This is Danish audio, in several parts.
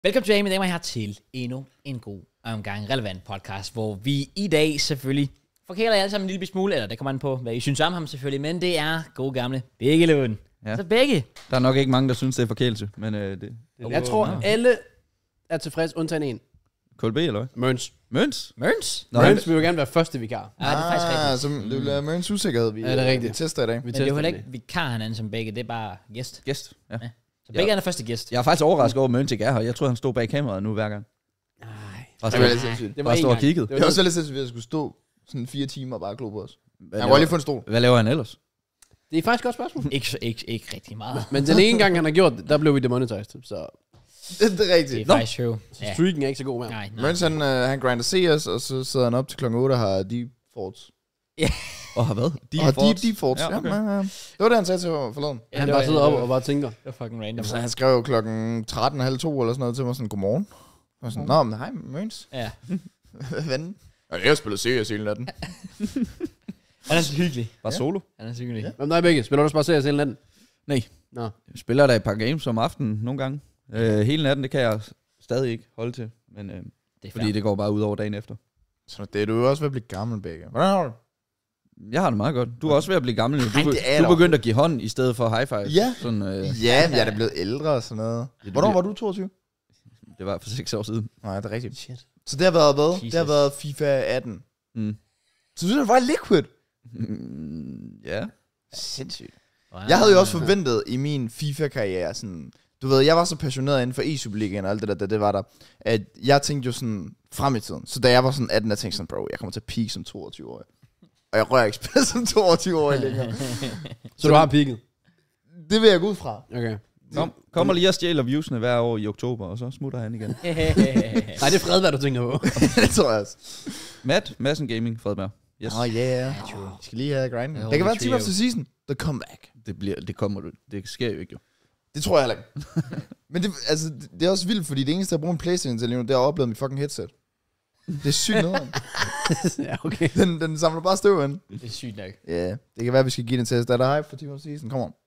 Velkommen tilbage, mine damer og herrer, til endnu en god omgang relevant podcast, hvor vi i dag selvfølgelig forkæler jer alle sammen en lille smule, eller det kommer an på, hvad I synes om ham selvfølgelig, men det er gode gamle Begge-Lund. Ja. Så Begge. Der er nok ikke mange, der synes, det er forkælelse, men Jeg tror, alle er tilfreds, undtagen en. KLB, eller hvad? Mørns. Møns? Mørns vil jo gerne være første vikar. Ja, det er faktisk rigtigt. Så det vil være Mørns usikkerhed, vi det er rigtigt. tester i dag. Men det er jo heller ikke vikar, han er som Begge, det er bare gæst. Gæst, ja. Så Begge er den første gæst. Jeg er faktisk overrasket over, at Møns ikke er her. Jeg troede, han stod bag kameraet nu hver gang. Nej. Det var lidt sindssygt. Det Bare stå og kigget. Det var også lidt sindssygt, at jeg skulle stå sådan 4 timer og bare glo på os. Hvad Jeg må lige få en stol. Hvad laver han ellers? Det er faktisk et godt spørgsmål. Ikke rigtig meget. Men den ene gang, han har gjort det, der blev vi demonetized. Så Det er Det rigtigt. er faktisk true. Ja. streaken er ikke så god mere. Nej. Mørns han grinder CS, og så sidder han op til klokken 8 og har defaults. Og har hvad? Defaults. Ja, okay. Ja. Det var det, han sagde til mig forleden. Han bare sidder op og bare tænker. Det var fucking random. Så han skrev jo klokken 13.30 eller sådan noget til mig sådan, godmorgen. Og sådan, nå, men hej Mørns. Ja. Ven. Jeg har spillet CS hele natten. Han er så hyggelig. Bare solo? Han er så hyggelig. Hvem nej, Begge? Spiller du også bare seriøst hele natten? Nej. Nå. Jeg spiller der et par games om aftenen nogle gange. Hele natten, det kan jeg stadig ikke holde til. Men, Det er fordi det går bare ud over dagen efter. Så det er du jo også ved at blive gammel, Begge. Hvordan har du? Jeg har det meget godt. Du er også ved at blive gammel. Nej, det er du dog. begyndte at give hånd i stedet for high five. Ja. Sådan, Ja, men jeg er da blevet ældre og sådan noget. Hvornår var du 22? det var for 6 år siden. Nej, det er rigtigt. Shit. Så det har været hvad? Jesus. Det har været FIFA 18. Mm. Så du synes, det var liquid? Ja. Sindssygt. Wow. Jeg havde jo også forventet i min FIFA-karriere, sådan, du ved, jeg var så passioneret inden for e-Superligaen og alt det der, det var der, at jeg tænkte jo sådan frem i tiden. Så da jeg var sådan 18, jeg tænkte sådan, bro, jeg kommer til at peak som 22-årig. Og jeg rører ikke spil som 22-årig længere. Så du har peaked? Det vil jeg gå ud fra. Okay. Kommer lige og stjæler viewsene hver år i oktober, og så smutter han igen. Nej, det er Fred, hvad du tænker på. Det tror jeg også. Madsen Gaming, Fredberg. Yes. Oh yeah. true. Vi skal lige have grinden. The Det kan være holy team trio. of the season. The comeback. Det sker jo ikke jo. Det tror jeg heller ikke. Men det er også vildt, fordi det eneste, jeg bruger en Playstation til lige nu, det er at opleve mit fucking headset. Det er sygt noget. Ja, okay. Den samler bare støv ind. Det er sygt nok. Ja, det kan være, vi skal give den til os. Der er der hype for Team of Season. Kom on.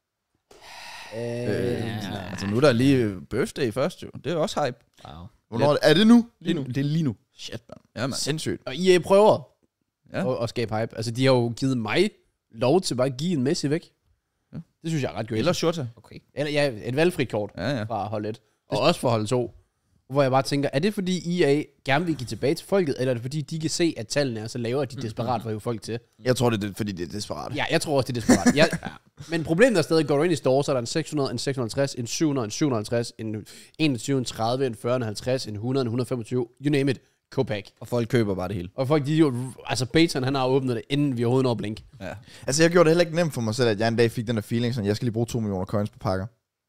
Altså nu er der lige birthday først jo. Det er også hype. Wow. Hvornår er det nu? Lige nu. Det er lige nu. Shit, man. Ja, man. Sindssygt. Og EA prøver Ja. at skabe hype. Altså, de har jo givet mig lov til bare at give en Messi væk. Ja. Det synes jeg er ret godt. Eller Shota. Okay. Eller ja, et valgfrit kort Ja. fra hold 1. Og også fra hold 2. Hvor jeg bare tænker, er det fordi EA gerne vil give tilbage til folket, eller er det fordi de kan se, at tallene er så lave, at de er desperat for at hive folk til? Jeg tror, det er fordi, det er desperat. Ja, jeg tror også, det er desperat. Ja. Men problemet er stadig, går du ind i store, så er der en 600, en 650, en 700, en 750, en 21, en 30, en 40, en 50, en 100, en 125, you name it, Copac. Og folk køber bare det hele. Og folk, de jo, altså Baton, han har åbnet det, inden vi overhovedet når blink. Ja. Altså, jeg gjorde det heller ikke nemt for mig selv, at jeg en dag fik den der feeling, sådan, jeg skal lige bruge 2 millioner coins på pakker.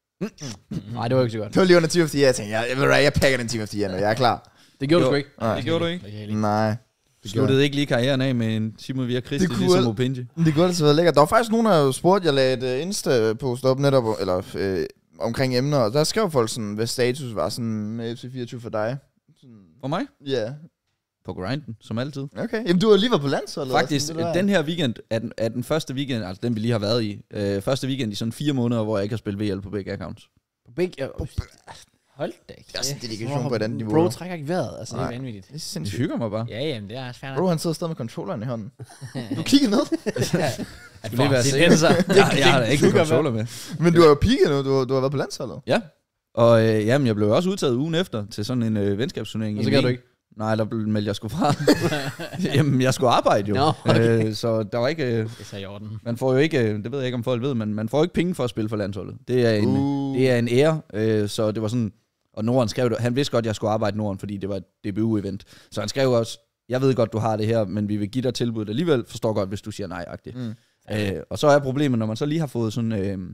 Nej, det var ikke så godt. Det var lige under Team of the Year, jeg tænkte, jeg pakker den Team of the Year nu, jeg er klar. Det gjorde Jo. du sgu ikke. Nej. Det gjorde du ikke. Okay, Nej. Du sluttede ikke lige karrieren af med en Simon Via Christi, Det kunne ligesom vel- Opinji. Det kunne altså være lækkert. Der var faktisk nogen, der spurgte, jeg lagde et Insta-post op netop, eller omkring emner, og der skrev folk sådan, hvad status var sådan med FC24 for dig. Sådan, For mig? ja, På grinden, som altid. okay. Jamen, du har lige været på landsholdet. og Faktisk, sådan, det der. den her weekend er den første weekend, altså den vi lige har været i, første weekend i sådan 4 måneder, hvor jeg ikke har spillet VL på begge accounts. På begge, Hold da. Det er også en dedikation på et andet niveau. Bro trækker ikke vejret, altså. Det er Nej. vanvittigt. Det er Det sindssygt. hygger mig bare. Ja, jamen, det er også fair Bro, nok. han sidder stadig med controlleren i hånden. Du kigger ned. Skulle lige være det sikker. grænser. Jeg har da ikke en hygger controller med. Men du har jo peaket nu, du har været på landsholdet. Ja. Og jamen, jeg blev også udtaget ugen efter til sådan en venskabsturnering. Og så i gør du Wien. ikke. Nej, der meldte jeg sgu fra. Jamen, jeg skulle arbejde jo. Nå, okay. Så der var ikke... Det er så i orden. Man får jo ikke, det ved jeg ikke om folk ved, men man får ikke penge for at spille for landsholdet. Det er en ære, så det var sådan, og Norden skrev det, han vidste godt, at jeg skulle arbejde i Norden, fordi det var et DBU-event. Så han skrev også, jeg ved godt, du har det her, men vi vil give dig tilbuddet alligevel, forstår godt, hvis du siger nej-agtigt. Og så er problemet, når man så lige har fået sådan,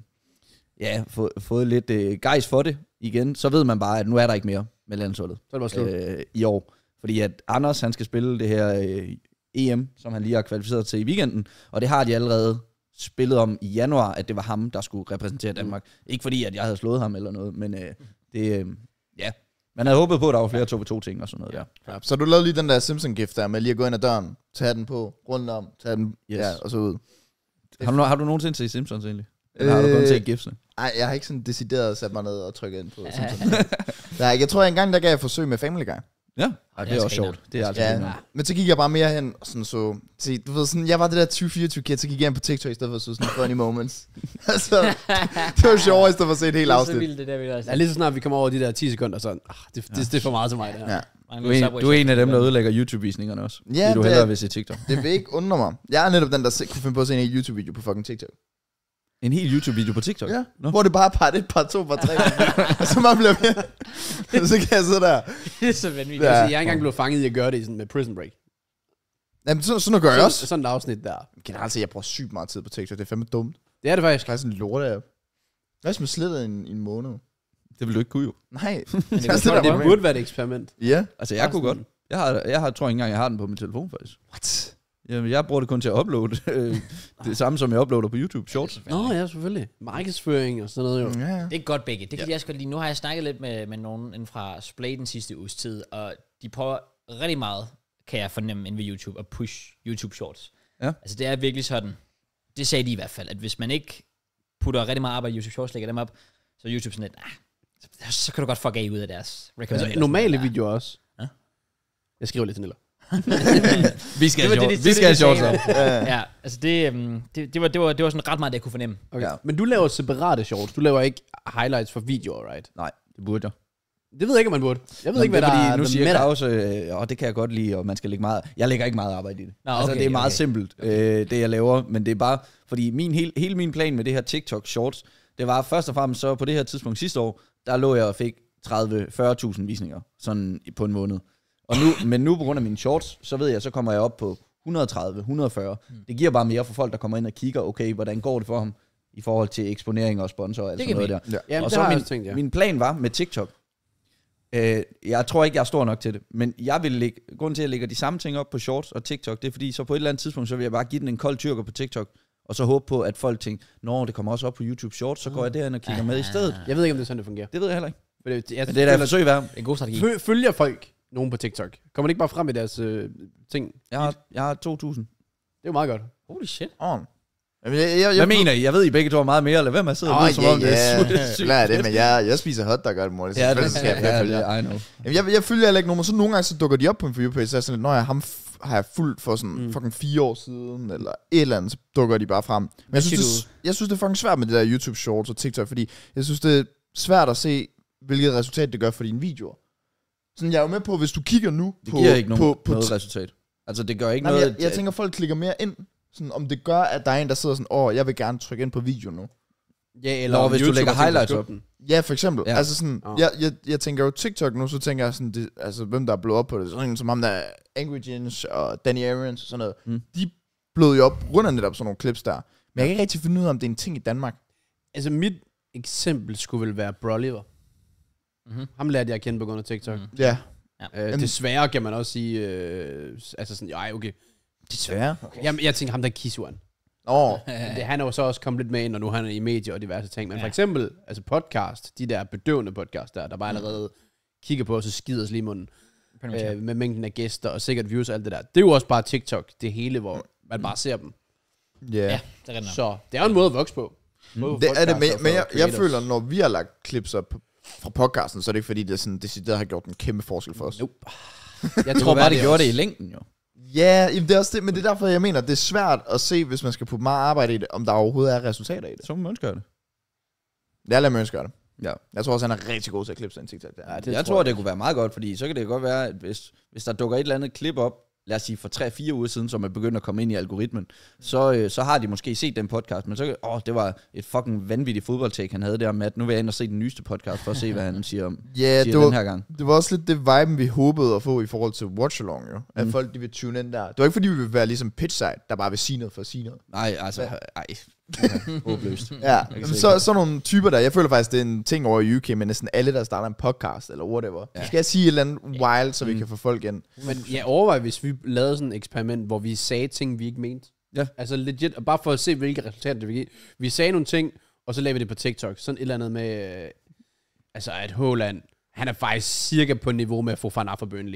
fået lidt gejs for det igen, så ved man bare, at nu er der ikke mere med landsholdet Så er det bare slut. i år. Fordi at Anders, han skal spille det her EM, som han lige har kvalificeret til i weekenden, og det har de allerede spillet om i januar, at det var ham, der skulle repræsentere Danmark. Ikke fordi, at jeg havde slået ham eller noget, men man havde håbet på, at der var flere 2v2-ting og sådan noget der. Ja, så du lavede lige den der Simpson-gift der, med lige at gå ind ad døren, tage den på, rundt om, tage den, Yes. ja, og så ud. Har du nogensinde set Simpsons egentlig? Eller har du kun set gipsene? Nej, jeg har ikke sådan decideret sat mig ned og trykket ind på. Jeg tror, engang der gav jeg forsøg med Family Guy. Ja, ej, det er også sjovt. Det er altså Ja, men så gik jeg bare mere hen og sådan så... Se, du ved sådan, jeg var det der 2024 kid, så gik jeg ind på TikTok i stedet for at så sådan funny moments. Altså, det var sjovt i stedet for at se et helt afsnit. Det er så vildt, det der vil jeg også. Ja, lige så snart vi kommer over de der 10 sekunder, så det er for meget til mig, det her. Ja. Du er en af dem, der ødelægger YouTube-visningerne også. Ja, fordi du hellere vil se TikTok. Det vil ikke undre mig. Jeg er netop den, der kunne finde på at se en hel YouTube-video på fucking TikTok. En hel YouTube-video på TikTok? Ja, hvor det bare er part 1, part 2, part 3. Og så man bliver mere. Så kan jeg sidde der. Det er så vanvittigt. Jeg er ikke engang blevet fanget i at gøre det sådan med Prison Break. Jamen, sådan noget gør jeg også. Sådan et afsnit der. Generelt set, jeg bruger sygt meget tid på TikTok. Det er fandme dumt. Det er det faktisk. Det er sådan en lorte-app. Hvad hvis man sletter i en måned? Det vil du ikke kunne jo. Nej. Det burde være et eksperiment. Ja. Altså, jeg kunne godt. Jeg tror ikke engang, jeg har den på min telefon, faktisk. What? Jamen, jeg bruger det kun til at uploade. Det samme, som jeg uploader på YouTube. Shorts. Nå ja, selvfølgelig. Markedsføring og sådan noget jo. Ja. Det er godt begge. Det kan jeg også godt lide. Nu har jeg snakket lidt med nogen inden fra Splay den sidste uges tid, og de prøver rigtig meget, kan jeg fornemme, inden ved YouTube, at push YouTube Shorts. Ja. Altså det er virkelig sådan, det sagde de i hvert fald, at hvis man ikke putter rigtig meget arbejde i YouTube Shorts, lægger dem op, så er YouTube sådan lidt, så kan du godt fuck af ud af deres recommended. Altså normale videoer også. Ja? Jeg skriver lidt til Niller. Vi skal have shorts op. Ja, altså det var sådan ret meget, det jeg kunne fornemme. Okay. Ja. Men du laver separate shorts. Du laver ikke highlights for videoer, right? Nej, det burde jeg. Det ved jeg ikke, om man burde. Jeg ved ikke, hvad der er. Nu siger Claus, og det kan jeg godt lide, og man skal lægge meget... Jeg lægger ikke meget arbejde i det. Nå, altså, det er meget simpelt, det jeg laver, men det er bare... Fordi hele min plan med det her TikTok Shorts, det var først og fremmest så på det her tidspunkt sidste år, der lå jeg og fik 30-40.000 visninger, sådan på en måned. Og nu på grund af mine shorts, så ved jeg, så kommer jeg op på 130, 140. Det giver bare mere for folk, der kommer ind og kigger, okay, hvordan går det for ham i forhold til eksponering og sponsor og alt sådan noget der. Ja. Jamen, og så min plan var med TikTok, jeg tror ikke, jeg er stor nok til det, men jeg vil grunden til, at jeg lægger de samme ting op på shorts og TikTok, det er fordi, så på et eller andet tidspunkt, så vil jeg bare give den en kold tyrker på TikTok, og så håbe på, at folk tænker, nå, det kommer også op på YouTube Shorts, så går jeg derhen og kigger med i stedet. Jeg ved ikke, om det er sådan, det fungerer. Det ved jeg heller ikke. Men det er da et forsøg værd. En god strategi. Følger folk nogen på TikTok? Kommer det ikke bare frem i deres ting? Jeg har 2.000. Det er jo meget godt. Holy shit. Hvad mener I? Jeg ved, I begge to er meget mere, eller hvem er siddet ud, som om det er sygt. Hvad er det, men jeg spiser hotdog og det mål. Ja, det er I know. Jeg følger heller ikke nogen, så nogle gange så dukker de op på en for-you-page, så er jeg sådan lidt, når ham har jeg fulgt for sådan fucking 4 år siden, eller et eller andet, så dukker de bare frem. Men jeg synes, det er fucking svært med det der YouTube Shorts og TikTok, fordi jeg synes, det er svært at se, hvilket resultat det gør for dine videoer. Sådan, jeg er jo med på, hvis du kigger nu det giver ikke noget resultat. Altså, det gør ikke noget... Jeg tænker, folk klikker mere ind, sådan, om det gør, at der er en, der sidder sådan, jeg vil gerne trykke ind på video nu. Ja, eller hvis du lægger highlights op. Ja, for eksempel. Ja. Altså sådan, jeg tænker jo TikTok nu, så tænker jeg sådan, altså hvem der er blevet op på det. Sådan som ham der Angry Jens og Danny Arians og sådan noget. De blev jo op rundt af netop sådan nogle clips der. Men jeg kan ikke rigtig finde ud af, om det er en ting i Danmark. Altså mit eksempel skulle vel være Broliver. Ham lærte jeg at kende på grund af TikTok. Ja. Desværre kan man også sige, altså sådan, okay. Desværre? Okay. Jamen, jeg tænker ham der Kisuan. Han er jo så også kommet lidt med ind, og nu han er i medier og diverse ting. Men for eksempel, altså podcast, de der bedøvende podcast der bare allerede kigger på os og skider os lige i munden. Med mængden af gæster og sikkert views og alt det der. Det er jo også bare TikTok, det hele, hvor man bare ser dem. Ja, det er så det er en måde at vokse på. Det er det, men jeg føler, når vi har lagt clips op fra podcasten, så er det ikke fordi, det er sådan, det har gjort en kæmpe forskel for os. Nope. Jeg tror bare, det gjorde det i længden jo. Ja, det er også det, men det er derfor, jeg mener, det er svært at se, hvis man skal putte meget arbejde i det, om der overhovedet er resultater i det. Så må man ønske det. Jeg lader Møns gøre det. Ja. Jeg tror også, han er rigtig god til at klippe sig en TikTok. Ja, jeg tror, det kunne være meget godt, fordi så kan det godt være, at hvis der dukker et eller andet klip op, lad os sige for 3-4 uger siden, som er begyndt at komme ind i algoritmen, så har de måske set den podcast, men så det var et fucking vanvittigt fodboldtake, han havde der med, at nu vil jeg ind og se den nyeste podcast, for at se, hvad han siger om den her gang. Det var også lidt det viben, vi håbede at få i forhold til Watch Along, jo. At folk, de vil tune ind der. Det var ikke fordi, vi vil være ligesom Pitchside, der bare vil sige noget for at sige noget. Nej, altså, håbløst. Ja, så nogle typer der, jeg føler faktisk, det er en ting over i UK, men næsten alle, der starter en podcast, eller whatever. Ja. Skal jeg sige et eller andet wild, så vi kan få folk ind? Men jeg overvejer, hvis vi lavede sådan et eksperiment, hvor vi sagde ting, vi ikke mente. Ja. Altså legit, bare for at se, hvilke resultater det vil give. Vi sagde nogle ting, og så lavede vi det på TikTok. Sådan et eller andet med, altså at Haaland Han er faktisk cirka på niveau med Fofana for Burnley.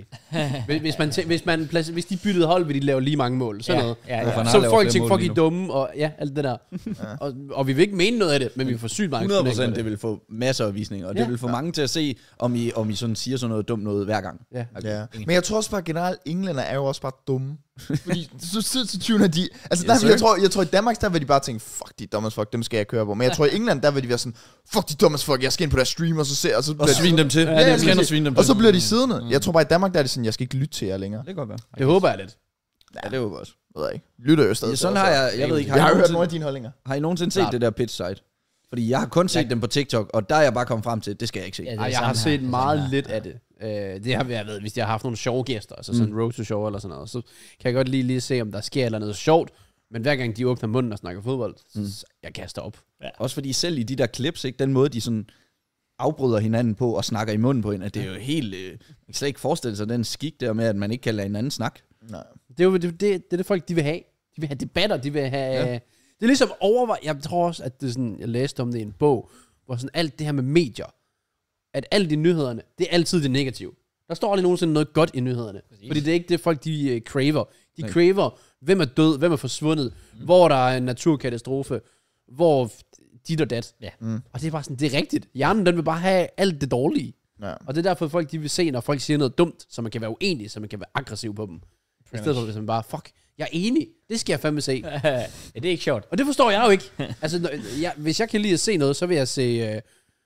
hvis de byttede hold, ville de lave lige mange mål. Sådan noget. Så folk tænker, fuck I dumme, og alt det der. Og vi vil ikke mene noget af det, men vi får sygt mange 100% det vil få masser af visninger, og det vil få mange til at se, om I sådan siger sådan noget dumt noget hver gang. Ja. Men jeg tror også bare generelt, englænder er jo også bare dumme. Fordi så tyvner de... Altså, jeg tror i Danmark, der vil de bare tænke, fuck, de er dumme as fuck, dem skal jeg køre på. Men jeg tror i England, der vil de være sådan, fuck, de er dumme as fuck, jeg skal ind på deres stream, og så se... Og svine dem til. Og så bliver de siddende. Jeg tror bare i Danmark, der er det sådan, jeg skal ikke lytte til jer længere. Det kan godt være. Det håber jeg lidt. Ja, det håber jeg også. Ved jeg ikke. Lytter jo stadig. Sådan har jeg ved ikke... Jeg har hørt nogle af dine holdninger. Har I nogensinde set det der pitch site? Fordi jeg har kun set dem på TikTok, og der er jeg bare kommet frem til, det skal jeg ikke se. Ja, jeg har set meget lidt af det. Det har jeg ved, hvis jeg har haft nogle sjove gæster, altså sådan en road to show eller sådan noget, så kan jeg godt lige se, om der sker eller noget sjovt. Men hver gang de åbner munden og snakker fodbold, så jeg kaster op. Ja. Også fordi selv i de der clips, ikke, den måde, de sådan afbryder hinanden på og snakker i munden på hinanden, det er jo helt... jeg kan slet ikke forestille sig den skik der med, at man ikke kan lade hinanden snakke. Nej. Det er jo det folk, de vil have. De vil have debatter, de vil have... Ja. Det er ligesom jeg tror også, at det er sådan, jeg læste om det i en bog, hvor sådan alt det her med medier, at alt i nyhederne, det er altid det negative. Der står aldrig nogensinde noget godt i nyhederne. Præcis. Fordi det er ikke det, folk de craver. De craver, hvem er død, hvem er forsvundet, hvor der er en naturkatastrofe, hvor dit og dat. Ja. Og det er bare sådan, det er rigtigt. Hjernen, den vil bare have alt det dårlige. Ja. Og det er derfor, folk de vil se, når folk siger noget dumt, så man kan være uenig, så man kan være aggressiv på dem. I stedet for, hvis man bare, fuck, jeg er enig. Det skal jeg fandme se. Ja, det er ikke sjovt. Og det forstår jeg jo ikke. Altså, hvis jeg kan lide at se noget, så vil jeg se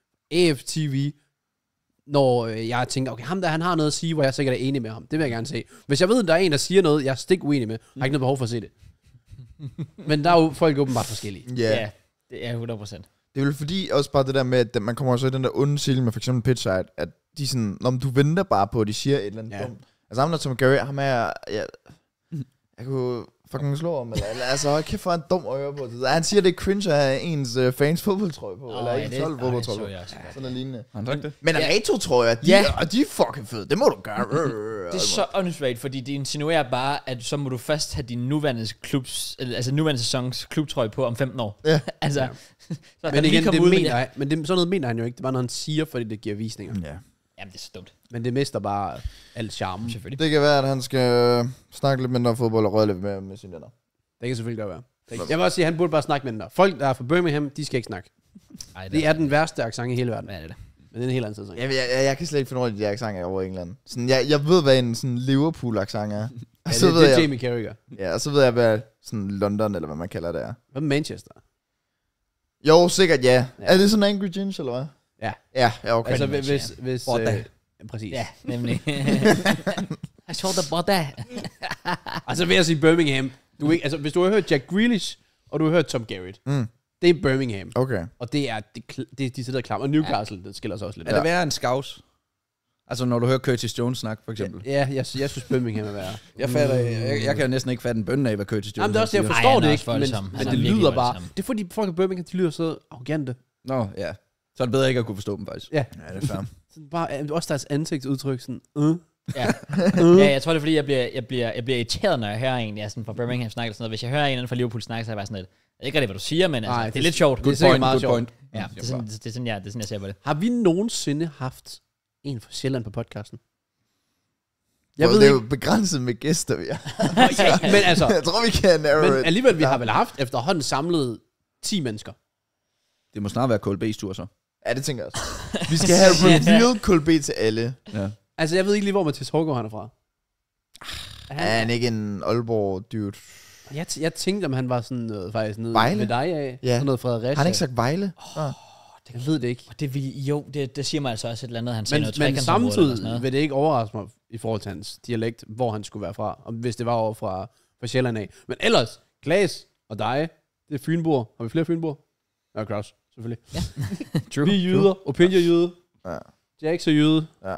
AFTV, når jeg tænker, okay, ham der, han har noget at sige, hvor jeg sikkert er enig med ham. Det vil jeg gerne se. Hvis jeg ved, at der er en, der siger noget, jeg er stik uenig med, har jeg ikke noget behov for at se det. Men der er jo folk åbenbart forskellige. Ja, det er 100%. Det er vel fordi, også bare det der med, at man kommer også i den der onde cirkel med for eksempel pitch side, at de sådan, når du venter bare på, at de siger et eller andet dumt. Altså ham der Tom Gary, ham er... Jeg kunne fucking slå om, eller altså, kæft for en dum øje på det. Han siger, det er cringe at have ens fans fodboldtrøje på, eller ens hold fodboldtrøje på. Sådan noget lignende. Han sagt det. Men NATO-trøjer, de er fucking fede. Det må du gøre. Det er så åndssvagt, fordi det insinuerer bare, at så må du først have din nuværende sæsons klubtrøje på om 15 år. Ja. Altså, så men igen, det mener jeg, men sådan noget mener han jo ikke. Det var noget, han siger, fordi det giver visninger. Ja. Jamen, det er så dumt. Men det mister bare alt charme. Selvfølgelig. Det kan være, at han skal snakke lidt mindre fodbold og røre lidt med sine venner. Det kan selvfølgelig godt være. Jeg vil også sige, at han burde bare snakke mindre. Folk, der er fra Birmingham, de skal ikke snakke. Ej, det er den værste accent i hele verden. Ja, det er det. Men det er en helt anden sæson. Jeg kan slet ikke finde ud af de accenter over England. Sådan, jeg ved, hvad en sådan Liverpool-accent er. Ja, det er Jamie Carragher. Ja, og så ved jeg, hvad sådan London, eller hvad man kalder det er. Hvad med Manchester? Jo, sikkert ja. Er det sådan Angry Ginge, eller hvad? Ja. Ja, okay. Altså, hvis præcis. Ja, nemlig. I saw the body. Altså, vil jeg sige Birmingham. Hvis du har hørt Jack Grealish, og du har hørt Tom Garrett, det er Birmingham. Okay. Og det er de sidder klar. Og Newcastle, det skiller sig også lidt. Er det værre en Scouse? Altså, når du hører Curtis Jones snakke, for eksempel. Ja, jeg synes Birmingham er værre. Jeg kan jo næsten ikke fatte en bønne af, hvad Curtis Jones Jamen, det er også, jeg forstår det ikke, men det lyder bare... Det er fordi folk i Birmingham, de lyder så arrogante. Nå, ja. Så er det bedre ikke at kunne forstå dem, faktisk. Ja, det er fair. Bare, også deres ansigtsudtryk, sådan... Ja. Jeg tror det er fordi, jeg bliver irriteret, når jeg hører en, jeg sådan fra Birmingham snakke sådan noget. Hvis jeg hører en anden fra Liverpool snakke, så er jeg bare sådan lidt, jeg ved ikke rigtig, hvad du siger, men altså, det er lidt sjovt. Det er sikkert meget sjovt. Ja, det er sådan, jeg ser på det. Har vi nogensinde haft en fra Sjælland på podcasten? Det er jo begrænset med gæster, vi har. Men altså... Jeg tror, vi kan narrow it. Men alligevel, vi har vel haft efterhånden samlet 10 mennesker. Det må snart være KLB's tur, så. Ja, det tænker jeg også. Vi skal have reveal KLB til alle. Ja. Altså, jeg ved ikke lige, hvor Mathias Hårgaard han er fra. Er han ikke en Aalborg-dude? Jeg tænkte, om han var sådan noget, faktisk nede Vejle? ved dig af. Ja. Sådan noget Fredericia. Har han ikke sagt Vejle? Jeg ved det ikke. Og det siger mig altså også et eller andet, han siger noget men samtidig vil det ikke overraske mig i forhold til hans dialekt, hvor han skulle være fra, og hvis det var over fra Sjælland af. Men ellers, Klaas og dig, det er Fynborg. Har vi flere Fynborg? Ja, Kraus, selvfølgelig. Ja. True. Vi er jyder, Opinja jyde. Ja. Jax er jyde. Ja.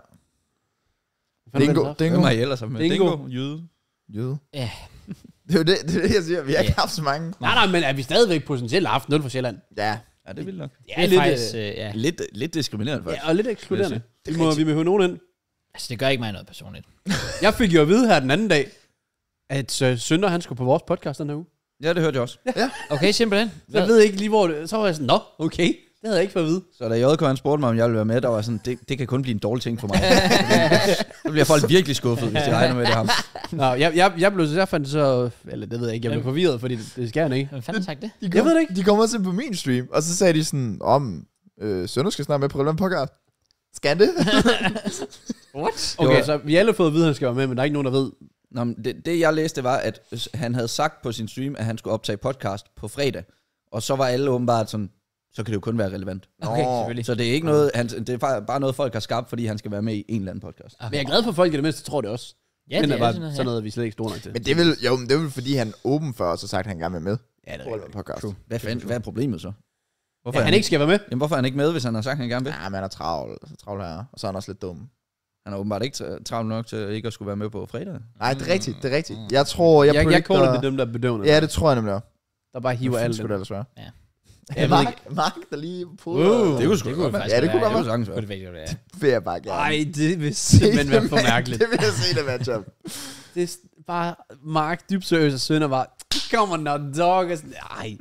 Dingo. Hvem har I ellers med? Dingo. Jyde. Ja. Det er det, jeg siger. Vi har ikke haft så mange. Nej, men er vi stadigvæk potentielt haft 0 for Sjælland? Ja. Ja, det vil nok. Ja, det er faktisk... Lidt diskriminerende, faktisk. Ja, og lidt ekskluderende. Vi må høre nogen ind. Altså, det gør ikke mig noget personligt. Jeg fik jo at vide her den anden dag, at Sønder, han skulle på vores podcast den her uge. Ja, det hørte jeg også. Ja. Okay, simpelthen. Jeg ved ikke lige, hvor det... Så var jeg sådan, nå, okay. Det havde jeg ikke fået at vide. Så da JK han spurgte mig, om jeg ville være med, der var sådan, det kan kun blive en dårlig ting for mig. Så bliver folk virkelig skuffet, hvis de regner med det ham. Nå, jeg blev så fandt så... Eller det ved jeg ikke, jeg blev forvirret, fordi det skal han ikke. Hvem fanden har sagt det? Jeg ved det ikke. De kom også ind på min stream, og så sagde de sådan, Sønder skal snart med på Relevant Podcast. Skal det? What? Okay, så vi alle har fået at vide, at han skal være med, men der er ikke nogen, der ved. Nå, men det jeg læste var, at han havde sagt på sin stream, at han skulle optage podcast på fredag. Og så var alle åbenbart sådan, så kan det jo kun være relevant. Okay, selvfølgelig. Så det er ikke noget, det er bare noget, folk har skabt, fordi han skal være med i en eller anden podcast. Men jeg er glad for, at folk i det mindste tror det også. Ja, Men det er er bare sådan noget, vi slet ikke store nok til. Men det er vel fordi, han åben for os og sagt, at han gerne vil med. Ja, det er På Relevant rigtigt. Podcast. Hvad er problemet så? Hvorfor Ja, han ikke skal være med. Jamen, hvorfor er han ikke med, hvis han har sagt, at han gerne vil? Ja, men han er travl her, og så er han også lidt dum. Han er åbenbart ikke travlt nok til ikke at skulle være med på fredag. Nej, det er rigtigt. Jeg tror, Jeg kalder det dem, der er bedøvende. Ja, det tror jeg nemlig. Der bare hiver alt. Skulle det ellers være? Ja. Jeg ved ikke. Mark, der lige på. Det kunne sgu da godt være. Ja, det kunne godt være. være. Sagtens Det være. kunne det være. Vil jeg bare gerne. Ej, det vil simpelthen være for mærkeligt. Det vil jeg se, det matchup. Det er bare Mark Dybsøs og søn og bare, kommer når dog og sådan, ej.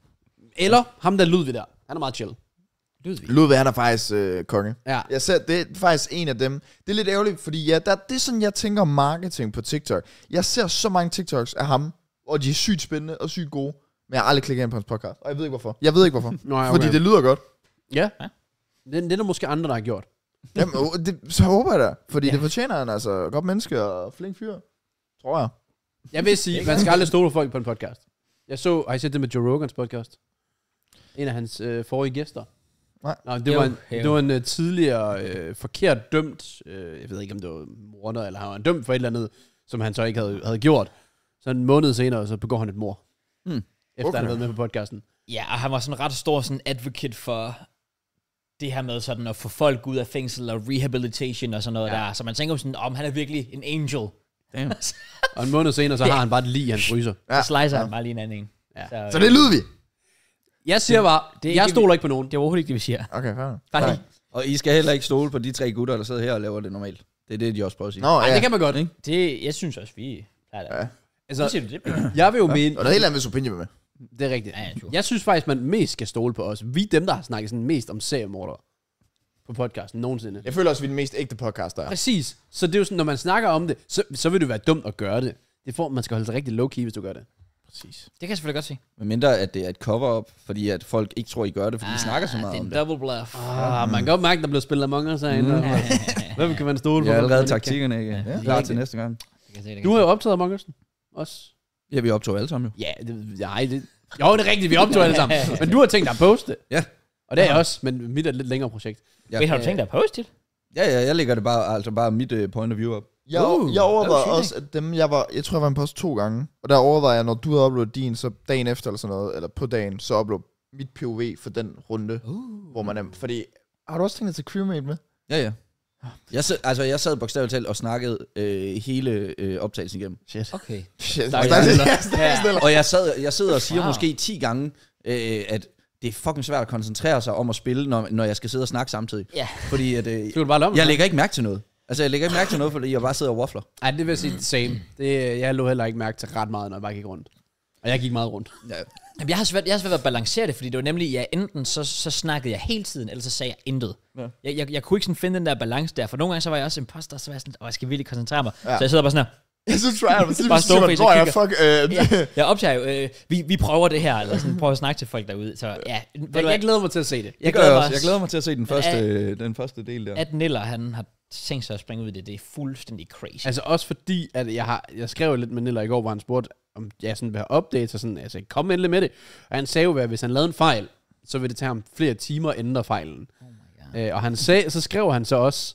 Eller ham der Ludvig der. Han er meget chill. Ludvig, han er faktisk konge. Ja. Jeg ser, det er faktisk en af dem. Det er lidt ærgerligt, fordi det er sådan, jeg tænker om marketing på TikTok. Jeg ser så mange TikToks af ham, og de er sygt spændende og sygt gode. Men jeg har aldrig klikket ind på hans podcast, og jeg ved ikke hvorfor. Nå, ja, Fordi det lyder godt. Ja. Det er der måske andre, der har gjort. Jamen, så håber jeg da. Fordi det fortjener han altså. Godt menneske og flink fyr. Tror jeg. Jeg vil sige, man skal aldrig stole på folk på en podcast. Har I set det med Joe Rogans podcast? En af hans forrige gæster. Nej. Nå, det var en tidligere forkert dømt, jeg ved ikke om det var morder, eller han var dømt for et eller andet, som han så ikke havde gjort. Så en måned senere, så begår han et mord. Efter han har været med på podcasten. Ja, og han var sådan ret stor sådan advocate for det her med sådan at få folk ud af fængsel og rehabilitation og sådan noget der. Så man tænker jo sådan, han er virkelig en angel. Damn. Og en måned senere, så har han bare et lig i hans fryser. Ja. Så slicer han bare lige en anden en. Ja. Så det er Ludvig. Jeg siger bare, jeg stoler ikke på nogen. Det er overhovedet ikke det, vi siger. Okay, fair. Bare lige. Og I skal heller ikke stole på de 3 gutter, der sidder her og laver det normalt. Det er det, de også prøver at sige. Nå, Ej, ja. det kan man godt, ikke? Det, jeg synes også, vi er der. Ja. Så siger du det, Peter? Jeg vil jo mene, Og der er helt andet, hvis Opinion vil med. det er rigtigt. Ja, ja, sure. Jeg synes faktisk, man mest skal stole på os. Vi er dem, der har snakket sådan mest om seriemordere på podcasten nogensinde. Jeg føler også, vi er den mest ægte podcast, der er. Præcis. Så det er jo sådan, når man snakker om det, så vil det være dumt at gøre det. Man skal holde sig rigtig low-key, hvis du gør det. Præcis. Det kan jeg selvfølgelig godt se. Men mindre, at det er et cover-up, fordi at folk ikke tror, I gør det, fordi I snakker så meget det er om en det. double bluff. Man kan godt mærke, der bliver spillet Among Us herinde. Hvem kan man stole på? Jeg har allerede hvem man ikke taktikkerne, ikke? Ja. Klar til næste gang. kan. Du har jo optaget Among Us også. Ja, vi optog alle sammen jo. Ja, jo, det er rigtigt, vi optog alle sammen. Men du har tænkt dig at poste. Ja. Og det er jeg også, men mit er et lidt længere projekt. Har du tænkt dig at poste det? Ja, jeg lægger det bare mit point of view op. Jeg overvejede også, at dem, jeg tror, jeg var en post 2 gange. Og der overvejede jeg, når du havde uploadet din, så dagen efter eller sådan noget, eller på dagen, så upload mit POV for den runde, hvor man er. Fordi, har du også tænkt dig til crewmate med? Ja. Jeg sad bogstaveligt talt og snakkede hele optagelsen igennem. Shit. Okay. Shit. Og jeg sidder og siger måske 10 gange, at det er fucking svært at koncentrere sig om at spille, når jeg skal sidde og snakke samtidig. Ja. Fordi at, Du bare lomme. jeg lægger ikke mærke til noget. Altså, jeg lægger ikke mærke til noget, fordi jeg bare sidder og waffler. Ej, det vil jeg sige same. Jeg lå heller ikke mærke til ret meget, når jeg bare gik rundt. Og jeg gik meget rundt. Ja. Jamen, jeg har svært ved at balancere det, fordi det var nemlig, enten så snakkede jeg hele tiden, eller så sagde jeg intet. Ja. Jeg kunne ikke sådan finde den der balance der, for nogle gange så var jeg også imposter, så var jeg sådan, jeg skal virkelig koncentrere mig. Ja. Så jeg sidder bare sådan her. Jeg synes, try Bare stålface og fuck. Jeg optager jo, vi prøver det her, eller sådan, prøver at snakke til folk derude. Så ja, Jeg glæder mig til at se det. Jeg glæder mig til at se den første del der. At Niller, han har tænkt sig at springe ud i det, det er fuldstændig crazy. Altså også fordi, at jeg skrev lidt med Niller i går, hvor han spurgte, om jeg sådan vil have updates og sådan, altså kom endelig med det. Og han sagde jo, at hvis han lavede en fejl, så ville det tage ham flere timer at ændre fejlen. Og han sagde, så skrev han så også,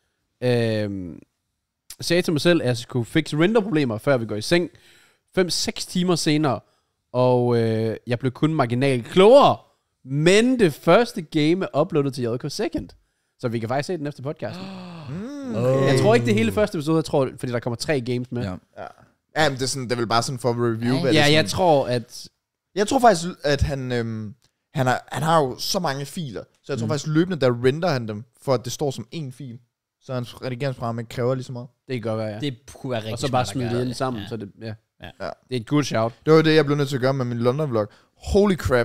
sagde til mig selv, at jeg skulle fikse renderproblemer, før vi går i seng. 5-6 timer senere, og jeg blev kun marginalt klogere. Men det første game er uploadet til JK Second. Så vi kan faktisk se den efter podcasten. Okay. Jeg tror ikke det hele første episode, jeg tror, fordi der kommer 3 games med. Ja, men det er vel bare sådan for review. Ja, jeg tror, at... Jeg tror faktisk, at han har jo så mange filer, så jeg tror faktisk løbende, der render han dem, for at det står som en fil. Så hans redigeringsprogram ikke kræver lige så meget. Det kan godt være, ja. Det kunne være rigtig og så bare smart at smide det gøre ind sammen, Ja. så det, ja. Ja. Det er et good shout. Det var det, jeg blev nødt til at gøre med min London-vlog. Holy crap.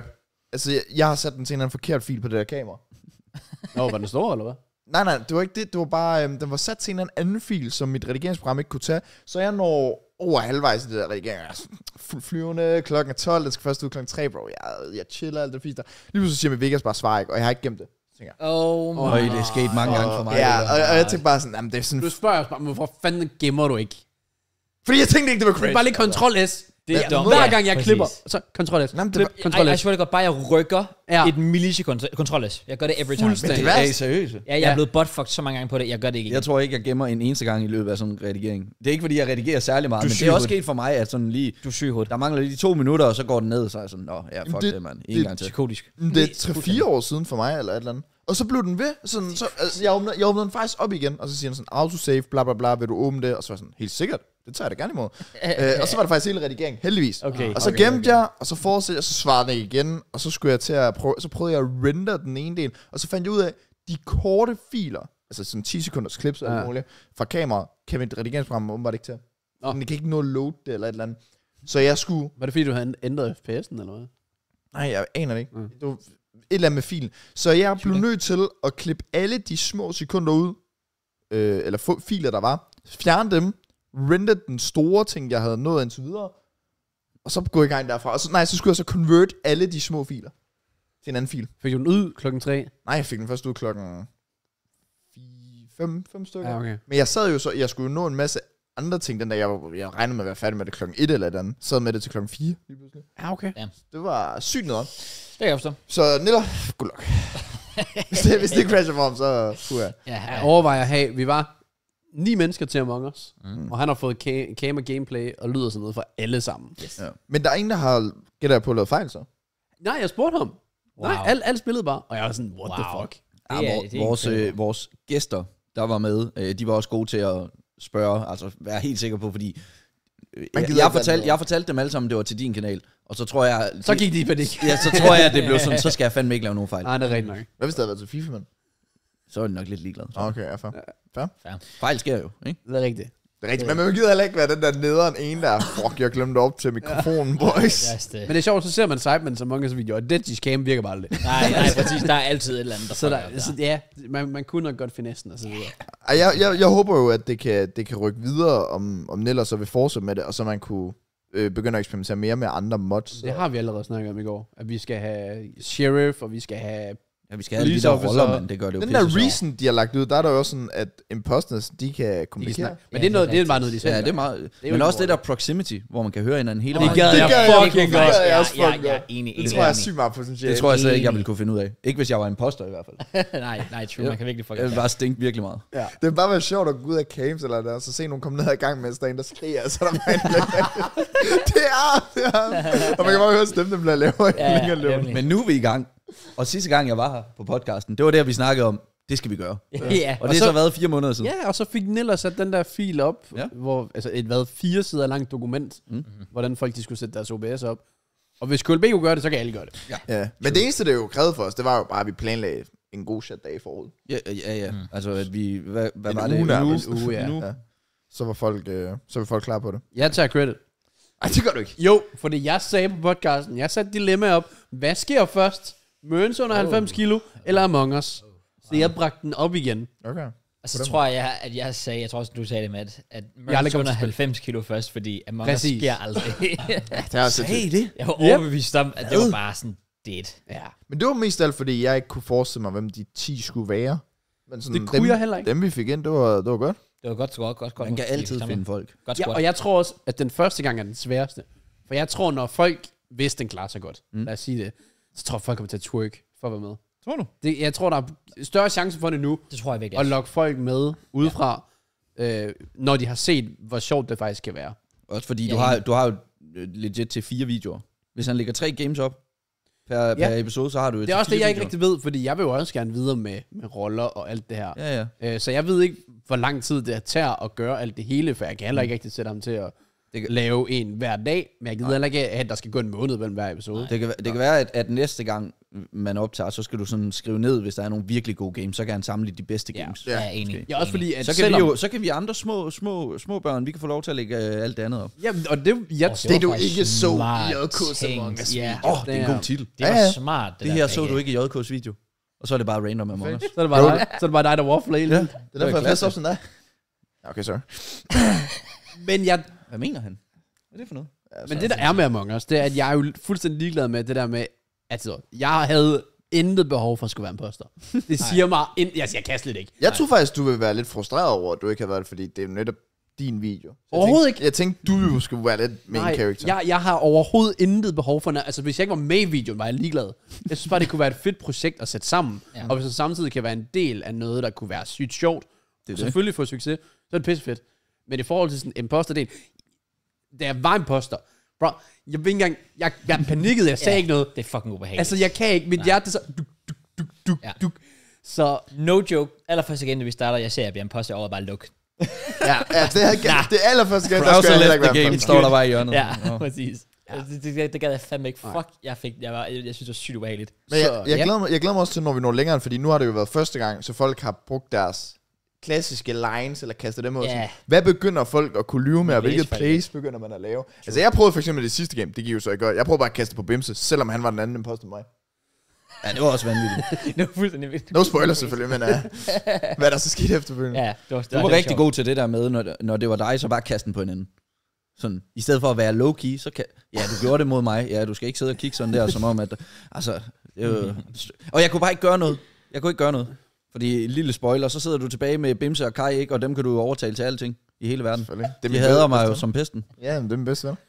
Altså, jeg har sat den til en forkert fil på det der kamera. Var den stor, eller hvad? Nej, det var ikke det. Det var bare, den var sat til en anden fil, som mit redigeringsprogram ikke kunne tage. Så jeg når over halvvejs i det der redigering. Jeg er flyvende, klokken er 12, det skal først ud klokken 3, bro. Jeg chiller alt det fisk der. Lige pludselig siger mit Vegas bare svar ikke, og jeg har ikke gemt det. Det er sket mange gange for mig. Ja, og jeg tænkte bare sådan, jamen det er sådan... Du spørger os bare, hvorfor fanden gemmer du ikke? Fordi jeg tænkte ikke, det var crazy. Det er bare lige Ctrl-S. Det er hver gang jeg klipper, så Ctrl-S. Jeg swear godt bare, jeg rykker et millisekund. Ctrl-S. Jeg gør det every time. Men det er seriøst. Ja, jeg er blevet buttfucked så mange gange på det. Jeg gør det ikke. Jeg tror ikke, jeg gemmer en eneste gang i løbet af sådan en redigering. Det er ikke, fordi jeg redigerer særlig meget, men det er også sket for mig, at sådan lige... Du er syg hoved. Der mangler lige 2 minutter, og så går den ned, så er jeg sådan, fuck det, mand. En gang til. Psykotisk. Det er 3-4 år siden for mig, eller et eller andet. Og så blev den ved. Sådan, så, altså, jeg åbnede den faktisk op igen, og så siger den sådan, autosave, bla bla bla, vil du åbne det? Og så var jeg sådan, helt sikkert. Det tager jeg da gerne imod. Og så var det faktisk hele redigering, heldigvis. Okay. Og så gemte jeg, og så fortsatte jeg, så svarede jeg igen, og så skulle jeg til at prøve, så prøvede jeg at render den ene del, og så fandt jeg ud af, de korte filer, altså sådan 10 sekunders clips eller muligt, fra kamera, kan mit redigeringsprogram åbenbart ikke til. Men det kan ikke nå at load det eller et eller andet. Så jeg skulle... Var det fordi, du havde ændret FPS'en eller hvad? Nej, jeg aner det ikke. Det var et eller andet med filen. Så jeg blev nødt til at klippe alle de små sekunder ud, eller filer, der var, fjerne dem, render den store ting, jeg havde nået indtil videre, og så gå i gang derfra. Og så skulle jeg så convert alle de små filer til en anden fil. Fik du den ud klokken 3? Nej, jeg fik den først ud klokken 5 stykker. Ja, okay. Men jeg sad jo så, jeg skulle jo nå en masse andre ting, den der jeg regnede med at være færdig med det klokken 1 eller et andet. Sad med det til klokken 4 lige pludselig. Ja, okay. Ja. Det var sygt noget. Det kan jeg forstå. Så Niller, good luck. hvis det crasher for ham, så kunne jeg. Jeg overvejer at have, vi var 9 mennesker til Among Us, og han har fået camera gameplay og lyder sådan noget for alle sammen. Yes. Ja. Men der er ingen, der har, gætter jeg på, lavet fejl så? Nej, jeg spurgte ham. Wow. Nej, alle spillede bare. Og jeg var sådan, what the fuck? Vores gæster, der var med, de var også gode til at spørge, altså være helt sikker på, fordi jeg fortalte dem alle sammen, det var til din kanal, og så tror jeg... Så gik de i panik. Ja, så tror jeg, at det blev sådan, så skal jeg fandme ikke lave nogen fejl. Nej, det er rigtigt nok. Hvad hvis det havde været til FIFA, mand? Så er det nok lidt ligeglad. Okay, ja, fair. Fejl sker jo, ikke? Det er rigtigt. Det er rigtigt, men man gider heller ikke være den der nederen ene der, fuck, jeg glemte op til mikrofonen, boys. Men det er sjovt, så ser man Sidemen mange af videoer, og Deadgy's cam virker bare aldrig. Nej, præcis, der er altid et eller andet, så ja, man kunne nok godt finessen og så videre. Jeg håber jo, at det kan rykke videre, om Niller så vil fortsætte med det, og så man kunne begynde at eksperimentere mere med andre mods. Det har vi allerede snakket om i går, at vi skal have Sheriff, og vi skal have... Ja, vi skal have de der roller, men det gør det jo den der reason, de har lagt ud, der er der jo også sådan, at imposters, de kan kommunikere. Men det er bare noget, de selv. Ja, det er meget. Men også det der proximity, hvor man kan høre hinanden hele vejen. Det gad jeg fucking godt. Jeg er enig. Det tror jeg er sygt meget potentiale. Det tror jeg slet ikke, jeg ville kunne finde ud af. Ikke hvis jeg var imposter i hvert fald. nej, true. Man kan virkelig fucking... Det vil bare stinke virkelig meget. Ja. Det vil bare være sjovt at gå ud af camps eller der, og så se nogen komme ned i gang, mens der er en, der skriger, så der bare det er. Og man kan bare høre stemmen, der bliver lavere. Men nu er vi i gang. Og sidste gang, jeg var her på podcasten, det var der, vi snakkede om, det skal vi gøre. Ja. Og det har så været 4 måneder siden. Ja, og så fik Niller sat den der fil op, hvor, altså et 4 sider langt dokument, hvordan folk de skulle sætte deres OBS op. Og hvis KLB kunne gøre det, så kan alle gøre det. Ja. Men det eneste, det jo krævede for os, det var jo bare, at vi planlagde en god chat-dag forud. Ja. Altså, at vi... Hvad var det? En uge, ja. Så var folk klar på det. Jeg tager credit. Ej, det gør du ikke. Jo, fordi jeg sagde på podcasten, jeg satte dilemma op. Hvad sker først? Mørens under 90 kilo, eller Among Us? Så jeg bragte den op igen. Okay. Og så tror jeg, at jeg sagde, jeg tror også, du sagde det, Matt, at Mørens under 90 kilo først, fordi Among Us sker aldrig. Sagde det? Jeg var overbevist om, at det var bare sådan dead. Ja. Men det var mest alt, fordi jeg ikke kunne forestille mig, hvem de 10 skulle være. Men sådan, det kunne jeg heller ikke. Dem vi fik ind, det var godt. Det var godt. Man kan altid finde folk. Ja, og jeg tror også, at den første gang er den sværeste. For jeg tror, når folk, hvis den klarer sig godt, lad os sige det, så tror jeg, folk kommer til at twerk for at være med. Tror du? Jeg tror, der er større chance for det nu. Det tror jeg virkelig. At lokke folk med udefra, når de har set, hvor sjovt det faktisk kan være. Også fordi du har jo legit til 4 videoer. Hvis han lægger 3 games op per episode, så har du... Det er også det, jeg ikke rigtig ved, fordi jeg vil jo også gerne videre med roller og alt det her. Ja. Så jeg ved ikke, hvor lang tid det tager at gøre alt det hele, for jeg kan heller ikke rigtig sætte ham til at lave en hver dag, men jeg gider heller ikke, at der skal gå en måned mellem hver episode. Det kan være, at næste gang, man optager, så skal du sådan skrive ned, hvis der er nogle virkelig gode games, så kan han samle de bedste games. Ja, jeg er enig. Ja, også fordi, at Så kan vi andre små børn, vi kan få lov til at lægge alt det andet op. Ja, og det, Det er du ikke så i JK's Among Us. Ja, Det er en god titel. det var smart. Det her så du ikke i JK's video. Og så er det bare random Among Us. så er det bare dig, der waffler hele tiden. Det er derfor, jeg fast op sådan der. Okay, sorry. Men jeg... Hvad mener han? Hvad er det for noget? Men det, der er med Among Us, det er, at jeg er jo fuldstændig ligeglad med det der med, altså, jeg havde intet behov for at skulle være en imposter. Det siger mig, jeg kan slet ikke. Jeg tror faktisk, du vil være lidt frustreret over, at du ikke har været det, fordi det er netop din video. Overhovedet ikke. Jeg tænkte, du jo skulle være lidt main character. Jeg har overhovedet intet behov for, altså hvis jeg ikke var med i videoen, var jeg ligeglad. Jeg synes bare, det kunne være et fedt projekt at sætte sammen. Ja. Og hvis det samtidig kan være en del af noget, der kunne være sygt sjovt, og selvfølgelig få succes, så er det pissefedt. Men i forhold til sådan en imposter-del, da jeg var imposter, bro, jeg ved ikke engang, jeg panikkede, jeg sagde ikke noget. Det er fucking ubehageligt. Altså, jeg kan ikke, mit hjerte så... Duk. Så... No joke. Allerførst igen, når vi starter, jeg ser, at jeg bliver en post, jeg over bare luk. det er allerførste gang, der Browser skal jeg left ikke the være game, står der bare i hjørnet. Ja, præcis. Det gad jeg fandme ikke. Fuck, jeg synes, det var sygt ubehageligt. Men jeg glæder mig også til, når vi når længere, fordi nu har det jo været første gang, så folk har brugt deres klassiske lines, eller kastet dem ud. Yeah. Hvad begynder folk at kunne lyve med, og hvilket plays begynder man at lave? Altså, jeg prøvede for eksempel det sidste game, det gik jo så ikke godt. Jeg prøvede bare at kaste på Bimse, selvom han var den anden imposter end mig. Ja, det var også vanvittigt. Det var fuldstændig vildt. No spoiler selvfølgelig, men hvad der så skete efterfølgende. Ja, du var rigtig god til det der med, når det var dig, så bare kaste den på hinanden. Sådan, i stedet for at være low-key, så kan... Ja, du gjorde det mod mig. Ja, du skal ikke sidde og kigge sådan der, som om at... Altså... Og jeg kunne bare ikke gøre noget. Fordi en lille spoiler, så sidder du tilbage med Bimse og Kai, ikke? Og dem kan du overtale til alting i hele verden. De hader mig jo som pesten. Ja, men det er min bedste ven.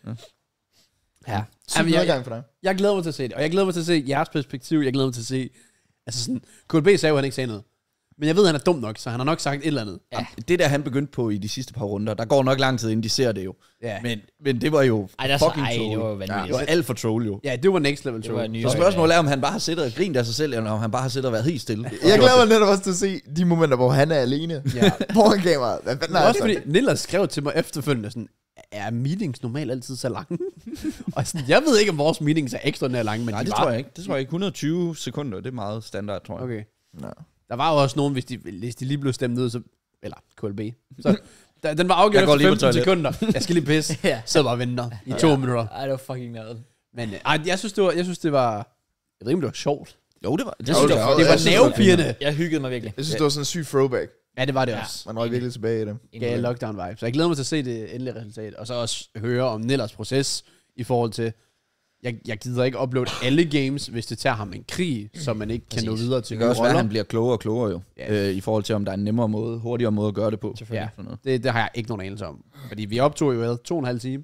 Ja. Jamen, gang for dig. Jeg glæder mig til at se det, og jeg glæder mig til at se jeres perspektiv. Jeg glæder mig til at se... Altså sådan... KLB sagde jo, han ikke sagde noget. Men jeg ved, at han er dum nok, så han har nok sagt et eller andet. Ja. Det der, han begyndte på i de sidste par runder, der går nok lang tid, inden de ser det jo. Ja. Men det var jo fucking troll. Det var vanvittigt. Det var alt for troll jo. Ja, det var next level troll. Så spørgsmålet er, om han bare har siddet og grint af sig selv, eller om han bare har siddet og været helt stille. Jeg glæder mig netop også til at se de momenter, hvor han er alene. Ja. Foran kameraet. Hvad fanden er også fordi Nilla skrev til mig efterfølgende sådan, er meetings normalt altid så lange? Og sådan, jeg ved ikke, om vores meetings er ekstraordinært lange, men nej, det tror jeg ikke. Det tror jeg ikke. 120 sekunder, det er meget standard, tror jeg. Okay. No. Der var jo også nogen, hvis de lige blev stemt ned, så... Eller KLB. Så den var afgjort efter 15 sekunder. Jeg skal lige pisse. Ja. Så bare venter i 2 minutter. Ej, det var fucking noget. Men jeg synes, det var... Jeg ved ikke, om det var sjovt. Jo, det var. Det var nervepirrende. Jeg hyggede mig virkelig. Jeg synes, det var sådan en syg throwback. Ja, det var det også. Man røg virkelig tilbage i det. Gav lockdown vibe. Så jeg glæder mig til at se det endelige resultat. Og så også høre om Nillers proces i forhold til... Jeg gider ikke uploade alle games, hvis det tager ham en krig, så man ikke kan nå videre til. Det kan også være, at han bliver klogere og klogere jo. Yeah. I forhold til, om der er en nemmere måde, hurtigere måde at gøre det på. Ja, det har jeg ikke nogen anelse om. Fordi vi optog jo 2,5 timer.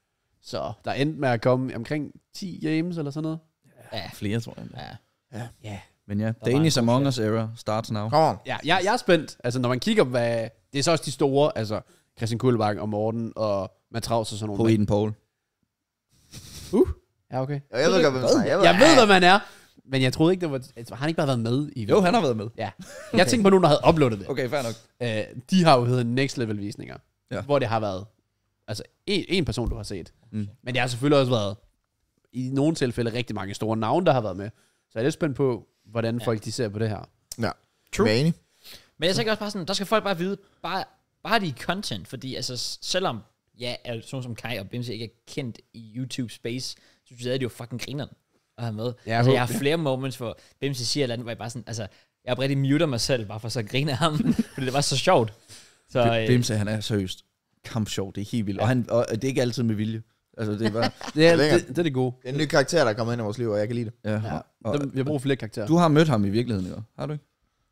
Så der endte med at komme omkring 10 games eller sådan noget. Ja, flere tror jeg. Ja. Men ja, Danish Among Us era starts now. Come on. Ja, jeg er spændt. Altså, når man kigger, hvad... Det er så også de store, altså Christian Kuhlbakken og Morten og Matraus og sådan nogle. På Eden Paul. Ja, okay. Jeg ved godt, hvem snakker. Jeg ved, hvad man er. Men jeg troede ikke, det var... Har han ikke bare været med i... Jo, han har været med. Ja. Jeg tænkte på nogen, der havde uploadet det. Okay, fair nok. De har jo heddet Next Level visninger. Ja. Hvor det har været... Altså, en person, du har set. Men det har selvfølgelig også været... I nogle tilfælde rigtig mange store navne, der har været med. Så jeg er lidt spændt på, hvordan folk de ser på det her. Ja. True. Men jeg tænker også bare sådan, der skal folk bare vide, bare de content, fordi altså, selvom sådan som Kai og Bimse ikke er kendt i YouTube space, så synes jeg, at det jo fucking grineren at have med. Ja, altså, jeg har flere moments, hvor Bimse siger et eller andet, hvor jeg bare sådan, altså, jeg oprigtigt muter mig selv, bare for så at grine af ham, fordi det var så sjovt. Så, Bimse, han er seriøst kampsjov, det er helt vildt, og det er ikke altid med vilje. Altså, det er bare... det er det gode. Det er en ny karakter, der kommer ind i vores liv, og jeg kan lide det. Ja. Vi har brug for flere karakterer. Du har mødt ham i virkeligheden, ikke? Har du ikke?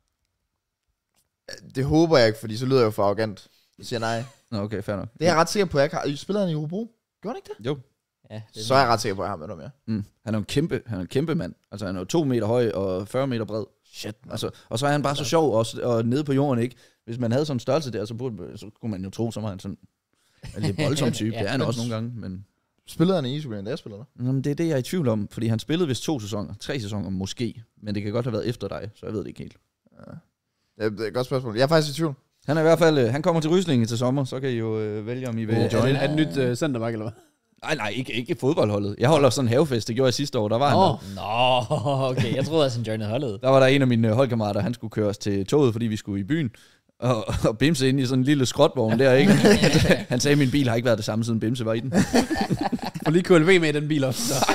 Det håber jeg ikke, fordi så lyder jeg jo for arrogant. Jeg siger nej. Nå, okay, fair nok. Det er jeg ret sikker på, jeg har. Spiller han i Hobro? Gjorde han ikke det? Jo. Ja, så er jeg ret sikker på, at jeg har mødt ham, ja. Han er en kæmpe mand. Altså, han er 2 meter høj og 40 meter bred. Shit, altså, og så er han bare så sjov og nede på jorden, ikke? Hvis man havde sådan en størrelse der, så kunne man jo tro, så var han sådan en lidt voldsom type. Det er han også nogle gange, men... Spillede han i Superligaen, da jeg spillede der? Jamen, det er det, jeg er i tvivl om, fordi han spillede vist 2 sæsoner, 3 sæsoner måske, men det kan godt have været efter dig, så jeg ved det ikke helt. Ja. Det er et godt spørgsmål. Jeg er faktisk i tvivl. Han er i hvert fald, han kommer til Ryslinge til sommer, så kan I jo vælge, om I vil join. Er det et nyt centerback, eller hvad? Nej, ikke fodboldholdet. Jeg holder sådan en havefest, det gjorde jeg sidste år. Der var han der. Nå, okay. Jeg troede, at St. John havde holdet. Der var der en af mine holdkammerater, han skulle køre os til toget, fordi vi skulle i byen. Og Bimse inde i sådan en lille skrotvogn der, ikke? Han sagde, at min bil har ikke været det samme, siden Bimse var i den. Og lige KLV med i den bil også. Så.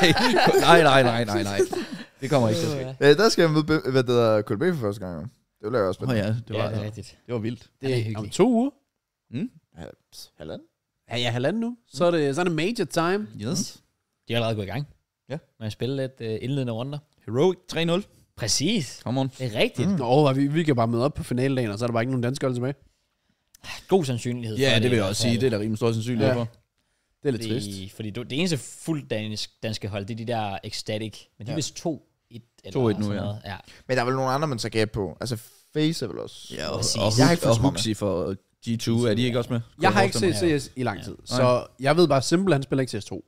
Nej. Det kommer ikke til at ske. Der skal jeg møde, hvad det hedder, KLB for første gang. Det vil jeg også spændende. Ja, det var, det er rigtigt. det var vildt. Det er hyggeligt. om 2 uger. Halvanden? Ja, halvanden nu. Så er det major time. Yes. De er allerede gået i gang. Ja. Med at spille lidt indledende runder. Heroic 3-0. Præcis. Come on. Det er rigtigt. Nå, vi kan bare møde op på finaledagen, og så er der bare ikke nogen danske hold tilbage. God sandsynlighed. Ja, for det vil jeg også sige. Det er der rimelig stor sandsynlighed for. Det er lidt trist. Fordi det eneste fuldt danske hold, det er de der Ecstatic. Men de er vist 2-1 eller 2-1 nu, sådan ja. noget. Ja. Men der er vel nogle andre, man så gav på. Altså, Face er vel også. Ja, Præcis. Jeg har ikke fulgt så meget Huxi for G2, er de ikke også med? Jeg har ikke set CS i lang tid, så jeg ved bare simpelthen, han spiller ikke CS2.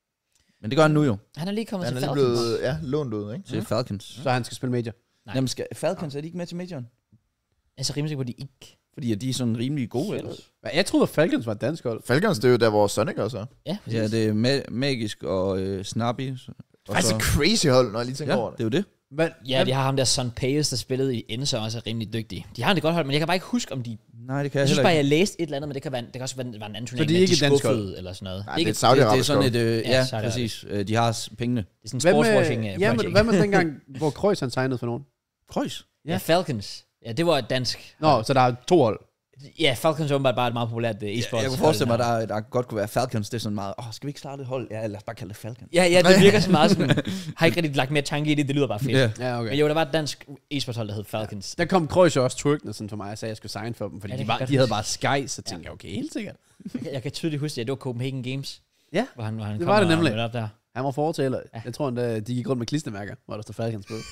Men det gør han nu jo. Han er lige kommet Han til er lige Falcons. blevet lånt ud, ikke? Til Falcons. Så han skal spille major. Nej. Jamen, Falcons, er de ikke med til Majoren? Jeg er så rimelig sikker på, at de ikke. Fordi de er sådan rimelig gode ellers. Jeg troede, at Falcons var et dansk hold. Falcons, det er jo der, hvor Sonic også er. Ja, præcis. Ja, det er Magisk og Snappy. Og Altså crazy hold, når jeg lige tænker ja, over det det. er jo det. Ja, de har ham der Son Payes, der spillede i Enzo, også er rimelig dygtig. De har det godt hold, men jeg kan bare ikke huske, om de... Nej, det kan Jeg jeg synes heller bare, ikke. jeg læste et eller andet, men det kan også være en anden turnering, de er men ikke de et dansk hold? skuffede eller sådan noget. Nej, Det er det er ikke, et Det er sådan Saudi-Arabisk et... Ja, Ja, så er det præcis. De har pengene. det er sådan en sportswashing ja, project. hvad med dengang, hvor Kreuz han signede for nogen? Kreuz. Ja, Falcons. Ja, det var et dansk. Nå, så der er 2 hold. Ja, Falcons er åbenbart bare et meget populært e-sports. Jeg kunne forestille mig, at der godt kunne være Falcons. Det er sådan meget, skal vi ikke starte et hold? Ja, lad os bare kalde det Falcons. Ja, det virker så meget sådan. Har ikke rigtig lagt mere tanke i det, det lyder bare fedt. Ja. Ja, okay. Men jo, der var et dansk e-sportshold, der hed Falcons. Der kom Kreuz også twerkende sådan for mig, og sagde, at jeg skulle signe for dem, fordi Ja, det de, kan jeg godt de havde huske. bare Sky, så tænkte jeg, okay, helt sikkert. Jeg kan tydeligt huske, at det var Copenhagen Games. Ja, Hvor han det kom var det og nemlig. mødte op der. Han var fortaler. Ja. Jeg tror endda, de gik rundt med klistermærker, hvor der stod Falcons på.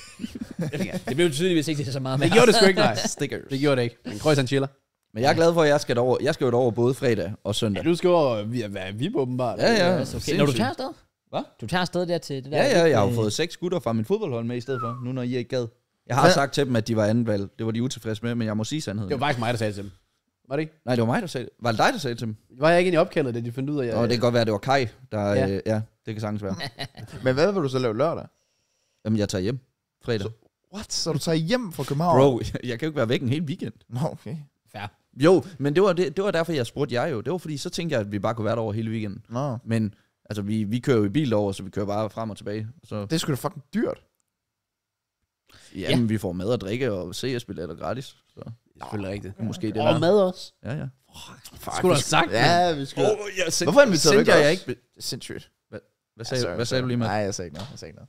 Det blev tydeligvis ikke så meget med. Det gjorde det sgu ikke, nej. Stickers. Det gjorde det ikke. Men Kreuz han chiller. Men jeg er glad for, at jeg skal derover. Jeg skal jo derover både fredag og søndag. Ja, du skal over via VIP åbenbart. Ja. Okay. Når du tager afsted? Hvad? Du tager afsted der til det der? Ja, jeg har jo fået 6 gutter fra min fodboldhold med i stedet for, nu når I ikke gad. Jeg har sagt til dem, at de var anden valg. Det var de utilfredse med, men jeg må sige sandheden. Det var faktisk mig, der sagde det til dem. Var det ikke? Nej, det var mig, der sagde det. Var det dig, der sagde det til dem? Var jeg ikke inde i opkaldet, da de fandt ud af, at Og det kan godt være, at det var Kai, der... Ja. Ja, det kan sagtens være. Men hvad vil du så lave lørdag? Jamen, jeg tager hjem fredag. What? Så du tager hjem fra København? Bro, jeg kan jo ikke være væk en hel weekend. Nå, okay. Fair. Jo, men det var derfor, jeg spurgte jer jo. Det var fordi, så tænkte jeg, at vi bare kunne være der over hele weekenden. Nå. Men altså, vi kører jo i bil over, så vi kører bare frem og tilbage. Så, Det er sgu da fucking dyrt. jamen, vi får mad og drikke og CS-billetter gratis. Så det er selvfølgelig rigtigt. måske det Og der. mad også. Ja. Skulle du have sagt det? Ja, vi skal. Hvorfor inviterede du ikke jeg os? ikke? Det er sindssygt. Hvad sagde du lige med? Nej, jeg sagde ikke noget.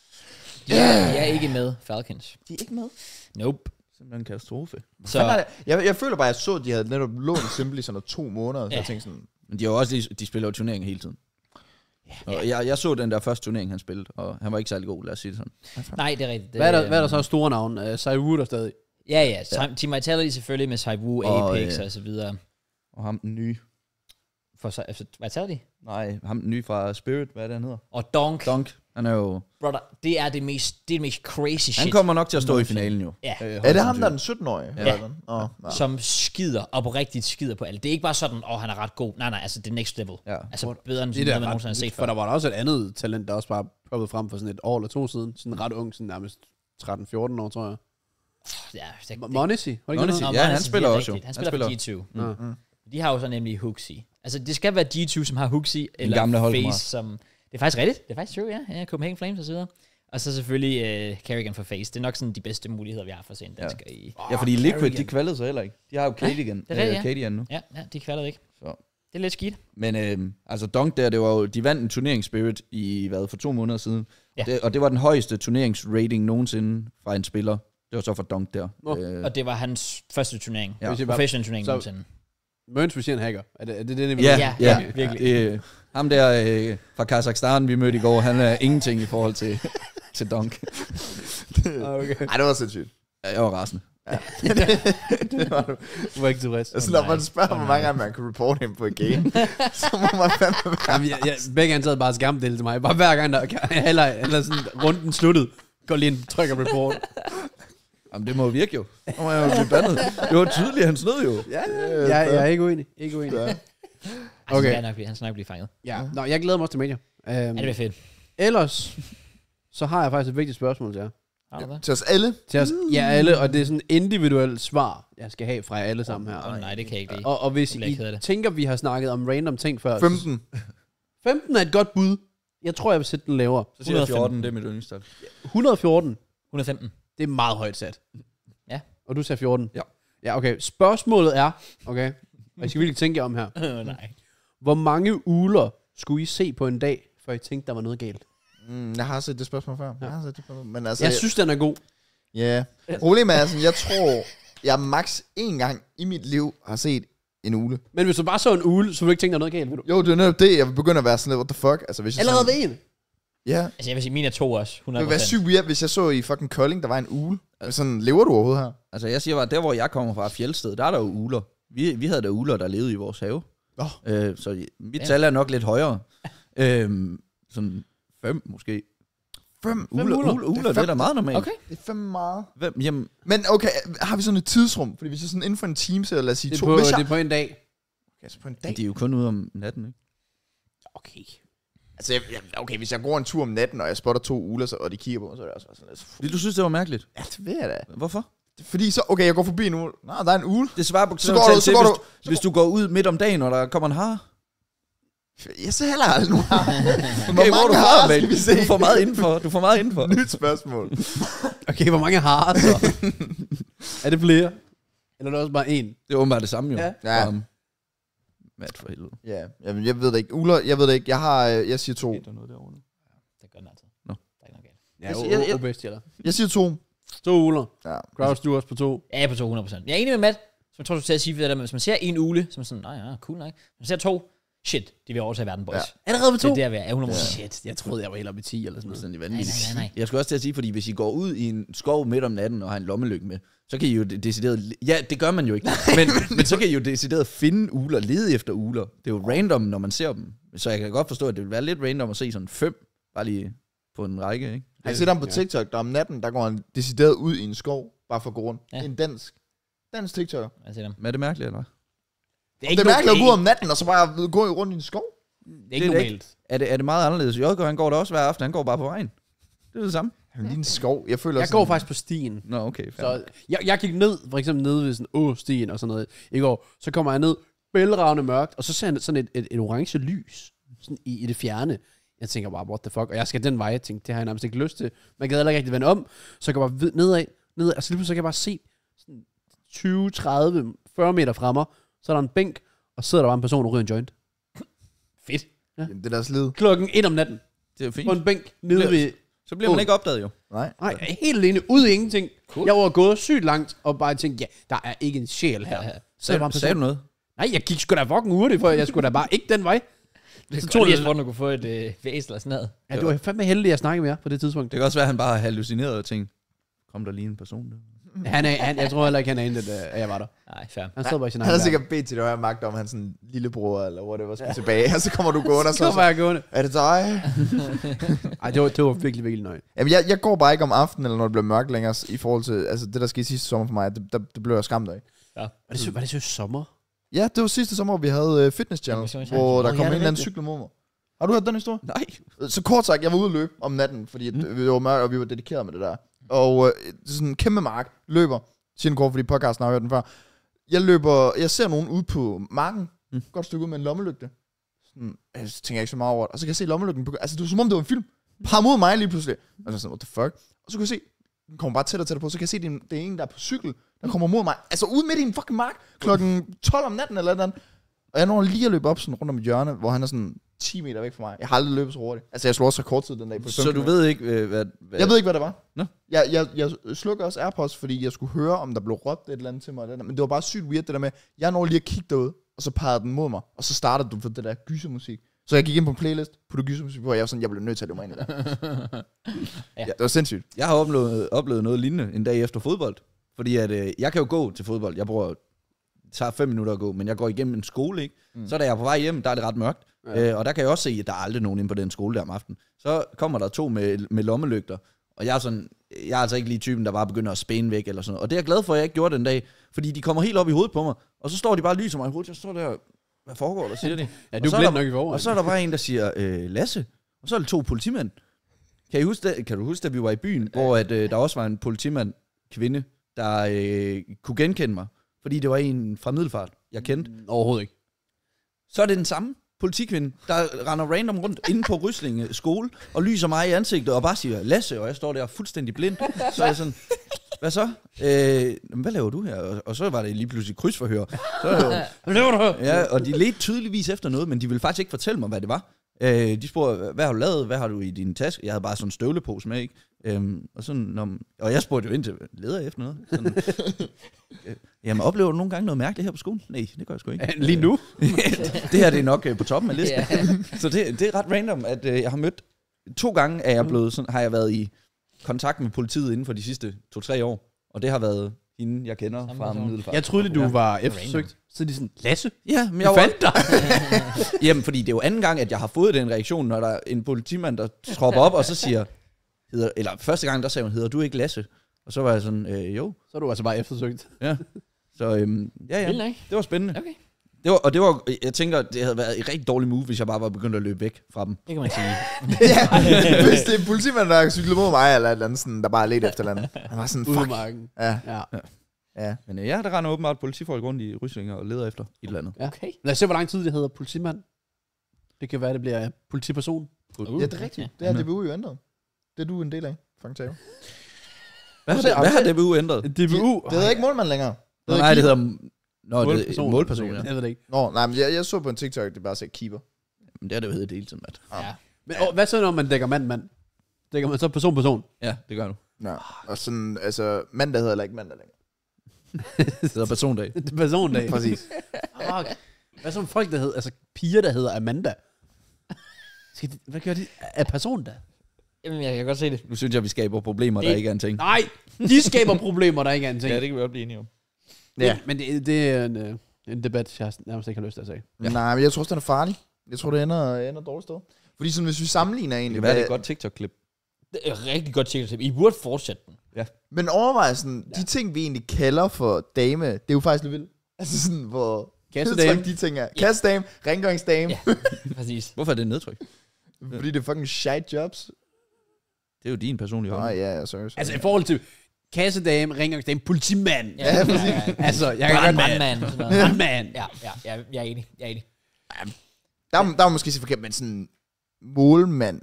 Jeg er ikke med Falcons. De er ikke med. Nope. Simpelthen en katastrofe. Så Jeg føler bare, at jeg så, at de havde netop lånt Simply i sådan 2 måneder. Så Ja. jeg tænkte sådan, Men de, har jo også, de spiller jo turneringer hele tiden. Og jeg så den der første turnering, han spillede, og han var ikke særlig god, lad os sige det sådan. nej, det er rigtigt. Hvad er der så af store navn? Sai Wu der stadig. Ja. Team Vitality selvfølgelig med Saibu, Og, Apex og så videre. Og ham den nye. For Vitality? Nej, ham den nye fra Spirit, hvad er det, han hedder? Og Donk. Dunk. Han er jo... Brother, det er det mest crazy shit. Han kommer nok til at stå i finalen jo. Ja. er det ham, der er den 17-årige? Ja. Ja. Som skider, oprigtigt skider på alt. Det er ikke bare sådan, han er ret god. Nej, altså det er next level. Ja. Altså bedre end Det noget, er man nogensinde har set for før. der var der også et andet talent, der også bare poppede frem for sådan et år eller 2 siden. Sådan ret ung, sådan nærmest 13-14 år, tror jeg. Ja, Monesi, var det ikke Monesi. noget? Ja, han spiller også jo. Han spiller Han for spiller. G2. De har jo så nemlig Huxi. Altså det skal være G2, som har Huxi, eller gamle holdkammerat. Face, som... Det er faktisk rigtigt. Det er faktisk true, ja. Copenhagen Flames og så videre. Og så selvfølgelig Carrigan for Face. Det er nok sådan de bedste muligheder, vi har for at se en dansker i... Ja, fordi Liquid, de kvalede sig heller ikke. De har jo Cadigan, det er rigtigt, ja. Cadigan nu. Ja, de kvalder ikke. Så. Det er lidt skidt. Men altså Dunk der, det var jo, de vandt en turneringsspirit i, for 2 måneder siden. Ja. Og det var den højeste turneringsrating nogensinde fra en spiller. Det var så for Dunk der. Og det var hans første turnering. Ja. Professional turnering Så- nogensinde. Mørns vi siger en hacker. Er det niveau? Ja, virkelig. Ham der fra Kazakhstan, vi mødte i går, han er ingenting i forhold til Dunk. Okay. Ej, det var sindssygt. Ja, jeg var rasende. Det var du. Du var ikke tilfreds. Altså, når man spørger, hvor mange gange man kan report hende på et game, så må man fandme være. Jamen, begge han sad bare skærmdel til mig. Bare hver gang, der eller sådan runden sluttet, går lige en tryk og report. Jamen, det må jo virke jo. Så må jeg jo blive bandet. Det var tydeligt, han snød jo. Jeg er ikke uenig. Ikke uenig. Ja. Okay. Han skal nok blive fanget. Ja. Nå, jeg glæder mig også til Major. Ja, det bliver fedt. Ellers, så har jeg faktisk et vigtigt spørgsmål til jer. Har du hvad? Til os alle. Til os, ja, alle, og det er sådan et individuelt svar, jeg skal have fra jer alle sammen her. Nej, det kan jeg ikke lide. Og hvis Jeg bliver I ked af det. tænker, vi har snakket om random ting før. 15. 15 er et godt bud. Jeg tror, jeg vil sætte den lavere. Så siger jeg 14, det er mit yndlingstal. 114, 115. det er meget højt sat. Ja. Og du sagde 14? Ja. Ja, okay. Spørgsmålet er, okay, og I skal virkelig tænke jer om her. Nej. Hvor mange ugler skulle I se på en dag, før I tænkte, der var noget galt? Jeg har set det spørgsmål før. Ja. Jeg har set det spørgsmål. Men altså, Jeg synes, den er god. ja. Problemet er sådan, jeg tror, jeg max en gang i mit liv har set en ugle. Men hvis du bare så en ugle, så ville du ikke tænke, der er noget galt, vil du? Jo, det er netop det. Jeg vil begynde at være sådan lidt, what the fuck? Altså, hvis jeg Allerede sådan, ved en. Ja. Altså, jeg vil sige, mine er 2 også. 100%. Det ville være sygt weird, hvis jeg så i fucking Kolding, der var en ugle. Sådan, lever du overhovedet her? Altså, jeg siger bare, der hvor jeg kommer fra, Fjeldsted, der er der jo ugler. Vi havde der ugler, der levede i vores have. Så mit tal er nok lidt højere. Sådan 5 måske. 5 Ugler, det er da meget normalt. Okay. Det er 5 meget. Jamen, Men okay, har vi sådan et tidsrum? Fordi hvis jeg sådan inden for en time, så lad os sige Det er 2. på, Hvis det jeg... er på en dag. Okay, så på en dag. de er jo kun ude om natten, ikke? Okay. Altså, okay, hvis jeg går en tur om natten, og jeg spotter 2 ugler, og de kigger på mig, så er det også sådan lidt... Fordi du synes, det var mærkeligt. Ja, det ved jeg da. Hvorfor? Fordi så, okay, jeg går forbi en ugle. Nej, der er en ugle. Det svarer på Så går du, så går du... hvis du går ud midt om dagen, og der kommer en hare. Jeg ser heller aldrig nogen har. Okay, hvor du har, har, skal vi se? Du får meget indenfor. Du får meget indenfor. Nyt spørgsmål. Okay, hvor mange har så? Er det flere? Eller er det også bare en? Det er åbenbart det samme, jo. Ja. Ja. Matt for helvede. Ja, jeg ved det ikke. Ugler, jeg ved det ikke. Jeg siger 2. Der er noget derovre. Det gør den altid. Nå. Der er ikke noget galt. Ja, Jeg- obedst, eller? Jeg siger 2. 2 ugler. Ja. Kraus, du er også på 2. Ja, jeg er på 200%. Jeg er enig med Matt, som jeg tror, du til at sige, det der, men hvis man ser en ugle, så er man sådan, nej, ja, cool, nej. Hvis man ser 2, shit, de vil overtage verden, boys. Ja. Ja. Allerede på Det er der, vi er 100%. Shit, jeg troede, jeg var helt oppe i 10 eller sådan noget. Fuldstændig Nej, vanvittigt. nej. Jeg skulle også til at sige, fordi hvis I går ud i en skov midt om natten og har en lommelygte med, så kan I jo decideret... Ja, det gør man jo ikke. Men så kan I jo decideret finde ugler, lede efter ugler. Det er jo random, når man ser dem. Så jeg kan godt forstå, at det vil være lidt random at se sådan 5, bare lige på en række, ikke? Jeg ser ham på TikTok, der om natten, der går han decideret ud i en skov, bare for at gå rundt. Ja. Ja. En dansk TikToker. Jeg ser dem. Men er det mærkeligt, eller? Det er Det er mærkeligt at gå ud om natten, og så bare gå rundt i en skov. Det er ikke det er normalt. Er det meget anderledes? JK, han går der også hver aften, han går bare på vejen. Det er det samme. Han er lige en skov. Jeg føler Jeg sådan, går faktisk på stien. Nå, okay. Så jeg gik ned, for eksempel ned ved sådan stien og sådan noget i går. Så kommer jeg ned, bælragende mørkt, og så ser jeg sådan et orange lys sådan i det fjerne. Jeg tænker bare, what the fuck? Og jeg skal den vej. Jeg tænkte, det har jeg nærmest ikke lyst til. Man kan heller ikke rigtig vende om. Så jeg går bare nedad, og så lige pludselig så kan jeg bare se sådan 20, 30, 40 meter fra mig. Så er der en bænk, og sidder der bare en person og ryger en joint. Fedt. Jamen, det er deres lid. Klokken 1 om natten. Det er jo fint. På en bænk nede ved... Så bliver man ikke opdaget, jo. Nej. Nej, helt alene, ud i ingenting. Cool. Jeg var gået sygt langt, og bare tænkte, ja, der er ikke en sjæl her. Så jeg bare Sagde du noget? Nej, jeg gik sgu da fucking hurtigt, for jeg skulle da bare ikke den vej. Så tog lige, at du kunne få et væs eller sådan noget. Ja, du var fandme heldig, at jeg snakkede med jer på det tidspunkt. Det kan også være, at han bare har hallucineret og tænkt, kom der lige en person der? Jeg tror heller ikke, han anede, at jeg var der. Nej, fair. Han stod bare i sin Han egen har sikkert bedt til det højere magt om hans sådan lillebror, eller whatever, skal tilbage. Og så kommer du gående, og så var jeg gående. er det dig? Ej, det var virkelig, virkelig nøje. Jamen, jeg går bare ikke om aftenen, eller når det bliver mørkt længere, i forhold til, altså det, der skete sidste sommer for mig, det blev jeg skræmt af. Var det så sommer? Ja, det var sidste sommer, vi havde Fitness Channel, Fitness Channel. hvor der Nå, kom ja, en det er eller anden rigtigt. cykle mod mig. Har du hørt den historie? Nej. Så kort sagt, jeg var ude at løbe om natten, fordi vi var mørkt, og vi var dedikeret med det der. Og sådan en kæmpe mark løber, siger den kort, fordi podcasten har hørt den før. Jeg ser nogen ude på marken, godt stykke ud med en lommelygte. Sådan, jeg tænker ikke så meget over det. Og så kan jeg se lommelygten på, altså det var som om det var en film. Par mod mig lige pludselig. Og så sådan, what the fuck? Og så kan jeg se, den kommer bare tættere på, så kan jeg se, det er en, der er på cykel, der kommer mod mig. Altså ude midt i en fucking mark, klokken 12 om natten eller noget. Og jeg når lige at løbe op sådan rundt om et hjørne, hvor han er sådan 10 meter væk fra mig. Jeg har aldrig løbet så hurtigt. Altså jeg slog også rekordtid den dag på 5 Så du ved ikke, hvad... Jeg ved ikke, hvad det var. Nå. Jeg slukker også AirPods, fordi jeg skulle høre, om der blev råbt et eller andet til mig. Men det var bare sygt weird, det der med, jeg når lige at kigge derud, og så pegede den mod mig, og så startede du for det der gysermusik. Så jeg gik ind på en playlist, puttede gysermusik på, og jeg var sådan, jeg blev nødt til at løbe mig ind i det. Ja, det var sindssygt. Jeg har oplevet noget lignende en dag efter fodbold. Fordi at, jeg kan jo gå til fodbold. Det tager 5 minutter at gå, men jeg går igennem en skole, ikke? Så da jeg er på vej hjem, der er det ret mørkt. Ja. Og der kan jeg også se, at der er aldrig nogen inde på den skole der om aftenen. Så kommer der 2 med lommelygter. Og jeg er altså ikke lige typen, der bare begynder at spæne væk eller sådan noget. Og det er jeg glad for, at jeg ikke gjorde den dag. Fordi de kommer helt op i hovedet på mig. Og så står de bare og lyser mig i hovedet. Jeg står der hvad foregår der, siger de. Ja, du er blind nok i forvejen. Og så er der bare en, der siger, Lasse. Og så er der 2 politimænd. Kan du huske, da vi var i byen, hvor at, der også var en politimand, kvinde, der kunne genkende mig, fordi det var en fra Middelfart, jeg kendte. Overhovedet ikke. Så er det den samme politikvinde, der render random rundt inde på Ryslinge skole, og lyser mig i ansigtet, og bare siger, Lasse, og jeg står der fuldstændig blind. Så er jeg sådan, hvad så? Hvad laver du her? Og så var det lige pludselig krydsforhør. Hvad laver du her? Ja, og de ledte tydeligvis efter noget, men de ville faktisk ikke fortælle mig, hvad det var. De spurgte, hvad har du lavet? Hvad har du i din taske? Jeg havde bare sådan en støvlepose med, ikke? Og jeg spurgte jo ind til, leder jeg efter noget? Sådan, jamen, oplever du nogle gange noget mærkeligt her på skolen? Nej, det gør jeg sgu ikke. Lige nu? Det her det er nok på toppen af listen. Så det er ret random, at jeg har mødt 2 gange, at jeg blevet sådan, har jeg været i kontakt med politiet inden for de sidste 2-3 år. Og det har været hende, jeg kender fra Middelfart. Jeg troede, du var eftersøgt. Så er de sådan, Lasse? Ja, men jeg fandt dig. Jamen, fordi det er jo anden gang, at jeg har fået den reaktion, når der er en politimand, der tropper op, og så siger, eller første gang, der sagde hun, hedder du ikke Lasse? Og så var jeg sådan, jo. Så er du altså bare eftersøgt. Ja. Så ja, det var spændende. Okay. Jeg tænker, det havde været et rigtig dårligt move, hvis jeg bare var begyndt at løbe væk fra dem. Det kan man sige. Ja, hvis det er politimanden, der cykler mod mig, eller et eller andet, sådan, der bare er lidt efter landet. Han var sådan, fuck. Ja. Men der render åbenbart politifolk rundt i Ryslinge og leder efter et eller andet. Ja. Okay. Lad os se, hvor lang tid det hedder politimand. Det kan være, det bliver politiperson. Ja, det er rigtigt. Det er DBU jo ændret. Det er du en del af, Frank Tave. Hvad har DBU ændret? DBU? Det hedder ikke målmand længere. Nej, det hedder målperson. Ja. Jeg ved det ikke. Nå, nej, men jeg så på en TikTok, det bare sagde keeper. Men det har det jo heddet hele tiden, Matt. Ja. Men hvad så, når man dækker mand? Dækker man så person? Ja, det gør du. Ja. Og sådan, altså, mandag hedder heller ikke mandag længere. Det hedder persondag. Det er persondag. Præcis. Hvad så med folk, der hedder, altså piger, der hedder Amanda? Hvad gør de af person da? Jamen, jeg kan godt se det. Nu synes jeg, vi skaber problemer, der ikke er en ting. Nej, de skaber problemer, der ikke er en ting. Ja, det kan vi godt blive enige om. Ja. Men det er en debat, jeg nærmest ikke har lyst til at sige. Ja. Nej, men jeg tror også, den er farlig. Jeg tror, det ender dårligt sted. Fordi sådan, hvis vi sammenligner egentlig... Det kan være, det er et godt TikTok-klip. Det er et rigtig godt TikTok-klip. I burde fortsætte den. Ja. Men overvej sådan, de ting, vi egentlig kalder for dame, det er jo faktisk lidt vildt. Altså sådan, hvor... Kassedame. De ting er. Kassedame, rengøringsdame. Ja, præcis. Hvorfor er det nedtryk? Fordi det er fucking shite jobs. Det er jo din personlige holdning. Ja, sorry. Altså i forhold til kassedame, rengøringsdame, politimand. Ja, præcis. Altså, jeg kan Brandmand. Brandmand. Ja, jeg er enig. Der er måske så forkert, men sådan målmand.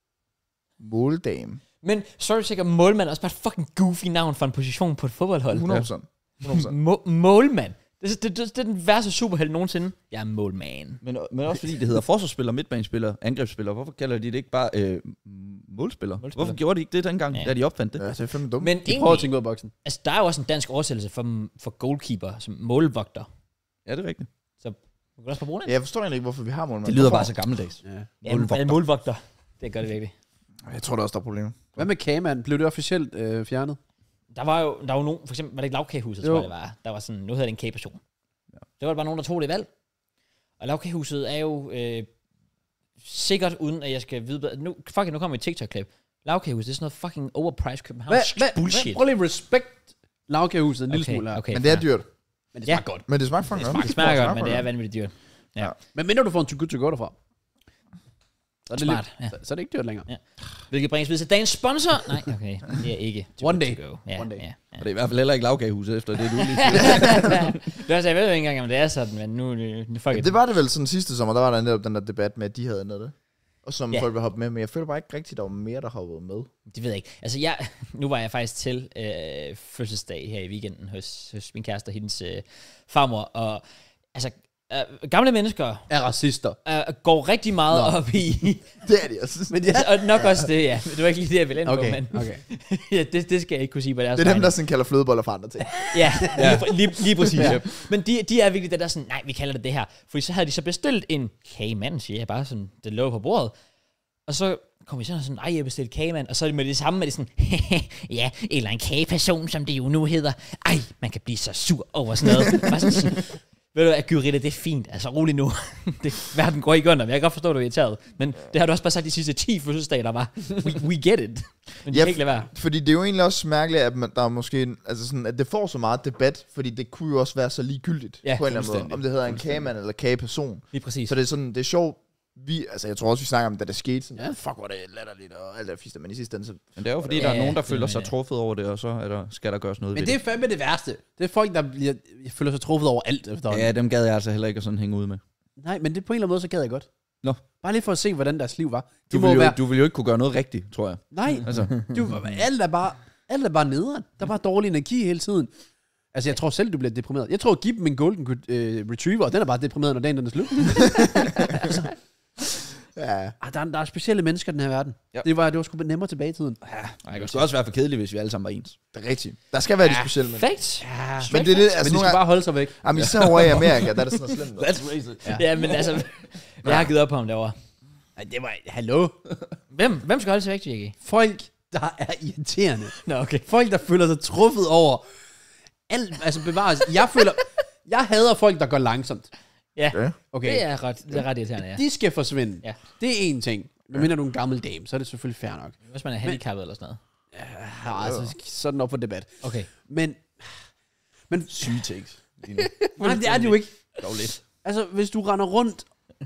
Måldame. Men sorry, sikkert målmand er også bare et fucking goofy navn for en position på et fodboldhold. 100%. Målmand. Det er den værste superhelt nogensinde. Jeg er målmand. Men også fordi det hedder forsvarsspiller, midtbanespiller, angrebsspiller. Hvorfor kalder de det ikke bare målspiller? Hvorfor gjorde de ikke det dengang, da de opfandt det? Ja, det er fandme dumt. Men De prøver at tænke ud af boksen. altså, der er jo også en dansk oversættelse for goalkeeper, som målvogter. Ja, det er rigtigt. Så du kan også bruge den. Jeg forstår egentlig ikke, hvorfor vi har målmand. Det lyder bare så gammeldags. Ja. Målvogter. Det gør det virkelig. Jeg tror, der også der er problemer. Hvad med kagemand? Blev det officielt fjernet? Der var jo nogen, for eksempel var det ikke Lavkagehuset, tror jeg det var. Der var sådan, nu hedder det en kageperson. Ja. Det var bare nogen, der tog det valg. Og Lavkagehuset er jo sikkert, uden at jeg skal vide... Nu kommer et TikTok-klip. Lavkagehuset, det er sådan noget fucking overpriced københavnsk bullshit. Prøv lige respekt Lavkagehuset en lille smule her. Okay, Men det er dyrt. Men det smager godt. Men det smager fucking godt. Det smager godt, men det er vanvittigt dyrt. Ja. Men mindre du får en too good to go derfra. Så er det Smart, lidt, så er det ikke dyrt længere. Ja. Hvilket bringes videre til dagens sponsor. Nej, okay. Det er ikke. One day. Ja, One day. Ja. Og det er i hvert fald heller ikke lavkagehuset efter det, du lige Det er også, jeg ved jo ikke engang, om det er sådan, men nu fuck it. Det var det vel sådan sidste sommer, der var der netop den der debat med, at de havde ændret det. Og som folk vil hoppe med, men jeg føler bare ikke rigtigt, der var mere, der hoppede med. Det ved jeg ikke. Altså, nu var jeg faktisk til fødselsdag her i weekenden hos min kæreste og hendes farmor, og altså, gamle mennesker Er racister. går rigtig meget op i... Det er de også. Men altså, og nok også det, ja. Det var ikke lige det, jeg ville ind på, men Okay. ja, det skal jeg ikke kunne sige på deres Det er dem, vegne. der sådan kalder flødeboller for andre ting. Ja, lige præcis. Ja. Men de er virkelig det der sådan, nej, vi kalder det her. Fordi så havde de så bestilt en kagemand, siger jeg bare sådan, det lå på bordet. Og så kom vi sådan, nej, jeg bestilte kagemand. Og så med det samme med det sådan, ja, eller en kageperson, som det jo nu hedder. Ej, man kan blive så sur over sådan noget. Bare sådan, Ved du hvad, Gyrette, det er fint. Altså, rolig nu. Verden går ikke under, men jeg kan godt forstå, at du er irriteret. Men det har du også bare sagt de sidste 10 fødselsdage, der var. We get it. Men det kan ikke lade være. Fordi det er jo egentlig også mærkeligt, at der er måske, altså sådan, at det får så meget debat, fordi det kunne jo også være så ligegyldigt, på en eller anden måde, om det hedder en kagemand eller kageperson. Lige præcis. Så det er sådan, det er sjovt. Altså jeg tror også, vi snakker om, da det skete, sådan, fuck, hvor det latterligt, og alt det fister, men i sidste ende, så... Men det er jo fordi, der er nogen, der føler sig truffet over det, og så skal der gøres noget Men ved det er fandme det værste. Det er folk, der føler sig truffet over alt efterhånden. Ja, dem gad jeg altså heller ikke at sådan hænge ud med. Nej, men det på en eller anden måde, så gad jeg godt. Nå. Bare lige for at se, hvordan deres liv var. Du vil jo ikke kunne gøre noget rigtigt, tror jeg. Nej, Altså. alt er bare nederen. Der er bare dårlig energi hele tiden. Altså, jeg tror selv, du bliver deprimeret. Jeg tror, at give dem en golden retriever, og den er bare deprimeret, når dagen den er slut. Ja. Der er specielle mennesker i den her verden. Ja. Det var sgu nemmere tilbage i tiden. Ja, det skulle også være for kedeligt, hvis vi alle sammen var ens. Det er rigtigt. Der skal være de specielle mennesker. Perfekt. Ja, Men det er det, men de skal bare holde sig væk. Jamen, især over i Amerika, der er det sådan noget slemt. That's racist. Ja, men altså, jeg har givet op på ham derovre. Nej, det var... Hallo? Hvem skal holde sig væk, Jackie? Folk, der er irriterende. Nå, okay. Folk, der føler sig truffet over... Alt, altså bevares. Jeg hader folk, der går langsomt. Ja, Okay. det er ret irriterende, ja. De skal forsvinde. Ja. Det er én ting. Men mener du en gammel dame, så er det selvfølgelig fair nok. Hvis man er handicappet eller sådan noget. Ja, altså, sådan op for debat. Okay. Men Syge takes. nej, det er det jo ikke. Dog lidt. Altså, hvis du render rundt,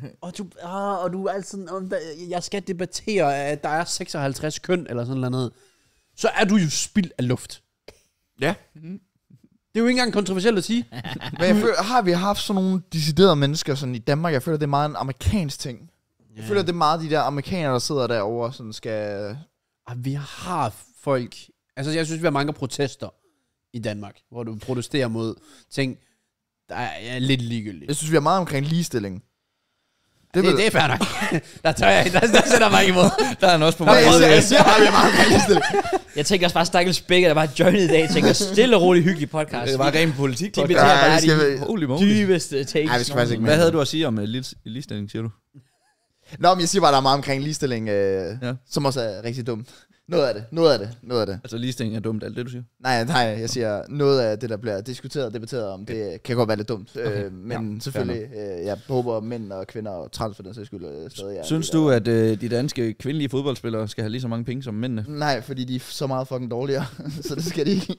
og du er altid sådan, jeg skal debattere, at der er 56 køn, eller sådan noget, så er du jo spild af luft. Ja. Det er jo ikke engang kontroversielt at sige. Men jeg føler, har vi haft sådan nogle deciderede mennesker sådan i Danmark? Jeg føler, det er meget en amerikansk ting. Jeg føler, det er meget de der amerikanere, der sidder derovre, sådan skal... Vi har folk... Altså, jeg synes, vi har mange protester i Danmark, hvor du protesterer mod ting, der er lidt ligegyldige. Jeg synes, vi har meget omkring ligestilling. Det er fair nok. Der tør jeg ikke. Der sætter mig ikke imod. Der er han også på Nej, vej. jeg siger bare, vi har meget omkring ligestilling. Jeg tænker også bare stakkels Begge, der bare joined i dag, tænker stille og rolig hyggelig podcast. Det var ren politik. De betaler bare de Holy moly. dybeste takes. Nej, vi skal faktisk ikke Hvad havde du at sige om ligestilling, siger du? Nå, men jeg siger bare, der er meget omkring ligestilling, som også er rigtig dumt. Noget af det. Altså ligestilling er dumt, alt det du siger? Nej, jeg siger, noget af det, der bliver diskuteret og debatteret om, det kan godt være lidt dumt. Okay. Men selvfølgelig, jeg håber, at mænd og kvinder og trans for den sags skyld stadig er... Synes du, at de danske kvindelige fodboldspillere skal have lige så mange penge som mændene? Nej, fordi de er så meget fucking dårligere, så det skal de ikke.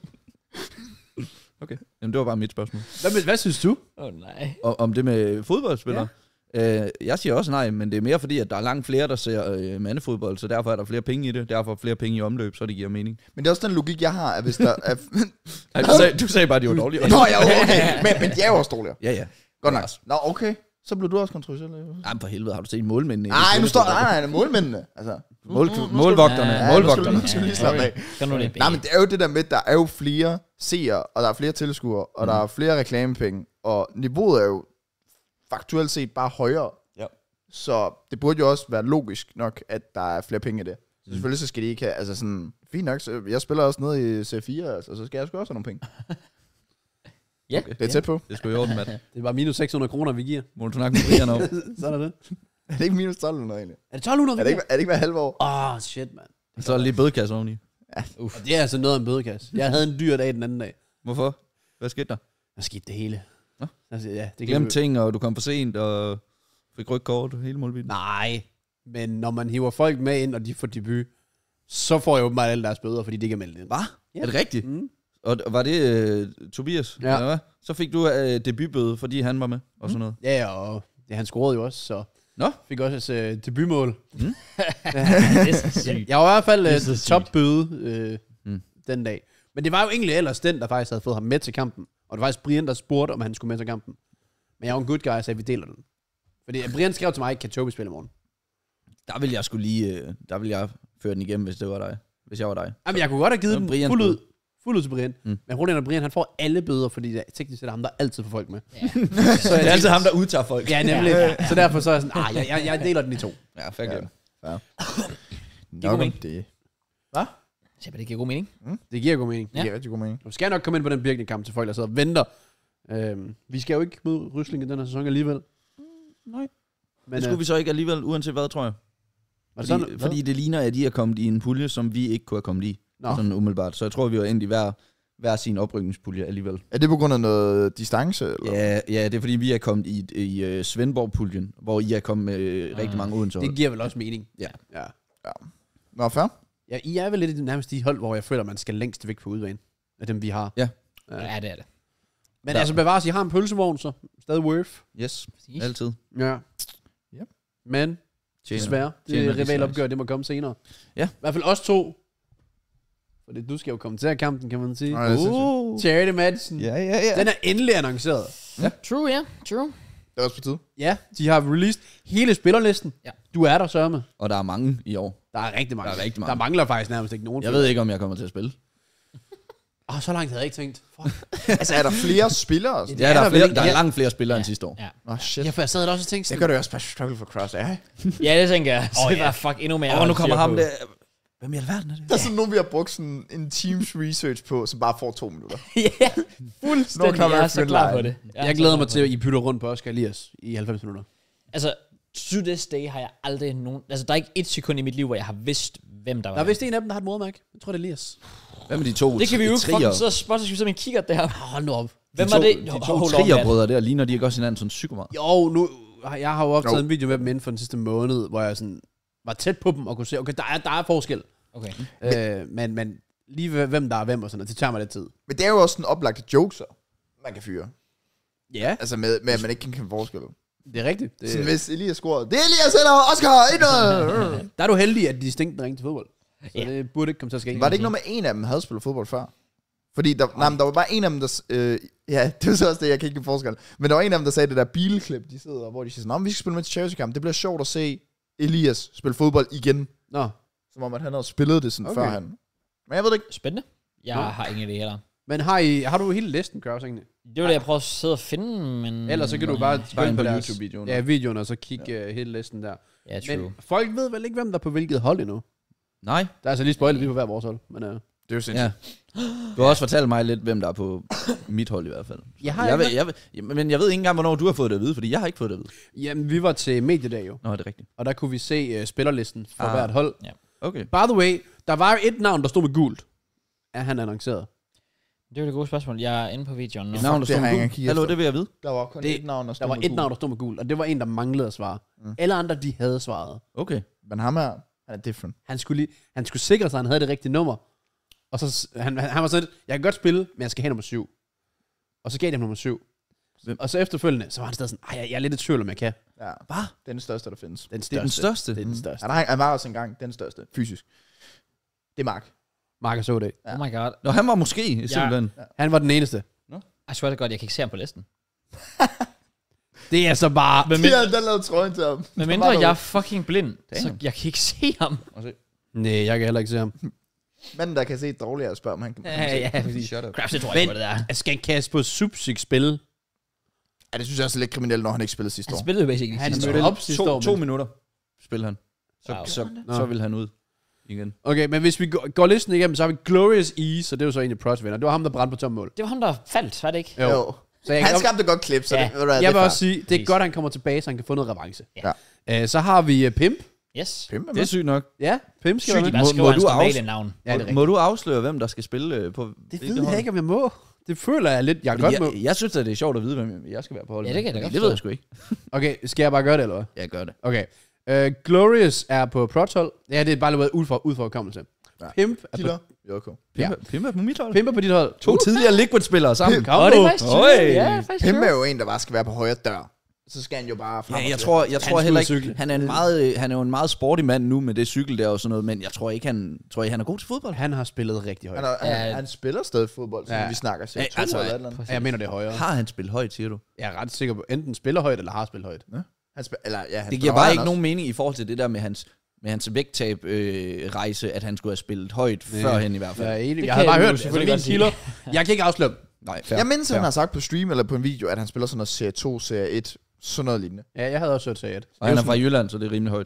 Okay, jamen det var bare mit spørgsmål. Hvad synes du? Nej. Om det med fodboldspillere? Jeg siger også nej, men det er mere fordi, at der er langt flere, der ser mandefodbold, så derfor er der flere penge i det, derfor er flere penge i omløb, så det giver mening. Men det er også den logik, jeg har, at hvis der er... Du sagde bare, at de var dårlige. Nå, ja, okay. Men de er jo også dårligere. Ja. Godt nok. Nå, okay. Så blev du også kontroversiel. Jamen for helvede, har du set målmændene? Nej, nu står der målmændene. Altså, Målvogterne. Nu skal vi lige slappe af. Nej, men det er jo det der med, der er jo flere seere, og der er flere tilskuere, og der er flere reklamepenge, og niveauet er jo faktuelt set bare højere. Ja. Så det burde jo også være logisk nok, at der er flere penge i det. Så selvfølgelig så skal de ikke have, altså sådan, fint nok, så jeg spiller også nede i C4, altså, så skal jeg sgu også have nogle penge. Ja. Okay, det er tæt på. Det skulle i orden, Matt. Det er bare minus 600 kroner, vi giver. Må du snakke med Brian om? Sådan er det. Er det ikke minus 1200 egentlig? Er det 1200, Er det ikke hver halve år? Shit, mand. Så er der lige bødekasse oveni. Og det er altså noget af en bødekasse. Jeg havde en dyr dag den anden dag. Hvorfor? Hvad skete der? Der skete det hele. Nå? Altså, ja, det Glemte ting, og du kom for sent, og fik rødt kort, hele målbiden. Nej, men når man hiver folk med ind, og de får debut, så får jeg åbenbart alle deres bøder, fordi de ikke er meldt ind. Hvad? Ja. Er det rigtigt? Mm. Og var det Tobias? Ja. Eller hvad? Så fik du debutbøde, fordi han var med, og sådan noget. Ja, og han scorede jo også, så Nå? fik også et debutmål. Det er så sygt. Jeg var i hvert fald Det er så sygt. topbøde den dag. Men det var jo egentlig ellers den, der faktisk havde fået ham med til kampen. Og det var faktisk Brian, der spurgte, om han skulle med til kampen. Men jeg var en good guy, så vi deler den. Fordi Brian skrev til mig, kan Tobi spille i morgen? Der vil jeg skulle lige, der vil jeg føre den igennem, hvis det var dig. Hvis jeg var dig. Jamen, jeg kunne godt have givet den Brians fuld ud til Brian. Men problemet er, at Brian han får alle bøder, fordi det teknisk set er ham, der altid får folk med. Ja. Så Det er altid ham, der udtager folk. Ja, nemlig. Så derfor så er jeg sådan, jeg deler den i 2. Ja, fair game. Nok om det. Hvad? Så det giver god mening. Det giver god mening. Det giver rigtig god mening. Du skal nok komme ind på den Birken-kamp til folk, der sidder og venter. Vi skal jo ikke møde Rysling i den her sæson alligevel. Nej. Men, Det skulle vi så ikke alligevel, uanset hvad, tror jeg. Fordi det ligner, at de er kommet i en pulje, som vi ikke kunne have kommet i. Nå. Sådan umiddelbart. Så jeg tror, vi var endt i hver hver sin oprykningspulje alligevel. Er det på grund af noget distance? Eller? Ja, det er fordi, vi er kommet i Svendborg-puljen, hvor I er kommet med rigtig mange Odense. Det giver vel også mening. Ja. Nå, fair. Ja, I er vel lidt nærmest de hold, hvor jeg føler, man skal længst væk på udvejen. Af dem, vi har. Ja. Ja, det er det. Men altså bevares, I har en pølsevogn, så stadig worth. Yes, Præcis. altid. Ja. Ja. Men desværre, Tjener det de rivalopgør, det må komme senere. Ja. I hvert fald os to. Fordi du skal jo kommentere kampen, kan man sige. Nej, det synes Charity Madsen. Ja. Den er endelig annonceret. True, ja. True. Det er også på tide. Ja, de har released hele spillerlisten. Ja. Du er der, Sørme. Og der er mange i år. Der er rigtig mange. Der er rigtig mange. Der mangler faktisk nærmest ikke nogen. Jeg ved ikke, om jeg kommer til at spille. Så langt havde jeg ikke tænkt. Fuck. Altså, er der flere spillere? Ja, Ja, der er, vel ikke. der er Ja. langt flere spillere end sidste år. Ja. Nå, shit. Ja, for jeg sad der også og tænkte Jeg sådan. gør det også bare struggle for Cross, ja. Ja, det tænker jeg. Så det ja. var fuck endnu mere. Nu kommer styr ham på. der. Hvem i alverden er det? Der er sådan nogen, vi har brugt sådan en teams research på, som bare får 2 minutter. Ja, fuldstændig. Når Jeg er så klar på det. Jeg glæder mig til, at I bytter rundt på Oscar Elias i 90 minutter. Altså, to this day har jeg aldrig nogen... Altså, der er ikke et sekund i mit liv, hvor jeg har vidst, hvem der var. Der er vist en af dem, der har et modermærke. Jeg tror, det er Elias. Hvem er de to? Det kan vi jo ikke trier? fucking sidde og spotte, så skal vi en kigger der. Hold nu op. Hvem De var to- det? De Hold to on, trierbrødre der, ligner de ikke også hinanden sådan psyko meget? Jo, nu, jeg har jo optaget Jo. en video med dem inden for den sidste måned, hvor jeg sådan var tæt på dem og kunne se, okay, der er forskel. Okay. Men lige hvem der er hvem og sådan noget, det tager mig lidt tid. Men det er jo også sådan oplagte jokes, man kan fyre. Ja, Altså med at man ikke kan kende forskel. det er rigtigt. Det, Sådan hvis Elias scorede, det er Elias eller Oscar, 1-0! der er du heldig, at de stinkende ringe til fodbold. Så Ja. det burde ikke komme til at ske. Var det ikke noget med en af dem havde spillet fodbold før? Fordi der var bare en af dem, der... ja, det var så også det, jeg kan ikke lide forskel. Men der var en af dem, der sagde det der bilklip, de sidder, hvor de siger sådan, vi skal spille med til Chelsea-kamp. Det bliver sjovt at se Elias spille fodbold igen. Nå, Som om, at han havde spillet det sådan Okay. før han. Men jeg ved det ikke. Spændende. Jeg har ingen idé heller. men har du hele listen, Kraus, egentlig? Det var det, jeg prøvede at sidde og finde, men... Ellers så kan du bare gå Bare ind på på deres YouTube-videoen. videoen, og så kigge hele listen der. Ja, true. Men folk ved vel ikke, hvem der er på hvilket hold endnu. Nej. Der er altså lige spoilet lige på hver vores hold. Men, Det er jo sindssygt. Ja. Du har også fortalt mig lidt, hvem der er på mit hold i hvert fald. Men jeg ved ikke engang, hvornår du har fået det at vide, fordi jeg har ikke fået det at vide. Jamen, vi var til mediedag jo, Nå, er det rigtigt? og der kunne vi se spillerlisten for hvert hold. Okay. By the way, der var jo et navn, der stod med gult. Er han annonceret? Det var det gode spørgsmål. Jeg er inde på videoen nu. Et navn, der det står har jeg med ikke gul. kigget Hallo, efter. det vil jeg vide. Der var kun Det- et navn, Der var et navn, der stod med gult, og det var en, der manglede at svare. Alle andre, de havde svaret. Okay. Men ham her, han er different. Han skulle sikre sig, at han havde det rigtige nummer. Og så han var sådan lidt, jeg kan godt spille, men jeg skal have nummer 7. Og så gav de ham nummer 7. Hvem? Og så efterfølgende, så var han stadig sådan, jeg er lidt i tvivl, om jeg kan. Ja. Hvad? Det er den største, der findes. Den Det er den største. Det er den største. Han var også engang den største, fysisk. Det er Mark. Marcus så det. Oh my god. Nå, han var måske simpelthen. Han var den eneste. I swear to god, jeg kan ikke se ham på listen. Det er så bare... Men, Ja, der lavede trøjen til ham. men Der mindre var jeg er noget. fucking blind, så Damn. jeg kan ikke se ham. Nej, jeg kan heller ikke se ham. Manden, der kan se dårligere og spørge, om han kan. Præcis. Shut up. Craps, det tror jeg Men på, det der. skal Kasper Subsik spille? Ja, det synes jeg også er lidt kriminelt, når han ikke spillede sidste Han år. spillede jo basically Han sidste mødte år. op sidste år. To minutter spiller han. Så, Wow. så vil han ud igen. Okay, men hvis vi går listen igennem, så har vi Glorious Ease, og det var så egentlig Prots-vinder. Det var ham, der brændte på tom mål. Det var ham, der faldt, var det ikke? Jo. Så jeg, Han skabte godt klip, så Ja. det, ved du hvad, jeg det vil er også sige, det er Præcis. godt, at han kommer tilbage, så han kan få noget revanche. Ja. Så har vi Pimp. Yes. Pimp er Det er sygt nok. Ja, Pimp skal Sygt, være de med. bare Må- skriver må hans du normale afs- navn. Ja, det er rigtigt. Må du afsløre, hvem der skal spille på Det hvilket ved hold? jeg ikke, om jeg må. Det føler jeg lidt, jeg godt må. Jeg synes, at det er sjovt at vide, hvem jeg skal være på holdet. Ja, det kan jeg da godt Det ved jeg sgu ikke. Okay, skal jeg bare gøre det, eller hvad? Jeg gør det. Okay. Glorious er på Prots hold. Ja, det er bare lidt udforkommelse. Ja. Pimp er på, Killer. Joko. Pimp er på mit hold. Pimp er på dit hold. To tidligere Liquid-spillere sammen. Pimp. Kom Og det nu. er faktisk true. Øj. Ja, det er faktisk Pimp true. er jo en, der bare skal være på højre dør. Så skal han jo bare frem Ja, og jeg tilbage. tror Han heller skulle ikke, cykle. han er jo en meget sporty mand nu med det cykel der og sådan noget, men jeg tror ikke, han er god til fodbold. Han har spillet rigtig højt. Han spiller stadig fodbold, så Ja. vi snakker sig. Ja, altså, eller et eller andet. Jeg mener, det er højere. Har han spillet højt, siger du? Jeg er ret sikker på, enten spiller højt, eller har spillet højt. Han Det spiller giver bare højere ikke end nogen mening i forhold til det der med hans vægttab rejse, at han skulle have spillet højt førhen i hvert fald. Jeg er enig. Det Jeg havde kan bare jeg hørt jo det. Så selvfølgelig min godt sige. kilder. Jeg kan ikke afsløre dem. Nej, os. Jeg mindes, han har sagt på stream eller på en video, at han spiller sådan noget serie 2, serie 1, sådan noget lignende. Ja, jeg havde også hørt sige Og han er fra Jylland, så det er rimelig højt.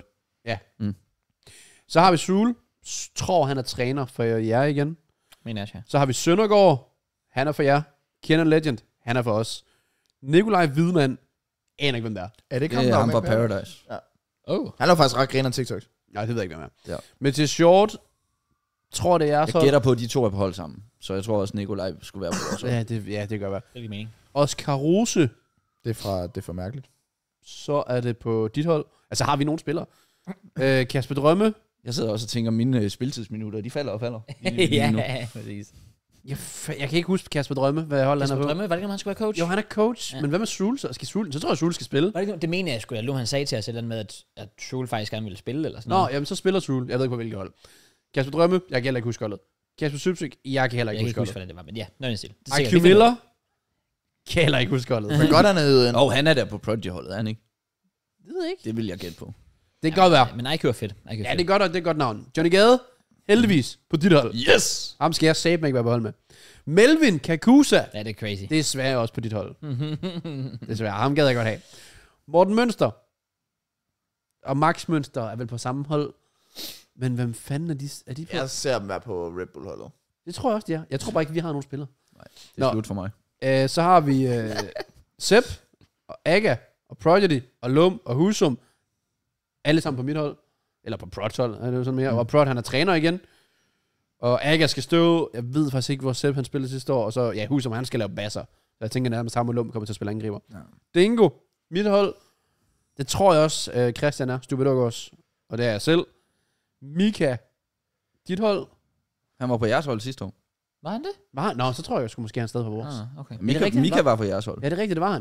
Så har vi Sul. Tror, han er træner for jer igen. Mener jeg, ja. Så har vi Søndergaard. Han er for jer. Kiernan Legend. Han er for os. Nikolaj Hvidmann. Aner ikke, hvem det er. Er det ikke Det ham, er der ham var fra med? Paradise. Oh. Han er faktisk ret griner TikToks. Nej, det ved jeg ikke, hvem er. Ja. Men til short, tror det er Jeg så... gætter på, at de to er på hold sammen. Så jeg tror også, Nikolaj skulle være på vores hold. det gør være. Det er mening. Oscar Rose, Det er for mærkeligt. så er det på dit hold. Altså, har vi nogle spillere? Kasper Drømme. Jeg sidder også og tænker, mine spiltidsminutter, de falder og falder. Ja, præcis. Jeg kan ikke huske Kasper Drømme, hvad hold han er på. Drømme, var det ikke, om han skulle være coach? Jo, han er coach, men hvad med Schul? Så tror jeg, Schul skal spille. Var det, ikke, det mener jeg sgu da. Han sagde til os et eller andet med, at Schul faktisk gerne ville spille, eller sådan Nå, noget. jamen så spiller Schul. Jeg ved ikke på hvilket hold. Kasper Drømme, jeg kan heller ikke huske holdet. Kasper Subsik, jeg kan heller Jeg ikke kan huske ikke huske, holdet. hvordan det var, men ja, noget i den stil. IQ Miller, kan heller ikke huske holdet. Men godt, han er ude. Han er der på Prodigy-holdet, er han ikke? Det ved jeg ikke. Det vil jeg gætte på. Det kan godt være. Men IQ er fedt. Ja, det er godt, og det er et godt navn. Johnny Gade, heldigvis, på dit hold. Yes! Ham skal jeg satme ikke være på hold med. Melvin Kakusa, Ja, det er crazy. det er svært også på dit hold. Desværre, ham gad jeg godt have. Morten Mønster og Max Mønster er vel på samme hold. Men hvem fanden er de på? Jeg ser dem være på Red Bull-holdet. Det tror jeg også, de er. Jeg tror bare ikke, vi har nogen spillere. Det er slut for mig. Så har vi Sepp og Aga og Prodigy og Lum og Husum. Alle sammen på mit hold. Eller på Prods hold, er det jo sådan mere. Og Prod, han er træner igen. Og Aga skal stå. Jeg ved faktisk ikke, hvor Sepp han spillede sidste år. Og så, ja, Husum, han skal lave basser. Så jeg tænker nærmest, ham og Lum kommer til at spille angriber. Ja. Dingo, mit hold. Det tror jeg også, Christian er. Stupidogos. Og det er jeg selv. Mika, dit hold. Han var på jeres hold sidste år. Var han det? Var han? Nå, så tror jeg skulle måske have en sted på vores. Okay. Mika var på jeres hold. Ja, det er rigtigt, det var han.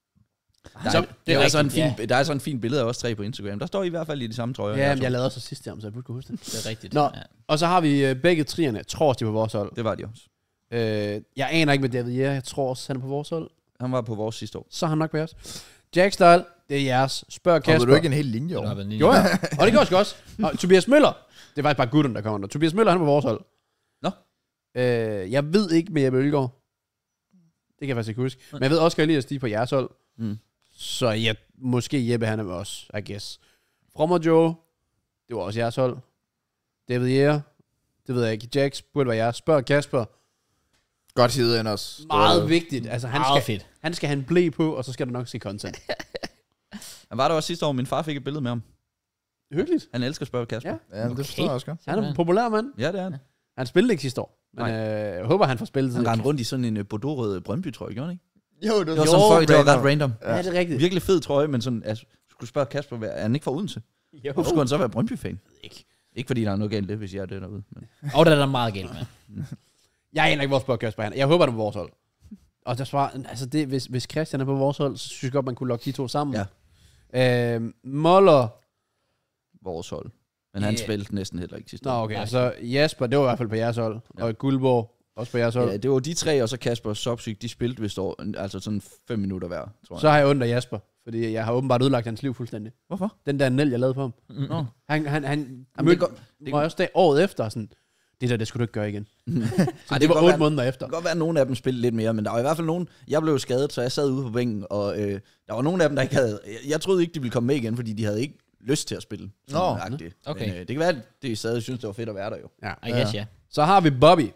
Der er sådan en fin billede af os tre på Instagram. Der står I hvert fald i de samme trøjer. Ja, men jeg lavede også sidst så jeg burde kunne huske det. Det er rigtigt. Nå, Ja. og så har vi begge trierne. Tror de er på vores hold. Det var de også. Jeg aner ikke med David Jæger. Jeg tror også, han er på vores hold. Han var på vores sidste år. Så er han nok på jeres. Jack Style, det er jeres. Spørg Kasper. Kommer du ikke en hel linje over? Jo, ja. Og det gør jeg også. Og Tobias Møller, det er faktisk bare gutten, der kommer der. Tobias Møller, han er på vores hold. Nå. Jeg ved ikke med Jeppe Ølgaard. Det kan jeg faktisk ikke huske. Men jeg ved også, at Elias, de er på jeres hold. Mm. Så ja, måske Jeppe, han er med os, I guess. From og Joe, det var også jeres hold. David Jæger, det ved jeg ikke. Jax burde være jeres. Spørg Kasper. Godt hidet ind også. Meget vigtigt. Altså, Meget fedt. han skal have en blæ på, og så skal der nok se content. Han var der også sidste år. Min far fik et billede med ham. Hyggeligt. Han elsker at spørge Kasper. Ja. Ja, det forstår jeg også godt. Han er en populær mand. Ja, det er han. Han spillede ikke sidste år. Men jeg håber, han får spillet. Han rendte rundt i sådan en Bordeaux-rød Brøndby-trøje, gjorde han ikke? Jo, Det var sådan folk, det var ret random. Ja, det er rigtigt. Virkelig fed trøje, men sådan, altså, skulle spørge Kasper, er han ikke fra Odense? Hvorfor skulle han så være Brøndby-fan? Ikke fordi der er noget galt det, hvis jeg er det derude. Men. Og der er der meget galt med. Jeg aner ikke, hvor spørg Kasper han. Jeg håber, han er på vores hold. Og der svarer, altså det, hvis Christian er på vores hold, så synes jeg godt, man kunne lokke de to sammen. Ja. Moller. Vores hold. Men han spillede næsten heller ikke sidste Nå, år. okay. Så Jasper, det var i hvert fald på jeres hold. Ja. Og Guldborg, også på jeres hold. Ja, det var de tre, og så Kasper og Sopsyk, de spillede vist altså sådan 5 minutter hver, tror jeg. Så har jeg ondt af Jasper, fordi jeg har åbenbart ødelagt hans liv fuldstændig. Hvorfor? Den der nel, jeg lavede på ham. Nå. Han mødte mig også dag året efter, sådan, det skulle du ikke gøre igen. Så det var 8 måneder efter. Det kan godt være, at nogle af dem spillede lidt mere, men der var i hvert fald nogen, jeg blev skadet, så jeg sad ude på bænken, og der var nogle af dem, der ikke havde, jeg troede ikke, de ville komme med igen, fordi de havde ikke lyst til at spille. Okay. Men, det kan være, at de stadig synes, det var fedt at være der jo. Ja. I guess, ja. Så har vi Bobby.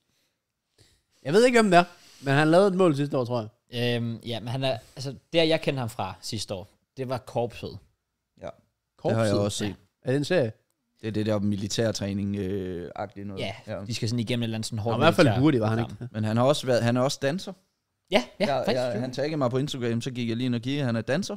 Jeg ved ikke, hvem det er, men han lavede et mål sidste år, tror jeg. Ja, men han er, altså, der jeg kendte ham fra sidste år, det var korpset. Ja, Korpset. det har jeg også set. Er det en serie? Det er det der militærtræning-agtigt noget. Ja, de skal sådan igennem et eller andet sådan hårdt. Og i hvert fald hurtigt var han ikke. Men han har også været, han er også danser. Ja, faktisk. Han taggede mig på Instagram, så gik jeg lige ind og kiggede, han er danser.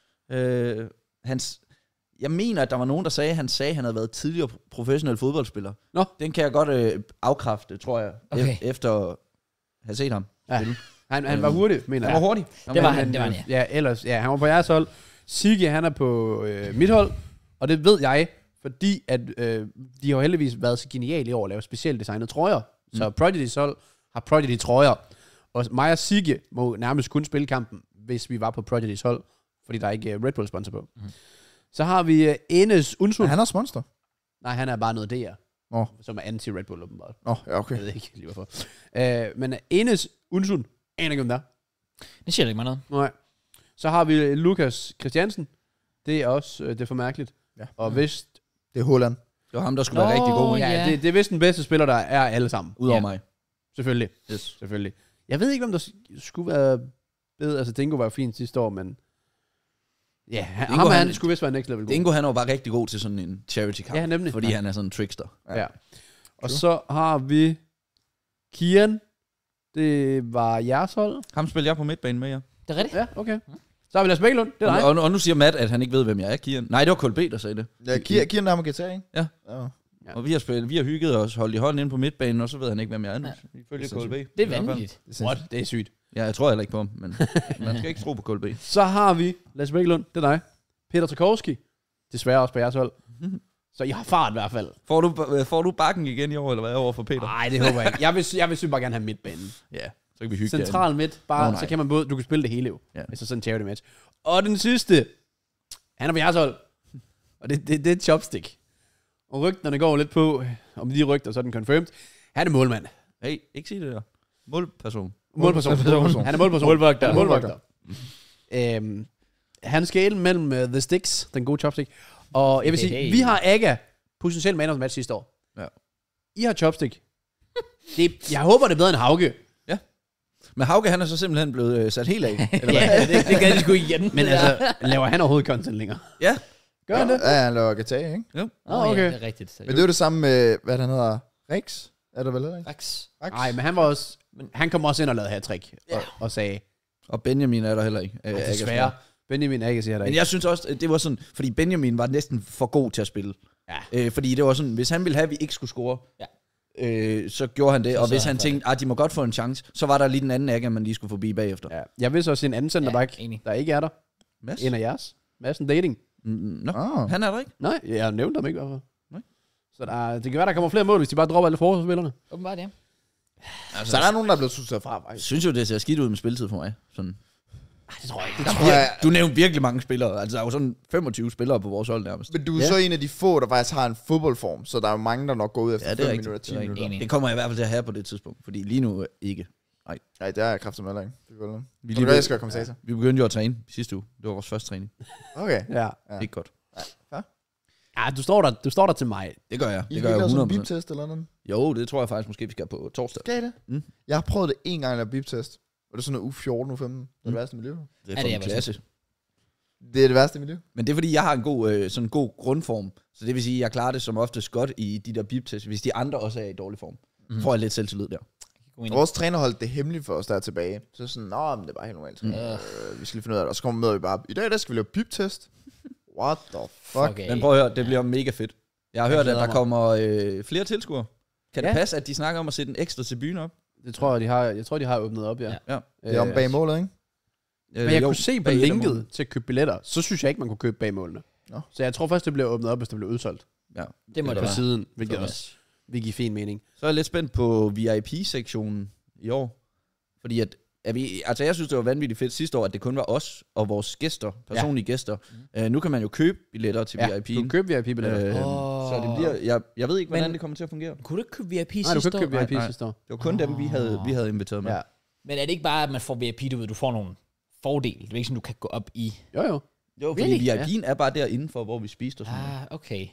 Jeg mener, at der var nogen, der sagde, at han havde været tidligere professionel fodboldspiller. Nå. Den kan jeg godt afkræfte, tror jeg, efter at have set ham. Ja. Han var hurtig, mener jeg. Han var hurtig. Det var han, ja. Ja, ellers, ja, han var på jeres hold. Sigge, han er på mit hold, og det ved jeg, fordi at de har heldigvis været så geniale i år at lave specielt designede trøjer. Så Prodigy's hold har Prodigy trøjer. Og mig og Sigge må nærmest kun spille kampen, hvis vi var på Prodigy's hold, fordi der er ikke Red Bull sponsor på. Så har vi Enes Unsun. Han er også monster. Nej, han er bare noget DR. Nå. Som er anti-Red Bull, åbenbart. Ja, okay. Jeg ved ikke lige hvorfor. Men Enes Unsun, aner ikke om der. Det siger ikke mig noget. Nej. Så har vi Lukas Christiansen. Det er også, det er for mærkeligt. Ja. Og vist... Det er Holland. Det var ham, der skulle være rigtig god. Ja, ja. det er vist den bedste spiller, der er alle sammen. Udover mig. Selvfølgelig. Yes. Selvfølgelig. Jeg ved ikke, om der skulle være bedre. Altså, Dingo var jo fint sidste år, men... Ja, han skulle vist være next level god. Dingo, han var bare rigtig god til sådan en charity kamp. Ja, nemlig. Fordi han er sådan en trickster. Ja. Og så har vi Kian, det var jeres hold. Ham spiller jeg på midtbanen med jer. Det er rigtigt. Ja, okay. Så har vi Lars Bækkelund, det er dig. Og nu siger Matt, at han ikke ved, hvem jeg er, Kian. Nej, det var KLB, der sagde det. Ja, Kian der med guitar, ikke? Ja. Ja. Og vi har hygget os, holdt i hånden inde på midtbanen, og så ved han ikke, hvem jeg er nu. Ifølge KLB. Det er vanvittigt. What? Det er sygt. Ja, jeg tror heller ikke på ham, men man skal ikke tro på KLB. Så har vi Lars Bækkelund, det er dig. Peter Tarkovski, desværre også på jeres hold. Så jeg har fart i hvert fald. Får du bakken igen i år, eller hvad, over for Peter? Nej, det håber jeg ikke. Jeg vil bare gerne have midtbanen. Ja, så kan vi hygge Central midt, bare, så kan man både, du kan spille det hele jo. Ja. Hvis det er sådan en charity match. Og den sidste, han er på jeres hold. Og det er Chopstick. Og rygterne går lidt på, om de rygter, så er den confirmed. Han er målmand. Hey, ikke sige det der. Målperson. Målperson. Han er målperson. Målvogter. Han skal ind mellem The Sticks, den gode Chopstick. Og jeg vil sige, vi har Aga potentielt man of the match sidste år. Ja. I har Chopstick. Jeg håber, det er bedre end Hauge. Ja. Men Hauge, han er så simpelthen blevet sat helt af. Eller ja, det kan de sgu igen. Men altså, laver han overhovedet content længere? Ja. Gør han det? Ja, han laver guitar, ikke? Jo. Okay. Ja, det er rigtigt. Men det er jo det samme med, hvad han hedder, Rex? Er det vel ikke? Rax. Nej, men han var også... Han kom også ind og lavede hat-trick og sagde... Og Benjamin er der heller ikke. Desværre. Benjamin er ikke, siger der Men ikke. jeg synes også, det var sådan, fordi Benjamin var næsten for god til at spille. Ja. Fordi det var sådan, hvis han ville have, at vi ikke skulle score, så gjorde han det. Og hvis han tænkte, at de må godt få en chance, så var der lige den anden ægge, man lige skulle forbi bagefter. Ja. Jeg vil så også en anden centerback, der ikke er der. Mads? En af jeres. Madsen Dating. Han er der ikke? Nej, jeg nævnte ham ikke i hvert fald. Nej. Så det kan være, der kommer flere mål, hvis de bare dropper alle forsvarsspillerne. Åbenbart, ja. Altså, så der er nogen, der er blevet suset fra, faktisk. Jeg synes jo, det ser skidt ud med spilletid for mig. Sådan. Det tror jeg ikke. Du nævnte virkelig mange spillere. Altså, der er jo sådan 25 spillere på vores hold nærmest. Men du er så en af de få, der faktisk har en fodboldform, så der er jo mange, der nok går ud efter 5 minutter, 10 minutter. Det kommer jeg i hvert fald til at have på det tidspunkt, fordi lige nu ikke. Nej, det er jeg kraftigt med, ikke? Jeg skal være kommentator. Vi begyndte jo at træne sidste uge. Det var vores første træning. Okay. Ja. Ikke godt. Ja, du står der til mig. Det gør jeg. I Det gør jeg sådan en 100%. bip-test eller noget? Jo, det tror jeg faktisk måske, vi skal på torsdag. Skal I det? Jeg har prøvet det en gang at lave bip-test. Og det er sådan noget U14, U15. Det er det værste i mit liv. Det er for en klasse. Det er det værste i mit liv. Men det er fordi, jeg har en god, sådan en god grundform. Så det vil sige, at jeg klarer det som oftest godt i de der bip-tests, hvis de andre også er i dårlig form. Får jeg lidt selvtillid der. Vores træner holdt det hemmeligt for os der tilbage. Så sådan, men det er bare helt normalt. Vi skal lige finde ud af det. Og så møder vi bare, i dag der skal vi lave bip-test. What the fuck? Okay. Men prøv at høre, det bliver mega fedt. Jeg har hørt, at der kommer flere tilskuere. Kan det passe, at de snakker om at sætte en ekstra tribune op? Det tror jeg, de har åbnet op, ja. Ja. Det er om bag målet, ikke? Men jeg kunne se på linket til at købe billetter, så synes jeg ikke, man kunne købe bag målene. Så jeg tror først, det bliver åbnet op, hvis det bliver udsolgt. Ja. Det må det på være. siden, hvilket også vil give fin mening. Så er jeg lidt spændt på VIP-sektionen i år. Fordi jeg synes, det var vanvittigt fedt sidste år, at det kun var os og vores gæster, personlige gæster. Nu kan man jo købe billetter til VIP. Du kan købe VIP-billetter. Så det bliver, jeg ved ikke, hvordan det kommer til at fungere. Kunne du ikke købe VIP sidste år? Nej, du kan ikke købe VIP sidste år. Det var kun dem, vi havde inviteret med. Ja. Men er det ikke bare, at man får VIP, du får nogle fordele? Det er ikke sådan, du kan gå op i... Jo. Jo, fordi VIP'en er bare derinde for, hvor vi spiste og sådan noget. Okay.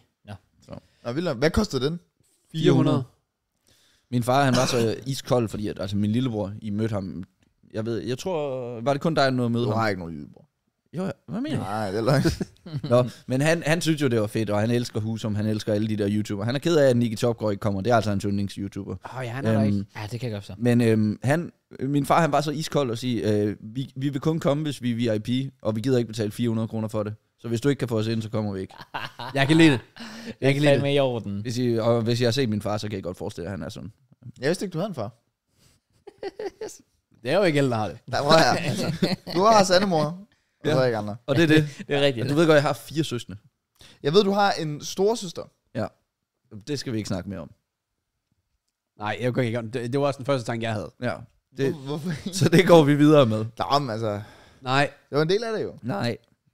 Nå, hvad kostede den? 400. Min far, han var så iskold, fordi at, min lillebror, I mødte ham. Jeg tror, var det kun dig, der nåede at møde ham? Du har ikke nogen lillebror. Jo, hvad mener du? Nej, det er løgn. Nå, men han synes jo, det var fedt, og han elsker Husum, han elsker alle de der YouTubere. Han er ked af, at Nicky Topgaard ikke kommer. Det er altså en yndlings-YouTuber. Ja, han er der ikke. Ja, det kan jeg godt så. Men min far, han var så iskold og sige, vi vil kun komme, hvis vi er VIP, og vi gider ikke betale 400 kroner for det. Så hvis du ikke kan få os ind, så kommer vi ikke. Jeg kan lide det. Jeg kan lide det med i orden. Hvis jeg har set min far, så kan jeg godt forestille, at han er sådan. Jeg vidste ikke, du havde en far. Det er jo ikke alle, der har det. Nej, hvor er jeg? Du har også andemor. Og så er ikke andre. Og det er det. Det er rigtigt. Du ved godt, jeg har 4 søstre. Jeg ved, du har en storesøster. Ja. Det skal vi ikke snakke mere om. Nej, jeg kan ikke. Det var også den første tanke, jeg havde. Ja. Hvorfor ikke? Så det går vi videre med. Nå, men altså, Nej. det var en del af det jo. Nej.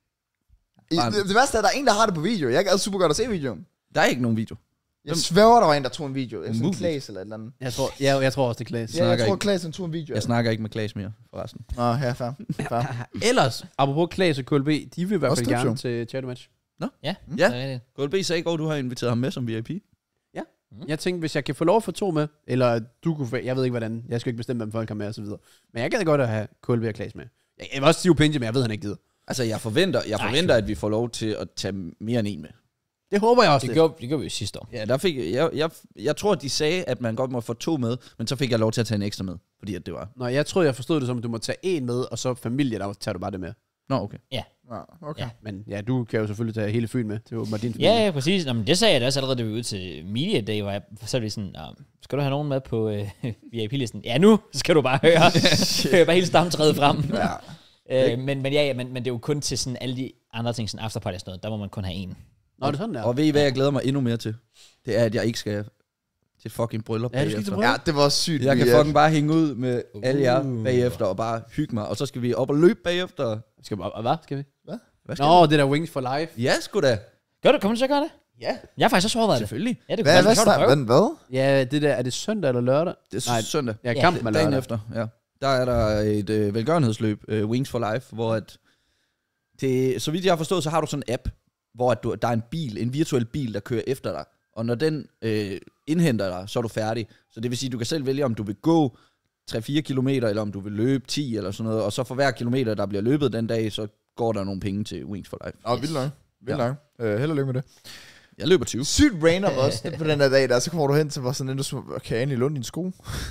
Det værste er, at der er en, der har det på video. Jeg gad super godt at se videoen. Der er ikke nogen video. Jeg sværger, der var en, der tog en video. Sådan en Klaas eller et eller andet. Jeg tror også, det er Klaas. Ja, jeg tror, Klaas tog en video. Jeg snakker ikke med Klaas mere, forresten. Nå, her, fair. Ellers, apropos Klaas og KLB, de vil i hvert fald gerne til Chat Match. Ja, Ja. det er rigtigt. KLB sagde i går, du har inviteret ham med som VIP. Jeg tænkte, hvis jeg kan få lov at få 2 med, eller du kunne få, jeg ved ikke hvordan, jeg skal ikke bestemme, hvem folk kommer med og så videre. Men jeg gad godt at have KLB og Klaas med. Jeg vil også sige Pinje, men jeg ved, han ikke gider. Altså, jeg forventer, at vi får lov til at tage mere end en med. Det håber jeg også. Det gjorde vi jo sidste år. Ja, der fik jeg tror, de sagde, at man godt må få 2 med, men så fik jeg lov til at tage en ekstra med, fordi at det var... Nå, jeg troede, jeg forstod det som, at du må tage en med, og så familie, der tager du bare det med. Nå, okay. Ja, okay. Ja. Men ja, du kan jo selvfølgelig tage hele Fyn med. Det er jo din familie. Ja, præcis. Nå, men det sagde jeg da også allerede, da vi var ude til Media Day, hvor jeg så er det sådan, skal du have nogen med på VIP-listen? Ja, nu skal du bare høre. Hør bare hele stamtræet frem. Ja. Men det er jo kun til sådan alle de andre ting, sådan afterparty og sådan noget, der må man kun have en. Nå, det er sådan der. Og ved I, hvad jeg glæder mig endnu mere til? Det er, at jeg ikke skal til fucking bryllup Ja, du skal ikke til bagefter. bryllup. Ja, det var også sygt. Jeg kan Vi, fucking bare hænge ud med alle jer bagefter og bare hygge mig. Og så skal vi op og løbe bagefter. Hvad skal vi? Hvad skal Nå, det der Wings for Life. vi? Ja, sgu da. Gør du? Kommer du så gøre det? Ja. Jeg har faktisk også overvejet det. Selvfølgelig. Ja, det Hvad? prøve. Hvad? Ja, det der, er det søndag eller lørdag? Det er Nej, søndag. Ja, Ja, kampen er Dagen lørdag. efter, ja. Der er der et velgørenhedsløb, Wings for Life, hvor at det, så vidt jeg har forstået, så har du sådan en app, hvor at der er en bil, en virtuel bil, der kører efter dig. Og når den indhenter dig, så er du færdig. Så det vil sige, at du kan selv vælge, om du vil gå 3-4 kilometer, eller om du vil løbe 10 eller sådan noget. Og så for hver kilometer, der bliver løbet den dag, så går der nogle penge til Wings for Life. Vildt nok. Vildt nok. Held og lykke med det. Jeg løber 20. Sygt random også på den der dag der, så kommer du hen til, hvor sådan en, du kan Anne låne dine sko.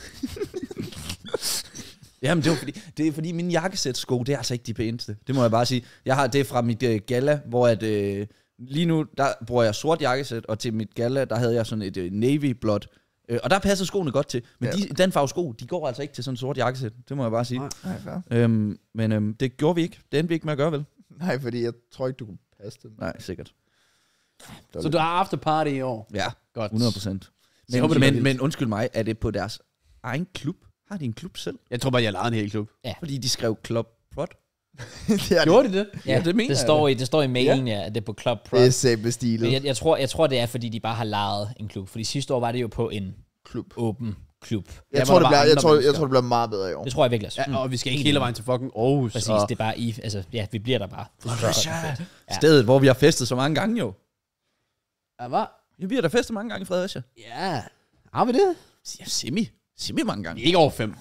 Jamen, det er fordi mine jakkesætsko, det er altså ikke de pæneste. Det må jeg bare sige. Det er fra mit galla, hvor at, lige nu, der bruger jeg sort jakkesæt, og til mit galla, der havde jeg sådan et navy blåt. Og der passer skoene godt til. Men den farve sko, de går altså ikke til sådan en sort jakkesæt. Det må jeg bare sige. Nej, fair. Men det gjorde vi ikke. Det endte vi ikke med at gøre, vel? Nej, fordi jeg tror ikke, du kunne passe det. Nej, sikkert. Så du har afterparty i år? Ja, Godt. 100%. Men undskyld mig, er det på deres egen klub? Har de en klub selv? Jeg tror bare, jeg lavede en hel klub. Fordi de skrev Club Prod? Gjorde de det? Ja, det mener jeg det står i mailen, ja, at det er på Club Pro. Det er sæbe stilet. Men jeg tror, det er, fordi de bare har lejet en klub. Fordi sidste år var det jo på en Klub. åben klub. Jeg tror, det bliver meget bedre i år. Det tror jeg virkelig også. Ja, og vi skal ikke hele vejen til fucking Aarhus. Præcis, og... det er bare vi bliver der bare. Det synes jeg er fedt. Ja. Stedet, hvor vi har festet så mange gange jo. Ja, hvad? Ja, vi har da festet mange gange i Fredericia. Ja. Har vi det? Ja, semi mange gange. Ikke over 5.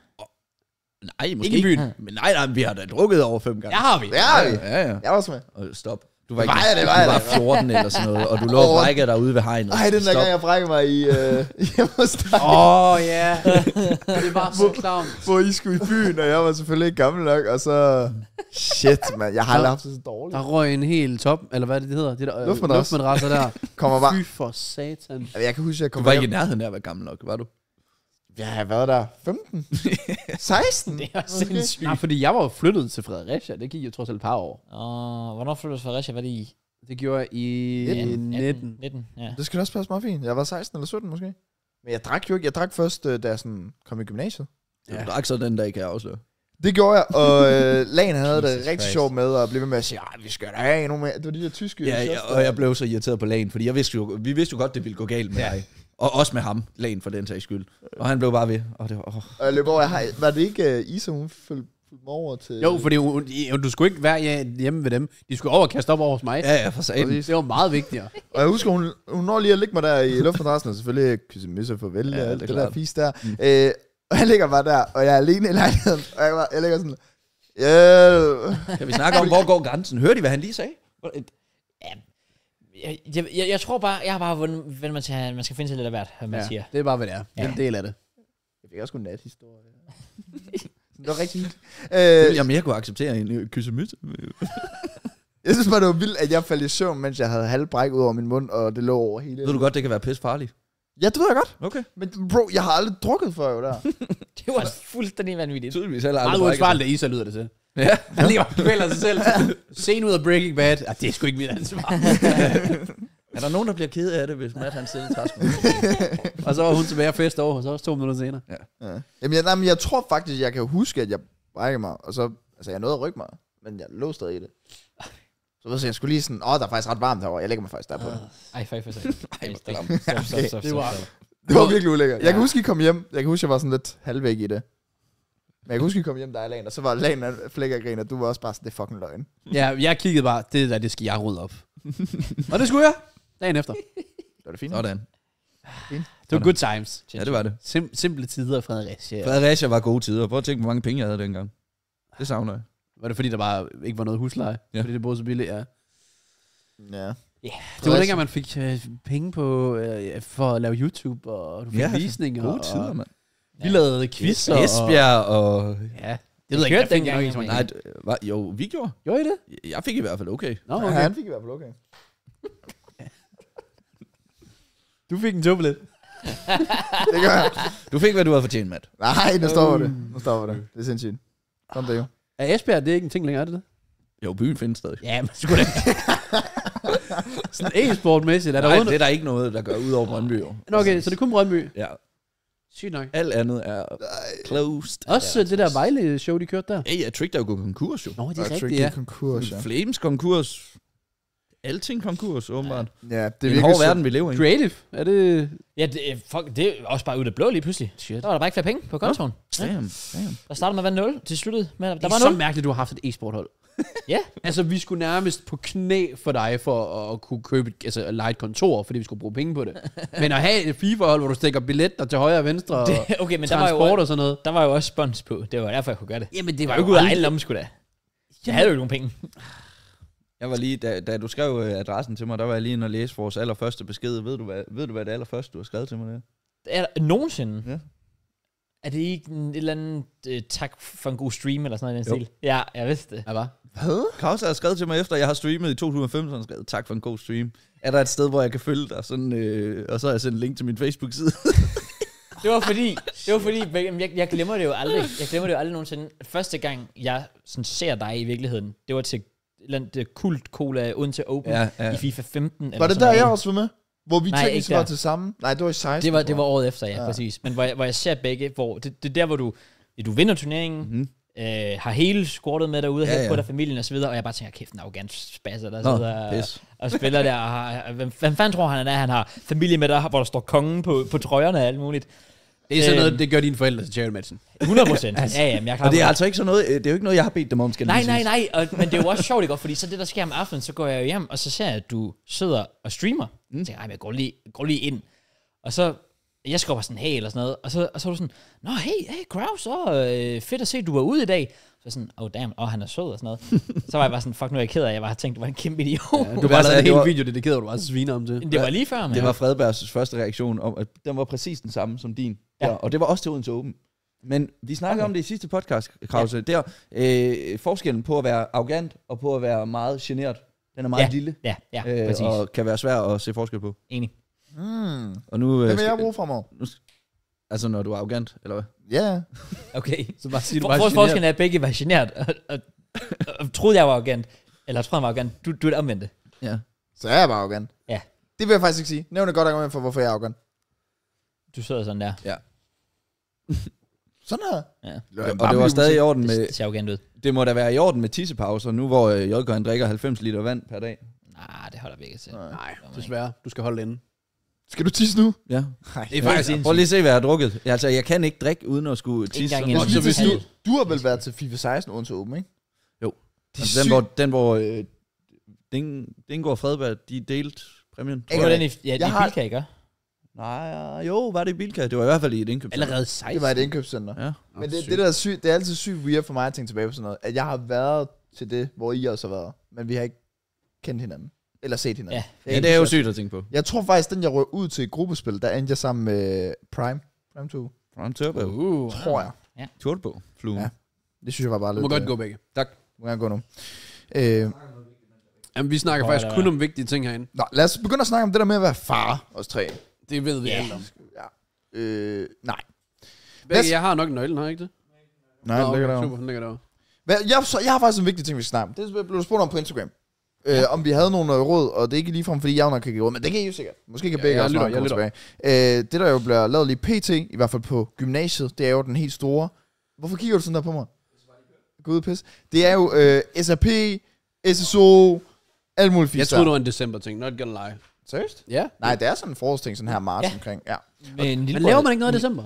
Nej, måske Ikke i byen. Men nej, vi har da drukket over 5 gange. Ja, har vi. Ja, Ja. jeg var også med. Og stop. Du var, Var ikke, jeg det? du var 14 eller sådan noget, og du lå og brækkede dig ude ved hegnet. Ej, den der Stop. gang, jeg brækkede mig i hjemme hos dig. Ja. Det var så klam. Hvor I skulle i byen, og jeg var selvfølgelig ikke gammel nok, og så... Shit, mand. Jeg har aldrig haft det så dårligt. Der røg en helt top, eller hvad det hedder? Det der Luftmadras. der. Kommer bare... Fy for satan. Jeg kan huske, at jeg Du kom var ikke i hjem. nærheden af at være gammel nok, var du? Ja, jeg har været der 15? 16? Det er sindssygt. Nej, fordi jeg var jo flyttet til Fredericia. Det gik jo trods alt et par år. Og hvornår flyttede du til Fredericia? Var det i Det gjorde jeg i 19. 19, ja. Det skulle også passe meget fint. Jeg var 16 eller 17 måske. Men jeg drak jo ikke. Jeg drak først, da jeg sådan kom i gymnasiet. Ja. Du drak så den dag, kan jeg afsløre. Det gjorde jeg, og Lagen havde det Jesus rigtig Christ. sjovt med at blive ved med at sige, vi skal da have endnu mere. Det var de der tyske Ja, shots, og jeg blev så irriteret på Lagen, fordi vi vidste jo godt, det ville gå galt med dig. Og også med ham, Lagen for den sags skyld. Og han blev bare ved. Og det var, Og jeg løb over. Var det ikke Isa, hun fulgte mig over til... Jo, fordi du skulle ikke være hjemme ved dem. De skulle over og kaste op over hos mig. ja, for satan. Det var meget vigtigere. Og jeg husker, hun når lige at ligge mig der i luftmadrassen, og selvfølgelig kysse misse for vælge, Ja, og alt det det er der klart. fis der. Og jeg ligger bare der, og jeg er alene i lejligheden, og jeg ligger sådan, yeah. Kan vi snakke om, hvor går grænsen? Hørte I, hvad han lige sagde? Jeg tror bare, jeg har bare vundet mig til, at man skal finde sig lidt af hvert, hvad man siger. Det er bare, hvad det er. Det er en del af det. Jeg fik også sgu en nathistorie. Det var rigtig hyggeligt. Jeg mere kunne acceptere en kyssemytte. Jeg synes bare, det var vildt, at jeg faldt i søvn, mens jeg havde halvbræk ud over min mund, og det lå over hele. Ved du godt, det kan være pisse farligt? Ja, det ved jeg godt. Okay. Men bro, jeg har aldrig drukket før jo der. Det var fuldstændig vanvittigt. Tydeligvis heller Meget aldrig brækket sig. uansvarligt, at Isa lyder det til. Ja. Han ligger og kvæler sig selv. Scene ud af Breaking Bad. Det er sgu ikke mit ansvar. Er der nogen, der bliver ked af det, hvis Matt han sidder i træskoen? Og så var hun tilbage og fest over, og så også 2 minutter senere. Ja. Jamen, jeg tror faktisk, jeg kan huske, at jeg brækkede mig, og så, altså jeg nåede at rykke mig, men jeg lå stadig i det. Så jeg skulle lige sådan, der er faktisk ret varmt herovre, jeg lægger mig faktisk derpå. Ej, for sig. Det var... Det var virkelig ulækkert. Jeg kan huske, I kom hjem, jeg kan huske, jeg var sådan lidt halvvæk i det. Men jeg kan huske, I kom hjem, der er Lagen, og så var Lagen flækker grin, og du var også bare sådan, det er fucking løgn. Ja, jeg kiggede bare, det skal jeg rydde op. Og det skulle jeg. Dagen efter. Det var det fint. Sådan. Det var good times. Ja, det var det. Simple tider, Fredericia. Fredericia var gode tider. Prøv at tænke, hvor mange penge jeg havde dengang. Det savner jeg. Var det fordi, der bare ikke var noget husleje? Ja. Fordi det boede så billigt, ja. Ja. Det var dengang, man fik penge på for at lave YouTube, og du fik visninger. Gode tider, mand. Vi lavede quizzer. Esbjerg og... Ja, det ved jeg ikke, dengang. Nej, jo, vi gjorde. Gjorde I det? Jeg fik i hvert fald okay. Nå, okay. Ja, han fik i hvert fald okay. Du fik en tublet. Det gør jeg. Du fik, hvad du havde fortjent, Matt. Nej, nu stopper det. Det er sindssygt. Kom det jo. Er Esbjerg, det er ikke en ting længere, er det det? Jo, byen findes stadig. Ja, men sgu da. Sådan e-sportmæssigt. Nej, det er der ikke noget, der gør ud over Brøndby, jo. Okay, så det er kun Brøndby? Ja. Sygt nok. Alt andet er closed. Også det der Vejle-show, de kørte der? Ja, Trick, der er jo gået konkurs, jo. Nå, det er Trick rigtigt, ja. konkurs, ja. Flames konkurs. Alting konkurs, åbenbart. Ja, Det er en hård verden, vi lever i. Creative, er det... Ja, det er også bare ud af blå lige pludselig. Shit. Der var der bare ikke flere penge på kontoen. Damn. Der startede med at være 0 til sluttet. Men der Det er var så 0. mærkeligt, du har haft et e-sporthold. Ja. Altså, vi skulle nærmest på knæ for dig for at kunne købe leje et kontor, fordi vi skulle bruge penge på det. Men at have et FIFA-hold, hvor du stikker billetter til højre og venstre, og Okay, men der var, transport jo, og sådan noget. der var jo også spons på. Det var derfor, jeg kunne gøre det. Jamen, Det var jo ikke ud af egen lomme, sgu da. Jeg havde jo ikke nogen penge. Jeg var lige, da du skrev adressen til mig, der var jeg lige inde og læse vores allerførste besked. Ved du, hvad det allerførste, du har skrevet til mig der? Er der nogensinde? Ja. Er det ikke et eller andet tak for en god stream, eller sådan noget i den stil? Ja, jeg vidste det. Ja, hvad? Hvad? Kraus har skrevet til mig efter, jeg har streamet i 2015, så han skrevet, tak for en god stream. Er der et sted, hvor jeg kan følge dig? Sådan, og så har jeg sendt en link til min Facebook-side. Det var fordi jeg glemmer det jo aldrig. Jeg glemmer det jo aldrig nogensinde. Første gang, jeg sådan ser dig i virkeligheden, det var til det kult cola Odense Open i FIFA 15. Var det der, jeg også var med? Hvor vi Nej, teknisk var til sammen? Nej, det var i 16. Det var året efter, ja, præcis. Men hvor jeg ser begge, hvor det er der, hvor du vinder turneringen, har hele squadet med derude, helt på der familien og så videre, og jeg bare tænker, kæft, en arrogant spasser, der sidder og spiller der, og har, hvem fanden tror han er, han har familie med der, hvor der står kongen på trøjerne og alt muligt. Det er sådan noget, det gør dine forældre til charity-matchen. 100%. Ja, men jeg er klar. Og det er altså ikke sådan noget, det er jo ikke noget, jeg har bedt dem om, skal Nej, men det er jo også sjovt, ikke? Fordi så det, der sker om aftenen, så går jeg jo hjem, og så ser jeg, at du sidder og streamer. Så tænker jeg, jeg går lige ind. Og så, jeg skriver sådan, hey, eller sådan noget, og så er du sådan, nå, hey, Kraus, fedt at se, du var ude i dag. Så sådan, damn, han er sød og sådan noget. Så var jeg bare sådan, fuck, nu er jeg ked af, jeg bare tænkte, du var en kæmpe idiot. Ja, du bare lavet en hel video dedikeret, du var sviner om det. Det var lige før, man. Det var Fredbergs første reaktion om, at den var præcis den samme som din. Ja. Og det var også til Odense Åben. Men vi snakkede om det i sidste podcast, Krause. Der, forskellen på at være arrogant og på at være meget genert, den er meget lille. Ja, præcis. Og kan være svær at se forskel på. Enig. Og nu, Hvad vil jeg bruge fremover? Altså, når du er arrogant, eller hvad? Ja. Okay. Så bare sige, du var forskellen er, at begge var genert, og troede, jeg var arrogant. Eller troede, jeg var arrogant. Du er det omvendte. Ja. Så er jeg bare arrogant. Ja. Det vil jeg faktisk ikke sige. Nævn et godt argument for, hvorfor jeg er arrogant. Du sidder sådan der. Ja. Sådan her. Ja. Og det var stadig i orden med... Det ser arrogant ud. Det må da være i orden med tissepauser, nu hvor JK han drikker 90 liter vand per dag. Nej, det holder vi ikke til. Nej, desværre. Du skal holde inde. Skal du tisse nu? Ja. Nej. Det er faktisk Prøv lige at se, hvad jeg har drukket. Altså, jeg kan ikke drikke, uden at skulle tisse. Ikke engang Så en hvis halv. du har vel været til FIFA 16 Odense Åben, ikke? Jo. Det er Altså, den hvor Dingo og Fredberg, de delte præmien. Det var den i Jeg har- Bilka, ikke? Nej, jo, var det i Bilka? Det var i hvert fald i et indkøb. Allerede 16. Det var et indkøbscenter. Ja. Men det der er sygt, det er altid sygt weird for mig at tænke tilbage på sådan noget, at jeg har været til det, hvor I også har været, men vi har ikke kendt hinanden. Eller set hinanden. Ja. Ja, det er jo sygt at tænke på. Jeg tror faktisk, den jeg røg ud til et gruppespil, der endte jeg sammen med Prime 2, Prime Turbo. tror jeg. Turbo. Flue. Ja. Det synes jeg var bare Du lidt... må godt gå begge. Må jeg gå nu. Jamen, vi snakker Tror jeg, faktisk der kun er. om vigtige ting herinde. Nå, lad os begynde at snakke om det der med at være far, os tre. Det ved vi Ja. alle om. Ja. Nej. Begge, jeg har nok nøglen, har jeg ikke det? Nej, det ligger Super, derovre. den ligger derovre. Jeg har faktisk en vigtig ting, vi skal snakke om. Det blev du spurgt om på Instagram. Om vi havde nogle råd, og det er ikke ligefrem, fordi jeg nok kan give råd, men det kan I jo sikkert. Måske kan begge også komme tilbage. Det der jo bliver lavet lige pt, i hvert fald på gymnasiet, det er jo den helt store. Hvorfor kigger du sådan der på mig? Gå ud og pisse. Det er jo SAP, SSO, alt muligt fisk. Jeg troede, det var en december-ting, not gonna lie. Seriøst? Ja. Nej, det er sådan en forårsting, sådan her marts Ja. omkring. Ja. Men Men laver man ikke noget i december?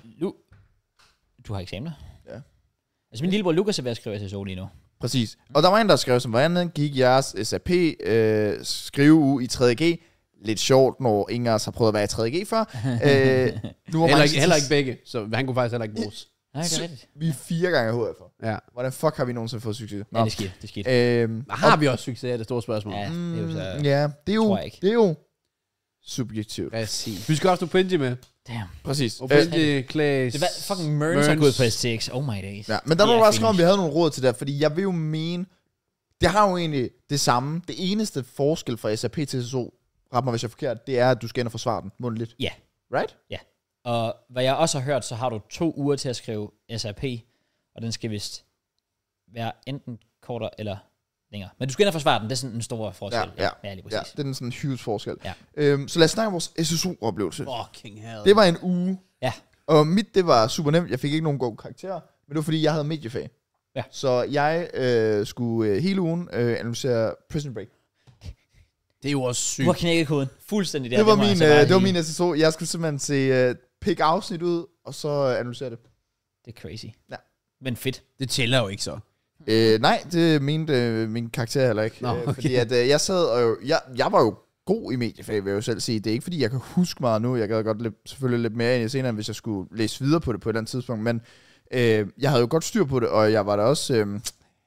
Du har eksamener? Ja. Altså min lillebror Lukas er ved at skrive SSO lige nu. Præcis. Og der var en, der skrev, som hvordan gik jeres SAP skriveuge i 3.G? Lidt sjovt, når ingen af os har prøvet at være i 3.G før. Nu var Heller ikke begge, så han kunne faktisk heller ikke bruges. Nej, det er rigtigt. Vi er 4 gange HF'er. Ja. Hvordan fuck har vi nogensinde fået succes? Ja, det er skidt. Har vi også succes, er det store spørgsmål. Ja, det er jo så... Ja, tror jeg ikke. det er jo subjektivt. Præcis. Vi skal også have Opinji med. Damn. Præcis. Opinji, Klaas. Det var fucking Mørns har gået på STX. Oh my days. Ja, men der må bare skrive, om vi havde nogle råd til det, fordi jeg vil jo mene, det har jo egentlig det samme. Det eneste forskel fra SAP til SSO, ret mig hvis jeg er forkert, det er, at du skal ind og forsvare den mundtligt. Ja. Right? Ja. Og hvad jeg også har hørt, så har du 2 uger til at skrive SAP, og den skal vist være enten kortere eller længere. Men du skal ind og forsvare den, det er sådan en stor forskel. Ja, lige præcis. ja, det er sådan en huge forskel. Ja. Så lad os snakke om vores SSO-oplevelse. Fucking hell. Det var en uge. Ja. Og mit, det var super nemt. Jeg fik ikke nogen gode karakterer, men det var fordi, jeg havde mediefag. Ja. Så jeg skulle hele ugen analysere Prison Break. Det er jo også sygt. Du har knækket koden fuldstændig der. Det var, må jeg min, så bare det var lige- min SSO. Jeg skulle simpelthen se pick afsnit ud, og så analysere det. Det er crazy. Ja. Men fedt. Det tæller jo ikke så. Nej, det mente min karakter heller ikke. Nå, okay. Fordi at jeg sad og jeg var jo god i mediefag, vil jeg jo selv sige. Det er ikke fordi, jeg kan huske meget nu. Jeg gad godt selvfølgelig lidt mere ind i senere, hvis jeg skulle læse videre på det på et eller andet tidspunkt. Men jeg havde jo godt styr på det, og jeg var da også,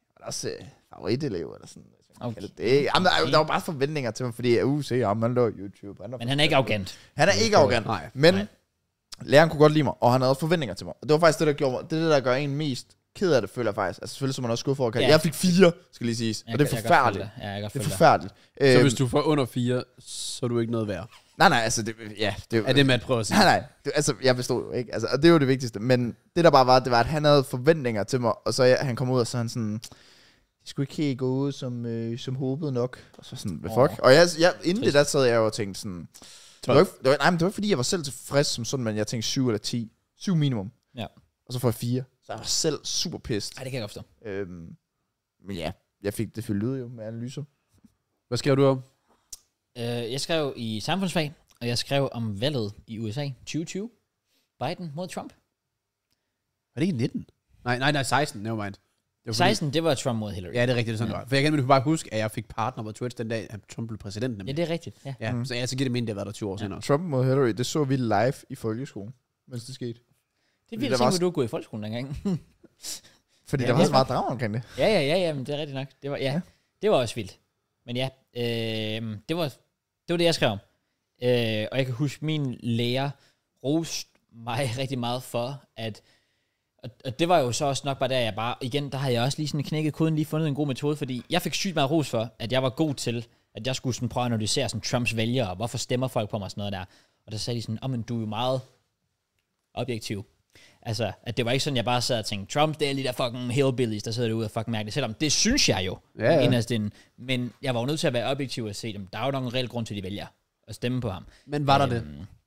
favoritelev eller sådan. Okay. Jamen, der var bare forventninger til mig, fordi se ham, han laver YouTube. Men han er ikke arrogant. Han er ikke arrogant. Nej. Men Nej. læreren kunne godt lide mig, og han havde også forventninger til mig. Og det var faktisk det, der gjorde mig, det der gør en mest ked af det, føler jeg faktisk. Altså selvfølgelig, så man også skuffet over. Ja. Jeg fik 4, skal lige siges. Og det er forfærdeligt. Ja, jeg kan godt Det er følge dig. forfærdeligt. Så hvis du får under 4, så er du ikke noget værd. Nej, altså, det Er det, Matt prøver at sige? Nej, altså, jeg forstod jo ikke. Altså, og det er jo det vigtigste. Men det der bare var, det var, at han havde forventninger til mig, og så han kom ud, og så han sådan, det skulle ikke helt gå ud, som håbet nok. Og så sådan, hvad fuck? Og inden det der sad jeg jo og tænkte sådan, det var ikke fordi, jeg var selv tilfreds som sådan, men jeg tænkte 7 eller 10. 7 minimum. Ja. Og så får jeg 4. Så jeg var selv super pissed. Nej, det kan jeg godt forstå. Men ja, jeg fik det fyldt ud jo med analyser. Hvad skrev du om? Jeg skrev i samfundsfag, og jeg skrev om valget i USA 2020. Biden mod Trump. Var det ikke 19? Nej, 16, never mind. Det var 16, det var Trump mod Hillary. Ja, det er rigtigt, det er sådan, det var. For jeg kan bare huske, at jeg fik partner på Twitch den dag, at Trump blev præsident. Ja, Nemlig. det er rigtigt. Ja. Ja, så jeg så giver det mening, det har været der 20 år senere. Trump mod Hillary, det så vi live i folkeskolen, mens det skete. Det er der vildt var at tænke, at du gået i folkeskolen dengang. Fordi Ja, der var det så er meget drama omkring det. ja, men det er rigtigt nok. Det var, det var også vildt. Men ja, det var det, jeg skrev om. Og jeg kan huske, min lærer roste mig rigtig meget for, at og det var jo så også nok bare der, der har jeg også lige sådan knækket koden, lige fundet en god metode, fordi jeg fik sygt meget ros for, at jeg var god til, at jeg skulle sådan prøve at analysere sådan Trumps vælgere, og hvorfor stemmer folk på mig og sådan noget der. Og der sagde de sådan, men du er jo meget objektiv. Altså, at det var ikke sådan, jeg bare sad og tænkte, Trump, det er lige der fucking hillbillies, der sidder derude og fucking mærker det. Selvom det synes jeg jo, inderst inden. Men jeg var jo nødt til at være objektiv og se dem. Der er jo nok en reel grund til, at de vælger at stemme på ham. Men var der det?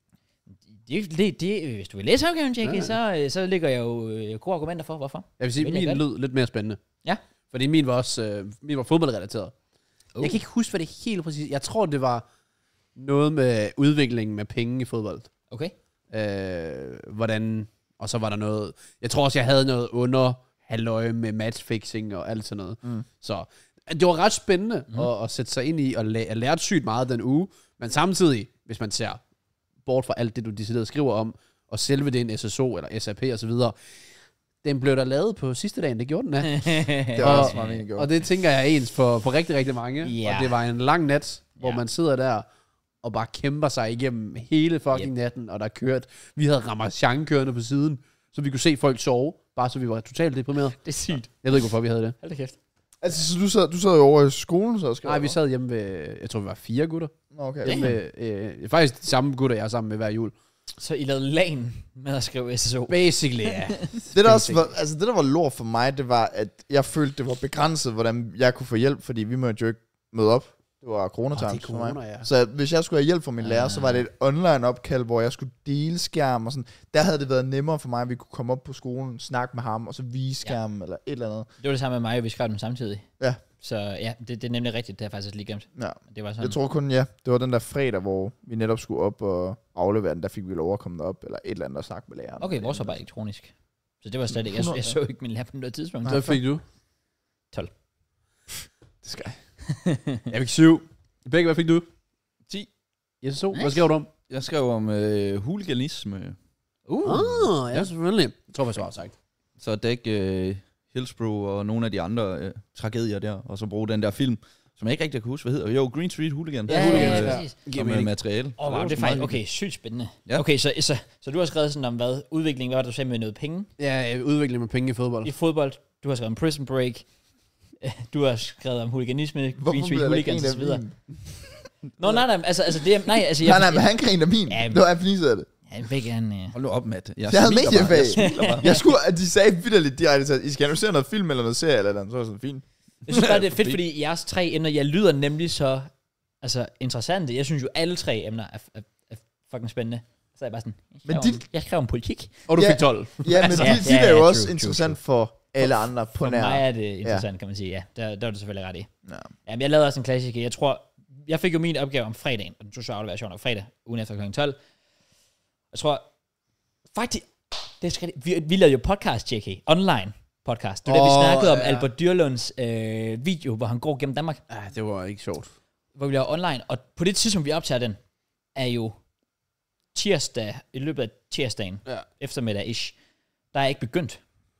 Hvis du vil læse opgaven, Jackie, så ligger jeg jo gode argumenter for, hvorfor. Jeg vil sige, Vælger min godt. lød lidt mere spændende. Ja. Fordi min var også min var fodboldrelateret. Jeg kan ikke huske, hvad det helt præcis. Jeg tror, det var noget med udviklingen med penge i fodbold. Okay. Hvordan... Og så var der noget... Jeg tror også, jeg havde noget under halløj med matchfixing og alt sådan noget. Så det var ret spændende at sætte sig ind i, og jeg lærte sygt meget den uge. Men samtidig, hvis man ser bort fra alt det, du decideret skriver om, og selve det en SSO eller SAP og så videre, den blev der lavet på sidste dagen, det gjorde den af. Det var også meget meningen gjort. Og det tænker jeg er ens for rigtig, rigtig mange. Ja. Og det var en lang nat, hvor Ja. man sidder der og bare kæmper sig igennem hele fucking natten, og der kørt. Vi havde Ramachan kørende på siden, så vi kunne se folk sove, bare så vi var totalt deprimeret. Det er sygt. Jeg ved ikke, hvorfor vi havde det. Hold da kæft. Altså, så du sad jo over i skolen, så skrev Nej, vi sad hjemme ved, jeg tror vi var 4 gutter. Okay. Hjemme med, faktisk de samme gutter, jeg er sammen med hver jul. Så I lavede lagen med at skrive SSO. Basically, ja. Det der også var, altså det der var lort for mig, det var, at jeg følte, det var begrænset, hvordan jeg kunne få hjælp, fordi vi måtte jo ikke møde op. Det var corona-times det er for mig. corona, ja. Så hvis jeg skulle have hjælp fra min lærer, så var det et online-opkald, hvor jeg skulle dele skærm og sådan. Der havde det været nemmere for mig, at vi kunne komme op på skolen, snakke med ham, og så vise skærmen eller et eller andet. Det var det samme med mig, og vi skrev dem samtidig. Ja. Så ja, det er nemlig rigtigt, det har jeg faktisk lige glemt. Ja. Det var sådan. Jeg tror kun, det var den der fredag, hvor vi netop skulle op og aflevere den, der fik vi lov at komme derop, eller et eller andet og snakke med læreren. Okay, vores var bare elektronisk. Så det var slet ikke, jeg så ikke min lærer på noget tidspunkt. Hvad fik du? 12. Det skal Jeg fik 7. Begge, hvad fik du? 10. SSO, Nice. hvad skrev du om? Jeg skrev om huliganisme. Ja, selvfølgelig. Jeg tror faktisk, jeg har sagt. Så dække Hillsborough og nogle af de andre tragedier der, og så bruge den der film, som jeg ikke rigtig kan huske, hvad hedder. Jo, Green Street Hooligans. Ja, præcis. Som materiale. Wow, det er faktisk, okay, sygt spændende. Ja. Okay, så du har skrevet sådan om hvad? Udvikling, hvad var det, du sagde med noget penge? Ja, udvikling med penge i fodbold. I fodbold. Du har skrevet om Prison Break. Du har skrevet om huliganisme, Green Street Hooligans og så videre. Nå, nej, altså det er, nej, altså nej, men han griner min. Det var jeg fnisede af det. Ja, begge han... Hold nu op, Matt. Jeg havde mediefag. Jeg skulle, at de sagde vitterligt direkte, at I skal nu se noget film eller noget serie eller noget, så var det sådan fint. Jeg synes bare, det er fedt, fordi jeres 3 emner, jeg lyder nemlig så interessante. Jeg synes jo, alle 3 emner er fucking spændende. Så er jeg bare sådan, jeg skrev om politik. Og du fik 12. Ja, men de er jo også interessant for alle andre på nær. For mig er det interessant, kan man sige. Ja, der er du selvfølgelig ret i. Ja. Jamen, jeg lavede også en klassiker. Jeg tror, jeg fik jo min opgave om fredagen, og den tog så afleveret sjovt nok fredag, ugen efter kl. 12. Jeg tror, faktisk, vi lavede jo podcast, JK, online podcast. Det var vi snakkede om Albert Dyrlunds video, hvor han går gennem Danmark. Ja, det var ikke sjovt. Hvor vi laver online, og på det tidspunkt, vi optager den, er jo tirsdag, i løbet af tirsdagen, eftermiddag-ish, der er ikke begyndt.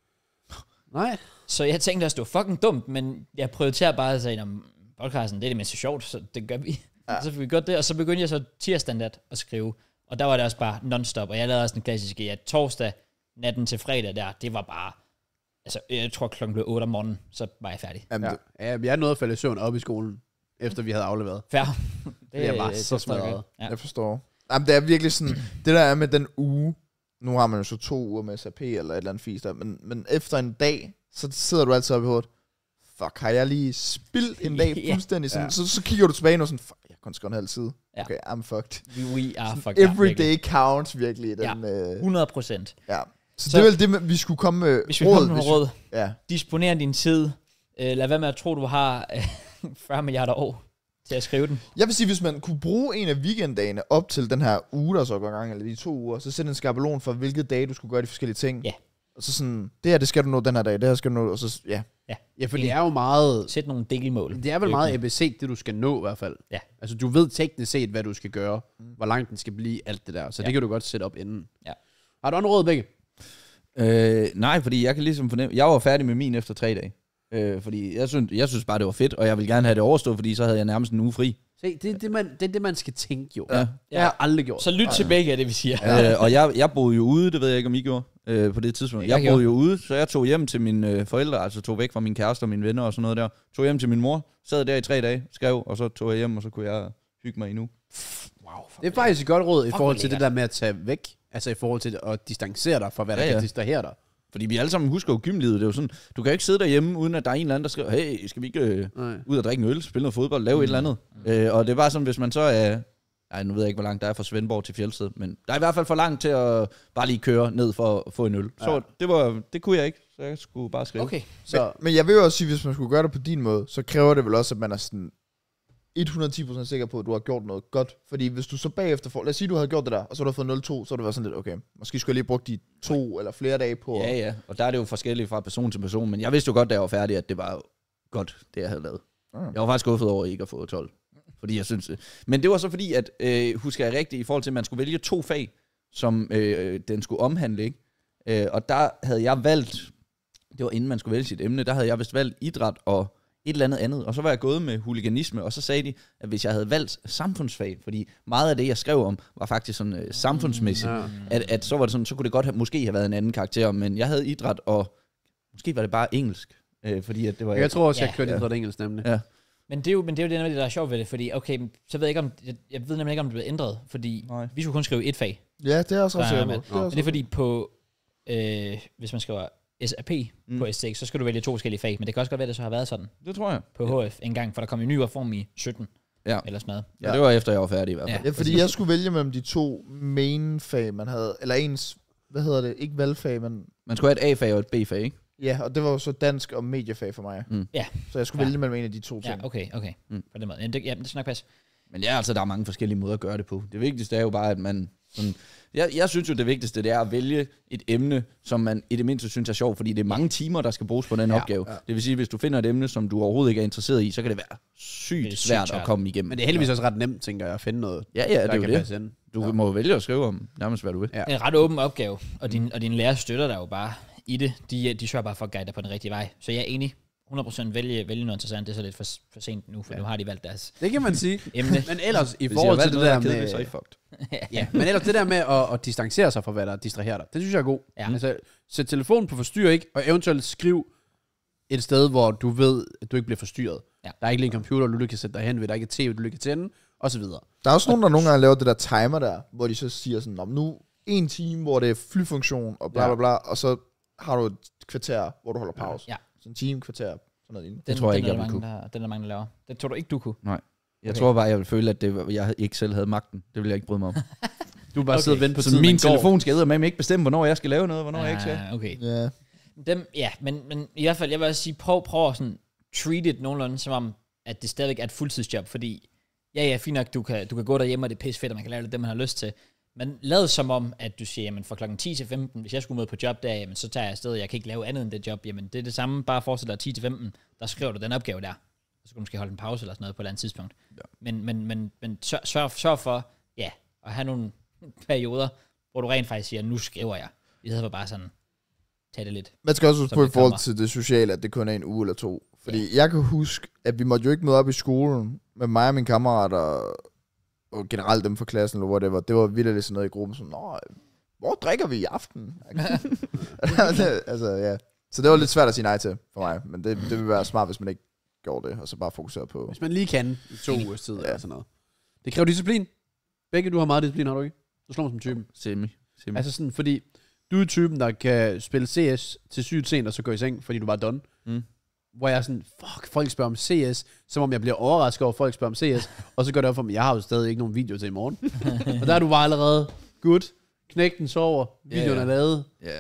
Nej. Så jeg tænkte også, det var fucking dumt, men jeg prioriterer bare at sige, at podcasten, det er det mest sjovt, så det gør vi. Ja. Så fik vi godt det, og så begyndte jeg så tirsdag nat at skrive, og der var det også bare non-stop, og jeg lavede også den klassiske, at torsdag natten til fredag der, det var bare, altså jeg tror klokken blev 8 om morgenen, så var jeg færdig. Ja, jeg nåede at falde i søvn op i skolen, efter vi havde afleveret. Fair. Det var så smadret. Ja. Jeg forstår. Jamen, det er virkelig sådan, det der er med den uge, nu har man jo så 2 uger med SAP eller et eller andet fisk der, men efter en dag, så sidder du altid op i hovedet, fuck, har jeg lige spildt en dag fuldstændig sådan, så kigger du tilbage og sådan, fuck, jeg kunne skrive en halv side. Okay, I'm fucked. We are fucked. Every day counts virkelig i den. 100%. Ja. Så det er vel det, vi skulle komme med råd. Ja. Disponer din tid. Lad være med at tro, du har 40 milliarder år til at skrive den. Jeg vil sige, hvis man kunne bruge en af weekenddagene op til den her uge, der så går i gang, eller de 2 uger, så sæt en skabelon for, hvilke dage du skulle gøre de forskellige ting. Ja. Og så sådan, det her, det skal du nå den her dag, det her skal du nå, og så, Ja, for det er jo meget... Sæt nogle delmål. Det er vel meget ABC, det du skal nå i hvert fald. Ja. Altså, du ved teknisk set, hvad du skal gøre, hvor langt den skal blive, alt det der. Så det kan du godt sætte op inden. Ja. Har du andre råd, begge? Nej, fordi jeg kan ligesom fornemme... Jeg var færdig med min efter 3 dage. Fordi jeg synes bare, det var fedt, og jeg vil gerne have det overstået, fordi så havde jeg nærmest en uge fri. Se, det er det, man skal tænke jo. Ja. Jeg har aldrig gjort. Så lyt til begge af det, vi siger. Og jeg boede jo ude, det ved jeg ikke, om I gjorde på det tidspunkt. Jeg boede jo ude, så jeg tog hjem til mine forældre, altså tog væk fra min kæreste og mine venner og sådan noget der. Tog hjem til min mor, sad der i 3 dage, skrev, og så tog jeg hjem, og så kunne jeg hygge mig endnu. Wow. Det er faktisk et godt råd i forhold til det der med at tage væk. Altså i forhold til at distancere dig fra, hvad der kan distrahere dig. Fordi vi alle sammen husker jo gymlivet. Det er jo sådan, du kan jo ikke sidde derhjemme, uden at der er en eller anden, der skriver, hey, skal vi ikke ud og drikke en øl, spille noget fodbold, lave et eller andet. Og det er bare sådan, hvis man så er... nu ved jeg ikke, hvor langt der er fra Svendborg til Fjeldsted, men der er i hvert fald for langt til at bare lige køre ned for at få en øl. Så det kunne jeg ikke, så jeg skulle bare skrive. Okay. Men jeg vil jo også sige, hvis man skulle gøre det på din måde, så kræver det vel også, at man er sådan 110% sikker på, at du har gjort noget godt. Fordi hvis du så bagefter får... Lad os sige, du havde gjort det der, og så har du fået 0,2, så har du været sådan lidt, okay, måske skulle jeg lige bruge de 2 eller flere dage på... Ja, og der er det jo forskelligt fra person til person, men jeg vidste jo godt, da jeg var færdig, at det var godt, det jeg havde lavet. Jeg var faktisk skuffet over ikke at få 12. Fordi jeg synes... Men det var så fordi, at husker jeg rigtigt, i forhold til, at man skulle vælge 2 fag, som den skulle omhandle, ikke? Og der havde jeg valgt... Det var inden man skulle vælge sit emne, der havde jeg vist valgt idræt og et eller andet. Og så var jeg gået med huliganisme, og så sagde de, at hvis jeg havde valgt samfundsfag, fordi meget af det, jeg skrev om, var faktisk sådan samfundsmæssigt, at så var det sådan, så kunne det godt måske have været en anden karakter, men jeg havde idræt, og måske var det bare engelsk, fordi at det var... Jeg tror også, jeg kørte idræt engelsk nemlig. Ja. Men det er jo det, der er sjovt ved det, fordi okay, så ved jeg ikke om, jeg ved nemlig ikke, om det bliver ændret, fordi vi skulle kun skrive 1 fag. Ja, det er også ret sikkert. Men det er fordi på, hvis man skriver SAP på STX, så skal du vælge 2 forskellige fag, men det kan også godt være, at det så har været sådan. Det tror jeg. På HF en gang, for der kom en ny reform i 17. Eller sådan noget. Ja, det var efter, jeg var færdig i hvert fald. Ja, fordi jeg skulle vælge mellem de 2 main fag, man havde, eller ens, hvad hedder det, ikke valgfag, men... Man skulle have et A-fag og et B-fag, ikke? Ja, og det var jo så dansk og mediefag for mig. Ja. Så jeg skulle vælge mellem en af de 2 ting. Ja, okay. På den måde. Ja, det skal nok passe. Men ja, altså, der er mange forskellige måder at gøre det på. Det vigtigste er jo bare, at man... Sådan, jeg synes jo, det vigtigste det er at vælge et emne, som man i det mindste synes er sjovt, fordi det er mange timer, der skal bruges på den opgave. Ja. Det vil sige, hvis du finder et emne, som du overhovedet ikke er interesseret i, så kan det være sygt svært at komme igennem. Men det er heldigvis også ret nemt, tænker jeg, at finde noget, der kan det. passe ind. Du må vælge at skrive om nærmest, hvad du vil. Ja. Det er en ret åben opgave, og din lærer støtter dig jo bare i det. De sørger bare for at guide dig på den rigtige vej. Så jeg er enig. 100% vælge noget interessant. Det er så lidt for sent nu, for nu har de valgt deres Det kan man sige. emne. Men ellers, i Hvis forhold jeg til det valgte der noget, med... så er I fucked. Ja, men ellers det der med at distancere sig fra, hvad der distraherer dig, det synes jeg er god. Ja. Altså, sæt telefonen på forstyr, ikke? Og eventuelt skriv et sted, hvor du ved, at du ikke bliver forstyrret. Ja. Der er ikke lige en computer, du kan sætte dig hen ved, der er ikke et tv, du kan tænde, og så videre. Der er også nogen, der nogle gange laver det der timer der, hvor de så siger sådan, om nu 1 time, hvor det er flyfunktion, og bla bla bla, og så har du et kvarter, hvor du holder pause. Ja. Så en time, kvarter, sådan noget lignende. Det tror jeg ikke, jeg vil kunne. kunne. Den er mange, der laver. Det tror du ikke, du kunne? Nej. Jeg Okay. tror bare, jeg vil føle, at jeg ikke selv havde magten. Det vil jeg ikke bryde mig om. Du vil bare sidde og vente på Så tiden, min den går. telefon skal eddermame ikke bestemme, hvornår jeg skal lave noget, hvornår jeg ikke skal. Okay. Ja. Men i hvert fald, jeg vil også sige, prøv at sådan treat it nogenlunde, som om, at det stadigvæk er et fuldtidsjob, fordi, fint nok, du kan gå derhjemme, og det er pisse fedt, og man kan lave det, man har lyst til, men lad som om, at du siger, jamen fra klokken 10 til 15, hvis jeg skulle møde på job der, jamen så tager jeg afsted, jeg kan ikke lave andet end det job, jamen det er det samme, bare forestil dig 10 til 15, der skriver du den opgave der, så skulle du måske holde en pause eller sådan noget på et eller andet tidspunkt. Ja. Men sørg for, at have nogle perioder, hvor du rent faktisk siger, nu skriver jeg, i stedet for bare sådan, tag det lidt. Man skal også huske Som på i det forhold kommer. til det sociale, at det kun er en uge eller 2. Fordi jeg kan huske, at vi måtte jo ikke møde op i skolen med mig og mine kammerater, og generelt dem fra klassen, eller whatever. Det var vildt sådan noget i gruppen, sådan, nå, hvor drikker vi i aften? Altså, ja. Så det var lidt svært at sige nej til for mig, men det vil være smart, hvis man ikke gjorde det, og så bare fokusere på... Hvis man lige kan i 2 ugers tid eller sådan noget. Det kræver disciplin. Begge du har meget disciplin, har du ikke? Du slår mig som typen. Semi. Altså sådan, fordi du er typen, der kan spille CS til sygt sent, og så gå i seng, fordi du var done. Hvor jeg er sådan, fuck, folk spørger om CS, som om jeg bliver overrasket over, at folk spørger om CS, og så går det op for mig, jeg har jo stadig ikke nogen video til i morgen. Og der er du bare allerede, good, knægten sover, videoen er lavet. Ja.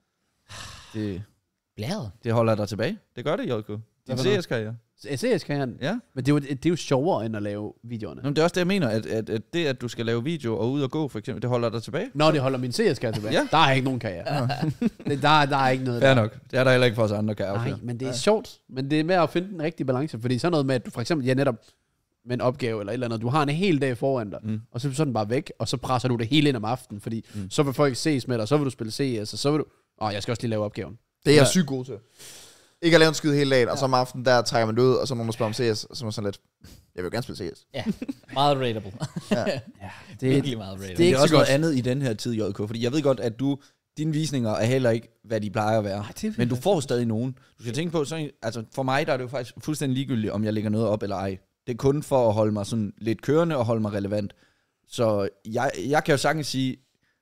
Blæret. Det holder dig tilbage. Det gør det, JK. Din CS-karriere. CS-karrieren. Ja. Men det er jo sjovere, end at lave videoerne. Nå, men det er også det, jeg mener, at det, at du skal lave video og ud og gå, for eksempel, det holder dig tilbage. Når det holder min CS-karriere tilbage, Ja. der er ikke nogen karriere. Der er ikke noget Fair der. nok. Det er der heller ikke for os andre, kan jeg Nej, afsløre. men det er sjovt. Men det er med at finde den rigtige balance. Fordi sådan noget med, at du for eksempel, netop med en opgave eller et eller andet, du har en hel dag foran dig, og så er den bare væk, og så presser du det hele ind om aftenen, fordi så vil folk ses med dig, så vil du spille CS, og så vil du... jeg skal også lige lave opgaven. Det er jeg sygt god til. Ikke at lave en skid hele dagen, og så om aftenen, der trækker man det ud, og så er nogen, der spørger om CS, og så er man sådan lidt, jeg vil jo gerne spille CS. Ja, meget relatable. Det Virkelig meget relatable. Det er ikke også så noget godt. andet i den her tid, JK, fordi jeg ved godt, at dine visninger er heller ikke, hvad de plejer at være. det er Men du får stadig nogen. Du skal tænke på, altså for mig der er det jo faktisk fuldstændig ligegyldigt, om jeg lægger noget op eller ej. Det er kun for at holde mig sådan lidt kørende og holde mig relevant. Så jeg kan jo sagtens sige,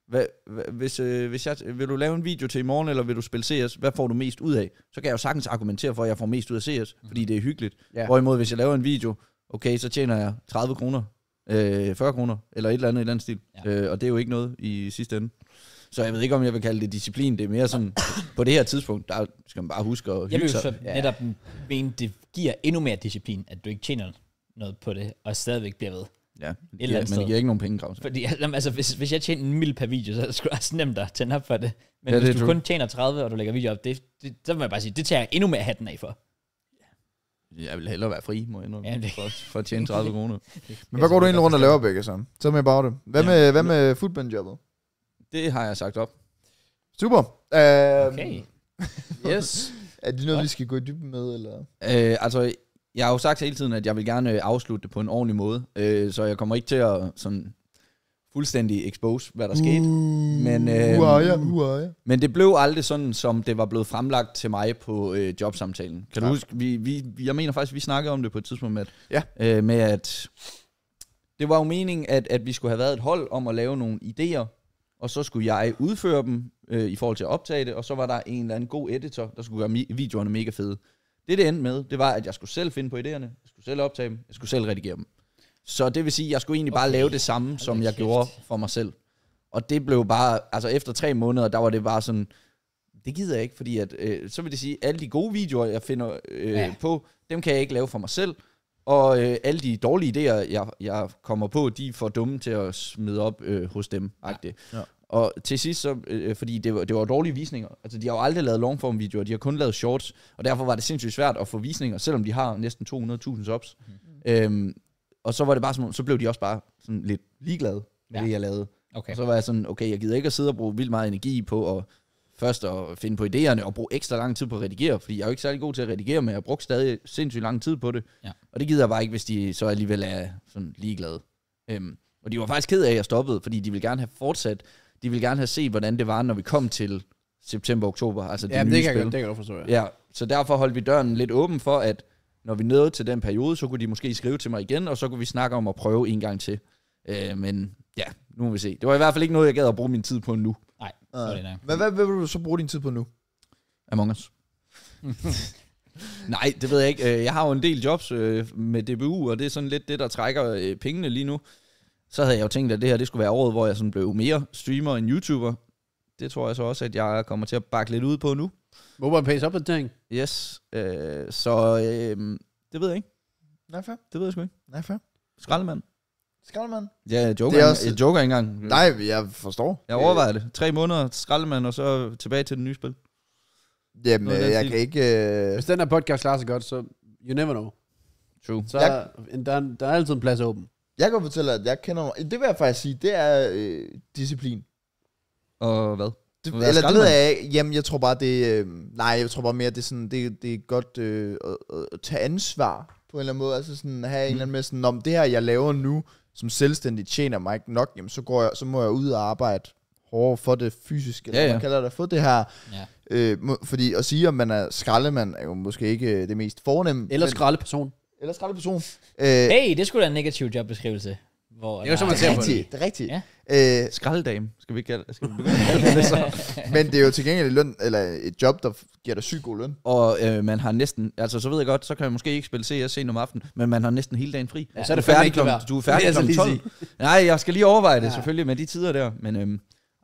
vil du lave en video til i morgen, eller vil du spille CS, hvad får du mest ud af? Så kan jeg jo sagtens argumentere for, at jeg får mest ud af CS, fordi det er hyggeligt. Ja. Hvorimod, hvis jeg laver en video, okay, så tjener jeg 30 kroner, 40 kroner, eller et eller andet i den stil. Ja. Og det er jo ikke noget i sidste ende. Så jeg ved ikke, om jeg vil kalde det disciplin. Det er mere sådan, på det her tidspunkt, der skal man bare huske at Jeg hygge vil jo sig. så netop mene, det giver endnu mere disciplin, at du ikke tjener noget på det, og stadigvæk bliver ved. Ja, eller andet men sted. det giver ikke nogen penge, Claus. Fordi altså, hvis jeg tjener 1 mil per video, så er det sgu også nemt at tænde op for det. Men Ja, hvis det er du true. kun tjener 30, og du lægger video op, så må jeg bare sige, det tager jeg endnu mere hatten af for. Jeg vil hellere være fri, må jeg indrømme, Ja, det- for at tjene 30 kroner. Men hvad går du egentlig rundt og laver, begge så? Tell me about it. Hvad med footband-jobbet? Det har jeg sagt op. Super. Okay. Yes. Er det noget, vi skal gå i dybden med, eller? Altså, jeg har jo sagt hele tiden, at jeg vil gerne afslutte det på en ordentlig måde. Så jeg kommer ikke til at sådan fuldstændig expose, hvad der skete. Men, men det blev aldrig sådan, som det var blevet fremlagt til mig på jobsamtalen. Kan du huske, jeg mener faktisk, vi snakkede om det på et tidspunkt med, med at det var jo meningen, at vi skulle have været et hold om at lave nogle idéer, og så skulle jeg udføre dem i forhold til at optage det, og så var der en eller anden god editor, der skulle gøre videoerne mega fede. Det endte med, det var, at jeg skulle selv finde på idéerne, jeg skulle selv optage dem, jeg skulle selv redigere dem. Så det vil sige, at jeg skulle egentlig bare lave det samme, som jeg gjorde for mig selv. Og det blev bare, altså efter 3 måneder, der var det bare sådan, det gider jeg ikke, fordi at, så vil det sige, alle de gode videoer, jeg finder på, dem kan jeg ikke lave for mig selv. Og alle de dårlige idéer, jeg kommer på, de er for dumme til at smide op hos dem. Ja. Og til sidst, så, fordi det var dårlige visninger. Altså, de har jo aldrig lavet longform-videoer, de har kun lavet shorts, og derfor var det sindssygt svært at få visninger, selvom de har næsten 200.000 subs. Og så var det bare sådan, så blev de også bare sådan lidt ligeglade med det, jeg lavede. Okay. Og så var jeg sådan, okay, jeg gider ikke at sidde og bruge vildt meget energi på at først at finde på idéerne og bruge ekstra lang tid på at redigere, fordi jeg er jo ikke særlig god til at redigere, men jeg har brugt stadig sindssygt lang tid på det. Ja. Og det gider jeg bare ikke, hvis de så alligevel er sådan ligeglade. Og de var faktisk ked af, at jeg stoppede, fordi de ville gerne have fortsat. De ville gerne have set, hvordan det var, når vi kom til september-oktober. Altså Ja, de det nye kan spil. jeg godt forstå, ja. Ja, så derfor holdt vi døren lidt åben for, at når vi nåede til den periode, så kunne de måske skrive til mig igen, og så kunne vi snakke om at prøve en gang til. Men ja, nu må vi se. Det var i hvert fald ikke noget, jeg gad at bruge min tid på nu. Nej, så er det nok. Hvad vil du så bruge din tid på nu? Among Us. Nej, det ved jeg ikke. Jeg har jo en del jobs med DBU, og det er sådan lidt det, der trækker pengene lige nu. Så havde jeg jo tænkt, at det her det skulle være året, hvor jeg sådan blev mere streamer end YouTuber. Det tror jeg så også, at jeg kommer til at bakke lidt ud på nu. MobilePay's opdatering. Yes. Det ved jeg ikke. Nej, fair. Det ved jeg sgu ikke. Nej, fair. Skraldemand. Skraldemand? Ja, jeg joker, Det er også- jeg joker ikke engang. Nej, jeg forstår. Jeg overvejer det. 3 måneder skraldemand, og så tilbage til det nye spil. Jamen, Noget af den jeg stil. kan ikke... Hvis den her podcast klarer sig godt, så you never know. True. Så der er altid en plads åben. Jeg kan fortælle, at jeg kender... Det vil jeg faktisk sige, det er disciplin. Og hvad? Det, At være eller det ved skraldemand? jeg ikke. Jamen, jeg tror bare, det... nej, jeg tror bare mere, det er, sådan, det er godt at tage ansvar på en eller anden måde. Altså sådan have en eller anden med sådan, om det her, jeg laver nu, som selvstændig tjener mig ikke nok, jamen, så må jeg ud og arbejde hårdere for det fysiske, eller hvad man kalder det, få det her. Ja. Fordi at sige, om man er skraldemand, er jo måske ikke det mest fornemme. Eller skraldeperson. Eller skraldeperson. Hey, det skulle da en negativ jobbeskrivelse. Hvor Det er jo så, man ser på det. Det er rigtigt. Ja. Skraldedame. Skal vi begynde at kalde det så? Men det er jo til gengæld løn, eller et job, der giver dig sygt god løn. Og man har næsten, altså så ved jeg godt, så kan jeg måske ikke spille CS sent om aftenen, men man har næsten hele dagen fri. Ja, så er det du er fandme færdig ikke det værd. du er Det færdig vil jeg så kl. lige 12. sige. Nej, jeg skal lige overveje det selvfølgelig med de tider der, men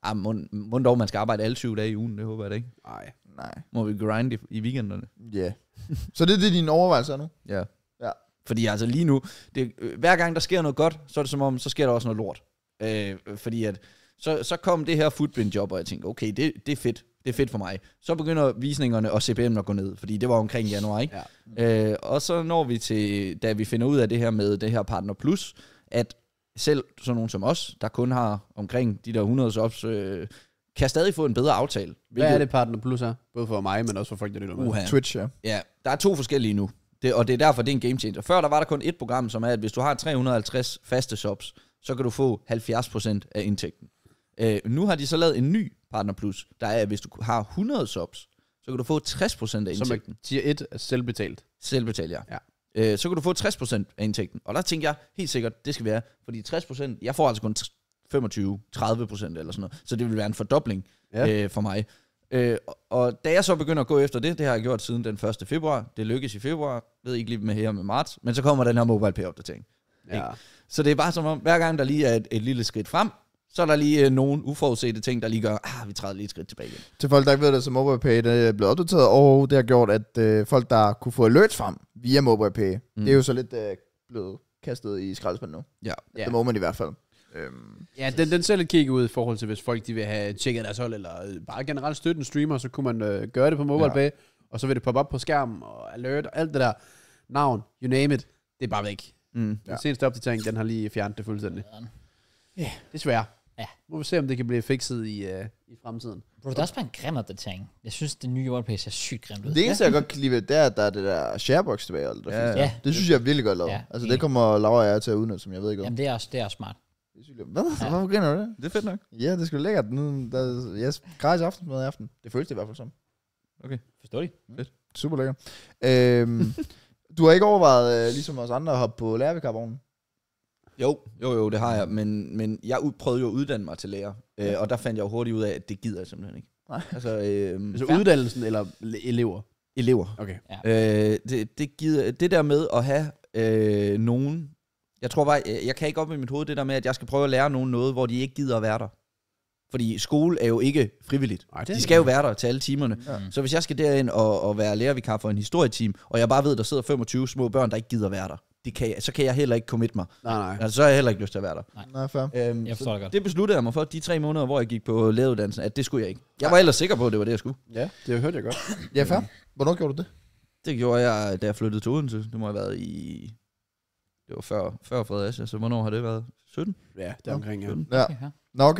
må dog, man skal arbejde alle 7 dage i ugen, det håber jeg da ikke. Nej. Må vi grind i weekenderne. Ja. Yeah. Så det er dine overvejelser nu? Ja. Ja. Fordi altså lige nu, hver gang der sker noget godt, så er det som om, så sker der også noget lort. Fordi at, så kom det her footprint-job, og jeg tænkte, okay, det er fedt. Det er fedt for mig. Så begynder visningerne og CPM'en at gå ned, fordi det var omkring januar, ikke? Ja. Og så når vi til, da vi finder ud af det her med det her Partner Plus, at selv sådan nogen som os, der kun har omkring de der 100 subs, kan stadig få en bedre aftale. Hvad er det Partner Plus er? Både for mig, men også for folk, der lytter med. Twitch, ja. Ja, der er 2 forskellige nu. Og det er derfor, det er en game changer. Før der var der kun et program, som er, at hvis du har 350 faste subs, så kan du få 70% af indtægten. Nu har de så lavet en ny Partner Plus, der er, at hvis du har 100 subs, så kan du få 60% af indtægten. Som tier 1 er selvbetalt. Selvbetalt, ja. Så kan du få 60% af indtægten. Og der tænker jeg helt sikkert, det skal være, fordi 60%, jeg får altså kun 25-30% eller sådan noget. Så det vil være en fordobling for mig. Og da jeg så begynder at gå efter det har jeg gjort siden den 1. februar. Det lykkes i februar. Ved ikke lige med her med marts. Men så kommer den her MobilePay-opdatering. Ja. Så det er bare som om, hver gang der lige er et lille skridt frem, så er der lige nogle uforudsete ting, der lige gør, vi træder lige et skridt tilbage igen. Til folk, der ikke ved det, så MobilePay det er blevet opdateret, og det har gjort, at folk, der kunne få alerts frem via MobilePay, det er jo så lidt blevet kastet i skraldespanden nu. Ja. Det må man i hvert fald. Ja, den ser lidt kigge ud i forhold til, hvis folk de vil have tjekket deres hold, eller bare generelt støtte en streamer, så kunne man gøre det på MobilePay, og så vil det poppe op på skærmen, og alert, og alt det der navn, you name it, det er bare væk. Den seneste opdatering, den har lige fjernet det fuldstændig. Ja, desværre. Ja. Må vi se, om det kan blive fikset i fremtiden. Bro, det er også bare en grim opdatering. Jeg synes, det nye WordPress ser sygt grimt ud. Det eneste, jeg godt kan lide ved, det er, at der er det der sharebox tilbage. Eller Ja. det synes jeg er virkelig godt lavet. Ja, Altså, det kommer Laura og jeg til at udnytte, som jeg ved ikke om. Jamen, det er også smart. Hvad? Hvorfor griner du det? Det er fedt nok. Ja, det skulle lækkert. Nu, jeg gratis aftensmad i aften. Det føles det i hvert fald som. Forstår de? Super lækkert. Du har ikke overvejet, ligesom os andre, at hoppe på lærervikarvognen? Jo, det har jeg, men jeg prøvede jo at uddanne mig til lærer, og der fandt jeg jo hurtigt ud af, at det gider jeg simpelthen ikke. Nej. Altså, Altså uddannelsen eller elever? elever. Okay. Ja. Det gider, det der med at have nogen, jeg tror bare, jeg kan ikke op i mit hoved det der med, at jeg skal prøve at lære nogen noget, hvor de ikke gider at være der. Fordi skole er jo ikke frivilligt. Ej, det De skal jo være der til alle timerne. Ja. Så hvis jeg skal derind og være lærervikar for en historieteam, og jeg bare ved, at der sidder 25 små børn, der ikke gider at være der, så kan jeg heller ikke commit mig. Nej. Altså, så har jeg heller ikke lyst til at være der. Nej, fair. Jeg forstår det godt. Det besluttede jeg mig for de 3 måneder, hvor jeg gik på læreruddannelsen, at det skulle jeg ikke. Jeg var ellers sikker på, at det var det, jeg skulle. Ja, det hørte jeg godt. Ja, fair. Hvornår gjorde du det? Det gjorde jeg, da jeg flyttede til Odense. Det må have været i... Det var før Fredericia, så hvornår har det været? 17? Ja, det er omkring, ja. 17. Ja. Okay, ja. Nå, okay, fair.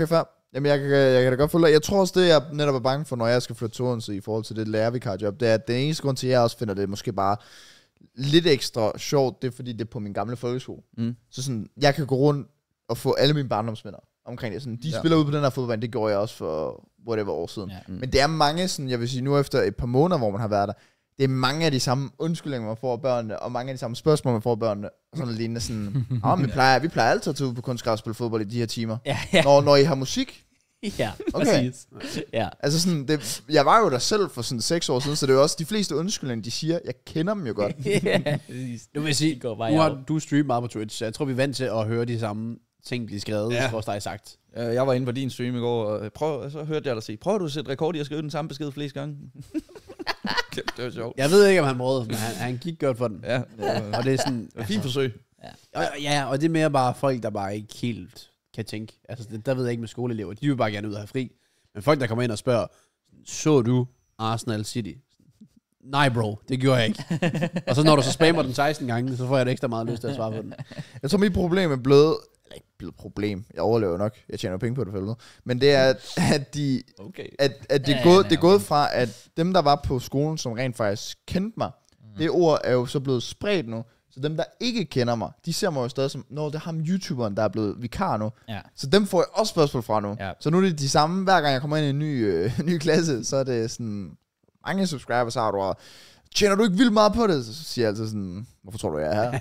Jamen, jeg kan da godt følge dig. Jeg tror også, det jeg netop er bange for, når jeg skal flytte til Odense i forhold til det lærervikarjob, det er, at den eneste grund til, at jeg også finder det måske bare lidt ekstra sjovt, det er, fordi det er på min gamle folkeskole. Så sådan, jeg kan gå rundt og få alle mine barndomsminder omkring det. Sådan, de spiller ud på den her fodboldbane, det gjorde jeg også for whatever år siden. Ja. Men det er mange, sådan, jeg vil sige, nu efter et par måneder, hvor man har været der, det er mange af de samme undskyldninger, man får af børnene, og mange af de samme spørgsmål, man får af børnene, og sådan lignende sådan, vi plejer altid at tage ud på kunstgræs og spille fodbold i de her timer. Ja. Når I har musik. Ja, okay. Præcis. Ja. Altså sådan, jeg var jo der selv for sådan 6 år siden, så det er jo også de fleste undskyldninger, de siger, jeg kender dem jo godt. Ja, du vil sige, du streamer meget på Twitch, så jeg tror, vi er vant til at høre de samme ting blive skrevet, hvor der er sagt. Jeg var inde på din stream i går, og så hørte jeg dig sige, prøver du at sætte rekord i at skrive den samme besked flest gange? Det var sjovt. Jeg ved ikke, om han prøvede, men han gik godt for den. Ja. Og det er sådan... Det var fint forsøg. Ja, og det er mere bare folk, der bare ikke helt kan tænke. Altså, der ved jeg ikke med skoleelever. De vil bare gerne ud og have fri. Men folk, der kommer ind og spørger, så du Arsenal City? Nej, bro, det gjorde jeg ikke. Og så når du så spammer den 16 gange, så får jeg da ekstra meget lyst til at svare på den. Jeg tror, mit problem er blevet... Eller ikke blevet problem. Jeg overlever nok. Jeg tjener penge på det for helvede. Men det er, at det er gået fra, at dem, der var på skolen, som rent faktisk kendte mig, det ord er jo så blevet spredt nu. Så dem, der ikke kender mig, de ser mig jo stadig som, det er ham YouTuberen, der er blevet vikar nu. Ja. Så dem får jeg også spørgsmål fra nu. Ja. Så nu er det de samme, hver gang jeg kommer ind i en ny klasse, så er det sådan, mange subscribers har du, og tjener du ikke vildt meget på det? Så siger jeg altid sådan, hvorfor tror du, jeg er her?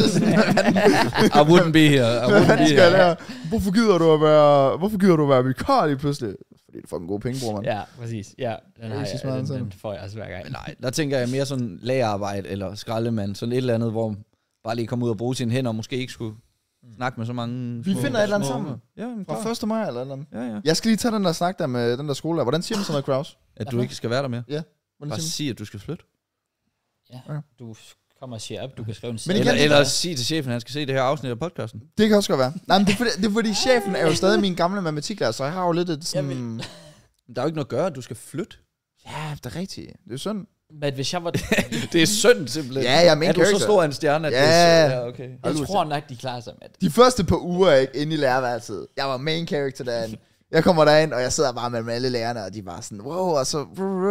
I wouldn't be here. Hvorfor gider du at være vikar lige pludselig? Fordi det får en god penge, bror, man. Ja, præcis. Ja, den får jeg også hver gang. Men nej, der tænker jeg mere sådan lagerarbejde eller skraldemand, sådan et eller andet, hvor bare lige komme ud og bruge sine hænder, og måske ikke skulle snakke med så mange. Vi finder et eller andet sammen. Ja, fra 1. maj eller andet. Ja. Jeg skal lige tage den der snak der med den der skole der. Hvordan siger man sådan noget, Kraus? At du ikke skal være der mere? Ja. Bare sige, at du skal flytte. Ja, du kommer og siger op, du kan skrive en eller sige til chefen, at han skal se det her afsnit af podcasten. Det kan også godt være. Nej, men det er fordi chefen er jo stadig min gamle matematiklærer, så jeg har jo lidt et sådan... Jamen. Der er jo ikke noget at gøre, at du skal flytte. Ja, det er rigtigt. Det er synd. Men hvis jeg var... Det er synd simpelthen. Ja, jeg mener er du så stor en stjerne, at det er så... Ja, okay. Jeg tror nok, de klarer sig med det. De første par uger, ikke, inde i lærerværelset. Jeg var main character derinde. Jeg kommer derind, og jeg sidder bare med alle lærerne, og de bare sådan, wow, og så...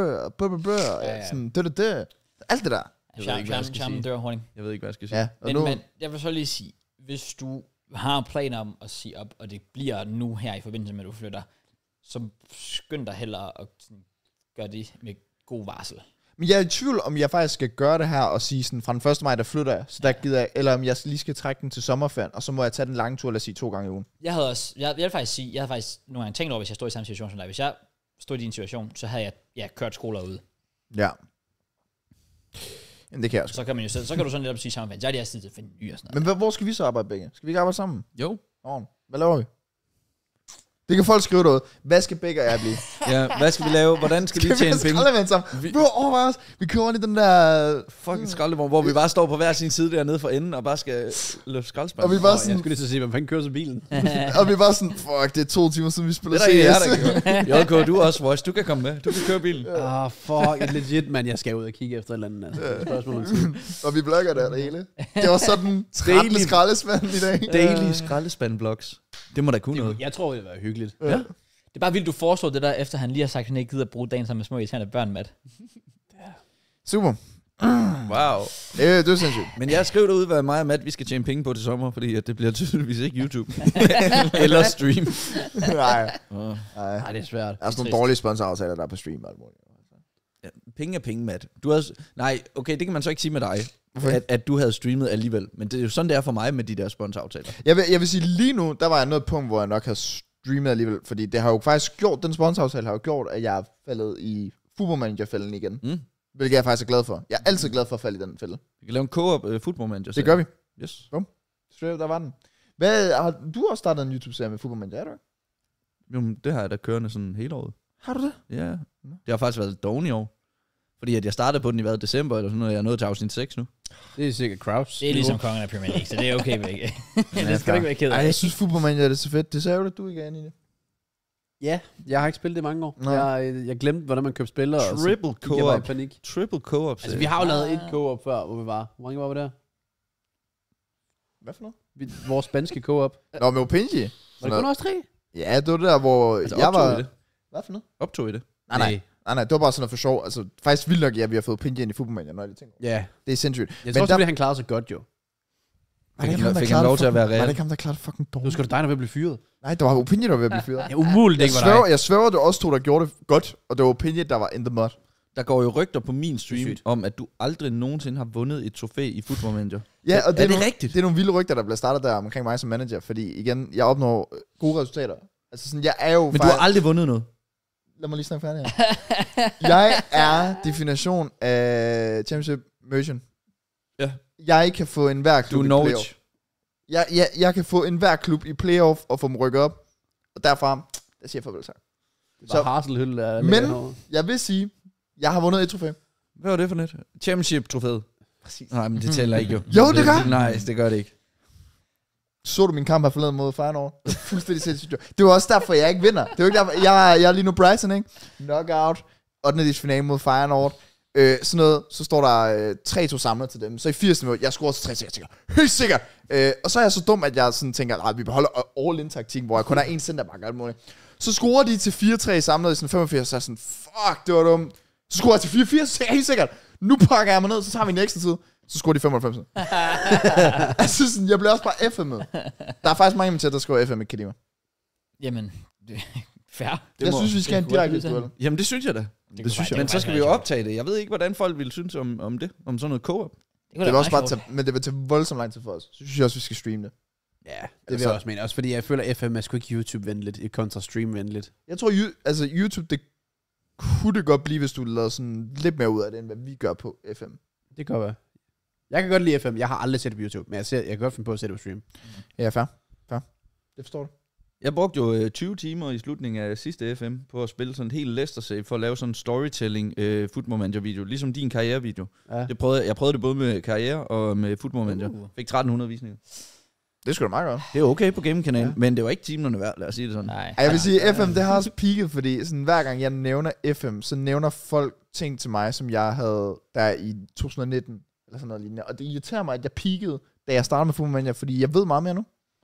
Sådan, det. Alt det der. Charmen dør hurtigt. Jeg ved ikke, hvad jeg skal sige. Ja, men jeg vil så lige sige, hvis du har planer om at sige op, og det bliver nu her i forbindelse med, at du flytter, så skynd dig hellere at gøre det med god varsel. Men jeg er i tvivl, om jeg faktisk skal gøre det her og sige sådan, fra den 1. maj, der flytter jeg, så der gider jeg, eller om jeg lige skal trække den til sommerferien, og så må jeg tage den lange tur, lad os sige 2 gange i ugen. Jeg havde faktisk nogle gange tænkt over, hvis jeg stod i samme situation som dig. Hvis jeg stod i din situation, så havde jeg kørt skoler ud. Ja. Jamen, det kan jeg også. Så kan man jo så kan du sådan lidt op sige sammen, så er det også tid til at finde ny og sådan noget. Men hvor skal vi så arbejde begge? Skal vi ikke arbejde sammen? Jo. Hvad laver vi? Det kan folk skrive derude. Hvad skal begge af jer blive? Ja, hvad skal vi lave? Hvordan skal vi tjene penge? Vi kører i den der... fucking skraldevogn, hvor vi bare står på hver sin side dernede for enden, og bare skal løfte skraldespand. Og vi bare sådan... Jeg skulle lige så sige, hvem fanden kører så bilen? Og vi bare sådan, fuck, det er 2 timer siden vi spiller CS. Det er der JK, du er også voice, du kan komme med. Du kan køre bilen. Fuck, legit, man. Jeg skal ud og kigge efter et eller andet. Altså, spørgsmål. Og vi blogger det hele. Det var sådan 13 skraldespand i dag. Daily skraldespand-vlogs. Det må da kunne noget. Jeg tror, det var hyggeligt. Ja. Det er bare vildt, du foreslår det der, efter han lige har sagt, at han ikke gider at bruge dagen sammen med små irriterende børn, Matt. Super. Wow. Det er sindssygt. Men jeg skrev derude, hvad mig og Matt, vi skal tjene penge på til sommer, fordi at det bliver tydeligvis ikke YouTube. Eller stream. Nej, det er svært. Der er sådan nogle dårlige sponsoraftaler, der er på stream. Ja, penge er penge, Matt. Du havde, nej, okay, det kan man så ikke sige med dig. At du havde streamet alligevel. Men det er jo sådan, det er for mig med de der sponsoraftaler. Jeg vil sige, lige nu, der var jeg nået punkt, hvor jeg nok har streamet alligevel. Fordi det har jo faktisk gjort, den sponsoraftale har jo gjort, at jeg er faldet i Football Manager-fælden igen. Hvilket jeg faktisk er glad for. Jeg er altid glad for at falde i den fælde. Vi kan lave en co-op Football Manager. Det gør vi. Yes. Bum. Der var den. Har du også startet en YouTube-serie med Football Manager, er du ikke? Jo, det har jeg da kørende sådan hele året. Har du det? Ja. Det har faktisk været doven i år. Fordi at jeg startede på den i december, eller sådan noget, jeg er nået til afsnit 6 nu. Det er sikkert Kraus. Det er ligesom kongen af Premier League, så det er okay med ikke. Det skal du ikke være ked af. Jeg synes Football Manager er det så fedt. Det sagde jo, at du ikke er inde i det. Ja, jeg har ikke spillet det i mange år. Jeg glemte, hvordan man købte spillere. Triple co-op. Triple co-op. Altså, vi har jo lavet et co-op før, hvor vi var. Hvor mange var vi der? Hvad for noget? Vores spanske co-op. Nå, med Opinji. Var det kun også 3? Ja, det var der, hvor Altså, jeg optog var... I det? Hvad for noget? Optog I det? Nej, det var bare sådan noget for sjov. Altså, faktisk vildt nok, vi har fået Pinje ind i fodboldmanager, når jeg lige tænker. Ja. Det er sindssygt. Jeg tror også, han klarede sig godt, jo. Fik han lov til at være Var det real? ikke ham, der klarede det fucking Nu dårligt? skal du dig, der vil blive fyret. Nej, det var Opinion, der var ved at blive fyret. Det er umuligt, det ikke var dig. Jeg sværger, det var os to, der gjorde det godt, og det var Opinion, der var in the mud. Der går jo rygter på min stream Sygt. om, at du aldrig nogensinde har vundet et trofæ i Football Manager. Ja, og Er det nogle, rigtigt? Det er nogle vilde rygter, der bliver startet der omkring mig som manager, fordi igen, jeg opnår gode resultater. Altså sådan, jeg er jo Men du har aldrig vundet noget. Lad mig lige snakke færdig her. Jeg er definition af championship merchant. Ja. Jeg kan få enhver Du klub er i Norwich. playoff. Jeg kan få enhver klub i playoff og få dem rykket op. Og derfra, der siger jeg farvel til. Så Harselhylde er Men jeg vil sige, jeg har vundet et trofæ. Hvad var det for net? Championship-trofæet. Præcis. Nej, men det tæller ikke jo. Jo, det gør. Nej, det gør det ikke. Så du min kamp her forleden mod Feyenoord? Det var fuldstændig sindssygt. Det var også derfor, jeg ikke vinder. Det var ikke derfor, jeg er lige nu Brighton, ikke? Knockout. 8. finale mod Feyenoord. Sådan noget, så står der 3-2 samlet til dem. Så i 80. minut, jeg scorer til 3 jeg tænker, helt sikkert. Og så er jeg så dum, at jeg sådan tænker, vi beholder all-in-taktikken, hvor jeg kun har en centerback og alt muligt. Så scorer de til 4-3 samlet i sådan 85, så er jeg sådan, fuck, det var dumt. Så scorer jeg til 4-4, så tænker jeg helt sikkert, nu pakker jeg mig ned, så tager vi en ekstra tid. Så scorer de 95. Altså sådan, jeg bliver også bare FM'et. Der er faktisk mange til, der skriver FM i Kadima. Jamen, fair. Jeg synes, vi skal have en direkte duel. Jamen, det synes jeg da. Det synes jeg. Men så skal vi jo optage det. Jeg ved ikke, hvordan folk ville synes om det. Om sådan noget co-op. Det vil også bare tage, men det vil tage voldsomt lang tid for os. Så synes jeg også, vi skal streame det. Ja, det vil jeg også mene. Også fordi jeg føler, at FM er sgu ikke YouTube-venligt, kontra stream-venligt. Jeg tror, YouTube, det kunne det godt blive, hvis du lavede sådan lidt mere ud af det, end hvad vi gør på FM. Det kan godt være. Jeg kan godt lide FM. Jeg har aldrig set det på YouTube, men jeg kan godt finde på at se det på stream. Ja, fair. Det forstår du. Jeg brugte jo 20 timer i slutningen af sidste FM på at spille sådan en helt Leicester-save for at lave sådan en storytelling Football Manager-video. Ligesom din karrierevideo. Ja. Jeg prøvede det både med karriere og med Football Manager. Fik 1300 visninger. Det skulle da meget godt. Det er okay på Game-kanalen, men det var ikke timerne værd, lad os sige det sådan. Nej. Jeg vil sige, FM, det har også peaked, fordi sådan, hver gang jeg nævner FM, så nævner folk ting til mig, som jeg havde der i 2019, eller sådan noget lignende. Og det irriterer mig, at jeg peakede, da jeg startede med Football Manager, fordi jeg ved meget mere nu.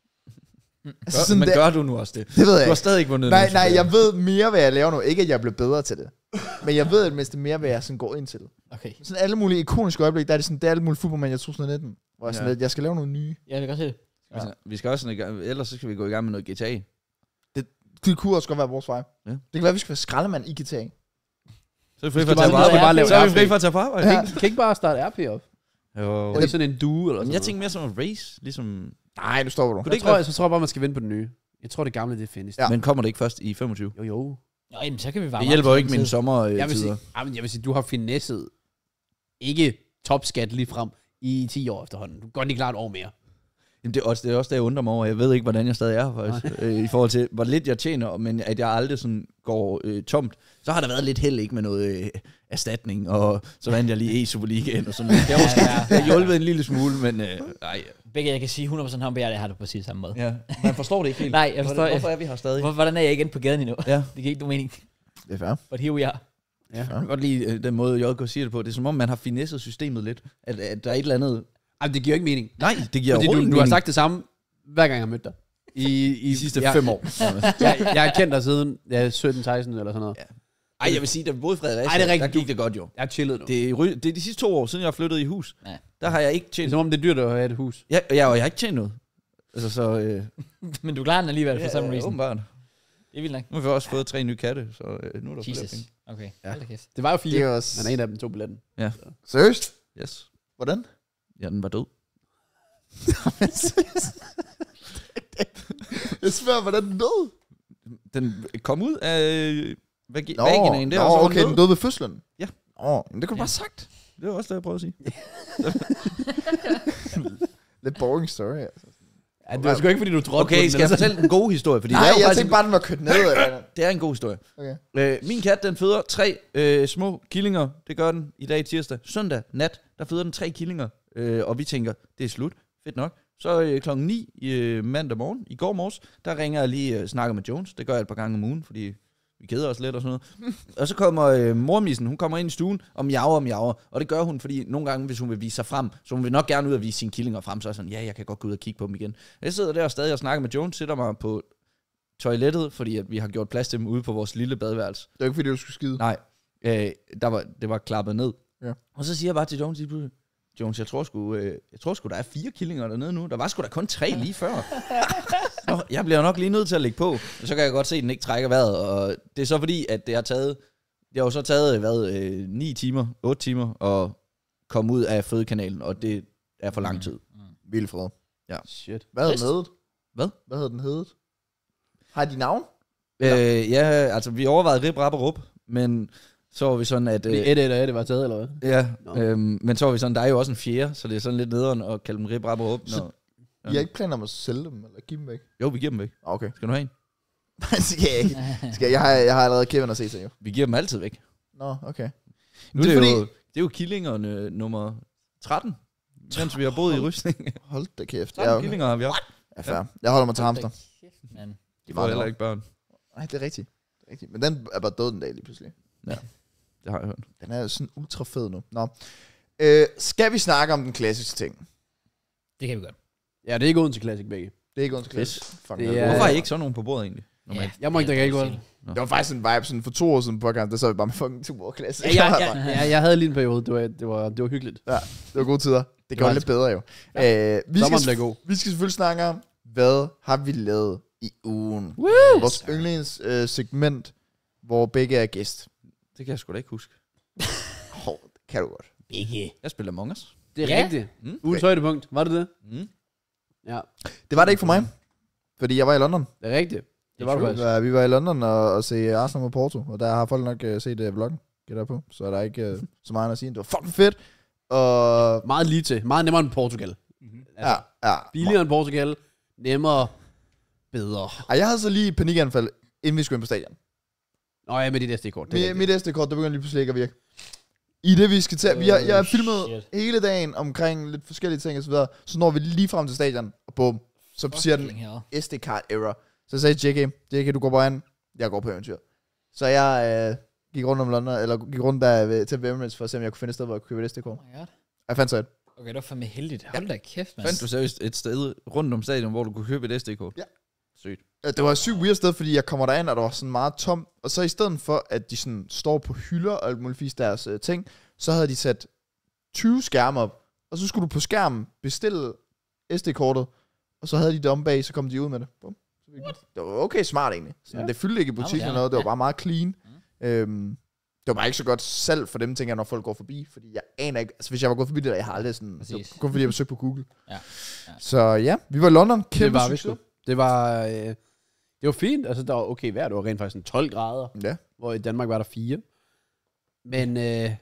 Altså, men gør du nu også det? Det ved jeg Du har ikke. stadig ikke vundet Nej, jeg ved mere, hvad jeg laver nu. Ikke, at jeg blev bedre til det. Men jeg ved, at mest mere, hvad jeg sådan går ind til. Okay. Sådan alle mulige ikoniske øjeblikke, der er det sådan, det er alle mulige Football Manager 2019. Hvor jeg sådan, Ja. jeg skal lave noget nye. Jeg vil godt se det. Ja. Vi skal også, ellers så skal vi gå i gang med noget GTA. Det kunne også godt være vores vej. Ja. Det kan være, at vi skal være skraldemand i GTA. Så er vi fri Vi for at skal tage på bare- arbejde. bare lave Så er vi RP. fri for at tage på arbejde. Ja. Kan ikke bare starte RP op? Jo. Eller sådan en duo eller sådan Men jeg noget? tænker mere som en race, ligesom... Nej, nu stopper du. Kunne det Jeg ikke tror, være... så tror jeg bare, man skal vinde på den nye. Jeg tror, det gamle, det er finished. Ja. Men kommer det ikke først i 25? Jo. Nå, jamen, så kan vi varme Det hjælper op jo til ikke den mine tid. sommertider. Jeg vil sige, du har finesset ikke topskat lige frem i 10 år efterhånden. Du kan godt lige klare et år mere. Jamen, det er også det, jeg undrer mig over. Jeg ved ikke, hvordan jeg stadig er, faktisk. I forhold til, hvor lidt jeg tjener, men at jeg aldrig sådan går tomt. Så har der været lidt held, ikke, med noget erstatning, og så vandt jeg lige E-Superligaen og sådan noget. Det har hjulpet en lille smule, men nej. Begge, jeg kan sige 100% ham, jeg har det på præcis samme måde. Ja, man forstår det ikke helt. Nej, jeg forstår. Hvorfor er vi her stadig? Hvordan er jeg ikke inde på gaden endnu? Ja. Det giver ikke nogen mening. Det er fair. But here we are. Ja. Jeg kan godt lide den måde, JK siger det på. Det er som om, man har finesset systemet lidt. At der er et eller andet... Ej, det giver ikke mening. Nej, det giver Fordi overhovedet du ingen har mening. sagt det samme, hver gang jeg har mødt dig. I de sidste 5 år. jeg har kendt dig siden 17-16 eller sådan noget. Ja. Ej, jeg vil sige, da vi boede i Fredericia, Ej, det er rigtigt. der gik det godt jo. Jeg har chillet nu. Det er de sidste 2 år, siden jeg har flyttet i hus. Ja. Der har jeg ikke Det er tjent... som om, det er dyrt at have et hus. Ja, og jeg har ikke tjent noget. Altså så... Men du klarer den alligevel for some reason. åbenbart. Det er vildt nok. Nu har vi også fået 3 nye katte, så nu er der flere Jesus. penge. Okay. Ja. Hold da kæft. Det var jo 4, Det er også... men en af dem tog billetten. Seriøst? Yes. Hvordan? Ja, den var død. Jeg spørger, hvordan den døde? Den kom ud af vaginaen der, og så var okay, den døde ved fødslen. Ja. Men det kunne du bare sagt. Det var også det, jeg prøvede at sige. Lidt boring story, altså. Ja, det var sgu ikke, fordi du trådte på Okay, den, skal jeg men fortælle en god historie? Fordi Nej, det er jo jeg faktisk tænkte bare, den var kørt ned. Eller? det er en god historie. Okay. Min kat, den føder 3 små killinger. Det gør den i dag tirsdag. Søndag nat, der føder den 3 killinger. Og vi tænker, det er slut. Fedt nok. Så klokken 9 mandag morgen, i går morges, der ringer jeg lige og snakker med Jones. Det gør jeg et par gange om ugen, fordi vi keder os lidt og sådan noget. Og så kommer mormissen, hun kommer ind i stuen og miaver. Og det gør hun, fordi nogle gange, hvis hun vil vise sig frem, så hun vil nok gerne ud og vise sine killinger frem. Så er jeg sådan, ja, jeg kan godt gå ud og kigge på dem igen. Jeg sidder der og stadig og snakker med Jones, sætter mig på toilettet, fordi at vi har gjort plads til dem ude på vores lille badeværelse. Det var ikke, fordi du skulle skide. Nej, det var klappet ned. Ja. Og så siger jeg bare til Jones, Jones, jeg tror sgu, der er 4 killinger dernede nu. Der var sgu da kun 3 lige før. Nå, jeg bliver nok lige nødt til at lægge på. Og så kan jeg godt se, at den ikke trækker vejret. Og det er så fordi, at det har jo så taget 9 timer, 8 timer at komme ud af fødekanalen, og det er for lang tid. Vilfred. Ja. Shit. Hvad havde den heddet? Hvad? Hvad havde den heddet? Har de navn? Ja, altså vi overvejede rib, rap og rup, men så var vi sådan, at... Fordi 1 og 1 var taget, eller hvad? Ja, men så var vi sådan, der er jo også en fjerde, så det er sådan lidt nederen at kalde dem rib, rap og rup. Så I har ikke planer om at sælge dem, eller give dem væk? Jo, vi giver dem væk. Okay. Skal du have en? Skal jeg ikke. Jeg har allerede Kevin at se sig jo. Vi giver dem altid væk. Nå, okay. Nu det er jo killingerne nummer 13, mens vi har boet i Rysning. Hold da kæft. 13 killinger har vi haft. Ja, fair. Jeg holder mig til hamster. De får heller ikke børn. Nej, det er rigtigt. Men den er bare død den dag lige pludselig. Ja, det har jeg hørt. Den er jo sådan ultra fed nu. Nå. Skal vi snakke om den klassiske ting? Det kan vi godt. Ja, det er ikke Odense Classic, begge. Det er ikke ondt klassisk. Det er- Hvorfor er I ikke sådan nogen på bordet egentlig? Ja, Jeg må ikke drikke alkohol. Det var faktisk en vibe sådan for 2 år siden på podcast, der så vi bare med fucking 2 år klassisk. Jeg havde lige en periode, det var hyggeligt. Ja, det var gode tider. Det gør det lidt bedre jo. Sommeren bliver god. Vi skal selvfølgelig snakke om, hvad har vi lavet i ugen? Vores yndlings segment, hvor begge er gæst. Det kan jeg sgu da ikke huske. Det kan du godt. Ikke. Jeg spiller Among Us. Det er Ja. rigtigt. Ugens højdepunkt, var det det? Mm. Ja, Det var det ikke for mig, fordi jeg var i London. det er rigtigt. Det var du faktisk. Vi var i London og se Arsenal mod Porto, og der har folk nok set vloggen, gætter jeg på. Så er der ikke så meget at sige. Det var fucking fedt. Og Meget lige til. Meget nemmere end Portugal. Altså, ja. billigere end Portugal. Nemmere. Bedre. Ej, jeg havde så lige panikanfald, inden vi skulle ind på stadion. Nå ja, med dit SD-kort. Mit SD-kort, der begynder lige pludselig ikke at virke. I det, vi skal tage... Jeg har filmet hele dagen omkring lidt forskellige ting og så videre. Så når vi lige frem til stadion, og bum, så siger den SD-card error. Så sagde JK, du går bare ind, jeg går på eventyr. Så jeg gik rundt om London, eller gik rundt der til Emirates for at se, om jeg kunne finde et sted, hvor jeg kunne købe et SD-kort. Oh my God. Jeg fandt så et. Okay, det var fandme heldigt. Hold da kæft, mand. Fandt du seriøst et sted rundt om stadion, hvor du kunne købe et SD-kort? Ja. Sygt. Det var et sygt weird sted, fordi jeg kommer derind, og der var sådan meget tom. Og så i stedet for, at de sådan står på hylder og alt muligt deres ting, så havde de sat 20 skærme op. Og så skulle du på skærmen bestille SD-kortet, og så havde de det om bag, så kom de ud med det. Bum. Det var okay smart egentlig. Sådan, det fyldte ikke i butikken eller noget, det var bare meget clean. Det var bare ikke så godt salg for dem, tænker jeg, når folk går forbi. Fordi jeg aner ikke, altså hvis jeg var gået forbi det der, jeg har aldrig sådan, kun fordi jeg var søgt på Google. Ja. Så ja, vi var i London, kæmpe succes. Det var fint. Altså, der var okay vejr. Det var rent faktisk sådan 12 grader. Ja. Hvor i Danmark var der 4. Men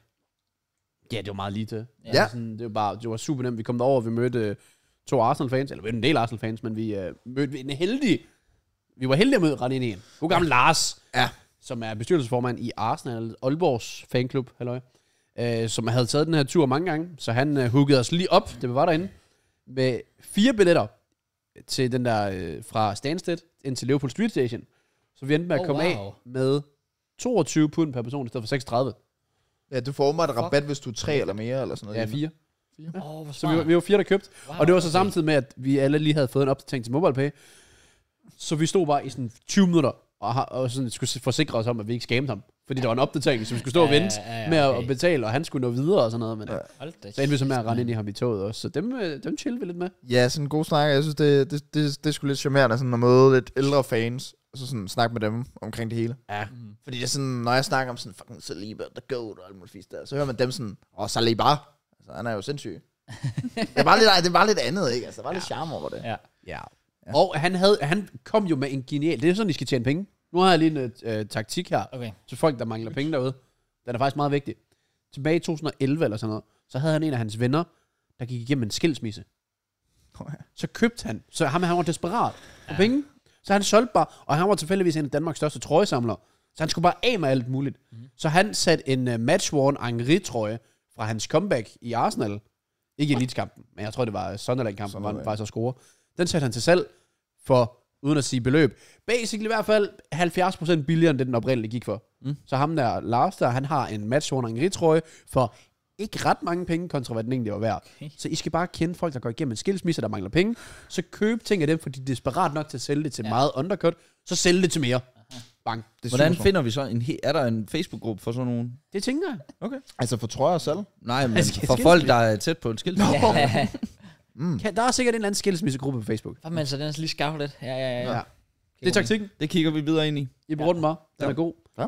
ja, det var meget lige til. Ja. Altså, sådan, det var super nemt. Vi kom derover, vi mødte 2 Arsenal-fans, eller vi mødte en del Arsenal-fans, men vi mødte en heldig. Vi var heldige at møde ret ind i en. God gammel Lars, som er bestyrelsesformand i Arsenal, Aalborgs fanklub, som havde taget den her tur mange gange, så han hookede os lige op, det var derinde, med 4 billetter til den der fra Stansted ind til Liverpool Street Station. Så vi endte med at komme af med 22 pund per person i stedet for 36. Ja, du får åbenbart rabat, hvis du er 3 eller mere, eller sådan noget. Ja, 4. Hvor Så vi var 4, der købte. Wow, og det var så samtidig med, at vi alle lige havde fået en opdatering til MobilePay. Så vi stod bare i sådan 20 minutter, og sådan skulle forsikre os om, at vi ikke scamede ham. Fordi der var en opdatering, så vi skulle stå og vente med at betale, og han skulle nå videre og sådan noget. Men så endte vi så med at rende ind i ham i toget også. Så dem chillede vi lidt med. Ja, sådan en god snak. Jeg synes, det er sgu lidt charmerende sådan at møde lidt ældre fans, og så sådan snakke med dem omkring det hele. Ja. Fordi det er sådan, når jeg snakker om sådan fucking Saliba, The Goat og alt muligt fisk der, så hører man dem sådan, Saliba, altså han er jo sindssyg. det er bare lidt andet, ikke? Altså, der var lidt charme over det. Ja. Og han kom jo med en genial... Det er sådan, de skal tjene penge. Nu har jeg lige en taktik her, til folk, der mangler penge derude. Den er faktisk meget vigtig. Tilbage i 2011 eller sådan noget, så havde han en af hans venner, der gik igennem en skilsmisse. Så købte han. Så han var desperat for penge. Så han solgte bare, og han var tilfældigvis en af Danmarks største trøjesamlere. Så han skulle bare af med alt muligt. Så han satte en match-worn Henry-trøje fra hans comeback i Arsenal. Ikke i Elite-kampen, men jeg tror, det var Sunderland-kampen, hvor han faktisk at score. Den satte han til salg for, uden at sige beløb, basically i hvert fald 70% billigere, end det den oprindeligt gik for. Så ham der, Lars der, han har en match-worn Henry-trøje for ikke ret mange penge, kontra hvad den egentlig var værd. Okay. Så I skal bare kende folk, der går igennem en skilsmisse, der mangler penge. Så køb ting af dem, fordi de er desperat nok til at sælge det til meget undercut. Så sælg det til mere. Bang. Det er Hvordan super. finder vi så er der en Facebook-gruppe for sådan nogen? Det tænker jeg. Okay. Altså for trøjer selv? Nej, men Altså, for folk, der er tæt på en skilt. Ja. Der er sikkert en eller anden skilsmissegruppe på Facebook. Hvad med så den er så lige skaffe lidt? Ja. Det er taktikken. Det kigger vi videre ind i. I bruger den bare. Den er god. Ja.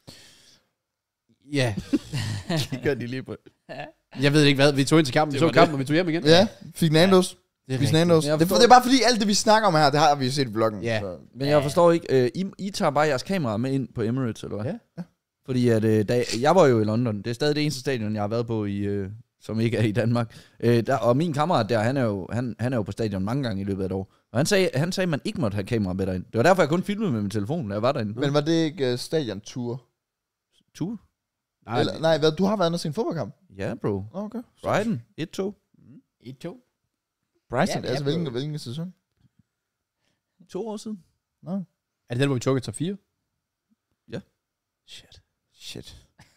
Ja. Det gør de lige på. Jeg ved ikke hvad. Vi tog ind til kampen. Vi så kampen, og vi tog hjem igen. Ja, fik Nandos. Det er Vi rigtigt. Nandos. Jeg Det forstår- er bare fordi, alt det vi snakker om her, det har vi jo set i vloggen. Ja. Så. Men jeg forstår ikke, I tager bare jeres kamera med ind på Emirates, eller hvad? Ja. Fordi at, jeg var jo i London. Det er stadig det eneste stadion, jeg har været på, som ikke er i Danmark. Og min kammerat der, han er jo på stadion mange gange i løbet af et år. Og han sagde, at man ikke måtte have kamera med derind. Det var derfor, jeg kun filmede med min telefon, da jeg var derinde. Men var det ikke stadion-tour? Tur? Nej, Eller, nej, hvad, du har været inde og set en fodboldkamp? Ja, bro. Okay. Brighton. 1-2. 1-2. Brighton, Ja, altså ja, hvilken sæson? 2 år siden. Nå. Er det den, hvor vi tog top 4? Ja. Shit.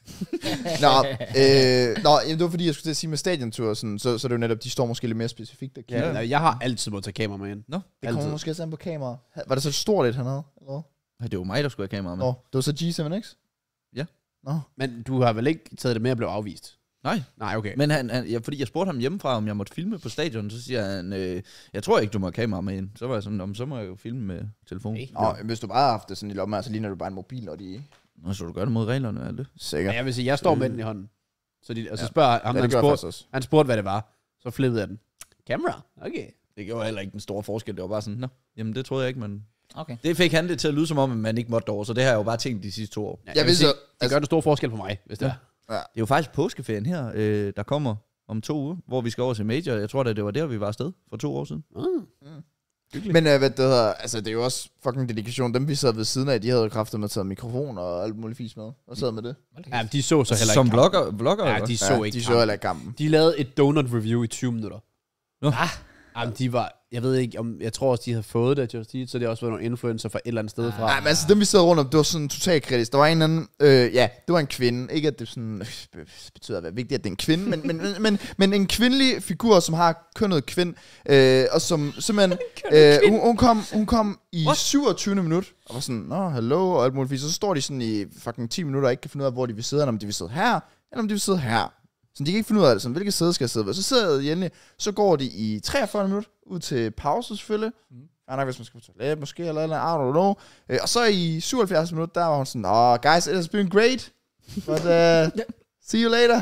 Jamen, det var fordi, jeg skulle til at sige med stadiontur, sådan, så er det jo netop, de står måske lidt mere specifikt. Der Ja. Jeg har altid måttet tage kamera med ind. Nå. det kommer altid. måske også an på kamera. Var det så stort et, han havde? Eller hvad? Ja, det var mig, der skulle have kamera med. Nå, det var så G7X? Ja. Nå. Men du har vel ikke taget det med at blive afvist? Nej. Nej, okay. Men fordi jeg spurgte ham hjemmefra, om jeg måtte filme på stadion, så siger han, jeg tror ikke, du må have kamera med ind. Så var jeg sådan, så må jeg jo filme med telefonen. Okay. Nå, hvis du bare har haft det sådan i lommen, så ligner du bare en mobil, og de Nå, så du gør det mod reglerne og alt det. sikkert. Ja, jeg vil sige, jeg står med den i hånden. Og så spørger ham, Ja, det gør jeg faktisk også. han spurgte, hvad det var. Så flippede jeg den. Camera? Okay. Det gjorde heller ikke den store forskel. Det var bare sådan, nå, jamen det troede jeg ikke, men... Okay. Det fik han det til at lyde som om, at man ikke måtte over, så det har jeg jo bare tænkt de sidste 2 år. Ja, Jeg vil så... det gør en stor forskel for mig, hvis det er. Det er jo faktisk påskeferien her, der kommer om 2 uger, hvor vi skal over til Major. Jeg tror da, det var der, vi var afsted for 2 år siden. Men hvad det hedder, altså det er jo også fucking dedikation. Dem vi sad ved siden af, de havde kraftet med taget mikrofon og alt muligt fis med. Og sad med det. Ja, men de så så heller Som ikke vlogger Ja, eller? de så Ja, ikke de så kampen. heller ikke kampen. De lavede et donut review i 20 minutter. Nå. Jamen, de var... Jeg ved ikke, om... Jeg tror også, de havde fået det, Just Eat, så det har også været nogle influencer fra et eller andet sted fra. Nej, men altså dem vi sad rundt om, det var sådan totalt kritisk. Der var en anden, det var en kvinde. Ikke at det sådan, betyder at være vigtigt, at det er en kvinde, men en kvindelig figur, som har kønnet kvind, og som simpelthen, hun kom i 27. minut, og var sådan, nå, hallo, og alt muligt. Så står de sådan i fucking 10 minutter, og ikke kan finde ud af, hvor de vil sidde, eller om de vil sidde her, eller om de vil sidde her. Så de kan ikke finde ud af det, sådan, hvilket sæde skal jeg sidde ved. Så sidder de endelig, så går de i 43 minutter ud til pause selvfølgelig. Ja, nok hvis man skal på toilet, måske, eller I don't know. Og så i 77 minutter, der var hun sådan, guys, it has been great, but see you later.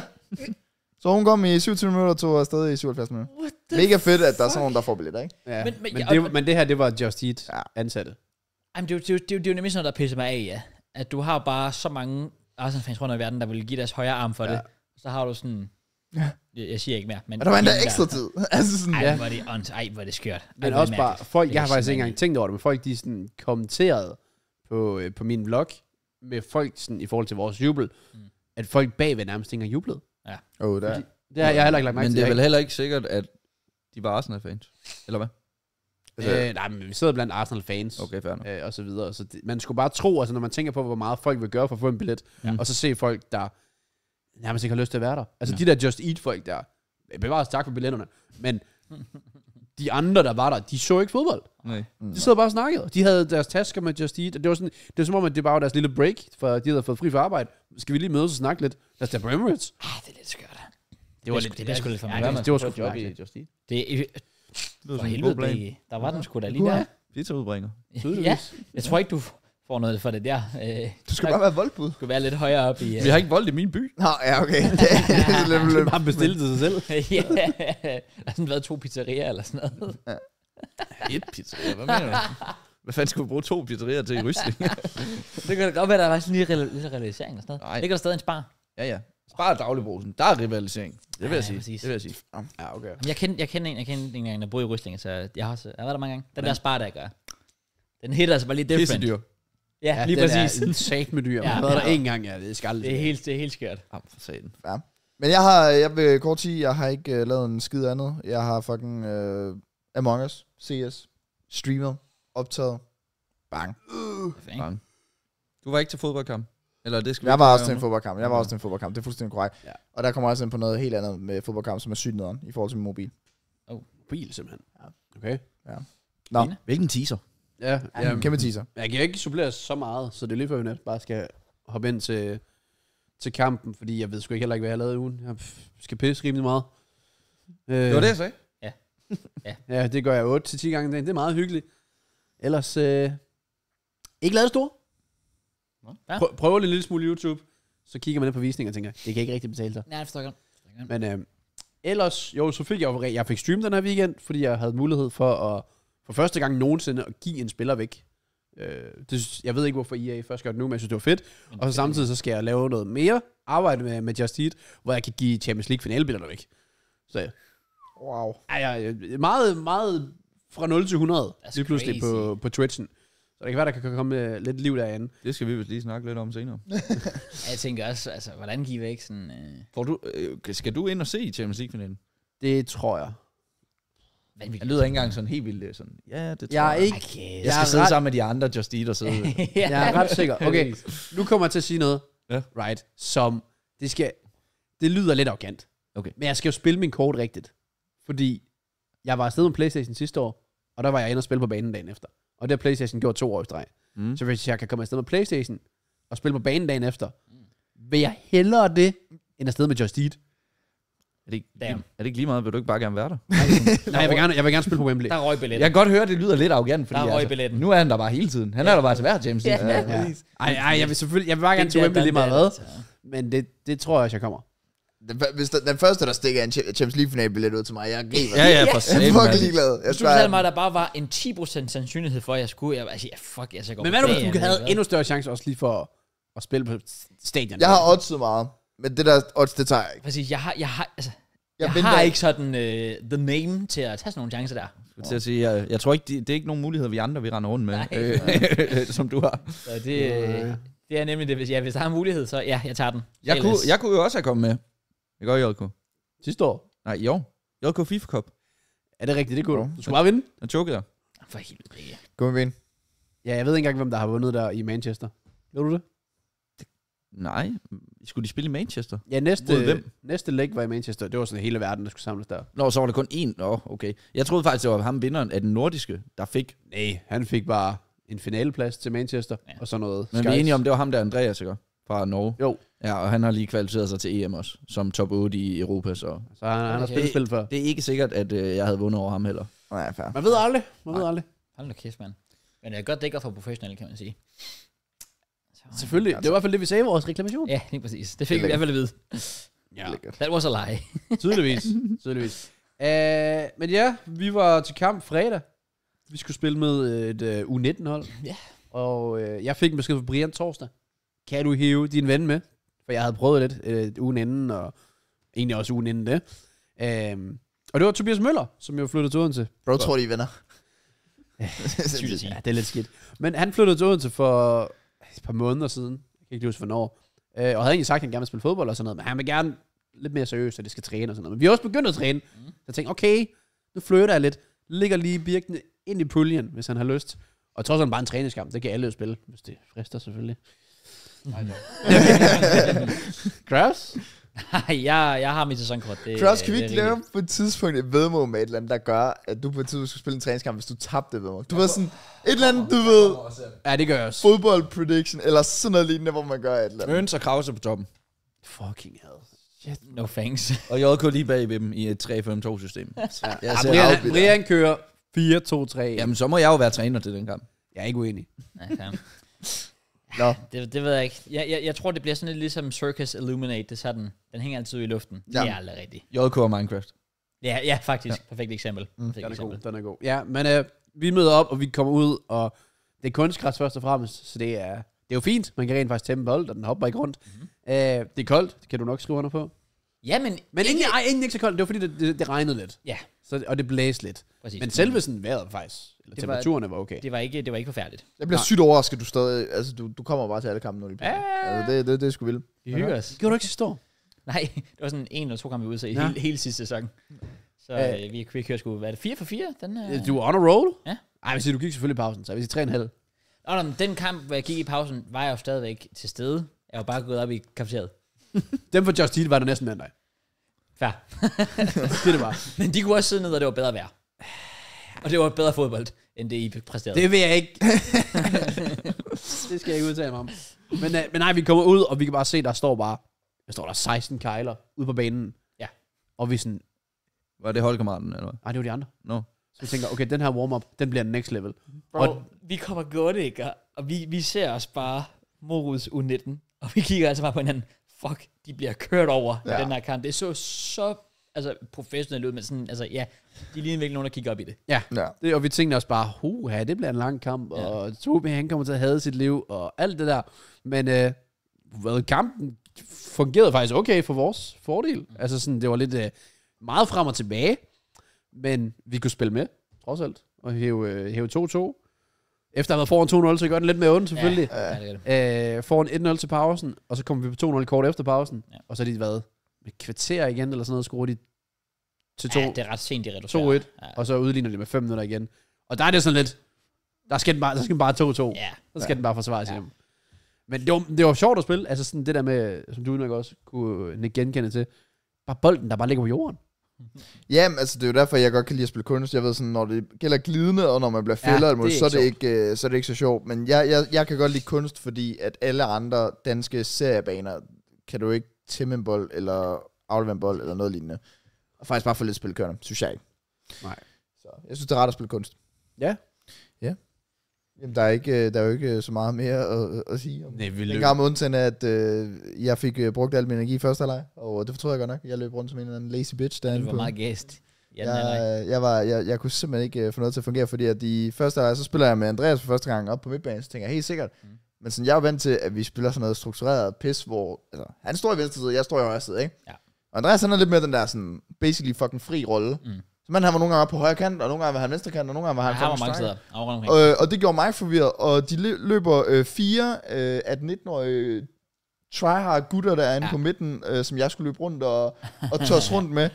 Så hun kom i 27 minutter og tog afsted i 77 minutter. Mega fedt, at der er sådan nogen, der får billetter, ikke? Ja. Men- Men det her, det var Just Eat ansatte. Jamen, det er jo nemlig sådan noget, der pisser mig af, ja. At du har bare så mange Arsenal-fans rundt i verden, der vil give deres højre arm for det. Så har du sådan... Ja. Jeg siger ikke mere, men... Og der var endda en ekstra tid. Altså sådan, Ej, hvor er det hvor er det skørt. Men hvor også er det bare mærkeligt. folk, Det jeg har er faktisk ikke simpelthen- engang tænkt over det, men folk de sådan kommenterede på min vlog, med folk sådan, i forhold til vores jubel, at folk bagved nærmest ikke har jublet. der. Det har jeg heller ikke lagt mærke Men til. det er vel heller ikke sikkert, at de var Arsenal-fans. Eller hvad? Nej, men vi sidder blandt Arsenal-fans. Okay, fair nok. Og så videre. Så man skulle bare tro, altså når man tænker på, hvor meget folk vil gøre for at få en billet, og så se folk, der nærmest ikke har lyst til at være der. Altså de der Just Eat-folk der, bevares tak for billetterne, men de andre, der var der, de så ikke fodbold. Nej. De sad bare og snakkede. De havde deres tasker med Just Eat, og det var, sådan, det var som om, at det bare var deres lille break, for de havde fået fri fra arbejde. Skal vi lige mødes og snakke lidt? Lad os tage på Emirates. Det er lidt skørt. Det var Det er sgu lidt for Ja, meget. det var sgu for mærkeligt. Just Eat. Det er... For helvede, der var den sgu da lige Uha. der. Pizzaudbringer. Ja, jeg tror ikke, du får noget for det der. Du skal bare være voldbud. Du skal være lidt højere op i... Vi har ikke voldt i min by. Nå, ja, okay. Det er lidt Bare bestille til sig selv. ja, der har sådan været 2 pizzerier eller sådan noget. Et pizzeria, hvad mener du? Hvad fanden skulle vi bruge 2 pizzerier til i Rysling? Det kan da godt være, der var sådan lige lidt rivalisering og sådan noget. Nej. Ligger der stadig en spar? Ja. Spar dagligbrusen. Der er rivalisering. Det vil jeg sige. præcis. Det vil jeg sige. Ja, okay. Jeg kendte en gang, der boede i Ryslinge, så jeg har været der mange gange. Den der spar, der gør. Den hitter altså bare lige different. Pissedyr. Ja, lige præcis. Det er en sat med dyr. Ja, Jeg har været der ja. en gang, ja. Det er skaldet. Det er helt skørt. Am for satan. Ja. Men jeg vil kort sige, jeg har ikke lavet en skid andet. Jeg har fucking Among Us, CS, streamet, optaget, bang. Bang. Du var ikke til fodboldkamp? Eller det skal Jeg vi var ikke også til gøre en fodboldkamp. Det er fuldstændig korrekt. Ja. Og der kommer også ind på noget helt andet med fodboldkamp, som er sygt nederen i forhold til min mobil. Mobil, simpelthen. Ja. Okay. Nå, Hvilken teaser? Ja, kæmpe teaser. jeg kan ikke supplere så meget, så det er lige før vi net bare skal hoppe ind til kampen, fordi jeg ved sgu ikke heller ikke, hvad jeg har lavet i ugen. Jeg skal pisse rimelig meget. Det var det, jeg sagde. Ja, det gør jeg 8-10 gange om dagen. Det er meget hyggeligt. Ellers ikke lavet store. Ja. Prøver en lille smule YouTube, så kigger man ind på visninger og tænker, det kan ikke rigtig betale sig. Nej, det forstår jeg godt. Men ellers, jo, så fik jeg streamet den her weekend, fordi jeg havde mulighed for at for første gang nogensinde at give en spiller væk. Jeg ved ikke, hvorfor EA først gør det nu, men jeg synes, det var fedt. Og så samtidig så skal jeg lave noget mere arbejde med Just Eat, hvor jeg kan give Champions League finalebilletter væk. Så Wow. meget, meget fra 0 til 100 That's lige pludselig på Twitchen. Så det kan være, der kan komme lidt liv derinde. Det skal vi vist lige snakke lidt om senere. Jeg tænker også, altså, hvordan giver ikke sådan... Skal du ind og se Champions League-finalen? Det tror jeg. Det lyder ikke engang sådan helt vildt. Sådan, ja, det tror Jeg er ikke... Okay. Jeg skal sidde sammen med de andre Just Eat og sidde. Jeg er ret sikker. Okay, nu kommer jeg til at sige noget. Ja. Right. Som... Det lyder lidt arrogant. Okay. Men jeg skal jo spille min kort rigtigt. Fordi jeg var afsted med PlayStation sidste år, og der var jeg inde og spille på banen dagen efter. Og det har PlayStation gjort 2 år i streg. Så hvis jeg kan komme afsted med PlayStation og spille på banen dagen efter, vil jeg hellere det, end afsted med Just Eat. Er det ikke lige meget? Vil du ikke bare gerne være der? Nej, jeg vil gerne spille på Wembley. Der røg billetten. Jeg kan godt høre, at det lyder lidt arrogant, fordi Der røg billetten. nu er han der bare hele tiden. Han er der bare til hver Champions League. Ja. Ej, jeg vil bare gerne til Wembley lige meget hvad. Men det tror jeg også, jeg kommer. Hvis den første, der stikker en Champions League-finalbillet ud til mig, jeg griber. Ja, for Jeg satan, er mand. fucking ligeglad. Hvis du fortalte mig, at der bare var en 10% sandsynlighed for, at jeg skulle... Jeg så går Men hvad nu, hvis du havde endnu større chance også lige for at spille på stadion? Jeg har oddset meget, men det der odds, det tager jeg ikke. Præcis, jeg har venter ikke sådan the name til at tage sådan nogle chancer der. Til at sige, jeg tror ikke, det er ikke nogen muligheder, vi andre vi render rundt med, som du har. Så det er nemlig det. Hvis der er en mulighed, så ja, jeg tager den. Jeg kunne jo også have kommet med. Jeg går i JK. Sidste år. Nej, i år. JK FIFA Cup. Er det rigtigt? Det kunne du. Du skulle bare vinde. Jeg chokede der. For helvede. Gå med vind. Ja, jeg ved ikke engang, hvem der har vundet der i Manchester. Ved du det? Nej, skulle de spille i Manchester? Ja, Mod hvem? næste leg var i Manchester. Det var sådan hele verden, der skulle samles der. Nå, så var der kun én. Nå, okay. Jeg troede faktisk, det var ham vinderen af den nordiske, der fik. Nej, han fik bare en finaleplads til Manchester, og så noget Men vi er enige om, det var ham der, Andreas, ikke? Fra Norge. Jo. Ja, og han har lige kvalificeret sig til EM også, som top 8 i Europa, så... Så han har spillet før. Det er ikke sikkert, at jeg havde vundet over ham heller. Nej, fair. Man ved aldrig. Hold nu kæft, mand. Men det er godt dækker for professionelle, kan man sige. Selvfølgelig. Det var i hvert fald det, vi sagde i vores reklamation. Ja, lige præcis. Det fik vi i hvert fald at vide. Ja. That was a lie. Tydeligvis. Men ja, vi var til kamp fredag. Vi skulle spille med et U19-hold. Ja. Og jeg fik en besked fra Brian torsdag. Kan du hive din ven med? For jeg havde prøvet lidt ugen inden, og egentlig også ugen inden det. Og det var Tobias Møller, som jo flyttede til Odense. Bro, tror de er venner. Ja, det er lidt skidt. Men han flyttede til Odense for et par måneder siden. Jeg kan ikke huske, hvornår. Og havde egentlig sagt, at han gerne vil spille fodbold og sådan noget. Men han vil gerne lidt mere seriøst, at det skal træne og sådan noget. Men vi har også begyndt at træne. Så jeg tænkte, okay, nu flytter jeg lidt. Ligger lige Birkene ind i puljen, hvis han har lyst. Og trods alt bare en træningskamp. Det kan alle jo spille, hvis det frister selvfølgelig. Kraus? Nej, jeg har mit sæsonkort. Kraus, kan vi ikke lave på et tidspunkt et vedmål med et eller andet, der gør, at du på et tidspunkt skulle spille en træningskamp, hvis du tabte vedmål? Du var sådan et eller andet, du ved, Ja, det gør jeg også. fodbold prediction, eller sådan noget lignende, hvor man gør et eller andet. Møns og Krause på toppen. Fucking hell. No thanks. Og JK lige bag ved dem i et 3-5-2-system. Brian kører 4-2-3. Jamen, så må jeg jo være træner til den kamp. Jeg er ikke uenig. Nej, fair. Nå. Det ved jeg ikke. Jeg tror, det bliver sådan lidt ligesom Circus Illuminate. Det er sådan, den hænger altid i luften. Ja. Det er aldrig rigtigt. JK og Minecraft. Ja, faktisk. Ja. Perfekt eksempel. Den er god. Ja, men vi møder op, og vi kommer ud, og det er kunstgræs først og fremmest, så det er jo fint. Man kan rent faktisk tæmme bold, og den hopper ikke rundt. Det er koldt, det kan du nok skrive under på. Ja, men egentlig ikke så koldt. Det var fordi, det regnede lidt. Ja. Og det blæste lidt. Præcis. Men selve sådan vejret faktisk, eller temperaturerne var okay. Det var ikke forfærdeligt. Jeg bliver sygt overrasket, du stadig, altså du kommer bare til alle kampe nu lige pludselig. Altså, det er sgu vildt. Vi hygger os. Gjorde du ikke sidste år? Nej, det var sådan 1 eller 2 kampe ud i hele sidste sæson. Så vi kører sgu, hvad er det, 4 for 4? Du er on a roll? Ja. Ej, hvis du gik selvfølgelig i pausen, så jeg vil sige 3,5. Den kamp, hvor jeg gik i pausen, var jeg jo stadigvæk til stede. Jeg var bare gået op i kafeteriet. Dem for Just Eat var der næsten mere end dig. Fair. Det er det bare. Men de kunne også sidde ned, og det var bedre vejr. Og det var bedre fodbold, end det I præsterede. Det vil jeg ikke. Det skal jeg ikke udtale mig om. Men nej, vi kommer ud, og vi kan bare se, der står der 16 kejler ude på banen. Ja. Og vi sådan, Var det holdkammeraten, eller hvad? nej, det var de andre. No. Så vi tænker, okay, den her warm-up, den bliver next level. Bro, Og vi kommer gående, ikke? Og vi ser os bare Moruds U19, og vi kigger altså bare på hinanden. Fuck, de bliver kørt over i den her kamp. Det så altså, professionelt ud, men sådan, altså ja, de ligner virkelig nogen, der kigger op i det. ja, Ja. det, og vi tænkte også bare, det bliver en lang kamp, og Tobi, han kommer til at hade sit liv, og alt det der. Men kampen fungerede faktisk okay for vores fordel. Altså sådan, det var lidt meget frem og tilbage, men vi kunne spille med, trods alt, og hæve 2-2. Efter at have været foran 2-0, så gør den lidt mere ondt, selvfølgelig. Ja, det er det. Foran 1-0 til pausen, og så kommer vi på 2-0 kort efter pausen, Ja. og så har de været med kvarter igen, eller sådan noget, skruer de til 2, Ja, det er ret sent, de reducerer. 2-1, Ja. og så udligner de med 5 minutter igen. Og der er det sådan lidt, der skal den bare 2-2. Ja. Så skal den bare forsvare sig hjem. Men det var sjovt at spille, altså sådan det der med, som du nok også kunne genkende til, bare bolden, der bare ligger på jorden. Jamen, altså det er jo derfor, jeg godt kan lide at spille kunst. Jeg ved sådan, når det gælder glidende, og når man bliver fælder, det er så er det ikke så sjovt. Men jeg kan godt lide kunst, fordi at alle andre danske seriebaner, kan du ikke tæmme en bold, eller aflevere en bold, eller noget lignende. Og faktisk bare få lidt spilkørende, synes jeg ikke. Nej. Så jeg synes, det er rart at spille kunst. Ja. Ja. Jamen, der er jo ikke så meget mere at sige om. Nej, vi Den løb. gang med undtagen, at jeg fik brugt al min energi i første halvleg, og det fortrød jeg godt nok. Jeg løb rundt som en eller anden lazy bitch derinde Det var på. meget gæst. Ja, Jeg kunne simpelthen ikke få noget til at fungere, fordi at i første halvleg, så spiller jeg med Andreas for første gang op på midtbanen, så tænker jeg helt sikkert. Men sådan, jeg er vant til, at vi spiller sådan noget struktureret pis, hvor altså, han står i venstre side, jeg står i højre side, ikke? Ja. Og Andreas, han er lidt mere den der sådan, basically fucking fri rolle. Så han var nogle gange på højre kant, og nogle gange var han venstre kant, og nogle gange var han han var fucking mange striker. steder. Rundt omkring. Og det gjorde mig forvirret, og de løber 4 af 19-årige tryhard gutter derinde på midten, som jeg skulle løbe rundt og tosse rundt med.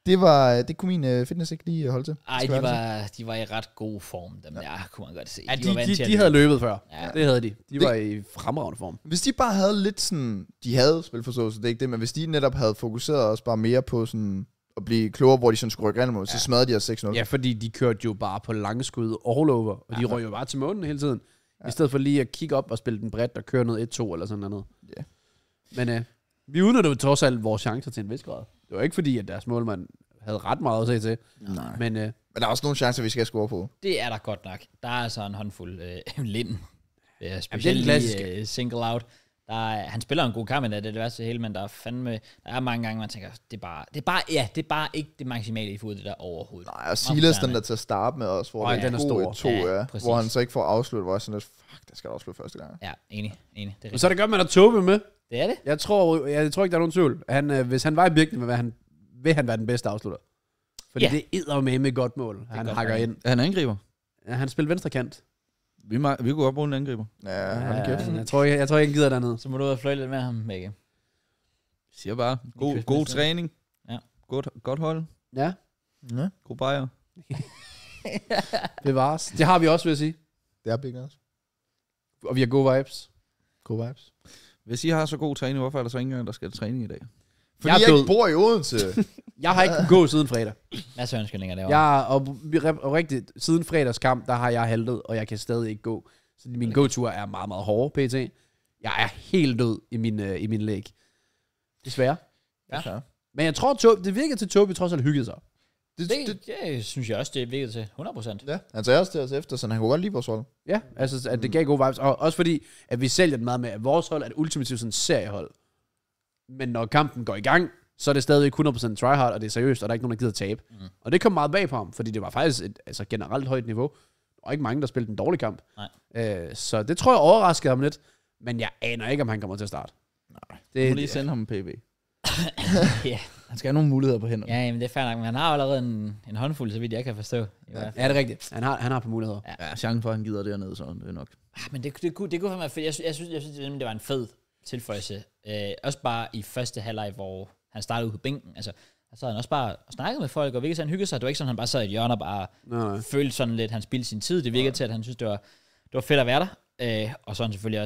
Det kunne min fitness ikke lige holde til. Ej, de var i ret god form, dem der, kunne man godt se. Ja, var vant til at de havde løbet før. Ja. Det havde de. De var i fremragende form. Hvis de bare havde lidt sådan, de havde spilforståelse, det er ikke det, men hvis de netop havde fokuseret også bare mere på sådan at blive klogere, hvor de sådan skulle rykke ind mod, så smadrede de os 6-0. Ja, fordi de kørte jo bare på langskud all over, og de røg jo bare til månen hele tiden. I stedet for lige at kigge op og spille den bredt og køre noget 1-2 eller sådan noget. Ja. Men vi udnyttede jo trods alt vores chancer til en vis grad. Det var ikke fordi, at deres målmand havde ret meget at se til. Nej. Men Men der er også nogle chancer, vi skal score på. Det er der godt nok. Der er altså en håndfuld Lind. det er Specielt klassisk. single out. Han spiller en god kamp, men det er det værste hele, men der er mange gange, man tænker, det er bare ikke det maksimale i fod, det der overhovedet. Nej, og Silas, den der til at starte med også, hvor Ej, det er den er god stor. 2, Ja, præcis. hvor han så ikke får afsluttet, hvor jeg sådan lidt, fuck, det skal der afslutte første gang. Ja, enig. Det er Men rigtigt. så er det godt, man har Tobi med. Det er det. Jeg tror ikke, der er nogen tvivl. Hvis han var i Birken, vil han være den bedste afslutter. Fordi Ja. det er med et godt mål. Han godt hakker nok. ind. Han angriber. Ja, han spiller venstre kant. Vi kunne godt bruge en angriber. Ja, hold kæft. Jeg tror ikke, han gider dernede. Så må du ud og fløjte lidt med ham, Begge. Siger bare, god Christmas, træning. Ja. Godt hold. Ja, Ja, God bajer. bevares. Det har vi også, vil jeg sige. det er Big Nars. Og vi har gode vibes. God vibes. Hvis I har så god træning, hvorfor er der så ingen gang, der skal træning i dag? Fordi Jeg er jeg død. ikke bor i Odense. Jeg har ikke kunnet gå siden fredag. Masser af undskyldninger derovre. Og rigtigt, siden fredagskamp, der har jeg haltet, og jeg kan stadig ikke gå. Så min gåtur er meget, meget hård, pt. Jeg er helt død i min læg. Desværre. Ja. Men jeg tror, det virker til Tobi trods alt hyggede sig. Det synes jeg også, det er vigtigt til 100%. Ja, han tager også til os efter, så han kunne godt lide vores hold. Ja, altså at det gav gode vibes. Og også fordi, at vi sælger den meget med, at vores hold er et ultimativt sådan seriehold. Men når kampen går i gang, så er det stadig 100% tryhard, og det er seriøst, og der er ikke nogen, der gider tabe. Og det kom meget bag på ham, fordi det var faktisk et generelt højt niveau. Der var ikke mange, der spillede en dårlig kamp. Nej. Så det tror jeg overraskede ham lidt. Men jeg aner ikke, om han kommer til at starte. Du Det, må lige sende ham en PB. Ja. Han skal have nogle muligheder på hænderne. Ja, men det er fair nok, men han har allerede en håndfuld, så vidt jeg kan forstå. I hvert fald. ja, det er rigtigt. Han har på muligheder. Ja, chancen for, at han gider dernede, så det er nok. Men det kunne fandme, for jeg synes det var en fed tilføjelse. Også bare i første halvleg, hvor han startede ud på bænken. Altså, så havde han også bare snakket med folk, og virkede til, at han hyggede sig. Det var ikke sådan, at han bare sad i et hjørne og bare følte sådan lidt, han spildte sin tid. Det virkede til, at han synes, det var fedt at være der. Og så har han selvfølgelig også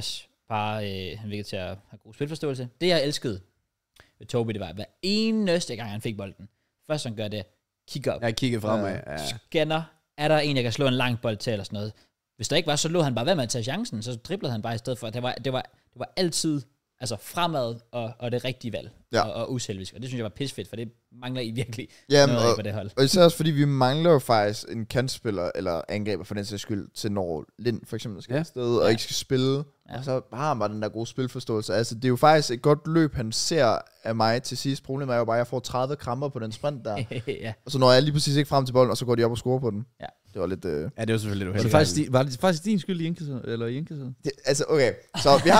han virkede til at have god spilforståelse. Det, jeg elskede ved Toby, det var, at hver eneste gang, han fik bolden, først han gør det, kigger op. Jeg kiggede fremad. Ja. Scanner. Er der en, jeg kan slå en lang bold til, eller sådan noget? Hvis der ikke var, så lå han bare ved med at tage chancen, så driblede han bare i stedet for. Det var altid fremad og det rigtige valg. Og uselvisk. Og det synes jeg var pisfedt, for det mangler I virkelig noget på det hold. Og især også fordi vi mangler jo faktisk en kantspiller eller angriber for den sags skyld til når Lind for eksempel skal afsted og ikke skal spille. Ja. Og så har han bare den der gode spilforståelse. Altså det er jo faktisk et godt løb, han ser af mig til sidst. Problemet er jo bare, at jeg får 30 kramper på den sprint der. Og så når jeg lige præcis ikke frem til bolden, og så går de op og scorer på den. Ja. Det var lidt... Ja, det var selvfølgelig uheldigt. Var det faktisk din skyld i indkastet? Altså, okay. Så vi har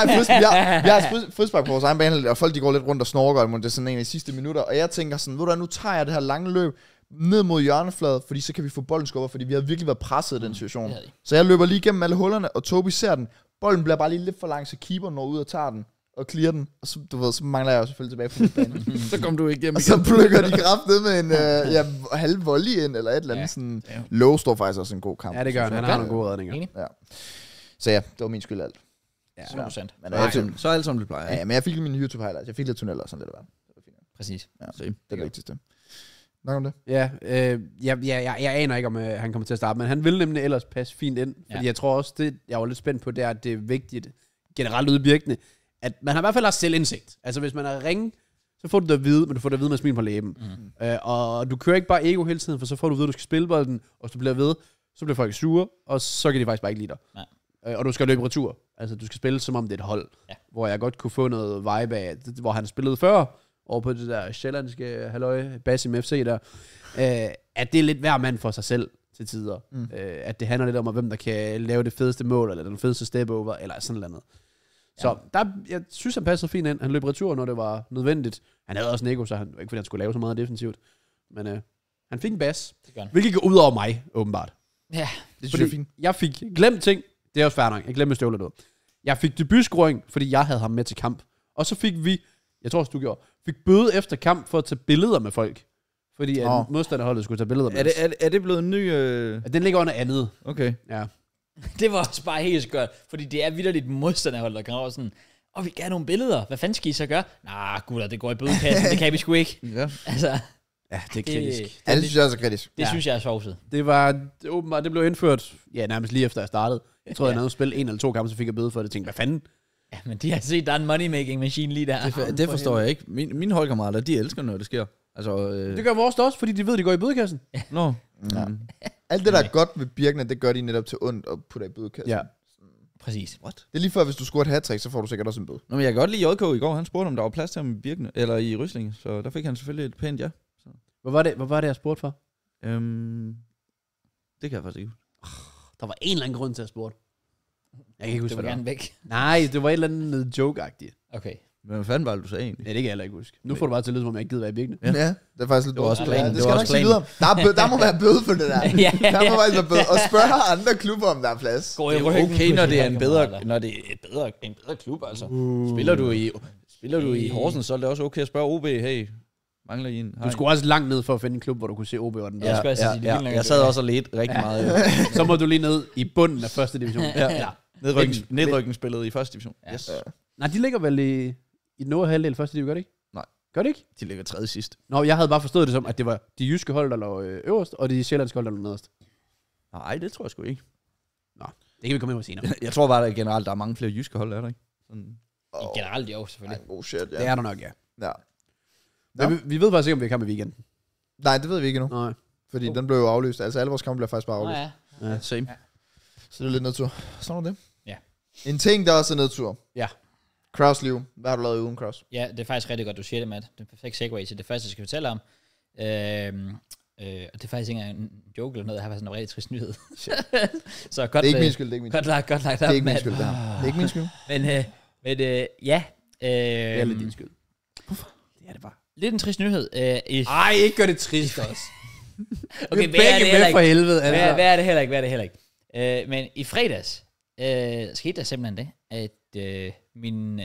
et frispark på vores egen bane, og folk de går lidt rundt og snorker, og det er sådan en af de sidste minutter. Og jeg tænker sådan, ved du hvad, nu tager jeg det her lange løb ned mod hjørnefladet, fordi så kan vi få bolden skubbet, fordi vi har virkelig været presset i den situation. Så jeg løber lige igennem alle hullerne, og Toby ser den. Bolden bliver bare lige lidt for lang, så keeper når ud og tager den og clear den. Og så, du ved, så mangler jeg jo selvfølgelig tilbage på midtbanen. Så kom du igennem. Og så plukker de kraft ned med en halv volley ind, eller et eller andet. Sådan. Lowe står faktisk også en god kamp. Ja, det gør han. Han har nogle gode redninger. Ja. Så ja, det var min skyld alt. Ja, 100%. Men så alt som det plejer. Ja, men jeg fik mine YouTube highlights. Jeg fik lidt tunneller og sådan lidt af det. Præcis. Ja, det er det vigtigste. Nok om det. Ja, jeg aner ikke, om han kommer til at starte, men han vil nemlig ellers passe fint ind. Fordi jeg tror også, det jeg var lidt spændt på, det er, at det er vigtigt, generelt udvirkende, at man har i hvert fald også selvindsigt. Altså hvis man er ringe, så får du det at vide, men du får det at vide med smil på læben. Og du kører ikke bare ego hele tiden, for så får du at vide, at du skal spille bolden, og hvis du bliver ved, så bliver folk sure, og så kan de faktisk bare ikke lide dig. Og du skal løbe retur. Altså du skal spille, som om det er et hold. Hvor jeg godt kunne få noget vibe af, hvor han spillede før, over på det der sjællandske halløj, Basim FC der, at det er lidt hver mand for sig selv til tider. At det handler lidt om, hvem der kan lave det fedeste mål, eller den fedeste step over, eller sådan noget. Så jeg synes, han passede fint ind. Han løb retur, når det var nødvendigt. Han havde også en ego, så han ikke fordi han skulle lave så meget defensivt. Men han fik en bas, hvilket går ud over mig, åbenbart. Ja, det synes jeg fint. Jeg fik glemt ting. Det er også fair nok. Jeg glemte støvlet ud. Jeg fik debutscoring, fordi jeg havde ham med til kamp. Og så fik vi, jeg tror også du gjorde, fik bøde efter kamp for at tage billeder med folk. Fordi modstanderholdet skulle tage billeder med os. Er det blevet en ny... Den ligger under andet. Okay. Ja. Det var også bare helt skørt, fordi det er vitterligt modstanderhold, der kan over sådan, vi kan have nogle billeder, hvad fanden skal I så gøre? Gutter, det går i bødekassen, det kan vi sgu ikke. Ja. Altså, ja, det er kritisk. Det synes jeg også er kritisk. Det synes jeg er sovset. Det var åbenbart, det blev indført, nærmest lige efter jeg startede. Jeg tror, jeg nåede at spille 1 eller 2 kampe, så fik jeg bøde for det. Jeg tænkte, hvad fanden? Ja, men de har set, der er en money-making machine lige der. Det forstår jeg ikke. Mine holdkammerater, de elsker, når det sker. Altså, det gør vores også, fordi de ved, de går i bødekassen. Nå. Ja. Alt det, der er godt ved Birkene, det gør de netop til ondt og putter i bødekassen. Ja. Præcis. What? Det er lige før, hvis du scorer et hat-trick, så får du sikkert også en bøde. Nå, men jeg kan godt lide JK i går. Han spurgte, om der var plads til ham i Birkene, eller i Ryslinge, så der fik han selvfølgelig et pænt ja. Så. Hvad var det, jeg spurgte for? Det kan jeg faktisk ikke. Der var en eller anden grund til at spurgte. Jeg kan ikke huske, det var gerne væk. Nej, det var et eller andet joke-agtigt. Okay. Men hvad fanden var det, du sagde egentlig? Ja, det kan jeg heller ikke huske. Nu får du bare til at lyde, som om jeg ikke gider være i Birkene. Ja, det er faktisk lidt det var også planen. Det skal du ikke sige videre. Der må være bøde for det der. Der må faktisk være bøde. Og spørg andre klubber, om der er plads. Det er okay, når det er en bedre klub, altså. Spiller du i Horsens, så er det også okay at spørge OB, hey, mangler I en? Du skulle også langt ned for at finde en klub, hvor du kunne se OB og den der. Jeg sad også og ledte rigtig meget. Så må du lige ned i bunden af første division. Nedrykningsspillet i første division. Yes. Nej, de ligger vel i den øvre halvdel første division, gør det ikke? Nej. Gør det ikke? De ligger tredje sidst. Nå, jeg havde bare forstået det som, at det var de jyske hold, der lå øverst, og de sjællandske hold, der lå nederst. Nej, det tror jeg sgu ikke. Nå, det kan vi komme ind på senere. Jeg tror bare, at generelt der er mange flere jyske hold, er der ikke? Sådan. Generelt jo, selvfølgelig. Oh shit, ja. Det er der nok, ja. Ja. Vi ved faktisk ikke, om vi kan kamp i weekenden. Nej, det ved vi ikke endnu. Nej. Fordi den blev jo aflyst. Altså alle vores kampe bliver faktisk bare aflyst. Ja, same. Så det er lidt nedtur. Sådan er det. Ja. En ting, der også er nedtur. Ja. Kraus liv. Hvad har du lavet uden Kraus? Ja, det er faktisk rigtig godt, du siger det, Matt. Det er en perfekt segue til det første, jeg skal fortælle om. Og det er faktisk ikke en joke eller noget. Jeg har faktisk en rigtig trist nyhed. Så godt, det er ikke min skyld, det er ikke min skyld. Godt lagt det er ikke min skyld, det er ikke min skyld. Men ja. Det er lidt din skyld. Hvorfor? Det er det bare. Lidt en trist nyhed. Ej, ikke gør det trist også. Okay, hvad er det heller ikke? For helvede, altså. Hvad er det heller ikke? Men i fredags skete der simpelthen det, at min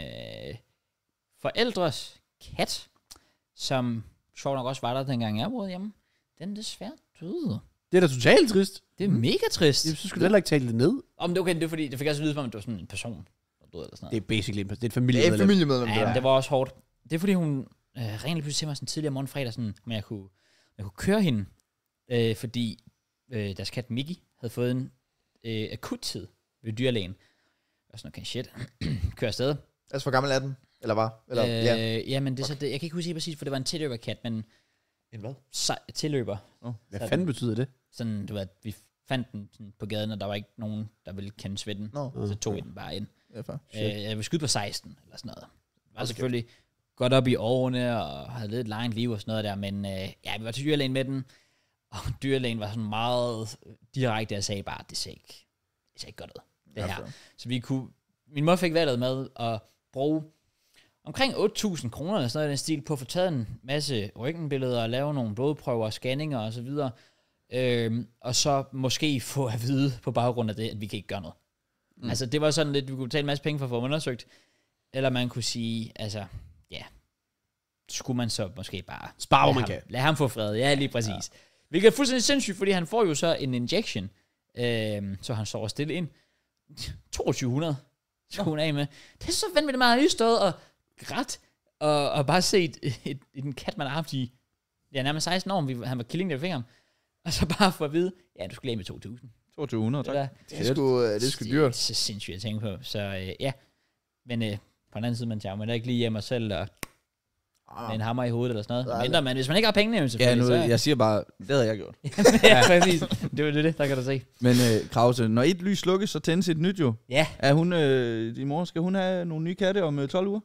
forældres kat, som sjovt nok også var der, dengang jeg boede hjemme, den desværre døde. Det er da totalt trist. Det er mega trist. Jeg synes, du heller ikke tale det ned. Okay, det er fordi, det fik også at vide, som om det var sådan en person, der død eller sådan Det noget. er basically det er et Det er familiemedlem. et familiemedlem, Ja, det men der. det var også hårdt. Det er fordi, hun ringede pludselig til mig sådan tidligere morgen fredag, sådan, om jeg kunne køre hende, fordi deres kat Mickey havde fået en akuttid ved dyrlægen. Og sådan, okay, shit, kør afsted. Altså, hvor gammel er den? Eller var? Eller, ja. Ja, men det er så det, jeg kan ikke huske præcis, for det var en tilløberkat, men En hvad? tilløber. Hvad Så fanden betyder det? Sådan, du ved, vi fandt den sådan på gaden, og der var ikke nogen, der ville kendes ved den. Nå. Så tog vi den bare ind. Ja, fair. Jeg vil skyde på 16, eller sådan noget. Det var selvfølgelig godt op i årene, og havde lidt et langt liv og sådan noget der, men ja, vi var til dyrlægen med den, og dyrlægen var sådan meget direkte, og sagde bare, det ser ikke godt ud, det her. Så min mor fik valget med at bruge omkring 8.000 kroner, eller sådan noget i den stil, på at få taget en masse røntgenbilleder, og lave nogle blodprøver, scanninger og så videre, og så måske få at vide på baggrund af det, at vi kan ikke gøre noget. Altså, det var sådan lidt, vi kunne betale en masse penge for at få undersøgt, eller man kunne sige, altså, ja, skulle man så måske bare Spare, hvor man kan. lad ham få fred, ja, lige præcis. Ja. Hvilket er fuldstændig sindssygt, fordi han får jo så en injection, så han sover stille ind. 2200 skulle hun af med. Det er så vanvittigt meget, han har lige stået og grædt, og bare set en kat, man har haft i, ja, nærmest 16 år, han var killing der i fingeren, og så bare få at vide, ja, du skulle af med 2000. 2200, tak. Det er sgu dyrt. Det er så sindssygt at tænke på, så ja. Men på den anden side, man tager man da ikke lige hjemme selv, og med en hammer i hovedet eller sådan noget. Mindre, men hvis man ikke har pengene, Ja, selvfølgelig, nu, så... jeg siger bare, det havde jeg gjort. ja, præcis. Det var det, der kan du se. Men Krause, når et lys slukkes, så tændes et nyt jo. Ja. Er hun, din mor, skal hun have nogle nye katte om 12 uger?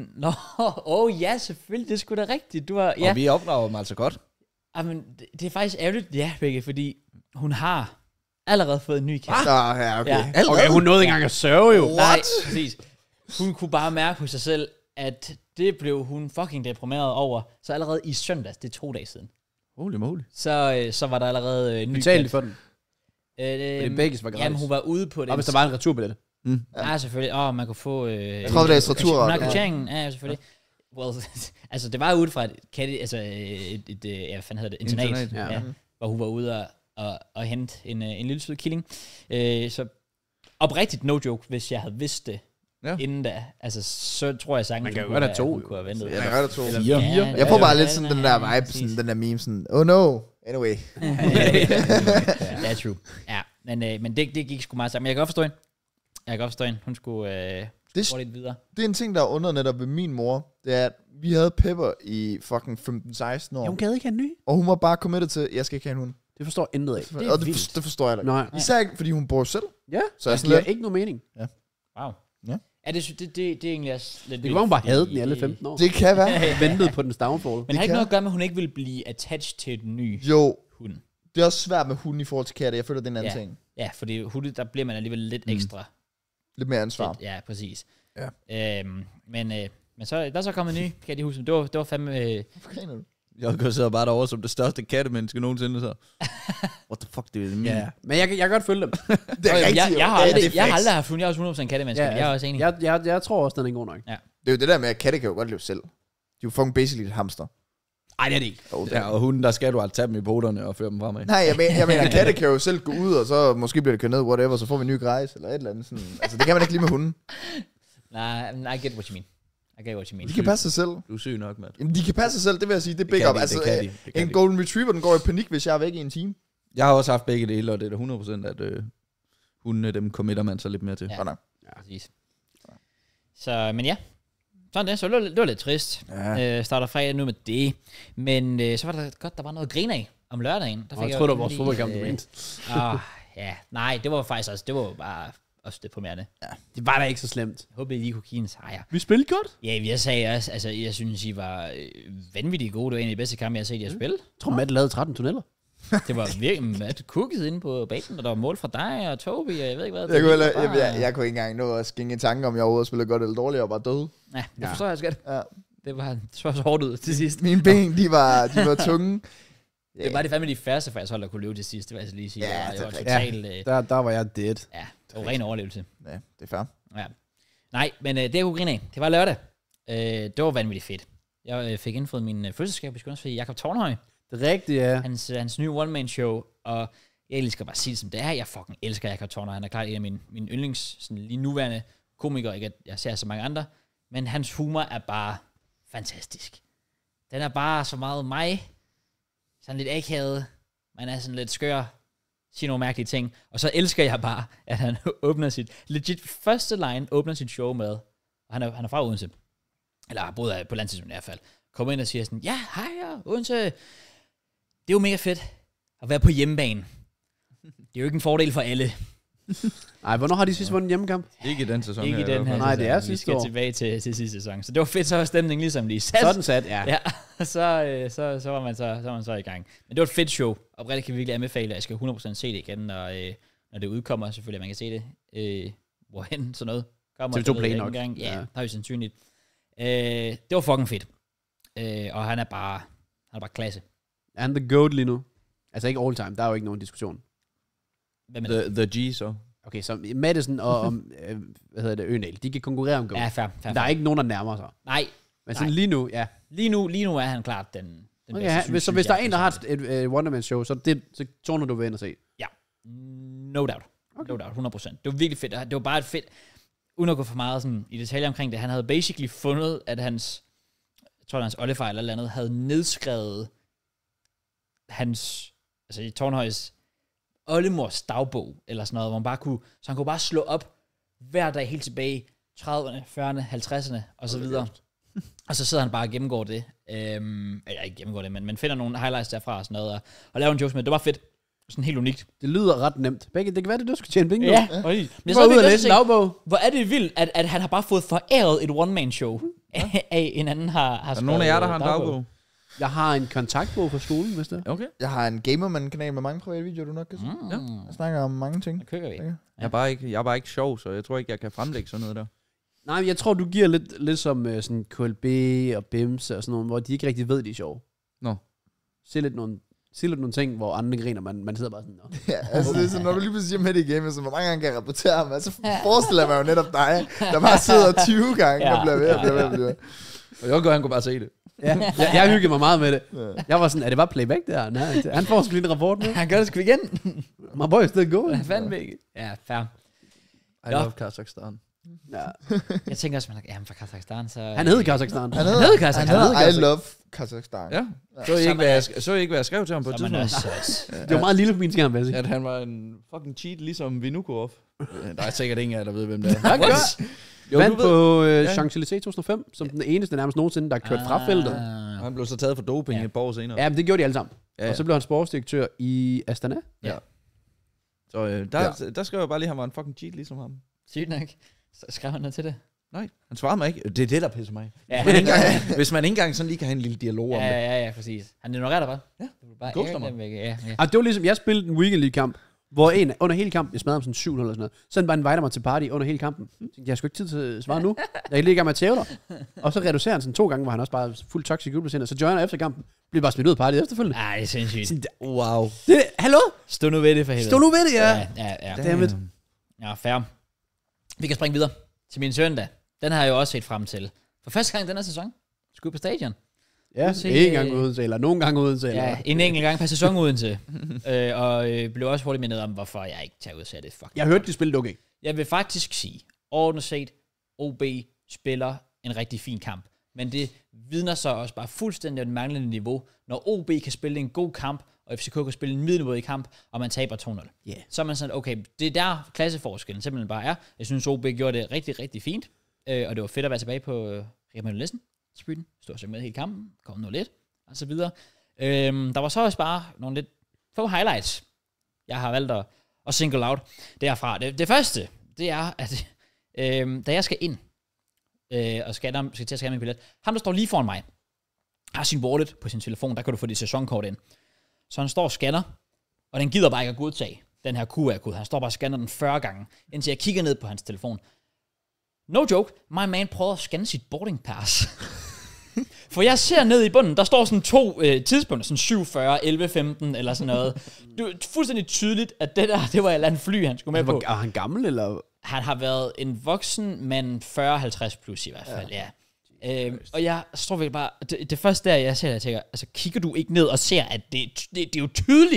Ja, selvfølgelig, det skulle da rigtigt. Du har, ja. Og vi opdrager dem altså godt. Jamen, det er faktisk ærgerligt, ja, Rikke, fordi hun har allerede fået en ny kat. Ja, okay. Ja. Okay, hun nåede ikke engang at sørge jo. Nej, præcis. Hun kunne bare mærke hos sig selv, at det blev hun fucking deprimeret over. Så allerede i søndags, det er 2 dage siden, Holy moly. så var der allerede en ny Betalte de kat. for den? Men begge var gratis. Jamen, hun var ude på det. Og hvis der var en returbillet. Ja, selvfølgelig. Man kunne få... 30 dages retur. Hun har kvitteringen, ja, selvfølgelig. Well, altså, det var ude fra et katte, altså hvad fanden hedder det, internat, ja. hvor hun var ude og hente en lille sød killing. Så oprigtigt, no joke, hvis jeg havde vidst det, inden da, altså, så tror jeg sagtens, man kan jo gøre der 2, kunne have ventet. Ja, man gør der 2. Eller 4. Ja, Jeg får bare lidt ja, sådan ja, den der ja, vibe, sådan den der meme, sådan, oh no, anyway. Ja, true. Ja, men det gik sgu meget sammen. Men jeg kan godt forstå hende. Hun skulle gå lidt videre. Det er en ting, der er under netop ved min mor, det er, at vi havde Pepper i fucking 15-16 år, Ja, hun gad ikke have en ny. og hun var bare committed til, jeg skal ikke have en hund. Det forstår jeg intet af. Det er Og vildt. det forstår jeg da. Nej. Især ikke, fordi hun bor selv. Ja, Så det sådan giver lidt- ikke nogen mening. Wow. Ja. Ja, det er egentlig også lidt Det kan være, hun bare havde den i alle 15 år. Det kan være. Ventede på den downfall. Men det har ikke noget at gøre med, at hun ikke vil blive attached til den nye Jo, hund. det er også svært med hunden i forhold til katte. Jeg føler, det er en anden ting. Ja, fordi hunde, der bliver man alligevel lidt ekstra. Lidt mere ansvar. Ja, præcis. Ja. Men så der er så kommet en ny kat i huset. Det var fandme... Hvorfor griner du? Jeg sidder bare derovre som det største kattemenneske nogensinde, så. What the fuck, det er min. Ja, men jeg kan godt følge dem. Det er rigtigt. jeg har Ja, aldrig, det er jeg har facts. aldrig haft hund. Jeg er også 100% kattemenneske. Ja, Jeg er også enig. Jeg tror også, den er god nok. Det er jo det der med, at katte kan jo godt leve selv. De er jo fucking basically et hamster. Nej, det er det ikke. Oh, Ja, og hunden, der skal du altså tage dem i poterne og føre dem fremad. Nej, jeg mener, katte kan jo selv gå ud, og så måske bliver det kørt ned, whatever, så får vi en ny grejs, eller et eller andet. Sådan. Altså, det kan man ikke lige med hunden. Nej, I get what you mean. De kan passe sig selv. Du er syg nok, Matt. Jamen, de kan passe sig selv, det vil jeg sige. Det er big kan up. de, Altså, det kan de, det kan en de. golden retriever, den går i panik, hvis jeg er væk i en time. Jeg har også haft begge dele, og det er da 100%, at hundene, dem committer man så lidt mere til. Ja. Godt nok. Præcis. Så, men ja. Sådan det. Så det var lidt trist. Ja. Starter fredag nu med det. Men så var det godt, der var noget at grine af om lørdagen. Der Jeg tror, det var vores fodboldkamp, du mente. Ja, nej, det var faktisk også, det var bare også deprimerende. Det var da ikke så slemt. Jeg håber, I lige kunne give en sejr. Vi spillede godt. Ja, jeg sagde også, altså, jeg synes, I var vanvittigt gode. Det var en af de bedste kampe, jeg har set jer spille. Jeg tror, Matt lavede 13 tunneller. Det var virkelig Matt Cookies inde på banen, og der var mål fra dig og Toby, og jeg ved ikke hvad. Jeg kunne ikke engang nå at skænke en tanke, om jeg overhovedet spillede godt eller dårligt, og bare døde. Ja, det forstår jeg godt. Ja. Det så så hårdt ud til sidst. Mine ben, de var tunge. Det var det fandme de færreste faktisk hold, der kunne løbe til sidst. Det var altså lige sige. Ja, det var det er totalt... Der var jeg dead. Ja, det var ren overlevelse. Ja, det er fair. Ja. Nej, men det jeg kunne grine af, det var lørdag. Det var vanvittigt fedt. Jeg fik indfriet min fødselsskab i Skønnes for Jakob Tornhøj. Det rigtige er... Hans nye one-man-show, og jeg skal bare sige det som det er. Jeg fucking elsker Jakob Tornhøj. Han er klart en af mine yndlings, sådan lige nuværende komiker, ikke at jeg ser så mange andre, men hans humor er bare fantastisk. Den er bare så meget mig, sådan lidt akavet, man er sådan lidt skør, siger nogle mærkelige ting, og så elsker jeg bare, at han åbner legit første line, åbner sit show med, og han er fra Odense, eller har boet på landstidspunkt i hvert fald, kommer ind og siger sådan, ja, hej, Odense, det er jo mega fedt at være på hjemmebane. Det er jo ikke en fordel for alle. Nej, hvornår har de sidst vundet en hjemmekamp? Ikke i den sæson. Ikke i den her. Nej, det er sæson. Vi sidste år. skal tilbage til sidste sæson. Så det var fedt, så var stemningen ligesom lige sat. Sådan sat, ja. Ja, så var man så i gang. Men det var et fedt show. Oprigtigt kan vi virkelig anbefale, at jeg skal 100% se det igen, når det udkommer. Selvfølgelig, man kan se det. Hvorhen sådan noget kommer. TV2 Play nok. Ja, det er jo sandsynligt. Det var fucking fedt. Og han er bare klasse. Er han the GOAT lige nu? Altså ikke all time, der er jo ikke nogen diskussion. Hvem er det? The G, så. Okay, så Madison og hvad hedder det, Ønel, de kan konkurrere om GOAT. Ja, fair. Der er ikke nogen, der nærmer sig. Nej. Men sådan lige nu, ja. Lige nu er han klart den Okay, bedste. hvis der er en, der har et Wonderman-show, så tårner du ved ind og se. Ja. No doubt. Okay. No doubt, 100%. Det var virkelig fedt. Det var bare et fedt, uden at gå for meget sådan, i detaljer omkring det. Han havde basically fundet, at hans oldefar eller andet, havde nedskrevet hans, altså i Tornhøjs oldemors dagbog, eller sådan noget, hvor man bare kunne, så han kunne bare slå op hver dag helt tilbage i 30'erne, 40'erne, 50'erne, og så videre. Og så sidder han bare og gennemgår det. Eller ikke gennemgår det, men finder nogle highlights derfra og sådan noget, og laver en jokes med. Det var fedt. Sådan helt unikt. Det lyder ret nemt. Begge, det kan være, det du skal tjene penge. Ja. Nu. Men så ud og læse en dagbog. Hvor er det vildt, at han har bare fået foræret et one-man-show af en anden har Er der nogen af jer, der har en dagbog? Jeg har en kontaktbog fra skolen, hvis det er. Okay. Jeg har en Gamerman-kanal med mange private videoer, du nok kan se. Ja. Jeg snakker om mange ting. Det kører vi. Ja. Jeg er bare ikke sjov, så jeg tror ikke, jeg kan fremlægge sådan noget der. Nej, men jeg tror, du giver lidt som sådan KLB og Bims og sådan noget, hvor de ikke rigtig ved, de er sjove. Nå. Se lidt nogle ting, hvor andre griner, man sidder bare sådan, nå. Ja, altså det er sådan, når du lige pludselig siger med det game, så hvor mange gange kan jeg rapportere ham, altså forestiller jeg mig jo netop dig, der bare sidder 20 gange og bliver ved. Og jeg gør, han kunne bare se det. Ja, jeg hyggede mig meget med det. Jeg var sådan, er det bare playback der? Nej, han får sgu lige en rapport nu. Han gør det sgu igen. My boy is still going. Hvad fanden ikke? Ja, fair. I love Kazakhstan. Ja. Jeg tænker også, man er fra Kazakhstan, så... Han hed Kazakhstan. Han hedder I love Kazakhstan. Ja. Så I ikke, hvad jeg skrev til ham på et tidspunkt? Det var meget lille på min skærm, vil jeg sige. At han var en fucking cheat, ligesom Vinukov. Der er sikkert ingen af jer, der ved, hvem det er. Jo, vandt på Champs-Élysées 2005, som den eneste nærmest nogensinde, der kørt fra feltet. Han blev så taget for doping et par år senere. Ja, men det gjorde de alle sammen. Ja. Og så blev han sportsdirektør i Astana. Ja. Så der skrev jeg bare lige, at han var en fucking cheat, ligesom ham. Sygt nok. Så skrev han noget til det. Nej, han svarede mig ikke. Det er det, der pisser mig. Ja. Hvis man ikke engang sådan lige kan have en lille dialog om det. Ja, præcis. Han ignorerer dig bare. Ja, bare ghoster mig. Ja. Og det var ligesom, jeg spillede en weekend league kamp, hvor en under hele kampen, jeg smadrede ham sådan 7 eller sådan noget, så han bare inviter mig til party under hele kampen. Så tænkte, jeg har sgu ikke tid til at svare nu. Jeg er lige i gang med at tæve dig. Og så reducerer han sådan 2 gange, hvor han også bare er fuld toxic udplaceret, og så joiner efter kampen, bliver bare smidt ud af party efterfølgende. Ej, det er sindssygt. Wow. Hallo? Stå nu ved det for helvede. Stå nu ved det, ja. Ja. Dammit. Ja, fair. Vi kan springe videre til min søndag. Den har jeg jo også set frem til. For første gang i denne sæson. Skulle på stadion. Ja, en gang uden til, eller nogle gange uden til. Ja, en enkelt gang per sæson uden til. Og blev også hurtigt mindet om, hvorfor jeg ikke tager ud og ser det. Fuck. Jeg hørte, de spillede okay. Jeg vil faktisk sige, ordentligt set, OB spiller en rigtig fin kamp. Men det vidner så også bare fuldstændig om et manglende niveau. Når OB kan spille en god kamp, og FCK kan spille en middelmådig kamp, og man taber 2-0. Yeah. Så er man sådan, okay, det er der klasseforskellen simpelthen bare er. Jeg synes, OB gjorde det rigtig, rigtig fint. Og det var fedt at være tilbage på Riemann Nielsen. Stod så med hele kampen, kom noget lidt, og så videre. Der var så også bare nogle lidt få highlights, jeg har valgt at single out derfra. Det første, det er, at da jeg skal ind, og skal til at scanne min billet, ham der står lige foran mig, har sin wallet på sin telefon, der kan du få dit sæsonkort ind. Så han står og scanner, og den gider bare ikke at godtage den her QR-kode. Han står bare og scanner den 40 gange, indtil jeg kigger ned på hans telefon. No joke, my man prøvede at scanne sit boarding pass. For jeg ser ned i bunden, der står sådan 2 tidspunkter, sådan 7:40, 11:15 eller sådan noget. Det er fuldstændig tydeligt, at det der, det var et eller andet fly, han skulle med på. Er han gammel, eller? Han har været en voksen, men 40-50 plus i hvert fald, ja. Og jeg står virkelig bare, det første der, jeg ser, jeg tænker, altså kigger du ikke ned og ser, at det er jo tydeligt,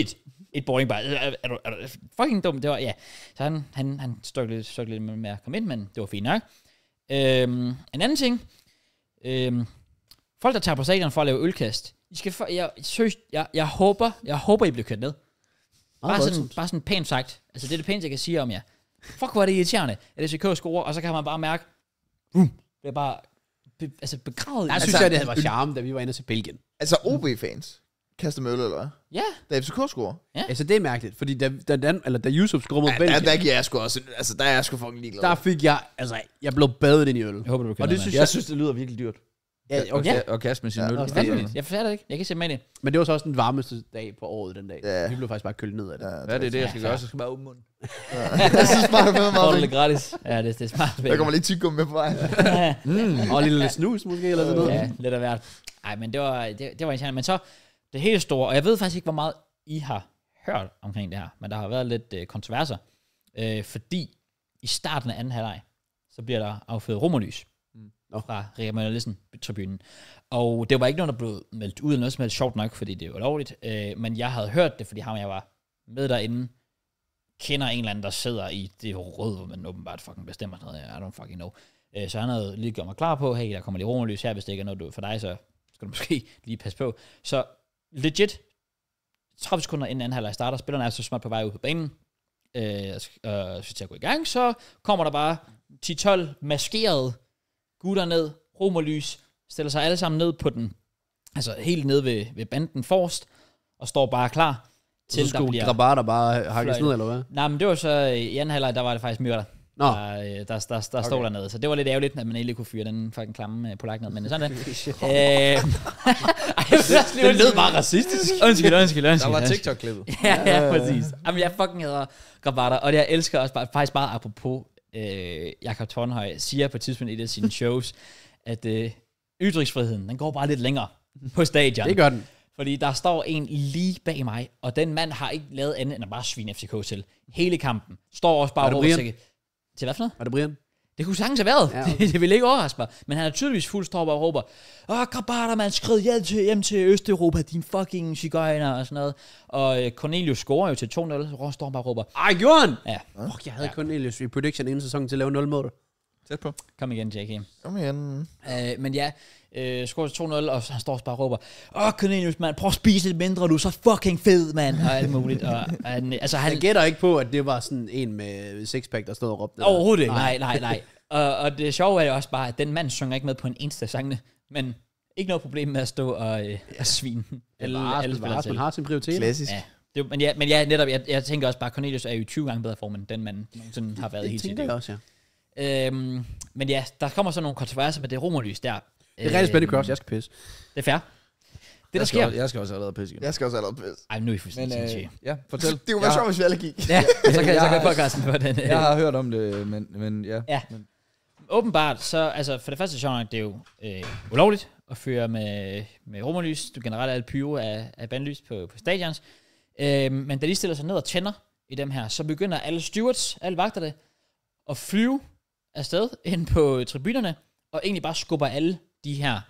et boarding bare, er du fucking dum? Det var, ja. Så han stod lidt med at komme ind, men det var fint nok. En anden ting. Folk, der tager på stadion for at lave ølkast, jeg håber, I bliver kørt ned. Bare sådan pænt sagt. Altså, det er det pænt, jeg kan sige om jer. Fuck, hvor er det irriterende, at FCK scorer, og så kan man bare mærke, det er bare begravet. Jeg synes, det havde været charme, da vi var inde til Belgien. Altså, OB-fans kaster med øl, eller hvad? Ja. Da FCK scorer? Ja. Altså, det er mærkeligt, fordi da Yusuf scorede mod Belgien, Der giver jeg sgu også, altså, der er jeg sgu fucking ligeglad. der fik jeg, jeg blev badet ind i øl. Jeg håber, du kan. Og det synes Jeg synes, det lyder virkelig dyrt. Ja, okay. Og kaste med sin øl. Jeg forstår det ikke. Jeg kan se med det. Men det var så også den varmeste dag på året den dag. Ja. Vi blev faktisk bare kølet ned af det. Hvad er det, jeg skal gøre? Så skal bare åbne munden. Jeg synes bare, det er Får meget det lidt gratis. Ja, det er smart. Der kommer lige tyggegummi med på vejen. Og en lille snus måske, eller sådan noget. Ja, lidt af hvert. Ej, men det var irriterende. Men så, det helt store, og jeg ved faktisk ikke, hvor meget I har hørt omkring det her, men der har været lidt kontroverser. Fordi i starten af anden halvleg, så bliver der affødt romerlys fra Real Madrid-tribunen. Og det var ikke noget, der blev meldt ud, eller noget som helst sjovt nok, fordi det var lovligt. Men jeg havde hørt det, fordi ham jeg var med derinde, kender en eller anden, der sidder i det røde, hvor man åbenbart fucking bestemmer sådan noget. I don't fucking know. Så han havde lige gjort mig klar på, hey, der kommer lige romerlys her, hvis det ikke er noget for dig, så skal du måske lige passe på. Så legit, 30 sekunder inden anden halvleg starter, spillerne er så smart på vej ud på banen, så til at gå i gang, så kommer der bare 10-12 maskerede gutter ned, romerlys, stiller sig alle sammen ned på den, altså helt ned ved banden forrest, og står bare klar til, så skulle Grabater bare hakkes ned, eller hvad? Nej, men det var så i anden halvleg, der var det faktisk myrder. Der stod dernede, så det var lidt ærgerligt, at man ikke kunne fyre den fucking klamme polak ned, men sådan det. Det lød bare racistisk. Undskyld. Der var TikTok-klippet. ja, præcis. Jamen, jeg fucking hedder Grabater, og det jeg elsker også faktisk bare apropos Jakob Tornhøj siger på et tidspunkt i et af sine shows, at ytringsfriheden, den går bare lidt længere på stadion. Det gør den. Fordi der står en lige bag mig, og den mand har ikke lavet andet end at bare svine FCK til. Hele kampen. Står også bare over til hvad for noget? Var det Brian? Det kunne sagtens have været. Ja, okay. Det ville ikke overraske mig. Men han er tydeligvis fuld står bare og råber, Grabater, man, skrid hjem til Østeuropa, din fucking cigøjner og sådan noget. Og Cornelius scorer jo til 2-0, så står bare og råber. Ej, gjorde han? Ja. Jeg havde Cornelius i prediction inden sæsonen til at lave 0 mål. Tæt på. Kom igen, JK. Kom igen. Men ja, scorer til 2-0, og han står bare og råber, Cornelius, mand, prøv at spise lidt mindre, du er så fucking fed, mand, og alt muligt. Og, han gætter ikke på, at det var sådan en med sixpack, der stod og råbte. Overhovedet ikke, nej. Og det sjove er jo også bare, at den mand synger ikke med på en eneste sangene, men ikke noget problem med at stå og svine. Alle spillere til. Man har sin prioritet. Klassisk. Ja. Men ja, netop, jeg tænker også bare, at Cornelius er jo 20 gange bedre form, end den mand sådan har været helt sit liv. Det tænker jeg også, ja. Men ja, der kommer så nogle kontroverser med det romerlys der. Det er rigtig spændende cross, jeg skal pisse. Det er fair. Det der sker. Jeg skal også allerede pisse igen. Jeg skal også allerede pisse. Ej, nu er I fuldstændig sindssyge. Ja, fortæl. Det kunne være sjovt, hvis vi alle gik. Ja, så kan podcasten på den. Jeg har hørt om det, men ja. Ja. Åbenbart, så altså for det første sjovt, det er jo ulovligt at føre med romerlys. Du generelt alt pyro af bandlys på stadions. Men da de stiller sig ned og tænder i dem her, så begynder alle stewards, alle vagterne, at flyve afsted ind på tribunerne, og egentlig bare skubber alle de her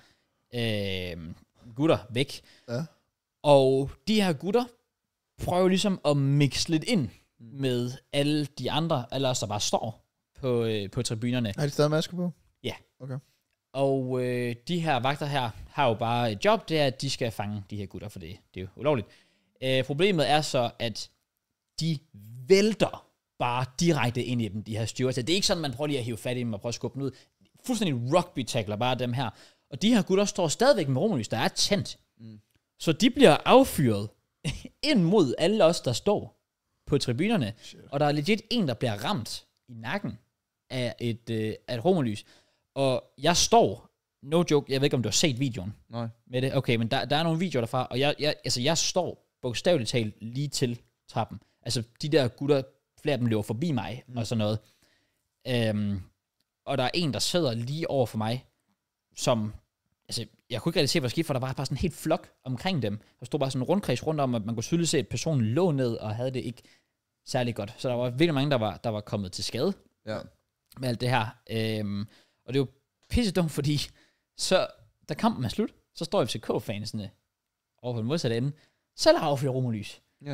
gutter væk. Ja. Og de her gutter prøver ligesom at mixe lidt ind med alle de andre, eller der bare står på tribunerne. Har de stadig masker på? Ja. Okay. Og de her vagter her har jo bare et job, det er, at de skal fange de her gutter, for det er jo ulovligt. Problemet er så, at de vælter bare direkte ind i dem, de her stewards. Det er ikke sådan, man prøver lige at hive fat i dem og prøve at skubbe dem ud. Fuldstændig rugby-tackler bare dem her. Og de her gutter står stadigvæk med romerlys, der er tændt. Så de bliver affyret ind mod alle os, der står på tribunerne. Shit. Og der er legit en, der bliver ramt i nakken af et romerlys. Og jeg står, no joke, jeg ved ikke, om du har set videoen. Nej. Med det. Okay, men der er nogle videoer derfra, og jeg står bogstaveligt talt lige til trappen. Altså, de der gutter, flere af dem løber forbi mig, og sådan noget. Og der er en, der sidder lige over for mig, som, altså, jeg kunne ikke rigtig se, hvad der skete, for der var bare sådan en helt flok omkring dem. Der stod bare sådan en rundkreds rundt om, at man kunne tydeligt se, at personen lå ned, og havde det ikke særlig godt. Så der var virkelig mange, der var kommet til skade med alt det her. Og det var pisse dumt, fordi så, da kampen er slut, så står FCK-fansene over på den modsatte ende, selv har affyret romerlys. Ja.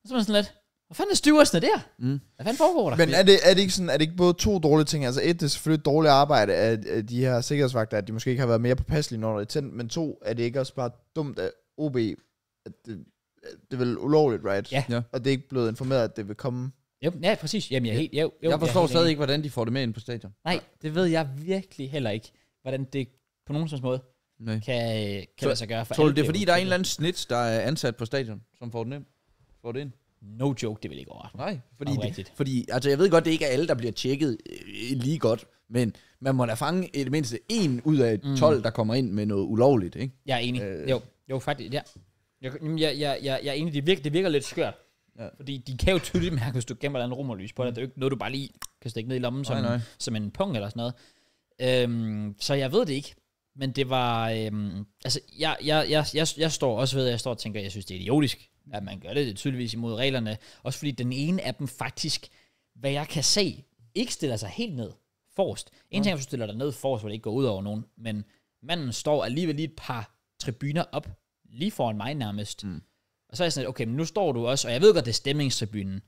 Og så er man sådan lidt, hvad fanden er styrelsen der? Hvad fanden foregår der? Men er det ikke sådan, er det ikke både to dårlige ting? Altså det er selvfølgelig et dårligt arbejde af de her sikkerhedsvagter, at de måske ikke har været mere påpasselige, når der er tændt, men to, er det ikke også bare dumt af OB, at det er vel ulovligt, right? Ja. Og det er ikke blevet informeret, at det vil komme. Jo, ja, præcis. Jamen, Jeg forstår stadig ikke, hvordan de får det med ind på stadion. Nej, det ved jeg virkelig heller ikke, hvordan det på nogen som måde kan lade sig gøre. Tror du, det er fordi, der er en eller anden snitch, der er ansat på stadion, som får det ind? No joke, det vil ikke over. Nej, Fordi altså jeg ved godt, det ikke er alle, der bliver tjekket lige godt, men man må da fange i det mindste 1 ud af 12, der kommer ind med noget ulovligt, ikke? Jeg er enig. Jo, faktisk, ja. Jeg er enig, det virker lidt skørt. Ja. Fordi de kan jo tydeligt mærke, hvis du gemmer en romerlys på det. Det er jo ikke noget, du bare lige kan stikke ned i lommen som en pung eller sådan noget. Så jeg ved det ikke. Men det var... altså, jeg står også ved, og tænker, jeg synes, det er idiotisk, at man gør det tydeligvis imod reglerne. Også fordi den ene af dem faktisk, hvad jeg kan se, ikke stiller sig helt ned forrest. En ting er, at du stiller dig ned forrest, hvor det ikke går ud over nogen. Men manden står alligevel lige et par tribuner op, lige foran mig nærmest. Og så er jeg sådan lidt, okay, men nu står du også, og jeg ved godt, det er stemningstribunen,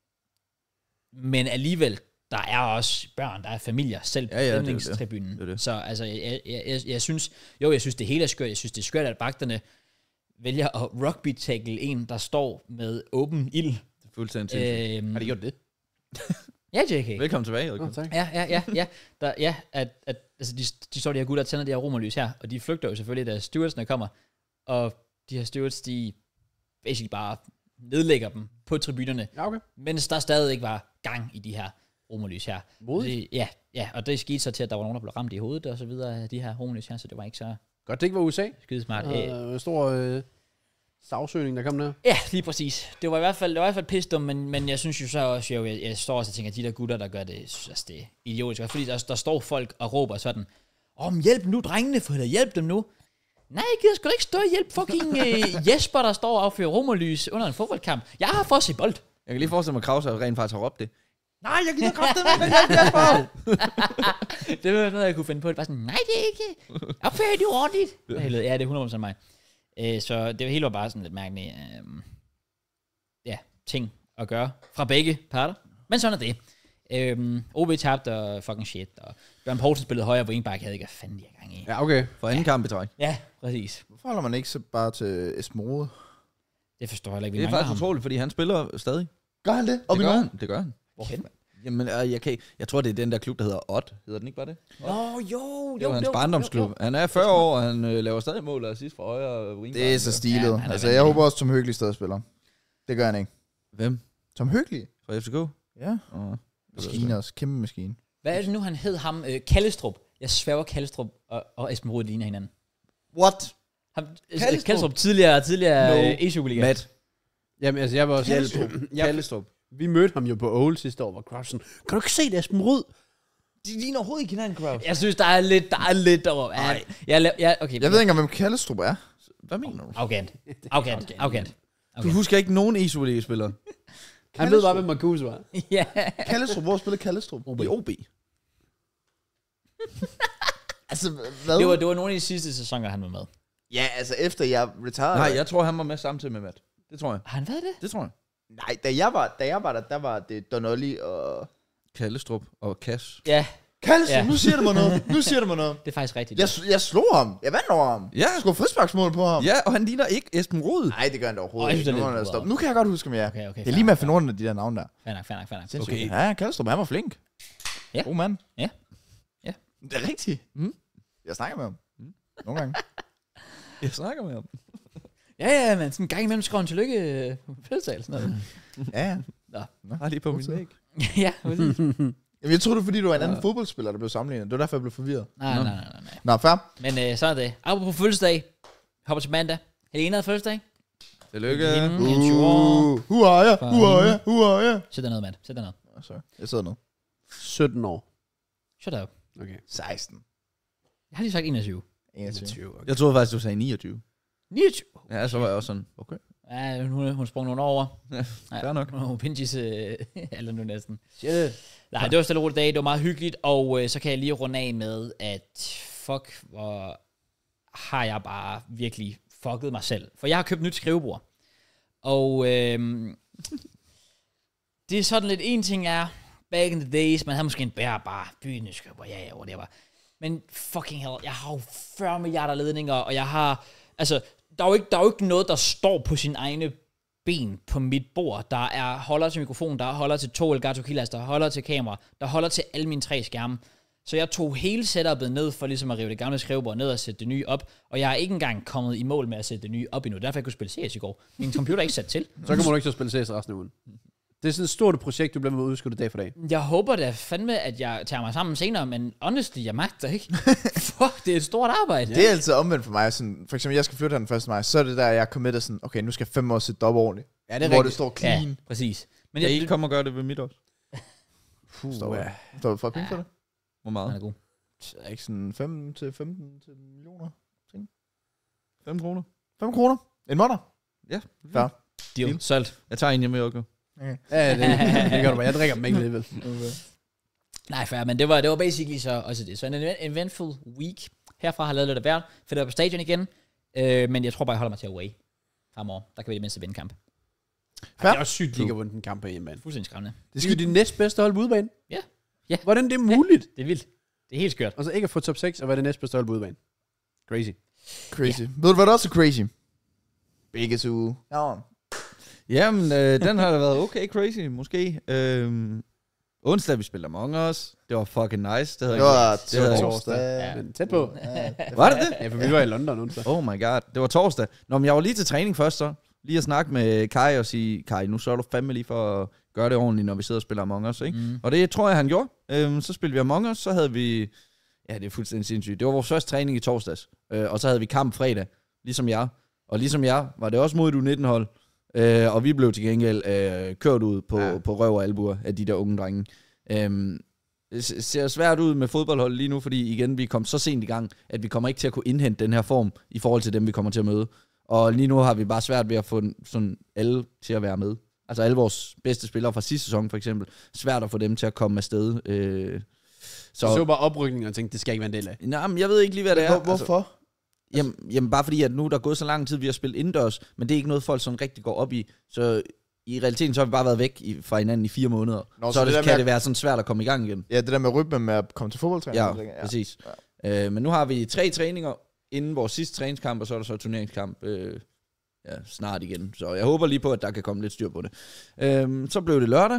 men alligevel, der er også børn, der er familier, selv på stemningstribunen. Det. Så altså, jeg synes, det hele er skørt. Jeg synes, det er skørt, at vagterne vælger at rugby-tackle en, der står med åben ild. Det er fuldstændig. Har de gjort det? Ja, JK. Velkommen tilbage. Tak. Ja. Altså, de står de her gutter og tænder de her romerlys her, og de flygter jo selvfølgelig, da stewardsene kommer, og de her stewards, de basically bare nedlægger dem på tribunerne, mens der stadig ikke var gang i de her romerlys her. Ja, og det skete så til, at der var nogen, der blev ramt i hovedet og så videre af de her romerlys her, så det var ikke så... Godt, det ikke var USA. Skidesmart. Stor sagsøgning, der kom der. Ja, lige præcis. Det var i hvert fald pissdum, men jeg synes jo så også, jeg står også og tænker, at de der gutter, der gør det, altså det er idiotisk. Fordi der står folk og råber sådan, hjælp nu, drengene, for helvede, hjælp dem nu. Nej, jeg gider sgu da ikke stå og hjælpe fucking Jesper, der står og affyrer romerlys under en fodboldkamp. Jeg har for at se bold. Jeg kan lige forestille mig, at Krause rent faktisk har råbt det. Nej, jeg gider kraftedeme med Jesper. Det var noget, jeg kunne finde på. Det var sådan, nej, det er ikke. Opfører du ordentligt? Ja, det er 100% mig. Så det hele var bare sådan lidt mærkeligt. Ting at gøre fra begge parter. Men sådan er det. OB tabte og fucking shit. Og Bjørn Poulsen spillede højre wingback. Jeg havde ikke, hvad fanden de er gang i. Ja, okay. For anden kamp i træk. Ja, præcis. Hvorfor holder man ikke så bare til Esmerode? Det forstår jeg ikke. Det er faktisk utroligt, fordi han spiller stadig. Gør han det? Det gør han. Hvorhen? Jamen, jeg tror, det er den der klub, der hedder Odd. Hedder den ikke bare det? Jo. Det var hans barndomsklub. Han er 40 år, og han laver stadig mål og sidst fra højre wingback. Det er så stilet. Ja, altså, jeg håber også, Tom Høgli stadig spiller. Det gør han ikke. Hvem? Tom Høgli? Fra FCK? Ja. Maskine også. Kæmpe maskine. Hvad er det nu, han hed ham? Kallestrup. Jeg sværger Kallestrup og Esben Rode ligner hinanden. What? Kallestrup tidligere e-superliga. Matt. Jamen, altså, jeg var også... Kallestrup. Vi mødte ham jo på Old sidste år, hvor Kraus sådan, kan du ikke se det, Esben Rud? De ligner overhovedet ikke hinanden, Kraus. Jeg synes, der er lidt over. Okay. Jeg ved ikke, hvem Kallestrup er. Hvad mener du? Arrogant. Du husker ikke nogen e-superliga-spillere? Han ved bare, hvem Marcus var. Ja. Kallestrup, hvor spiller Kallestrup? I OB. Altså, hvad? Det var nogle af de sidste sæsoner, han var med. Ja, altså efter jeg retired. Nej, jeg tror, han var med samtidig med Matt. Det tror jeg. Har han været det? Det tror jeg. Nej, da jeg var der var det Donolli og... Kallestrup og Cash. Ja. Kallestrup, nu siger det mig noget. Det er faktisk rigtigt. Jeg slog ham. Jeg vandt over ham. Ja. Jeg skulle frisparksmål på ham. Ja, og han ligner ikke Esben Rud. Nej, det gør han da overhovedet ikke. Nu kan jeg godt huske, hvem jeg er. Okay, det er lige med at finde ordene af de der navne der. Fair nok. Okay. Ja, Kallestrup, han var flink. Ja. God mand. Ja. Det er rigtigt. Jeg snakker med ham. Nogle gange. Jeg snakker med ham. Ja, men sådan en gang imellem skrev han tillykke på fødselsdag eller sådan noget. Ja. Nå. Har lige på min væg. Ja, præcis. Jamen, jeg troede, det var fordi, du var en anden fodboldspiller, der blev sammenlignet. Det var derfor, jeg blev forvirret. Nej. Nå, fair. Men så er det. Apropos fødselsdag. Hopper til mandag. Helena havde fødselsdag. Tillykke. Huaja. Sæt dig ned, Matt. Sæt dig ned. Sorry. Jeg sidder ned. 17 år. Shut up. Okay. 16. Jeg har lige sagt 21. 21. Okay. Jeg troede faktisk, du sagde 29. 29. Ja, så var jeg også sådan, okay. Ja, hun sprang nogle over. Fair nok. Hun pinches, eller nu næsten. Shit. Nej, det var stille og roligt dag. Det var meget hyggeligt. Og så kan jeg lige runde af med, at fuck, hvor har jeg bare virkelig fucket mig selv. For jeg har købt nyt skrivebord. Og Det er sådan lidt, en ting er, back in the days, man havde måske en bærbar byneskøber, ja, whatever. Men fucking hell, jeg har jo 40 milliarder ledninger, og jeg har, altså, der er jo ikke noget, der står på sin egne ben på mit bord. Der er holder til mikrofon, der er holder til 2 Elgato Keyless, der holder til kamera, der holder til alle mine 3 skærme. Så jeg tog hele setupet ned for ligesom at rive det gamle skrivebord ned og sætte det nye op, og jeg er ikke engang kommet i mål med at sætte det nye op endnu. Derfor jeg kunne spille CS i går. Min computer er ikke sat til. Så kan man ikke så spille CS resten af ugen. Det er sådan et stort projekt, du bliver med at udskudt dag for dag. Jeg håber da fandme, at jeg tager mig sammen senere, men honestly, jeg magter ikke. Fuck, det er et stort arbejde. Det er altid omvendt for mig. Sådan, for eksempel, jeg skal flytte her den 1. maj, så er det der, jeg er committed sådan, okay, nu skal jeg 5 år sætte op ordentligt. Ja, det er hvor rigtigt. det står clean. Ja, præcis. Men Kan I ikke komme og gøre det ved mit også? Står du for penge for det? Hvor meget? Han er god. Det er ikke sådan 5 til 15 til millioner. 5 kroner? 5 kroner? En måned? Ja. Fair. Deal. Solgt. Jeg tager en hjemme i Okko. Okay. Ja, det gør du bare. Jeg drikker dem ikke alligevel. Nej, fair, men det var basically så også det. Så en eventful week. Herfra har jeg lavet lidt af hvert. Fedt op på stadion igen. Men jeg tror bare, jeg holder mig til away fremover. Der kan vi det mindste vinde kamp. Det er også sygt, at de ikke har vundet en kamp på hjemmebane. Fuldstændig skræmmende. Det skal jo de næstbedste hold på udebane. Ja. Ja. Hvordan det er muligt? Det er vildt. Det er helt skørt. Og så ikke at få top 6, og være det næstbedste hold på udebane. Crazy. Crazy. Yeah. Ved du, hvad der også er crazy? Begge to uge. Ja. Jamen, den har da været okay crazy, måske. Onsdag, vi spillede Among Us. Det var fucking nice. Det var torsdag. Ja. Men tæt på. Var det det? Ja, for vi var i London onsdag. Oh my god, det var torsdag. Nå, men jeg var lige til træning først så. Lige at snakke med Kai og sige, Kai, nu sørger du fandme lige for at gøre det ordentligt, når vi sidder og spiller Among Us, ikke? Og det tror jeg, han gjorde. Så spillede vi Among Us, så havde vi... Ja, det er fuldstændig sindssygt. Det var vores første træning i torsdags. Og så havde vi kamp fredag, ligesom jeg. Og ligesom jeg var det også mod et U19-hold. Og vi blev til gengæld kørt ud på røv og albuer af de der unge drenge. Det ser svært ud med fodboldhold lige nu, fordi igen, vi kom så sent i gang, at vi kommer ikke til at kunne indhente den her form i forhold til dem, vi kommer til at møde. Og lige nu har vi bare svært ved at få sådan alle til at være med. Altså alle vores bedste spillere fra sidste sæson for eksempel. Svært at få dem til at komme afsted. Så bare oprykningen og tænkte, det skal ikke være en del af. Nej, men jeg ved ikke lige, hvad det er. Hvorfor? Jamen bare fordi, at nu der er gået så lang tid, vi har spillet indendørs, men det er ikke noget, folk sådan rigtig går op i. Så i realiteten, så har vi bare været væk fra hinanden i 4 måneder. Så kan det være sådan svært at komme i gang igen. Ja, det der med rytmen med at komme til fodboldtræning. Ja, præcis. Ja. Men nu har vi 3 træninger inden vores sidste træningskamp, og så er der så turneringskamp snart igen. Så jeg håber lige på, at der kan komme lidt styr på det. Så blev det lørdag.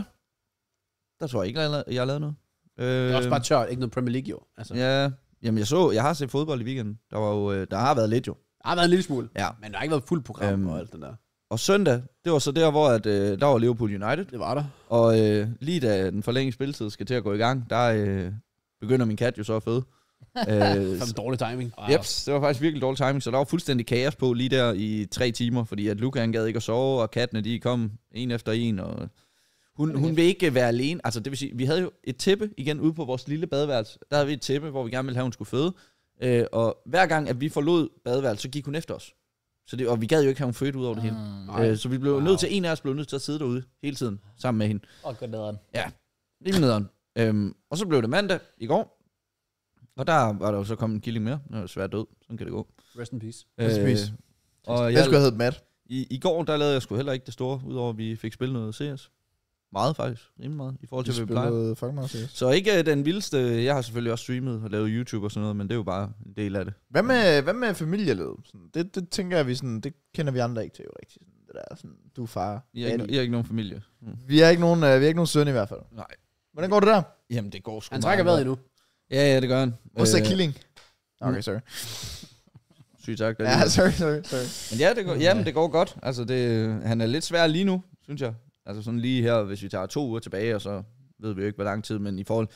Der tror jeg ikke, jeg har lavet noget. Det er også bare tørt, ikke noget Premier League jo. Altså. Ja, jamen jeg har set fodbold i weekenden. Der har været lidt jo. Der har været en lille smule, ja. Men der har ikke været fuld program og alt det der. Og søndag, det var så der, hvor der var Liverpool United. Det var der. Og lige da den forlængede spilletid skal til at gå i gang, der begynder min kat jo så at føde. Det var dårlig timing. Wow. Jeps, det var faktisk virkelig dårlig timing, så der var fuldstændig kaos på lige der i 3 timer, fordi at Luca han gad ikke at sove, og kattene de kom en efter en, og hun vil ikke være alene. Altså det vil sige, vi havde jo et tæppe igen ude på vores lille badeværelse. Der havde vi et tæppe, hvor vi gerne ville have, hun skulle føde. Og hver gang, at vi forlod badeværelset, så gik hun efter os. Og vi gad jo ikke have hun født ud over det hele. Så vi blev nødt til, en af os blev nødt til at sidde derude hele tiden, sammen med hende. Godt nederen. Ja, lige nederen. Og så blev det mandag i går. Og der var der jo så kommet en killing mere. Det var svært død. Sådan kan det gå. Rest in peace. Rest in peace. Og jeg skulle have heddet Matt. I går, der lavede jeg sgu heller ikke det store, udover at vi fik spillet noget CS. Meget faktisk. Rimelig meget. I forhold til, hvad vi plejer. Så ikke den vildeste. Jeg har selvfølgelig også streamet og lavet YouTube og sådan noget, men det er jo bare en del af det. Hvad med familielivet? Det tænker jeg, det kender vi andre ikke til jo rigtigt. Det der, sådan, du er far. I har ikke nogen familie. Vi har ikke nogen søn i hvert fald. Nej. Hvordan går det der? Jamen, det går sgu Han trækker vejret endnu. Ja, det gør han. Også killing. Okay, sorry. Sygt tak. Ja, sorry. Men ja, det går godt. Altså, han er lidt svær lige nu, synes jeg. Altså sådan lige her, hvis vi tager 2 uger tilbage, og så ved vi jo ikke, hvor lang tid, men i forhold...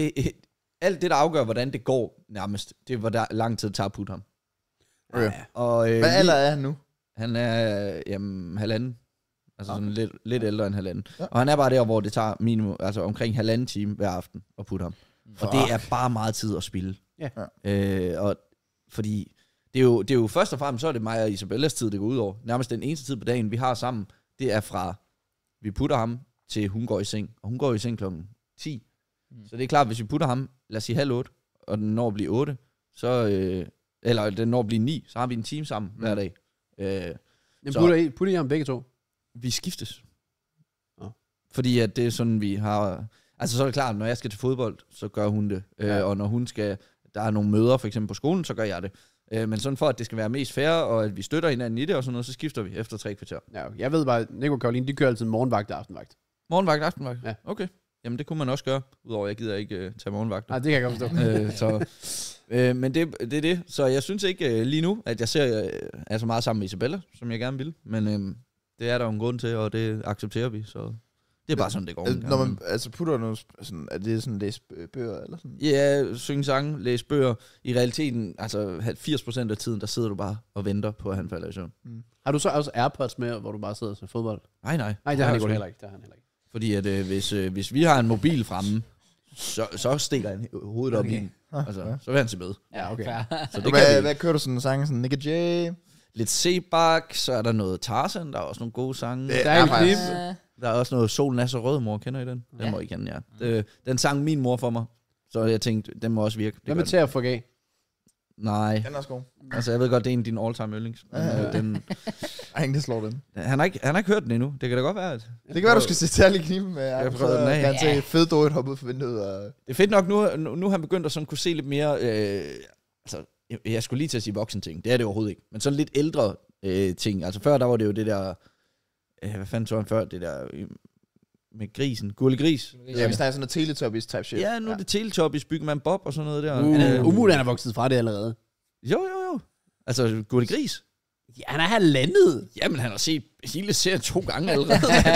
Alt det, der afgør, hvordan det går nærmest, det er, hvor lang tid det tager at putte ham. Okay. Og, hvad alder er han nu? Han er, halvanden. Altså sådan lidt ældre end halvanden. Ja. Og han er bare der, hvor det tager minimum, altså omkring 1,5 time hver aften at putte ham. Fuck. Og det er bare meget tid at spille. Ja. Og fordi det er jo først og fremmest, så er det mig og Isabellas tid, det går ud over. Nærmest den eneste tid på dagen, vi har sammen, det er fra, vi putter ham, til hun går i seng. Og hun går i seng klokken 10. Så det er klart, hvis vi putter ham, lad os sige 7:30, og den når at blive 8, så, eller den når at blive 9, så har vi en time sammen hver dag. Putter I ham begge to? Vi skiftes. Fordi at det er sådan, vi har... Altså så er det klart, når jeg skal til fodbold, så gør hun det. Og når hun skal... Der er nogle møder, for eksempel på skolen, så gør jeg det. Men sådan for, at det skal være mest fair, og at vi støtter hinanden i det og sådan noget, så skifter vi efter 3 kvarter. Ja, okay. Jeg ved bare, Nico og Karoline, de kører altid morgenvagt og aftenvagt. Morgenvagt, aftenvagt? Ja. Okay. Jamen det kunne man også gøre, udover jeg gider ikke tage morgenvagt. Nej, det kan jeg godt forstå. Men det er det. Så jeg synes ikke lige nu, at jeg ser så meget sammen med Isabella, som jeg gerne vil. Men det er der jo en grund til, og det accepterer vi. Så det er bare sådan, det går. Når man putter noget sådan, er det sådan læse bøger eller sådan? Ja, synge sange, læse bøger. I realiteten, altså 80% af tiden, der sidder du bare og venter på, at han falder i søvn. Har du så også AirPods med, hvor du bare sidder og ser fodbold? Nej. Nej, det har han heller ikke. Fordi at hvis vi har en mobil fremme, så stikker han hovedet op i den. Altså, så vil han se med. Ja, okay. Så det kan Hvad kører du sådan en sang? Sådan Nick J? lidt Sebak, så er der noget Tarzan, der er også nogle gode sange. Der er en klip. Der er også noget Solen er så rød, mor. Kender I den? Den må I kende, ja. Den sang min mor for mig. Så jeg tænkte, den må også virke. Hvad med til at få gav? Nej. Den er også god. Altså, jeg ved godt, det er en af dine all-time yndlings. Den, Ingen, der slår den. han har ikke hørt den endnu. Det kan da godt være, at... Det kan være, du skal se særlig kniben med. Jeg prøver den af. Kan se fed dårligt hoppe ud for vinduet. Og... Det er fedt nok, nu har han begyndt at sådan kunne se lidt mere... altså, jeg skulle lige til at sige voksen ting. Det er det overhovedet ikke. Men sådan lidt ældre ting. Altså før, der var det jo det der... hvad fanden så han før? Det der... med grisen. Gurle Gris. Ja, vi snakker sådan noget Teletubbies type shit. Ja, nu er det Teletubbies, Bygman Bob og sådan noget der. Umuligt, han er vokset fra det allerede. Jo. Altså, Gurle Gris. Ja, han er halvandet. Jamen, han har set hele serien 2 gange allerede.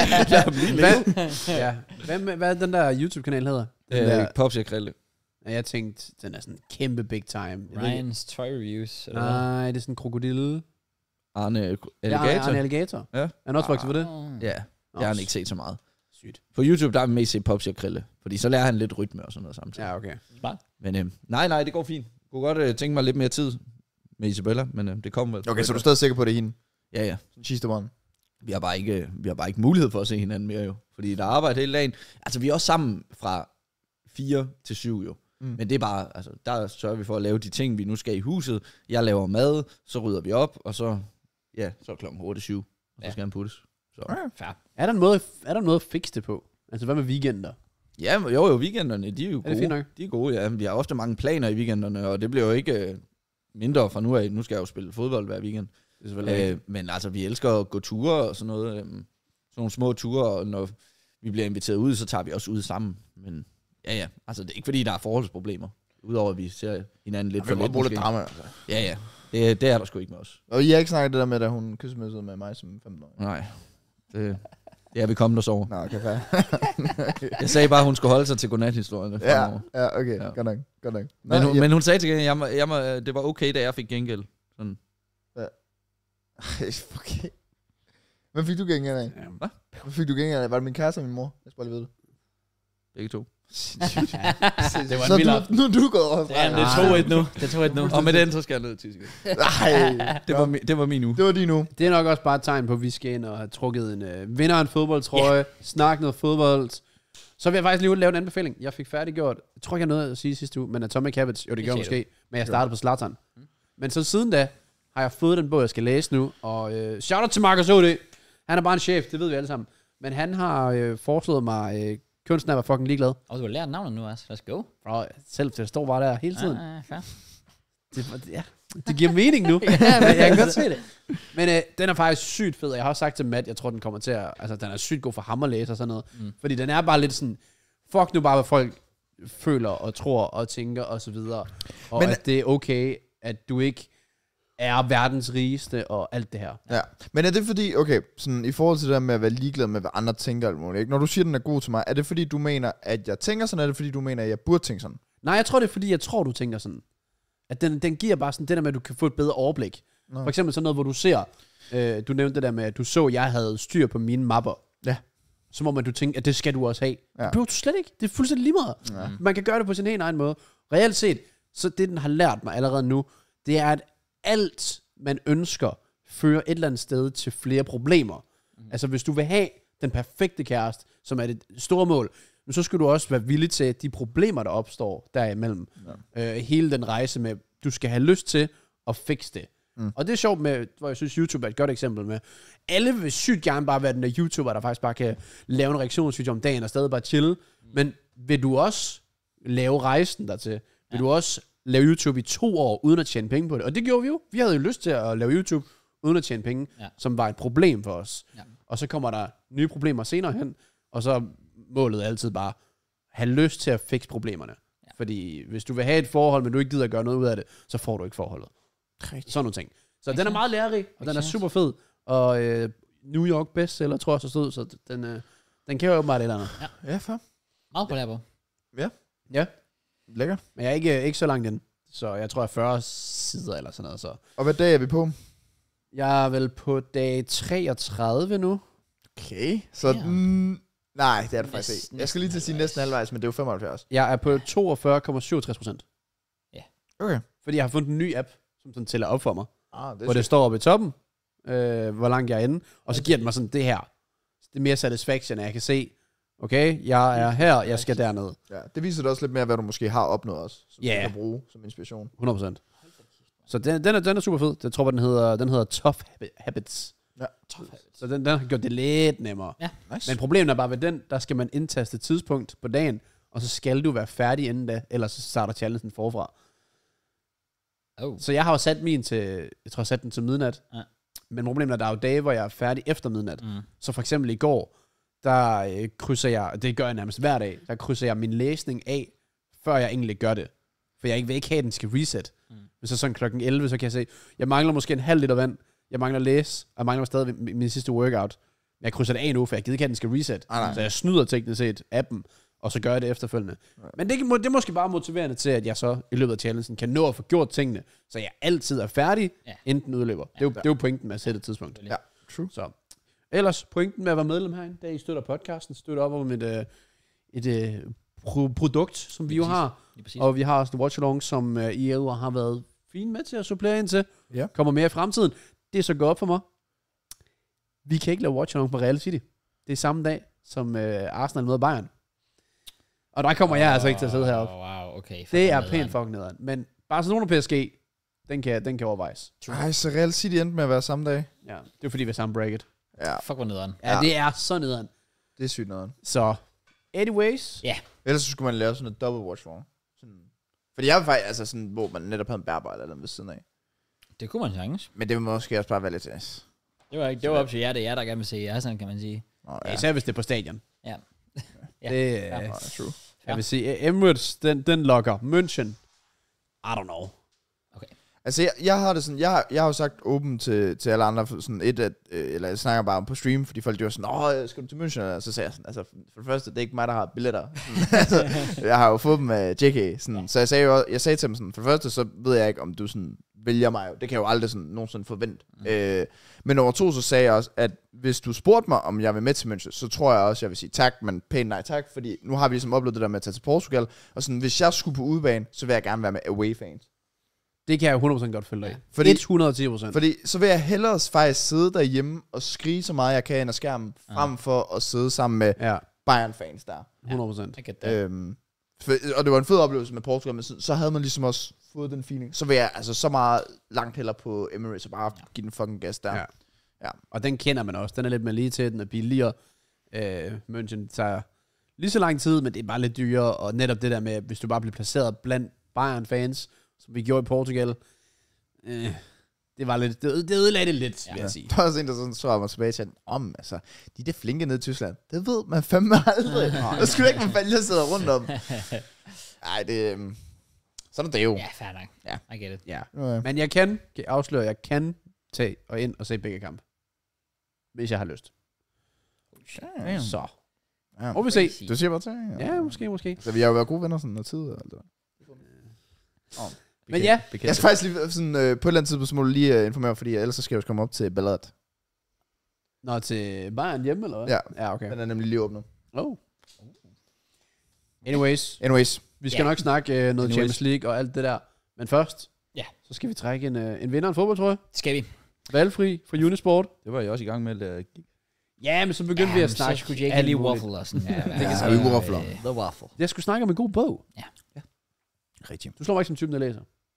Hvad er den der YouTube-kanal hedder? Popsi og Krille. Ja, jeg tænkte, den er sådan kæmpe big time. Ryans Toy Reviews. Eller Nej, det er sådan en krokodille. Arne Alligator. Ja, Arne Alligator. Ja. Han er også vokset for det. Ja, det har han ikke set så meget. Sygt. På YouTube, der er mest set Popsi og Krille. Fordi så lærer han lidt rytme og sådan noget samtidig. Ja, okay. Smart. Men nej, det går fint. Jeg kunne godt tænke mig lidt mere tid med Isabella, men det kommer vel. Okay, så er du stadig sikker på, at det er hende? Ja. She's the one. Vi har bare ikke mulighed for at se hinanden mere jo. Fordi der er arbejde hele dagen. Altså, vi er også sammen fra 4 til 7 jo. Men det er bare, altså, der sørger vi for at lave de ting, vi nu skal i huset. Jeg laver mad, så rydder vi op, og så er klokken 8-7, og så skal han puttes. Så. Fair. Er der en måde at fikse det på? Altså, hvad med weekender? Ja, jo, weekenderne, de er jo Er det gode. fint nok? De er gode, ja. Vi har ofte mange planer i weekenderne, og det bliver jo ikke mindre fra nu af. Nu skal jeg jo spille fodbold hver weekend. Det er selvfølgelig Men altså, vi elsker at gå ture og sådan noget. Sådan nogle små ture, og når vi bliver inviteret ud, så tager vi også ud sammen. Men ja, altså det er ikke fordi, der er forholdsproblemer. Udover at vi ser hinanden lidt for lidt. Vi må bruge lidt drama, altså. Ja. Det er der sgu ikke med os. Og I har ikke snakket det der med, da hun kyssede med mig som 15-årig? Nej. Det er vi kommet os over. Nå, okay, fair. Jeg sagde bare, at hun skulle holde sig til godnathistorierne fremover. Ja, okay. Ja. Godt nok. Men hun sagde til gengæld, det var okay, da jeg fik gengæld. Sådan. Okay. Hvad fik du gengæld af? Hvad? Hvad fik du gengæld af? Var det min kæreste og min mor? Jeg skal bare lige vide det. Begge to. Det var Så en vild nu er du gået over fra. Ja, det er 2-1 nu. Og med den, så skal jeg ned til igen. Nej. Det var min uge. Det var din uge. Det er nok også bare et tegn på, at vi skal ind og have trukket en vinder af en fodboldtrøje, snakke noget fodbold. Så vil jeg faktisk lige lave en anbefaling. Jeg fik færdiggjort, jeg tror ikke, jeg nåede at sige sidste uge, men Atomic Habits, jo det gjorde måske, men jeg startede på Zlatan. Men så siden da har jeg fået den bog, jeg skal læse nu, og shout out til Marcus O.D. Han er bare en chef, det ved vi alle sammen. Men han har foreslået mig, kunstner var fucking ligeglad. Og du har lært navnet nu også. Let's go. Bro, selv til at stå bare der hele tiden. Fair. Det giver mening nu. Ja, men jeg kan godt se det. Men den er faktisk sygt fed, og jeg har også sagt til Matt, jeg tror, den kommer til at... Altså, den er sygt god for ham at læse og sådan noget. Fordi den er bare lidt sådan... Fuck nu bare, hvad folk føler og tror og tænker og så videre. Og men, at det er okay, at du ikke er verdens rigeste og alt det her. Ja, men er det fordi... Okay, sådan i forhold til det der med at være ligeglad med, hvad andre tænker alt muligt, ikke? Når du siger, den er god til mig, er det fordi, du mener, at jeg tænker sådan, eller er det fordi, du mener, at jeg burde tænke sådan? Nej, jeg tror, det er fordi, jeg tror, du tænker sådan. At den giver bare sådan det der med, at du kan få et bedre overblik. For eksempel sådan noget, hvor du ser, du nævnte det der med, at du så, at jeg havde styr på mine mapper. Ja. Så må man du tænke, at det skal du også have. Ja. Det behøver du slet ikke. Det er fuldstændig lige meget. Ja. Man kan gøre det på sin egen måde. Reelt set, så det den har lært mig allerede nu, det er, at alt man ønsker, fører et eller andet sted til flere problemer. Altså hvis du vil have den perfekte kæreste, som er det store mål, så skal du også være villig til de problemer, der opstår derimellem. Hele den rejse med, du skal have lyst til at fikse det. Og det er sjovt med, hvor jeg synes, YouTube er et godt eksempel med. Alle vil sygt gerne bare være den der YouTuber, der faktisk bare kan lave en reaktionsvideo om dagen og stadig bare chille. Men vil du også lave rejsen dertil? Vil du også lave YouTube i 2 år, uden at tjene penge på det? Og det gjorde vi jo. Vi havde jo lyst til at lave YouTube, uden at tjene penge, som var et problem for os. Ja. Og så kommer der nye problemer senere hen, og så målet er altid bare have lyst til at fikse problemerne. Ja. Fordi hvis du vil have et forhold, men du ikke gider at gøre noget ud af det, så får du ikke forholdet. Rigtig. Sådan nogle ting. Så den er meget lærerig, og den er super fed. Og New York bestseller, tror jeg, så stod, så den kan jo åbenbart et eller andet. Ja, fair. Meget på på. Ja. Lækker. Men jeg er ikke så langt ind. Så jeg tror, jeg er 40 sider eller sådan noget. Så. Og hvad dag er vi på? Jeg er vel på dag 33 nu. Okay. Så nej, det er det faktisk ikke. Jeg skal lige til at sige næsten halvvejs, men det er jo 75. Jeg er på 42,67%. Ja. Okay. Fordi jeg har fundet en ny app, som sådan tæller op for mig. Hvor det står oppe i toppen, hvor langt jeg er inde. Og så giver den mig sådan det her. Det er mere satisfaction, at jeg kan se, okay, jeg er her, jeg skal derned. Ja, det viser det også lidt mere, hvad du måske har opnået også, som du kan bruge som inspiration. 100%. Så den er super fed. Jeg tror, den hedder Tough Habits. Ja, Tough Habits. Så den har gjort det lidt nemmere. Ja. Nice. Men problemet er bare ved den, der skal man indtaste tidspunkt på dagen, og så skal du være færdig inden da, ellers så starter challengen forfra. Så jeg har jo sat min til, jeg tror jeg satte den til midnat. Ja. Men problemet er, at der er jo dage, hvor jeg er færdig efter midnat. Så for eksempel i går, der krydser jeg, det gør jeg nærmest hver dag, der krydser jeg min læsning af, før jeg egentlig gør det. For jeg vil ikke have, at den skal reset. Men så sådan klokken 11, så kan jeg se, jeg mangler måske en halv liter vand, jeg mangler at læse, og jeg mangler stadig min sidste workout. Men jeg krydser det af nu, for jeg gider ikke have, at den skal reset. Så jeg snyder teknisk set appen, og så gør jeg det efterfølgende. Men det er måske bare motiverende til, at jeg så i løbet af challengen kan nå at få gjort tingene, så jeg altid er færdig, inden den udløber. Det er jo pointen med at sætte et tidspunkt. Ja, true. Så. Ellers, pointen med at være medlem herinde, da I støtter podcasten, støtter op om et produkt, som vi jo har. Og vi har også en watch-along, som I har været fint med til at supplere ind til. Ja. Kommer mere i fremtiden. Det er så godt for mig. Vi kan ikke lave watch-along på Real City. Det er samme dag, som Arsenal møder Bayern. Og der kommer jeg altså ikke til at sidde heroppe. Wow, okay. Det er pænt fucking nederen. Men Barcelona PSG, den kan overvejes. Ej, så Real City endte med at være samme dag. Ja, det er fordi, vi er samme bracket. Ja. Fuck, hvor nederen. Ja, det er så nederen. Det er sygt nederen. Så, anyways. Ja. Ellers så skulle man lave sådan et double watch long. Fordi jeg var faktisk, altså sådan, hvor man netop havde en bærbar eller den ved siden af. Det kunne man sagtens. Men det må måske også bare være lidt nice. Det var op til jer, det er jer, der gerne vil se jer, sådan kan man sige. Ja, især hvis det er på stadion. Ja. Det true. Jeg vil sige, Emirates, den lokker. München, I don't know. Okay. Altså, jeg har det sådan, jeg har jo sagt åben til alle andre, sådan eller jeg snakker bare på stream, fordi folk jo er sådan, skal du til München? Og så sagde jeg sådan, altså, for det første, det er ikke mig, der har billetter. Altså, jeg har jo fået dem af JK, sådan, så jeg sagde til dem sådan, for det første, så ved jeg ikke, om du sådan vælger mig. Det kan jeg jo aldrig sådan nogensinde forvente. Men nummer 2, så sagde jeg også, at hvis du spurgte mig, om jeg vil med til München, så tror jeg også, jeg vil sige tak, men pænt nej tak, fordi nu har vi ligesom oplevet det der med at tage til Portugal, og sådan, hvis jeg skulle på udebane, så vil jeg gerne være med away-fans. Det kan jeg 100% godt følge dig. Fordi 110%. Fordi så vil jeg hellere faktisk sidde derhjemme og skrige så meget jeg kan ind af skærmen, frem for at sidde sammen med Bayern-fans der. 100%. Og det var en fed oplevelse med Portugal, men så havde man ligesom også fået den feeling. Så vil jeg altså så meget langt hellere på Emirates og bare give den fucking gas der. Ja. Og den kender man også. Den er lidt mere lige til, den er billigere. München tager lige så lang tid, men det er bare lidt dyrere. Og netop det der med, hvis du bare bliver placeret blandt Bayern-fans, som vi gjorde i Portugal, det var lidt, det ødelagde det lidt, vil jeg sige. Der var også en, der sådan svarede mig tilbage til, altså, de er flinke nede i Tyskland. Det ved man fandme aldrig. Det skulle ikke, man fandme, jeg sidder rundt om. Ej, det... Sådan er det jo. Ja, fair nok. Ja. I get it. Ja. Men jeg kan afsløre, jeg kan tage og ind og se begge kamp. Hvis jeg har lyst. Så. Ja. Må vi se. Du siger bare til. Ja, måske. Så vi har jo været gode venner sådan noget tid. Altså. Men ja. Jeg skal faktisk lige sådan, på et eller andet tidspunkt, så må du lige informere, fordi ellers så skal jeg jo komme op til balladet. Nå, til Bayern hjemme, eller hvad? Ja, okay. Den er nemlig lige åbnet. Anyways. Vi skal nok snakke noget Champions League og alt det der. Men først, så skal vi trække en vinder af en fodboldtrøje. Skal vi. Valgfri fra Unisport. Det var jeg også i gang med. Ja, men så begyndte vi at snakke. Så skulle jeg ikke lige waffle og sådan. Det kan waffle. The waffle. Jeg skulle snakke om en god bog. Ja. Rigtig. Du slår mig ikke som typen, der læser.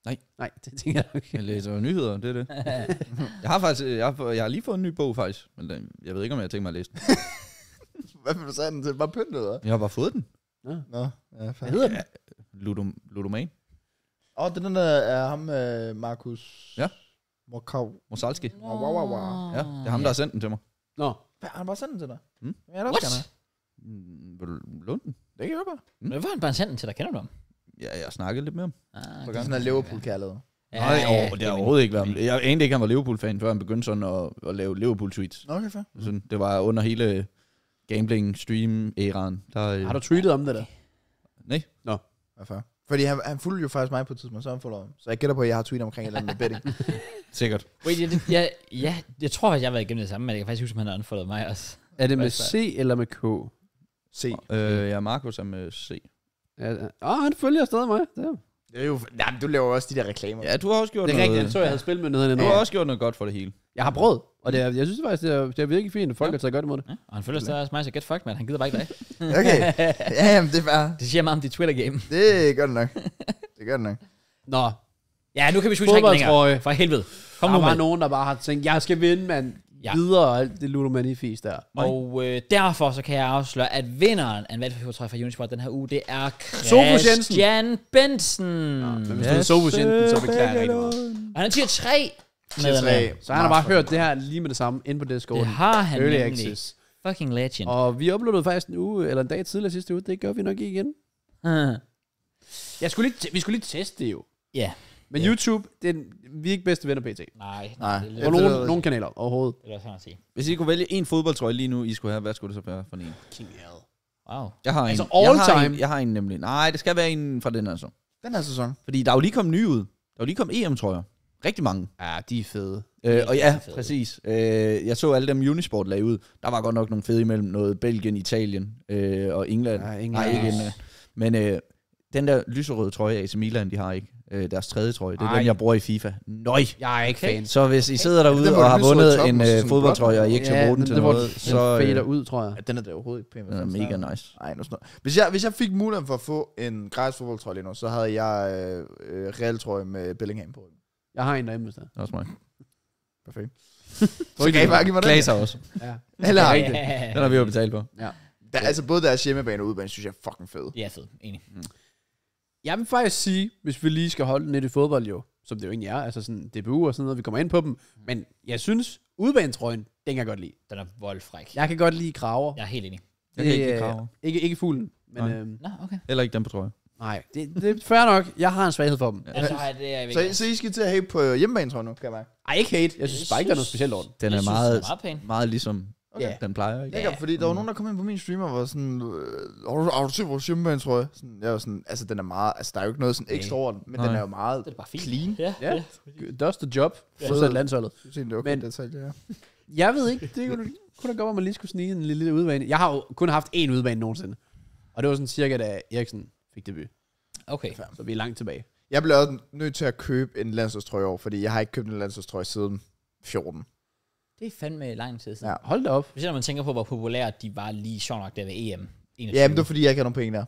Nej, det tænker jeg nok. Jeg læser nyheder, det er det. Jeg har faktisk, jeg har lige fået en ny bog faktisk, men jeg ved ikke, om jeg tænker mig at læse den. Hvad vil du sige den til? Bare pyntet, eller? Jeg har bare fået den. Nå, ja, Hvad hedder den? Ludoman. Det er den der er ham, Markus. Ja. Morsalski. Wow. Ja, det er ham, der har sendt den til mig. Nå. Hvad, han bare sendt den til dig? Mm. Ja, det også What? gerne. Vil du låne den? Det kan jeg bare. Men hvor han bare sendt den til dig? Kender du ham? Ja, jeg snakkede lidt med ham. Det er sådan en Liverpool-kærlighed. Det har overhovedet ikke været. Jeg anede ikke, han var Liverpool-fan, før han begyndte sådan at lave Liverpool-tweets. Okay, fair. Sådan, det var under hele gambling-stream-æraen. Har du tweetet om det der? Nej. Ja, fair. Fordi han fulgte jo faktisk mig på et tidspunkt, så han follower. Så jeg gætter på, at jeg har tweetet omkring et eller andet med betting. Sikkert. Wait, jeg tror, at jeg har været igennem det samme, men jeg kan faktisk huske, at han har unfollowet mig også. Er det med C eller med K? Se. Ja, Markus er med C. Han følger stadig mig. Det Det er jo... Jamen, du laver også de der reklamer. Ja, du har også gjort er noget. rigtigt, jeg så, jeg havde spilmyndigheden Du endnu. har også gjort noget godt for det hele. Jeg har prøvet, og jeg synes faktisk, det er virkelig fint, at folk har taget godt imod det. Ja, og han følger stadig også mig, så get fucked, man. Han gider bare ikke dig. Okay. Ja, jamen, det er fair. Det siger meget om dit Twitter-game. Det er godt nok. Det er godt nok. Nå, Ja, nu kan vi switche ikke længere. fodboldtrøje. For helvede. Kom Der nu var med. nogen, der bare har tænkt, jeg skal vinde, mand. Ja. Videre og alt det ludomani-fis der. Og derfor så kan jeg afsløre, at vinderen af en valgfodboldtrøje fra Unisport den her uge, det er Sofus Jensen. Christian Benson. Men hvis du er Sofus Jensen, så beklager jeg rigtig meget. Og han er tier 3. Tier 3. Så han har bare hørt det her lige med det samme, inde på Discord. Det har han Early nemlig. access. Fucking legend. Og vi uploadede faktisk en uge, eller en dag tidligere sidste uge. Det gør vi nok ikke igen. Vi skulle lige teste det jo. Ja. Men YouTube, vi er ikke bedste venner pt. Nej. Nej. Det er Og lidt- nogle kanaler overhovedet. det er sådan at sige. Hvis I kunne vælge en fodboldtrøje lige nu, I skulle have, hvad skulle det så være for en? King L. Wow. Jeg har Altså en. all jeg har time? En, jeg har en nemlig. Nej, det skal være en fra den her så. Den her sæson. Fordi der er jo lige kommet nye ud. Der er jo lige kommet EM-trøjer. Rigtig mange. Ja, de er fede. Og ja, fede. præcis. Jeg så alle dem Unisport lagde ud. Der var godt nok nogle fede imellem. Noget Belgien, Italien og England. Ja, England. Nej, ikke England. Men den der lyserøde trøje, AC Milan, de har ikke. Deres tredje trøje. Det er Ej. den, jeg bruger i FIFA. Nøj. Jeg er ikke fan. Så hvis I sidder derude Den var og har lyserød i vundet toppen, og så en sådan fodboldtrøje, og I ikke skal bruge den den, til det var noget, så så fader ud, tror jeg. Ja, den er da overhovedet ikke pæn. den er mega nice. Nej, nu hvis jeg fik muligheden for at få en gratis fodboldtrøje lige nu, så havde jeg Real trøje med Bellingham på. Jeg har en derhjemme, hvis der. Det er også mig. Perfekt. Så kan I bare give mig den? Klaser også. Ja. Eller Det er ej. rigtigt. Den har vi jo betalt på. Ja. Altså både deres hjemmebane og udebane, synes jeg er fucking fed. Ja, fed. Enig. Jeg vil faktisk sige, hvis vi lige skal holde den lidt i fodbold jo, som det jo egentlig er, altså sådan DBU og sådan noget, vi kommer ind på dem, men jeg synes, udebanetrøjen, den kan jeg godt lide. Den er voldfræk. Jeg kan godt lide kraver. Jeg er helt enig. Jeg kan ikke lide kraver. Ikke fuglen, men Nej. Nå, okay. Heller ikke den på trøje. nej, det er fair nok. Jeg har en svaghed for dem. Ja, så har jeg det, jeg vil Så I skal til at have på hjemmebane, tror jeg nu, kan jeg mærke. Ej, ikke hate. Jeg synes bare ikke, der er noget specielt over den. Den Jeg er synes, meget, den er meget pæn. meget ligesom Ja. den plejer, ikke? Lækker, fordi der var nogen, der kom ind på min streamer, og var sådan, har du set vores hjemmebane, tror jeg? Sådan, jeg var sådan, altså den er meget, altså der er jo ikke noget sådan ekstra over den, men Nej. den er jo meget Det er bare fint. clean. Ja. Ja. Does the job. Ja. Fortsat landsholdet. Jeg synes egentlig, det var Men- men, detalje, ja. Jeg ved ikke, det kunne da godt være, at man lige skulle snige en lille udebane. Jeg har jo kun haft én udebane nogensinde. Og det var sådan cirka, da Eriksen fik debut. Okay. Så vi er langt tilbage. Jeg blev også nødt til at købe en landsholdstrøje over, fordi jeg har ikke købt en landsholdstrøje siden 14. Det er fandme lang tid siden. Ja. Hold da op. Specielt når man tænker på, hvor populære de var lige sjovt nok der ved EM. 21. Ja, men det var fordi, jeg ikke havde nogen penge der.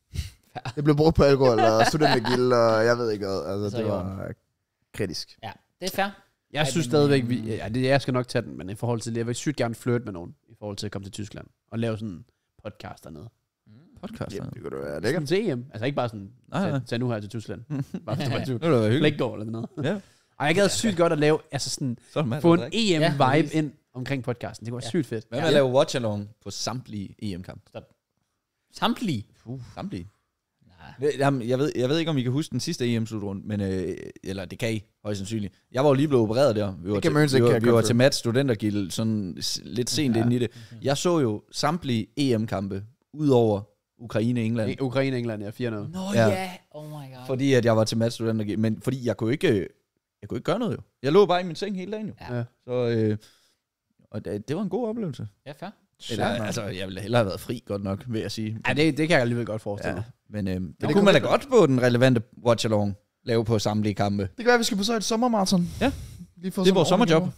Det blev brugt på alkohol og studentergild, og jeg ved ikke hvad. Altså, Så det jo. var kritisk. Ja, det er fair. Jeg synes stadigvæk, jeg skal nok tage den, men i forhold til det, jeg vil sygt gerne flirte med nogen, i forhold til at komme til Tyskland, og lave sådan en podcast dernede. Podcast. Ja, det kunne da være Sådan lækkert. til EM. Altså ikke bare sådan, Nej. tag nu her til Tyskland. Bare hvis du bare Det ville da være hyggeligt. Flækgaard eller noget. Ja. Og jeg gad sygt godt at lave, altså sådan, Så er det mand, få en der ikke? EM-vibe ind omkring podcasten. Det kunne være sygt fedt. Hvad med at lave watch-along på samtlige EM-kamp? Samtlige. Samtlige. Nej. Jamen, jeg ved ikke, om I kan huske den sidste EM-slutrunde, men, eller det kan I, højst sandsynligt. Jeg var jo lige blevet opereret der. Vi var, kan Mørens ikke, kan jeg vi var godt til Mats Studentergild, sådan lidt sent inde i det. Jeg så jo samtlige EM-kampe, ud over Ukraine-England. Ukraine-England, ja, 4-0. Nå Ja. ja. Oh my god. Fordi at jeg var til Mats Studentergild, men fordi jeg kunne ikke gøre noget jo. Jeg lå bare i min seng hele dagen jo. Ja. Så, og det var en god oplevelse. Ja, fair. Eller, altså, jeg ville hellere have været fri, godt nok, vil jeg sige. Ja, det kan jeg alligevel godt forestille Ja, mig. men det kunne man da godt på den relevante watch-along lave på samtlige kampe. Det kan være, at vi skal på så et sommermarathon. Ja. Lige få Det er vores sådan sommerjob.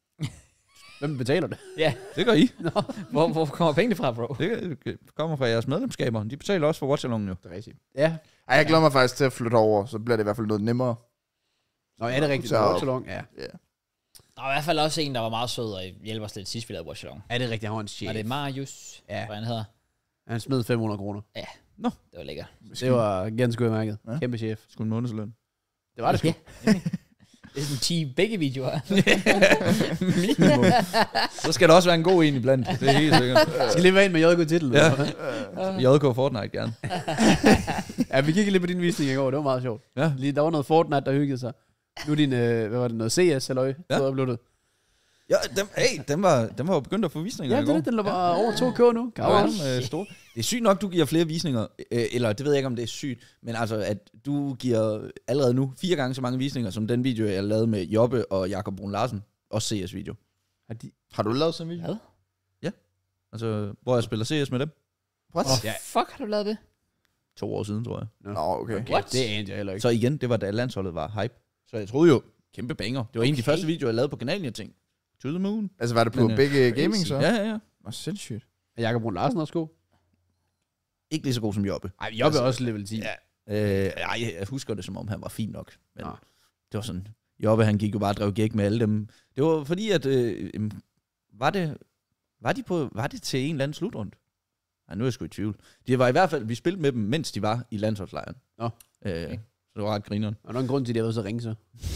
Hvem betaler det? Ja. Det gør I. Hvor kommer pengene fra, bro? Det kommer fra jeres medlemskaber. De betaler også for watch-alongen jo. Det er rigtigt. Ja. Ej, jeg glæder mig faktisk til at flytte over, så bliver det i hvert fald noget nemmere. Nå, er det rigtigt? Så- Watch Along? Ja. Der var i hvert fald også en, der var meget sød og hjælper os lidt sidst, vi lavede Watch Along. Er det rigtigt? Han var en chef. Og det er Marius, Ja. hvad han hedder. Han smed 500 kroner. Det var lækkert. Det var ganske udmærket. Ja. Kæmpe chef. Skulle en månedsløn. Det var det sgu. Ja. Det er sådan 10 begge videoer. Minimum. Så skal der også være en god en iblandt. Det er helt sikkert. Skal lige være ind med JK-titlen. Ja. JK Fortnite gerne. Ja, vi kiggede lidt på din visning i går. Det var meget sjovt. Ja. Lige, der var noget Fortnite, der hyggede sig. Nu er din, hvad var det, noget CS, eller Ja. ja. uploadet. Ja, den var jo begyndt at få visninger Ja, i går. den lå bare over 2K nu. Ja, store. Det er sygt nok, du giver flere visninger, eller det ved jeg ikke, om det er sygt, men altså, at du giver allerede nu 4 gange så mange visninger, som den video, jeg lavede med Jobbe og Jakob Brun Larsen, også CS-video. Har du lavet sådan en video? Hvad? Altså, hvor jeg spiller CS med dem. What? Ja. Fuck, har du lavet det? 2 år siden, tror jeg. Nå, okay. What? Det anede jeg heller ikke. Så igen, det var da landsholdet var hype. Så jeg troede jo, kæmpe banger. Det var en af de første videoer, jeg lavede på kanalen, jeg tænkte, to the moon. Altså, var det på Men, begge gaming så? Ja. Hvor sindssygt. Er Jakob Brun Larsen også god? Ikke lige så god som Jobbe. Ej, Jobbe er også level 10. Ja. Jeg husker det, som om han var fin nok. Men Nå. det var sådan, Jobbe han gik jo bare og drev gæk med alle dem. Det var fordi, at var det til en eller anden slutrunde? Nej, nu er jeg sgu i tvivl. Det var i hvert fald, vi spillede med dem, mens de var i landsholdslejren. Nå. Så det var ret grineren. Og der er en grund til, at de har været så ringe så.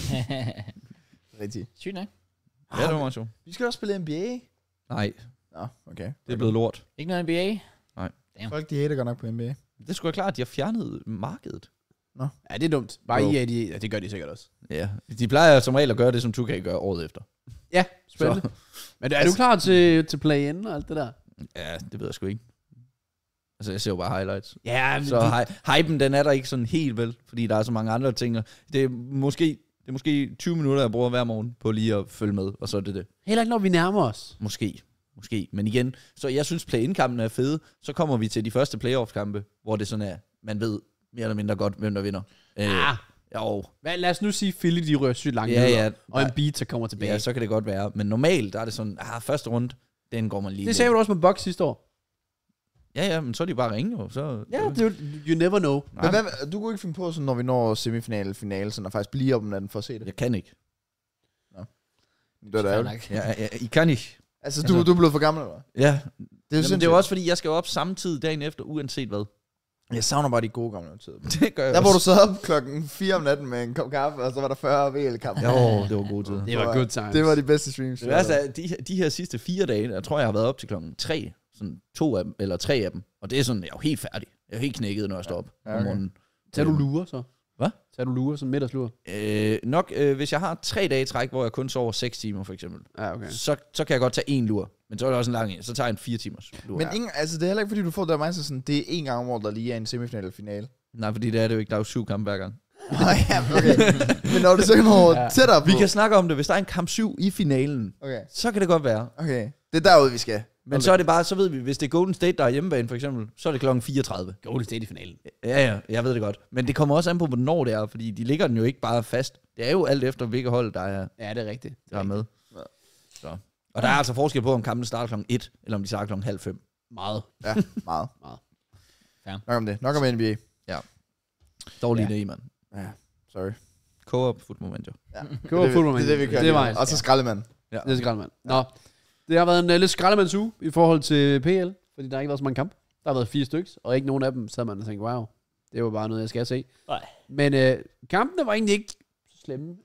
Rigtigt. Sygt nok. Ja, det var meget sjovt. Vi skal også spille NBA. Nej, Nå, okay. det er blevet lort. Ikke noget NBA? Folk, de hater godt nok på NBA. Det skulle være klart, at de har fjernet markedet. Ja, det er dumt. Bare Jo. ja, det gør de sikkert også. Ja, de plejer som regel at gøre det, som 2K gør året efter. Ja, spændende. Så, Men er du klar til play-in og alt det der? ja, det ved jeg sgu ikke. Altså, jeg ser jo bare highlights. Ja, men Så hypen, den er der ikke sådan helt vel, fordi der er så mange andre ting. Og det er måske 20 minutter, jeg bruger hver morgen på lige at følge med, og så er det det. heller ikke, når vi nærmer os. Måske. Men igen, så jeg synes, play-in-kampene er fede. Så kommer vi til de første playoff-kampe, hvor det sådan er, man ved mere eller mindre godt, hvem der vinder. Jo, Lad os nu sige, Philly, de rører sygt langt Ja, ned, ja. og en beat, så kommer tilbage. ja, så kan det godt være. Men normalt, der er det sådan, første runde, den går man lige Det sagde du også med Bucks sidste år. Ja, men så er de bare ringe jo. Så, Ja, det er you never know. Men hvad, du kunne ikke finde på, sådan, når vi når semifinale, finale, sådan, at faktisk blive op om den for at se det? Jeg kan ikke. Det er da ærgerligt. Ja, I kan ikke. Altså, du er blevet for gammel, eller hvad? Ja, Det er jo jamen, sindssygt. det er jo også fordi, jeg skal jo op samtidig dagen efter, uanset hvad. Jeg savner bare de gode gamle tider. Det gør jeg Der hvor du også. sad op klokken 4 om natten med en kop kaffe, og så var der 40 VL-kamp. Jo, det var gode tider. Det var good times. Det var de bedste streams. Det værste er, de her sidste 4 dage, jeg tror, jeg har været op til klokken 3. Sådan 2 af dem, eller 3 af dem. Og det er sådan, jeg er jo helt færdig. Jeg er helt knækket, når jeg står op om morgenen. Tager du lurer så? Hvad? Tager du lurer som middagslure? Nok, hvis jeg har 3 dage i træk, hvor jeg kun sover 6 timer, for eksempel, Ja, okay. så kan jeg godt tage en lur. Men så er det også en lang en. Så tager jeg en 4 timers lur. Men ingen, altså, det er heller ikke, fordi du får det der mindset sådan, det er en gang om året, der lige er en semifinal eller finale. Nej, fordi det er det jo ikke. Der er jo 7 kampe hver gang. Nej, okay. Men når det så kommer tættere på. Vi kan snakke om det. Hvis der er en kamp 7 i finalen, Okay, så kan det godt være. okay. Det er derude, vi skal. Men så er det bare, så ved vi, hvis det er Golden State, der er hjemmebane for eksempel, så er det klokken 34. Golden State i finalen. Ja, jeg ved det godt. Men det kommer også an på, hvornår det er, fordi de ligger den jo ikke bare fast. Det er jo alt efter, hvilke hold, der er, Ja, det er rigtigt. der er med. Så. Og der er altså forskel på, om kampen starter klokken 1, eller om de starter klokken 4:30. Meget. Ja, meget. Meget. Fair. Nok om det. Nok om NBA. Dårlig Ja. idé, mand. Ja, sorry. Co-op football manager. Ja. Go det, football, det er det, vi man. kører. Det var lige nu. Og så skraldemand. Ja. Det er skraldemand. Nå, det har været en lidt skraldemands-uge i forhold til PL, fordi der har ikke været så mange kampe. Der har været 4 stykker, og ikke nogen af dem, så man og tænkte, wow, det var bare noget, jeg skal se. Nej. Men kampene var egentlig ikke så slemme.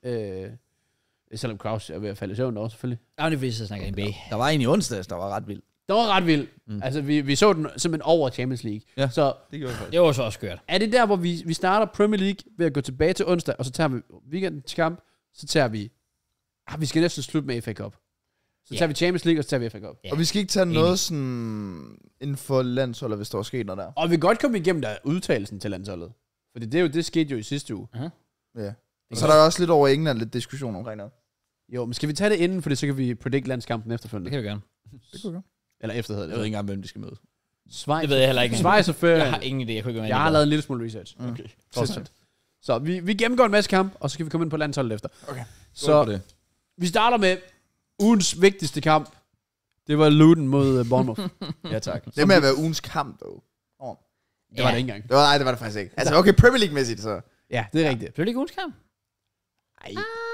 Selvom Kraus er ved at falde i søvn også, selvfølgelig. Ja, det er fordi, så snakker NBA. Der var en i onsdags, der var ret vild. Det var ret vildt. Altså, vi så den simpelthen over Champions League. Ja. Så Det gjorde jeg faktisk. Det var så også skørt. er det der, hvor vi starter Premier League ved at gå tilbage til onsdag, og så tager vi weekendens kamp, så tager vi... vi skal næsten slutte med FA Cup. Så tager vi Champions League, og så tager vi FA Cup. Ja. Og vi skal ikke tage Enig. noget sådan inden for landsholdet, hvis der var sket noget der. Og vi kan godt komme igennem der udtalelsen til landsholdet. Fordi det skete jo i sidste uge. Ja. Så er der også lidt over England lidt diskussion omkring noget. Jo, men skal vi tage det inden, fordi så kan vi predict landskampen efterfølgende. Det kan vi gøre. Det kunne vi Eller efter hedder Jeg ved det. ikke engang, hvem de skal møde. Schweiz. Det ved jeg heller ikke. Schweiz og Før. Jeg har ingen idé. Jeg kunne ikke være med. Jeg har lavet en lille smule research. Okay. Trods alt. Så vi gennemgår en masse kamp, og så kan vi komme ind på landsholdet efter. Okay. Så det. vi starter med ugens vigtigste kamp. Det var Luton mod Bournemouth. Ja, tak. Det med at være ugens kamp, dog. Det var det ikke engang. Nej, det var det faktisk ikke. Altså, okay, Premier League-mæssigt, så. Ja, det er rigtigt. Blev det ikke ugens kamp? Ej.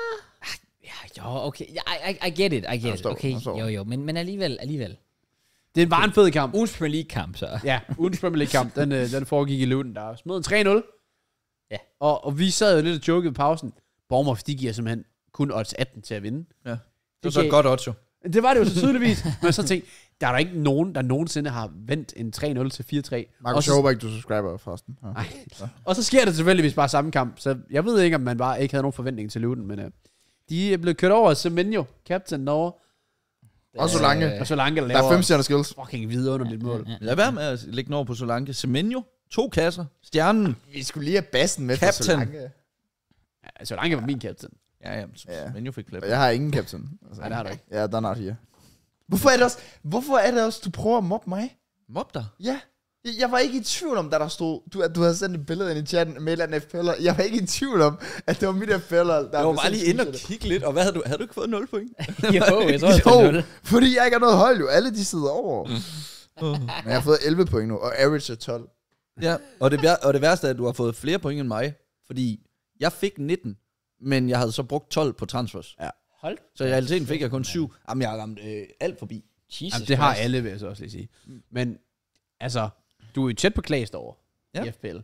Ja, jo, okay. I get it. Okay, jo. Men alligevel. Det var en fed kamp. Ugens Premier League-kamp, så. Ja, ugens Premier League-kamp, den foregik i Luton, der smed en 3-0. Ja. Og vi sad jo lidt og jokede i pausen. Bournemouth, de giver simpelthen kun odds 18 til at vinde. Ja. Det var så et godt odds, jo. Det var det jo så tydeligvis. Men så tænkte der er der ikke nogen, der nogensinde har vendt en 3-0 til 4-3. Markus, jeg håber ikke, du subscriber forresten. Ja. Og så sker det selvfølgelig bare samme kamp. Så jeg ved ikke, om man bare ikke havde nogen forventning til Luton, men de er blevet kørt over af Semenyo, captain derovre. Og Solanke. Og Solanke, der Der er laver 5 stjerner skills. fucking vidunderligt mål. Lad være med at lægge den over på Solanke. Semenyo, 2 kasser, stjernen. Vi skulle lige have bassen med Captain. for Solanke. Ja, Solanke var min captain. Ja, Semenyo fik flere. Og jeg har ingen captain. Altså, Nej, det har du ikke. Ja, der er not here. Hvorfor er det også, du prøver at mobbe mig? Mob dig. Ja. Jeg var ikke i tvivl om, da der stod, at du havde sendt et billede ind i chatten med en FPL'er. Jeg var ikke i tvivl om, at det var mit FPL'er, der Jeg var bare lige inde og kigge lidt, og hvad havde du ikke fået 0 point? Jo, jeg tror, det er 0. Fordi jeg ikke har noget hold jo. Alle de sidder over. Men jeg har fået 11 point nu, og average er 12. Ja, og det værste er, at du har fået flere point end mig, fordi jeg fik 19, men jeg havde så brugt 12 på transfers. Ja. Hold. Så i realiteten fik jeg kun 7. Jamen, jeg har ramt alt forbi. Jesus Jamen, det har Christ. alle, vil jeg så også lige sige. Men, altså, du er jo tæt på Klaas derovre i FPL.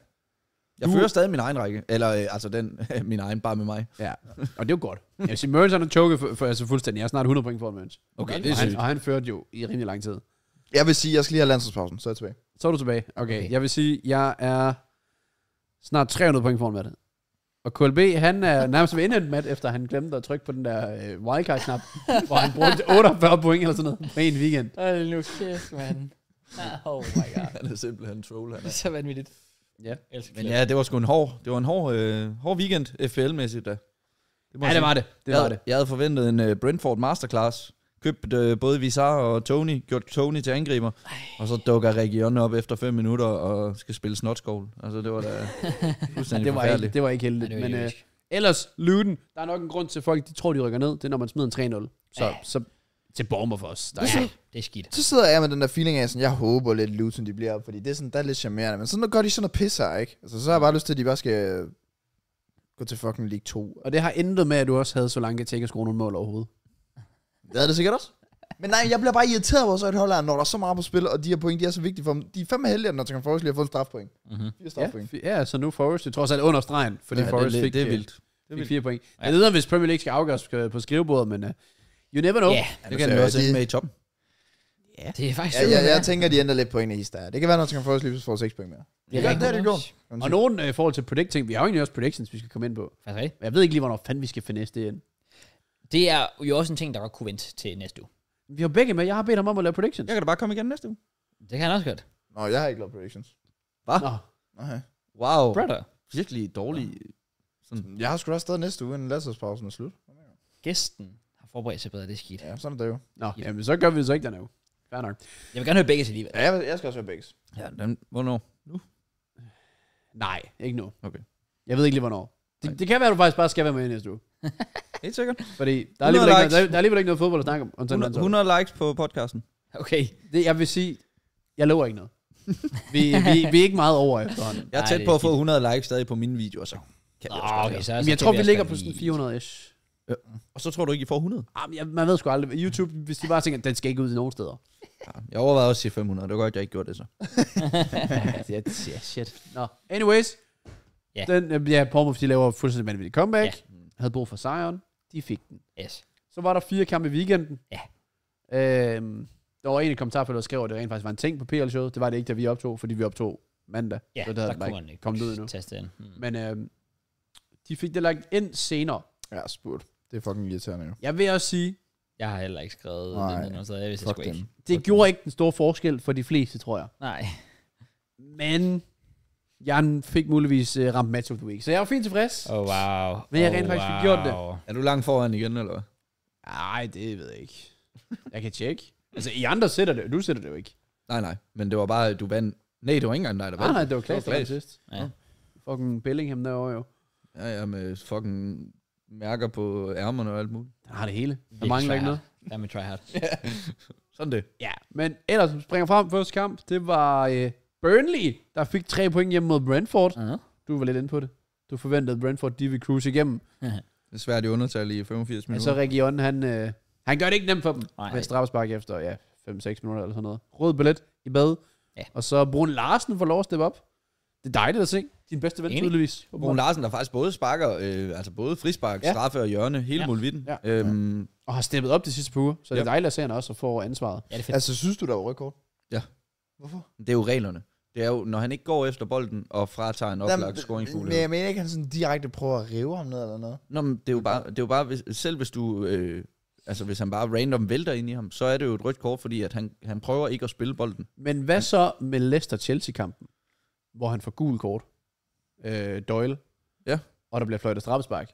Jeg fører stadig min egen række. Eller, altså den, min egen, bare med mig. Ja, og det er jo godt. Jeg vil sige, Mørns har choket for altså fuldstændig. Jeg er snart 100 point for Mørns. Okay, det er sygt. Og han førte jo i rimelig lang tid. Jeg vil sige, jeg skal lige have landsholdspausen, så er jeg tilbage. Så er du tilbage. Okay. Jeg vil sige, jeg er snart 300 point foran Matt. Og KLB, han er nærmest ved indhente Matt, efter han glemte at trykke på den der wildcard-knap, hvor han brugte 48 point eller sådan noget på en weekend. Hold nu kæft, mand. Oh my god. Han er simpelthen en troll, han Det er så vanvittigt. Ja. Men ja, det var sgu en hård weekend, FPL-mæssigt da. Ja, det var det. Jeg havde forventet en Brentford Masterclass. Købt både Vizar og Tony, gjort Tony til angriber, og så dukker Region op efter 5 minutter og skal spille snotskål. Altså, det var da fuldstændig forfærdeligt. Det var ikke heldigt. Ja, men ellers, Luton, der er nok en grund til, at folk de tror, de rykker ned. Det er, når man smider en 3-0. Så til Bournemouth for os. Det er skidt. Så sidder jeg med den der feeling af, sådan, jeg håber lidt Luton, de bliver op, fordi det er, sådan, der er lidt charmerende. Men så gør de sådan noget pisse her, ikke? Altså, så har jeg bare lyst til, at de bare skal gå til fucking League 2. Og det har intet med, at du også havde så langt til at score nogle mål overhovedet. Det havde det sikkert også. Men nej, jeg bliver bare irriteret over så et hold, når der er så meget på spil, og de her point, de er så vigtige for dem. De er fandme heldige, at Nottingham Forest lige har fået en strafpoint. 4 strafpoint. Ja, så nu Forest, det tror jeg under stregen, fordi Forest fik, det er vildt. fik 4 point. Jeg ved, hvis Premier League skal afgøres på skrivebordet, men you never know. Ja, Det kan jo også ende med i toppen. Ja. det er faktisk Jeg tænker, de ændrer lidt point i der. Det kan være, at Nottingham Forest lige får 6 point mere. Det er det går. Og nogen i forhold til predicting, vi har jo egentlig også predictions, vi skal komme ind på. Faktisk rigtigt. Jeg ved ikke lige, hvornår fanden vi skal finesse det ind. Det er jo også en ting, der godt kunne vente til næste uge. Vi har begge med. Jeg har bedt ham om at lave predictions. Jeg kan da bare komme igen næste uge. Det kan han også godt. Nå, jeg har ikke lavet predictions. Hvad? Nå. Okay. Wow. Brother. Virkelig dårlig. Jeg har sgu da stadig næste uge, inden landsholdspausen er slut. Gæsten har forberedt sig bedre, det er skidt. Ja, sådan er det jo. Nå, jamen så gør vi det så ikke den her uge. Fair nok. Jeg vil gerne høre begge til alligevel. Ja, jeg skal også være begge. Ja, hvornår? Nu? Nej, ikke nu. Okay. Jeg ved ikke lige, hvornår. Det kan være, at du faktisk bare skal være med i næste uge. Helt sikkert. Fordi der er 100 alligevel, likes. ikke, der er alligevel ikke noget fodbold at snakke om. 100 likes på podcasten. Okay. Det, jeg vil sige, jeg lover ikke noget. vi er ikke meget over efterhånden. Jeg er Nej, tæt det på er at få 100 likes stadig på mine videoer, så kan det også godt Okay, være. så Jamen, jeg tror, vi ligger på sådan 400-ish. Og så tror du ikke, I får 100? Man ved sgu aldrig. YouTube, hvis de bare tænker, den skal ikke ud i nogen steder. Ja, jeg overvejede også at sige 500. Det var godt, jeg ikke gjorde det så. Ja, shit. Nå, anyways. Ja. Bournemouth, de laver fuldstændig vanvittig comeback. Ja. Havde brug for sejren. De fik den. Yes. Så var der 4 kampe i weekenden. Ja. Der var en i kommentarfeltet, der skrev, at det rent faktisk var en ting på PL-showet. Det var det ikke, da vi optog, fordi vi optog mandag. Ja, så det der havde kunne bare man ikke kommet ud endnu. taste ind. Men de fik det lagt ind senere. Ja, spurgt. Det er fucking irriterende jo. Jeg vil også sige, Jeg har heller ikke skrevet Nej. det noget, så jeg vidste Fuck sgu ikke. dem. det gjorde ikke den store forskel for de fleste, tror jeg. Nej. Men Jan fik muligvis ramt match of the week. Så jeg var fint tilfreds. Oh, wow. Men jeg rent faktisk fik gjort det. Er du langt foran igen, eller hvad? Nej, det ved jeg ikke. Jeg kan tjekke. Altså, I andre sætter det, du sætter det jo ikke. Nej. Men det var bare, du vandt. Nej, det var ikke engang dig, der vandt. Nej, det var Klaas, der var Klaas. sidst. Ja. Fucking Bellingham derovre jo. Ja, med fucking mærker på ærmerne og alt muligt. Der har det hele. Der Virkelig mangler ikke try noget. hard. Lad mig try hard. Sådan det. Ja, men ellers springer frem første kamp. Det var Burnley, der fik 3 point hjemme mod Brentford. Uh-huh. Du var lidt inde på det. Du forventede, at Brentford de ville cruise igennem. Det er svært i undertal i 85 minutter. Altså Region, han gør det ikke nemt for dem. Nej. Med straffespark efter 5-6 minutter eller sådan noget. Rød billet i bad. Ja. Og så Brun Larsen får lov at steppe op. Det er dejligt at se. Din bedste ven, Enig. tydeligvis. Brun Larsen, der faktisk både sparker, altså både frispark, straffe og hjørne, hele muligheden. Ja. Og har steppet op de sidste par uger. Så det er dejligt at se, at han også får ansvaret. Ja, det er fedt. Altså, synes du, der var rødt kort? Ja. Hvorfor? Det er jo reglerne. Det er jo, når han ikke går efter bolden og fratager en oplagt Men scoringsmulighed. jeg mener ikke, han sådan direkte prøver at rive ham ned eller noget. Nå, men det er jo bare selv hvis du, altså hvis han bare random vælter ind i ham, så er det jo et rødt kort, fordi at han prøver ikke at spille bolden. Men hvad så med Leicester-Chelsea-kampen, hvor han får gul kort? Doyle. Ja. Og der bliver fløjtet straffespark.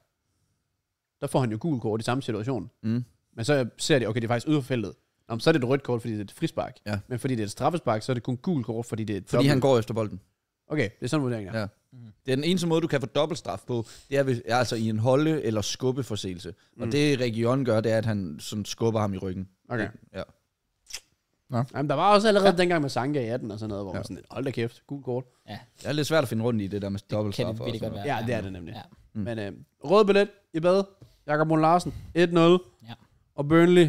Der får han jo gul kort i samme situation. Mm. Men så ser de, okay, det er faktisk ude for feltet. Nå, så er det et rødt kort, fordi det er et frispark. Ja. Men fordi det er et straffespark, så er det kun gul kort, fordi det er et Fordi han går efter bolden. Okay, det er sådan en vurdering, Ja. Det er den eneste måde, du kan få dobbeltstraf på, det er altså i en holde- eller skubbeforseelse. Og det Region gør, det er, at han sådan skubber ham i ryggen. Okay. Ja. Jamen, der var også allerede dengang med Sanka i 18 og sådan noget, hvor man sådan, hold da kæft, gul kort. Det er lidt svært at finde rundt i det der med Kan dobbeltstraf. det virkelig godt være. Ja, det er det nemlig. Ja. Men rød billet i bad. Jakob Brun Larsen, 1-0. Ja. Og Burnley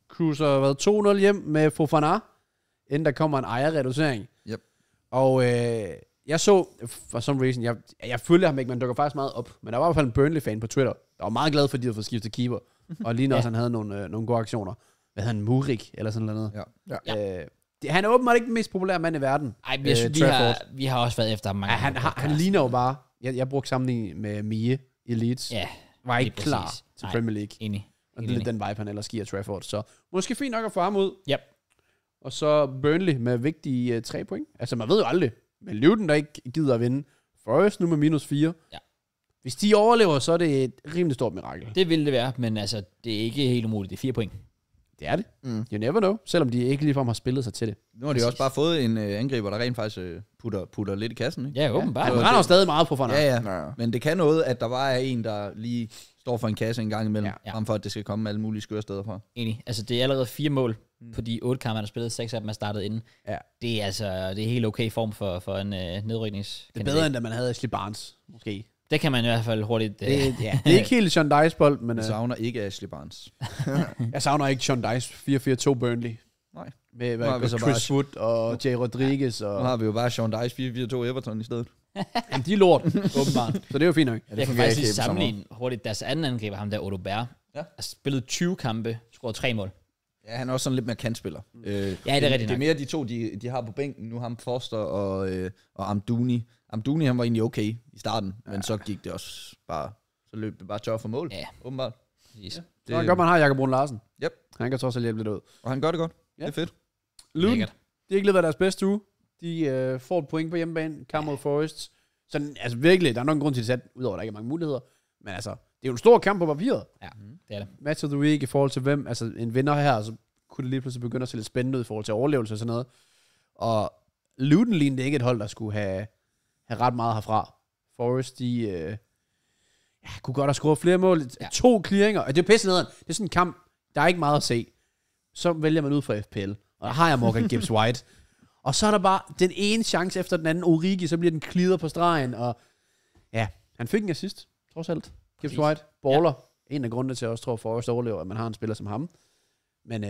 cruiser 2-0 hjem med Fofana, inden der kommer en ejerreducering. Yep. Og jeg så, for some reason, jeg følger ham ikke, men dukker faktisk meget op. Men der var i hvert fald en Burnley-fan på Twitter, der var meget glad for, at de havde fået skiftet keeper. Og lige når han havde nogle gode aktioner. Hvad hedder han? Murik, eller sådan noget. Ja. Han er åbenbart ikke den mest populære mand i verden. Ej, men jeg synes, vi har også været efter ham mange gange. Han ligner jo bare, jeg brugte sammenligning med Mie i Leeds. Ja, Var ikke lige klar præcis. til Nej. Premier League. enig. Og det er lidt den vibe, han ellers giver Trafford. Så måske fint nok at få ham ud. Yep. Og så Burnley med vigtige 3 point. Altså, man ved jo aldrig. Men Luton, der ikke gider at vinde. Forrest nu med -4. Ja. Hvis de overlever, så er det et rimelig stort mirakel. Det ville det være, men altså, det er ikke helt umuligt. Det er 4 point. Det er det. You never know. Selvom de ikke ligefrem har spillet sig til det. Nu har de også bare fået en angriber, der rent faktisk putter lidt i kassen. Ikke? Ja, åbenbart. Han brænder jo stadig meget på Fofana. Ja. Men det kan noget, at der bare er en, der lige står for en kasse en gang imellem, Ja. frem for at det skal komme alle mulige skøre steder fra. Enig. Altså, det er allerede 4 mål på de 8 kampe, han har spillet. 6 af dem er startet inden. Ja. Det er altså, det er helt okay form for en nedrykningskandidat. Det er bedre, end da man havde Ashley Barnes, måske. Det kan man i hvert fald hurtigt... Det er ikke helt Sean Dice-bold, men Jeg savner ikke Ashley Barnes. jeg savner ikke Sean Dice 4-4-2 Burnley. Nej. Med Nu har vi så Chris Wood og Jay Rodriguez. Nu Og har vi jo bare Sean Dice 4-4-2 Everton i stedet. jamen, de er lort, åbenbart. Så det er jo fint nok. Jeg kan fungerer faktisk ikke lige helt på samme sammenligne hurtigt deres anden angriber, ham der Odobert. Ja. Har spillet 20 kampe, scoret 3 mål. Ja, han er også sådan lidt mere kantspiller. Ja, det er rigtigt Det er nok. mere de to, de har på bænken. Nu ham Foster og Amdouni. Amdouni, han var egentlig okay i starten, men så gik det også bare... Så løb det bare tør for mål, Ja. åbenbart. Præcis. Så er det godt, man har Jakob Brun Larsen. Yep. Han kan trods alt hjælpe lidt ud. Og han gør det godt. Ja. Det er fedt. Luton, Lækkert. de har ikke levet deres bedste uge. De får et point på hjemmebane. Kamp mod Forest. Så altså virkelig, der er nok en grund til, at de sat, udover at der ikke er mange muligheder. Men altså, det er jo en stor kamp på papiret. Ja, det er det. Match of the week i forhold til hvem, altså en vinder her, så kunne det lige pludselig begynde at se lidt spændende ud i forhold til overlevelse og sådan noget. Og Luton lignede ikke et hold, der skulle have ret meget herfra. Forest, de kunne godt have scoret flere mål. Ja. 2 clearinger, og det er pisse nederen. Det er sådan en kamp, der er ikke meget at se. Så vælger man ud fra FPL, og der har jeg Morgan Gibbs White. Og så er der bare den ene chance efter den anden. Origi, så bliver den klider på stregen, og ja, han fik en assist, trods alt. Gibbs White, baller. Ja. En af grundene til, at jeg også tror, Forrest overlever, at man har en spiller som ham. Men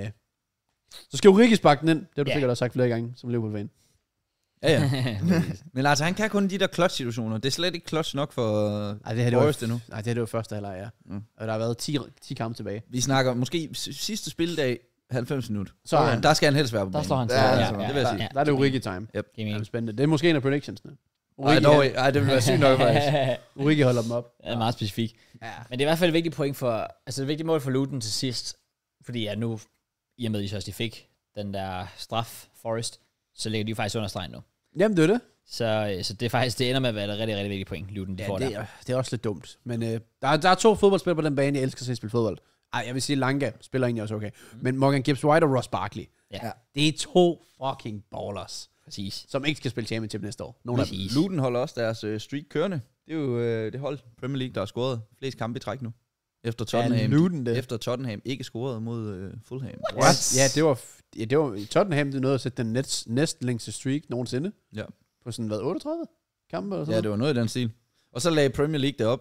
så skal Origi sparke den ind. Det har du sikkert også sagt flere gange, som Liverpool-fan. Ja. Men altså, han kan kun de der clutch-situationer. Det er slet ikke clutch nok for Forrest endnu. Nej, det er det jo første halvleg, ja. Og der har været 10 kampe tilbage. Vi snakker måske sidste spildag, 90 minutter. Så er han. Der skal han helst være på Der banen. står han til. Ja, det vil jeg sige. Der er det Origi-time. Yep. Det er spændende. Det er måske en af predictionsne. Ej, det vil være sygt nok faktisk. Origi holder dem op. Det er meget specifik. Ja. Men det er i hvert fald et vigtigt point for, altså et vigtigt mål for Luton til sidst, fordi ja, nu, i og med, at de fik den der straf, Forrest, så ligger de jo faktisk under stregen nu. Jamen, det er det. Så det er faktisk, det ender med at være et rigtig, rigtig vigtigt point, Luton, de får det, der. det er også lidt dumt. Men der er 2 fodboldspillere på den bane, jeg elsker at se spille fodbold. Ej, jeg vil sige, Langa spiller egentlig også okay. Men Morgan Gibbs White og Ross Barkley, Ja, det er 2 fucking ballers, præcis. som ikke skal spille championship næste år. Nogle af dem. Præcis. Luton holder også deres streak kørende. Det er jo det hold Premier League, der har scoret flest kampe i træk nu. Efter Tottenham, Luton det. efter Tottenham ikke scorede mod Fulham. What? Ja, det var Tottenham, det nåede at sætte den næst længste streak nogensinde. Ja. På sådan, 38 kampe eller sådan Ja, det var noget i den stil. Og så lagde Premier League det op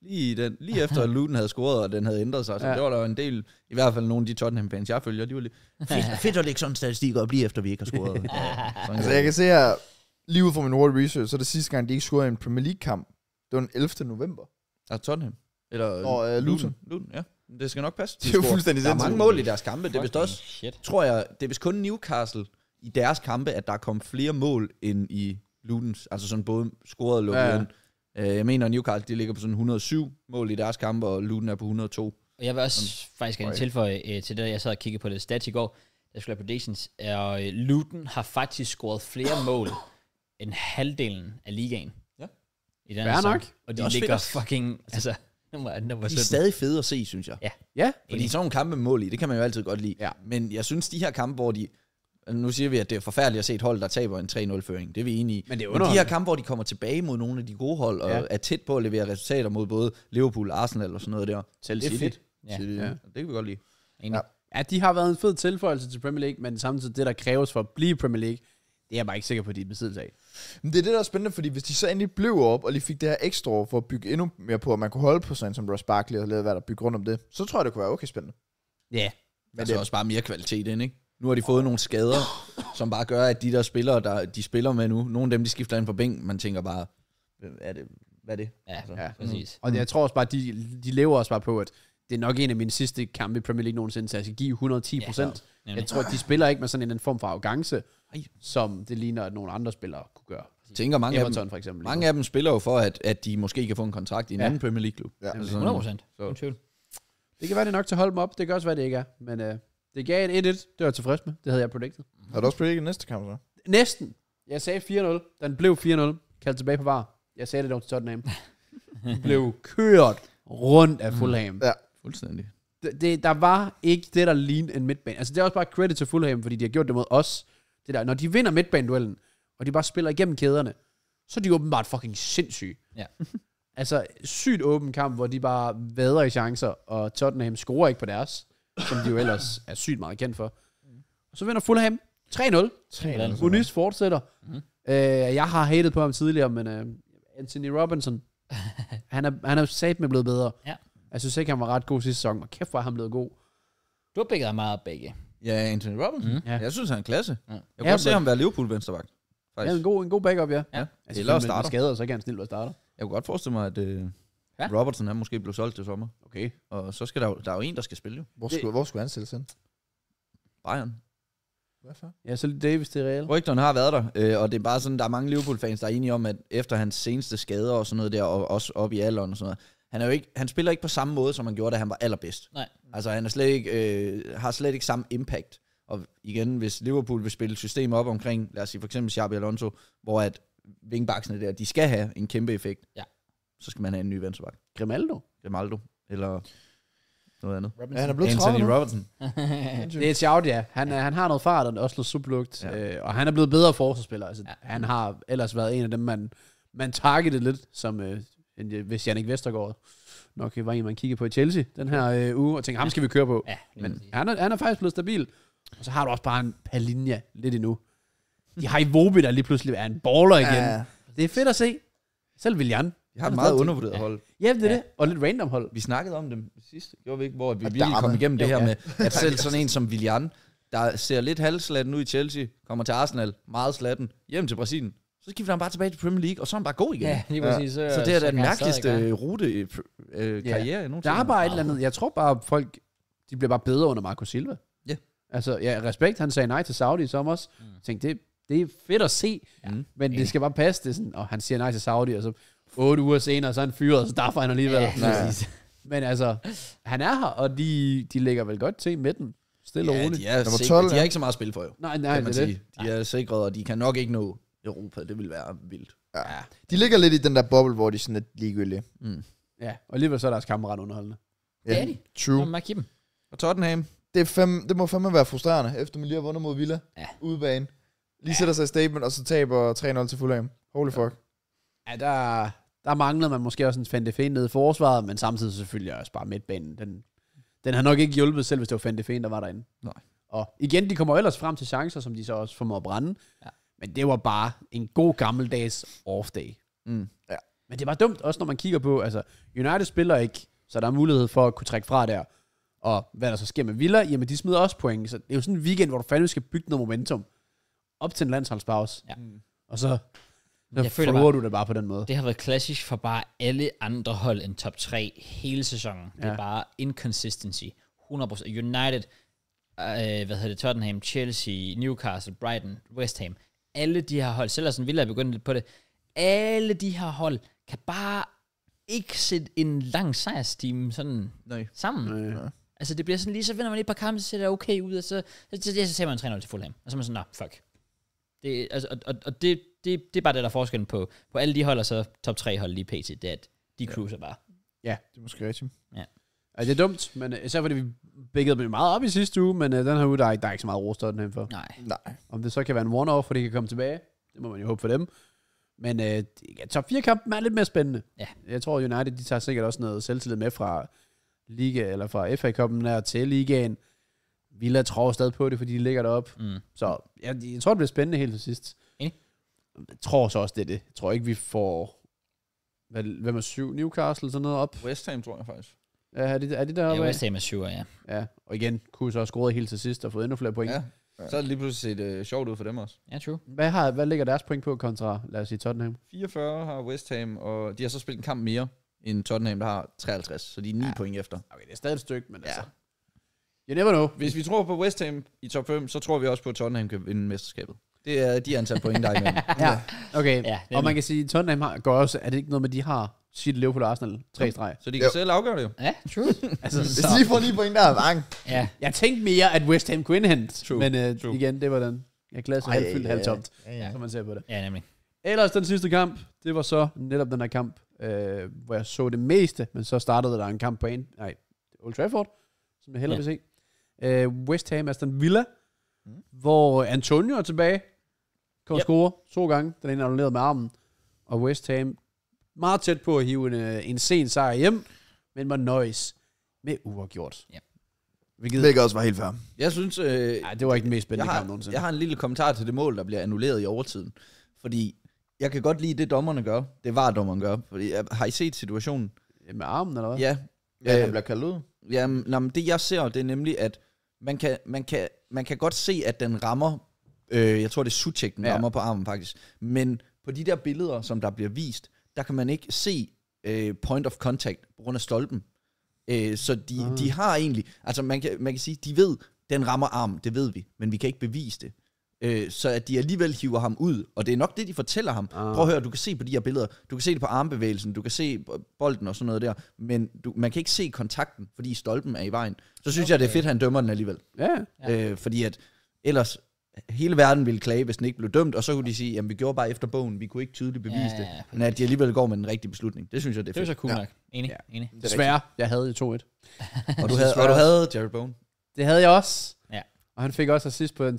Lige efter Luton havde scoret, og den havde ændret sig. Så det var der jo en del, i hvert fald nogle af de Tottenham-fans, jeg følger, de var lidt fedt at lægge sådan en statistik op, lige efter vi ikke har scoret. Altså, jeg kan se her, lige ud fra min World Research, så er det sidste gang, de ikke scorede i en Premier League-kamp. Det var den 11. november. Altså Tottenham? Eller Luton. Luton, ja. Det skal nok passe. Det er jo fuldstændig Der er mange mål i deres kampe. Det er vist også, Shit. tror jeg, det er vist kun Newcastle i deres kampe, at der kom flere mål end i Lutons. Altså sådan både scoret og lukket ind. Jeg mener, Newcastle de ligger på sådan 107 mål i deres kampe, og Luton er på 102. Og jeg vil også faktisk gerne tilføje til det, jeg sad og kiggede på det stats i går, der skulle have predictions, og Luton har faktisk scoret flere mål end halvdelen af ligaen. Ja. I den Fair sæson. nok. Og de også ligger fedt. fucking, altså, nummer De er stadig fede at se, synes jeg. Ja. Fordi sådan nogle kampe med mål i, det kan man jo altid godt lide. Ja. Men jeg synes, de her kampe, hvor de... Nu siger vi, at det er forfærdeligt at se et hold, der taber en 3-0-føring. Det er vi enige i. Men det er de underholdende. her kampe, hvor de kommer tilbage mod nogle af de gode hold, og er tæt på at levere resultater mod både Liverpool, Arsenal og sådan noget der. Selv Det er City. fedt. Ja. Ja. Det kan vi godt lide. Ja, de har været en fed tilføjelse til Premier League, men samtidig det, der kræves for at blive Premier League, det er jeg bare ikke sikker på, at de er besiddelse af. Men det er det, der er spændende, fordi hvis de så endelig blev op, og lige fik det her ekstra år for at bygge endnu mere på, at man kunne holde på sådan som Ross Barkley og lade være der bygge rundt om det, så tror jeg, det kunne være okay spændende. Ja. Men det er også bare mere kvalitet ind, ikke? Nu har de fået nogle skader, som bare gør, at de der spillere, de spiller med nu, nogle af dem, de skifter ind på bænken, man tænker bare, hvad er det? Ja, præcis. Og jeg tror også bare, de lever også bare på, at det er nok en af mine sidste kampe i Premier League nogensinde, så jeg skal give 110%. Jeg tror, at de spiller ikke med sådan en form for arrogance, som det ligner, at nogle andre spillere kunne gøre. Jeg tænker, Everton for eksempel. mange af dem spiller jo for, at de måske kan få en kontrakt i en anden Premier League-klub. Ja. Altså 100%. så. Uden tvivl. Det kan være, det er nok til at holde dem op. Det kan også være, det ikke er. Men det gav et 1-1. Det var jeg tilfreds med. Det havde jeg predicted. Har du også predicted næste kamp så? Næsten. Jeg sagde 4-0. Den blev 4-0. Kaldt tilbage på VAR. Jeg sagde det dog til Tottenham. Den blev kørt rundt af Fulham. Ja. Fuldstændig. Der var ikke det, der lignede en midtbane. Altså, det er også bare credit til Fulham, fordi de har gjort det mod os. Det der, når de vinder midtbaneduellen, og de bare spiller igennem kæderne, så er de åbenbart fucking sindssyge. Ja. Altså, sygt åben kamp, hvor de bare vader i chancer, og Tottenham scorer ikke på deres, som de jo ellers er sygt meget kendt for. Og så vinder Fulham 3-0. Muniz fortsætter. Jeg har hatet på ham tidligere, men Anthony Robinson, han er satme blevet bedre. Ja. Jeg synes ikke, han var ret god sidste sæson, og kæft, hvor er han blevet god. Du har begge meget begge. Ja, Anthony Robinson. Ja. Jeg synes, han er klasse. Ja. Jeg kan godt se ham være Liverpool-venstreback. Ja, en god backup, ja. Ja. Altså, Eller med starter. skader, så kan han snildt være starter. Jeg kunne godt forestille mig, at Robertson han måske blev solgt til sommer. Okay. Og så skal der er jo en, der skal spille jo. Hvor skulle han stille hen? Bayern. Hvorfor? Ja, så Davis til Real. Rygterne har været der, og det er bare sådan, der er mange Liverpool-fans, der er enige om, at efter hans seneste skader og sådan noget der, og også op i alderen og sådan noget, han spiller ikke på samme måde, som han gjorde, da han var allerbedst. Nej. Altså, han er slet ikke, har slet ikke samme impact. Og igen, hvis Liverpool vil spille systemet op omkring, lad os sige for eksempel Xabi Alonso, hvor at wingbacksene der, de skal have en kæmpe effekt, så skal man have en ny venstreback. Grimaldo, eller noget andet. Ja, han er blevet 30 Anthony nu. Robertson. Det er et shout, ja. Han har noget fart, og også noget sublugt. Og han er blevet bedre forsvarsspiller. Altså, han har ellers været en af dem, man targetede lidt, som hvis Jannik Vestergaard nok var en, man kiggede på i Chelsea den her uge, og tænkte, ham skal vi køre på. Ja, Men han er faktisk blevet stabil. Og så har du også bare en Palinja lidt endnu. De har Iwobi, der lige pludselig er en baller igen. Ja. Det er fedt at se. Selv Willian. Jeg har et meget undervurderet hold. Ja, det er det. Og lidt random hold. Vi snakkede om dem sidst, gjorde vi ikke? Hvor vi Og virkelig kom Dame. igennem det her med, at selv sådan en som Willian, der ser lidt halvslatten ud i Chelsea, kommer til Arsenal, meget slatten, hjem til Brasilien, så skifter han bare tilbage til Premier League, og så er han bare god igen. Ja, lige præcis. Så det er da den kan han stadig gøre. mærkeligste rute karriere, jeg nogensinde Der er bare et eller andet. Jeg tror bare, folk de bliver bare bedre under Marco Silva. Ja. Altså, ja, respekt. Han sagde nej til Saudi i sommer. Jeg tænkte, det er fedt at se. Men det skal bare passe. Det er sådan, og han siger nej til Saudi, og så 8 uger senere, så er han fyret, og så derfor han alligevel. Men altså, han er her, og de ligger vel godt til med den. Stille og roligt. de er, Nummer sikre, 12, de har ikke så meget at spille for, jo. Nej, Kan man det er sige. det. De er sikret, og de kan nok ikke nå Europa. Det vil være vildt. Ja. De ligger lidt i den der boble, hvor de sådan lidt ligegyldige. Ja, og alligevel så er deres kammerat underholdende. Det er de. True. Man give dem. Og Tottenham, Det må fandme være frustrerende, efter man lige har vundet mod Villa. Ja. Udebane. Lige sætter sig i statement, og så taber 3-0 til Fulham. Holy fuck. Ja, der manglede man måske også en Fandefén nede i forsvaret, men samtidig selvfølgelig også bare midtbanen. Den har nok ikke hjulpet, selv hvis det var Fandefén, der var derinde. Nej. Og igen, de kommer ellers frem til chancer, som de så også formår at brænde. Ja. Men det var bare en god gammeldags off-day. Mm. Ja. Men det er bare dumt, også når man kigger på, altså United spiller ikke, så der er mulighed for at kunne trække fra der. Og hvad der så sker med Villa, jamen de smider også point. Så det er jo sådan en weekend, hvor du fandme skal bygge noget momentum op til en landsholdspause. Ja. Og så Jeg føler forlorer du det bare på den måde. Det har været klassisk for bare alle andre hold end top 3 hele sæsonen. Det er Ja. bare inconsistency. 100%. United, Tottenham, Chelsea, Newcastle, Brighton, West Ham. Alle de her hold, selv sådan Villa er begyndt lidt på det, alle de her hold kan bare ikke sætte en lang sejrsteam sådan sammen. Ja. Altså det bliver sådan lige, så vinder man lige et par kampe, så ser det okay ud, og så ser man 3-0 til Fulham. Og så er man sådan, fuck. Det, altså, og det er bare det, der er forskellen på alle de hold, og så top 3 hold lige pt. Det er, at de cruiser bare. Ja. Det er måske rigtigt. Ja. Ja, det er dumt, men især fordi vi bækkede dem meget op i sidste uge, men den her uge, der er ikke så meget ros Tottenham for. Nej. Om det så kan være en one-off, for de kan komme tilbage, det må man jo håbe for dem. Men top 4-kampen er lidt mere spændende. Ja. Jeg tror, United, de tager sikkert også noget selvtillid med fra Liga, eller fra FA-cupen der til Ligaen. Villa tror stadig på det, fordi de ligger deroppe. Så jeg tror, det bliver spændende helt til sidst. Enig. Jeg tror så også, det er det. Jeg tror ikke, vi får... Hvem er 7? Newcastle sådan noget op? West Ham, tror jeg faktisk. Ja, er de deroppe? Ja, West Ham er 7, ja. Ja, og igen, kunne så have scoret helt til sidst og fået endnu flere point. Ja. Så er det lige pludselig set sjovt ud for dem også. Ja, true. Hvad ligger deres point på kontra, lad os sige, Tottenham? 44 har West Ham, og de har så spillet en kamp mere end Tottenham, der har 53, så de er 9 point efter. Okay, det er stadig et stykke, men Ja. altså... You never know. Hvis vi tror på West Ham i top 5, så tror vi også på, at Tottenham kan vinde mesterskabet. Det er de antal point, der er imellem. Ja, okay. Ja, Og man kan sige, at Tottenham går også... Er det ikke noget med, de har City, Liverpool og Arsenal 3 streg? Så de kan Jo. selv afgøre det jo. Ja, true. Altså, Hvis så, de får lige point der, bang. Ja. jeg tænkte mere, at West Ham kunne indhente. True, Men true. igen, det var den. Jeg glas er halvfyldt, halvtomt, Ja. som man ser på det. Ja, nemlig. Ellers den sidste kamp, det var så netop den her kamp, hvor jeg så det meste, men så startede der en kamp på Old Trafford, som jeg hellere vil se. West Ham, Aston Villa, hvor Antonio er tilbage, kan score 2 gange, den ene annulleret med armen, og West Ham meget tæt på at hive en sen sejr hjem, men var nøjes med uafgjort. Ja. Hvilket, også var helt fair. Jeg synes... nej, det var ikke den mest spændende kamp nogensinde. Jeg har en lille kommentar til det mål, der bliver annulleret i overtiden. Fordi jeg kan godt lide det, dommerne gør. Det var dommeren gør. Fordi, har I set situationen? Med armen, eller hvad? Ja. Ja, den bliver kaldt ud. Jamen, det jeg ser, det er nemlig, at man kan godt se, at den rammer, jeg tror det er Suchek, den rammer på armen faktisk. Men på de der billeder, som der bliver vist, der kan man ikke se point of contact på grund af stolpen. Så de har egentlig, altså man kan sige, de ved, den rammer armen, det ved vi, men vi kan ikke bevise det. Så at de alligevel hiver ham ud, og det er nok det, de fortæller ham. Prøv at høre, du kan se på de her billeder, du kan se det på armbevægelsen, du kan se bolden og sådan noget der, men man kan ikke se kontakten, fordi stolpen er i vejen. Så synes jeg, det er fedt, at han dømmer den alligevel. Ja. Fordi at ellers hele verden ville klage, hvis den ikke blev dømt, og så kunne de sige, jamen vi gjorde bare efter bogen, vi kunne ikke tydeligt bevise det. Men at de alligevel går med den rigtige beslutning, det synes jeg, det er Det er fedt. så cool nok. Enig. Enig. Desværre, jeg havde i 2-1. Og du havde Jared Bowen. Det havde jeg også. Ja. Og han fik også assist på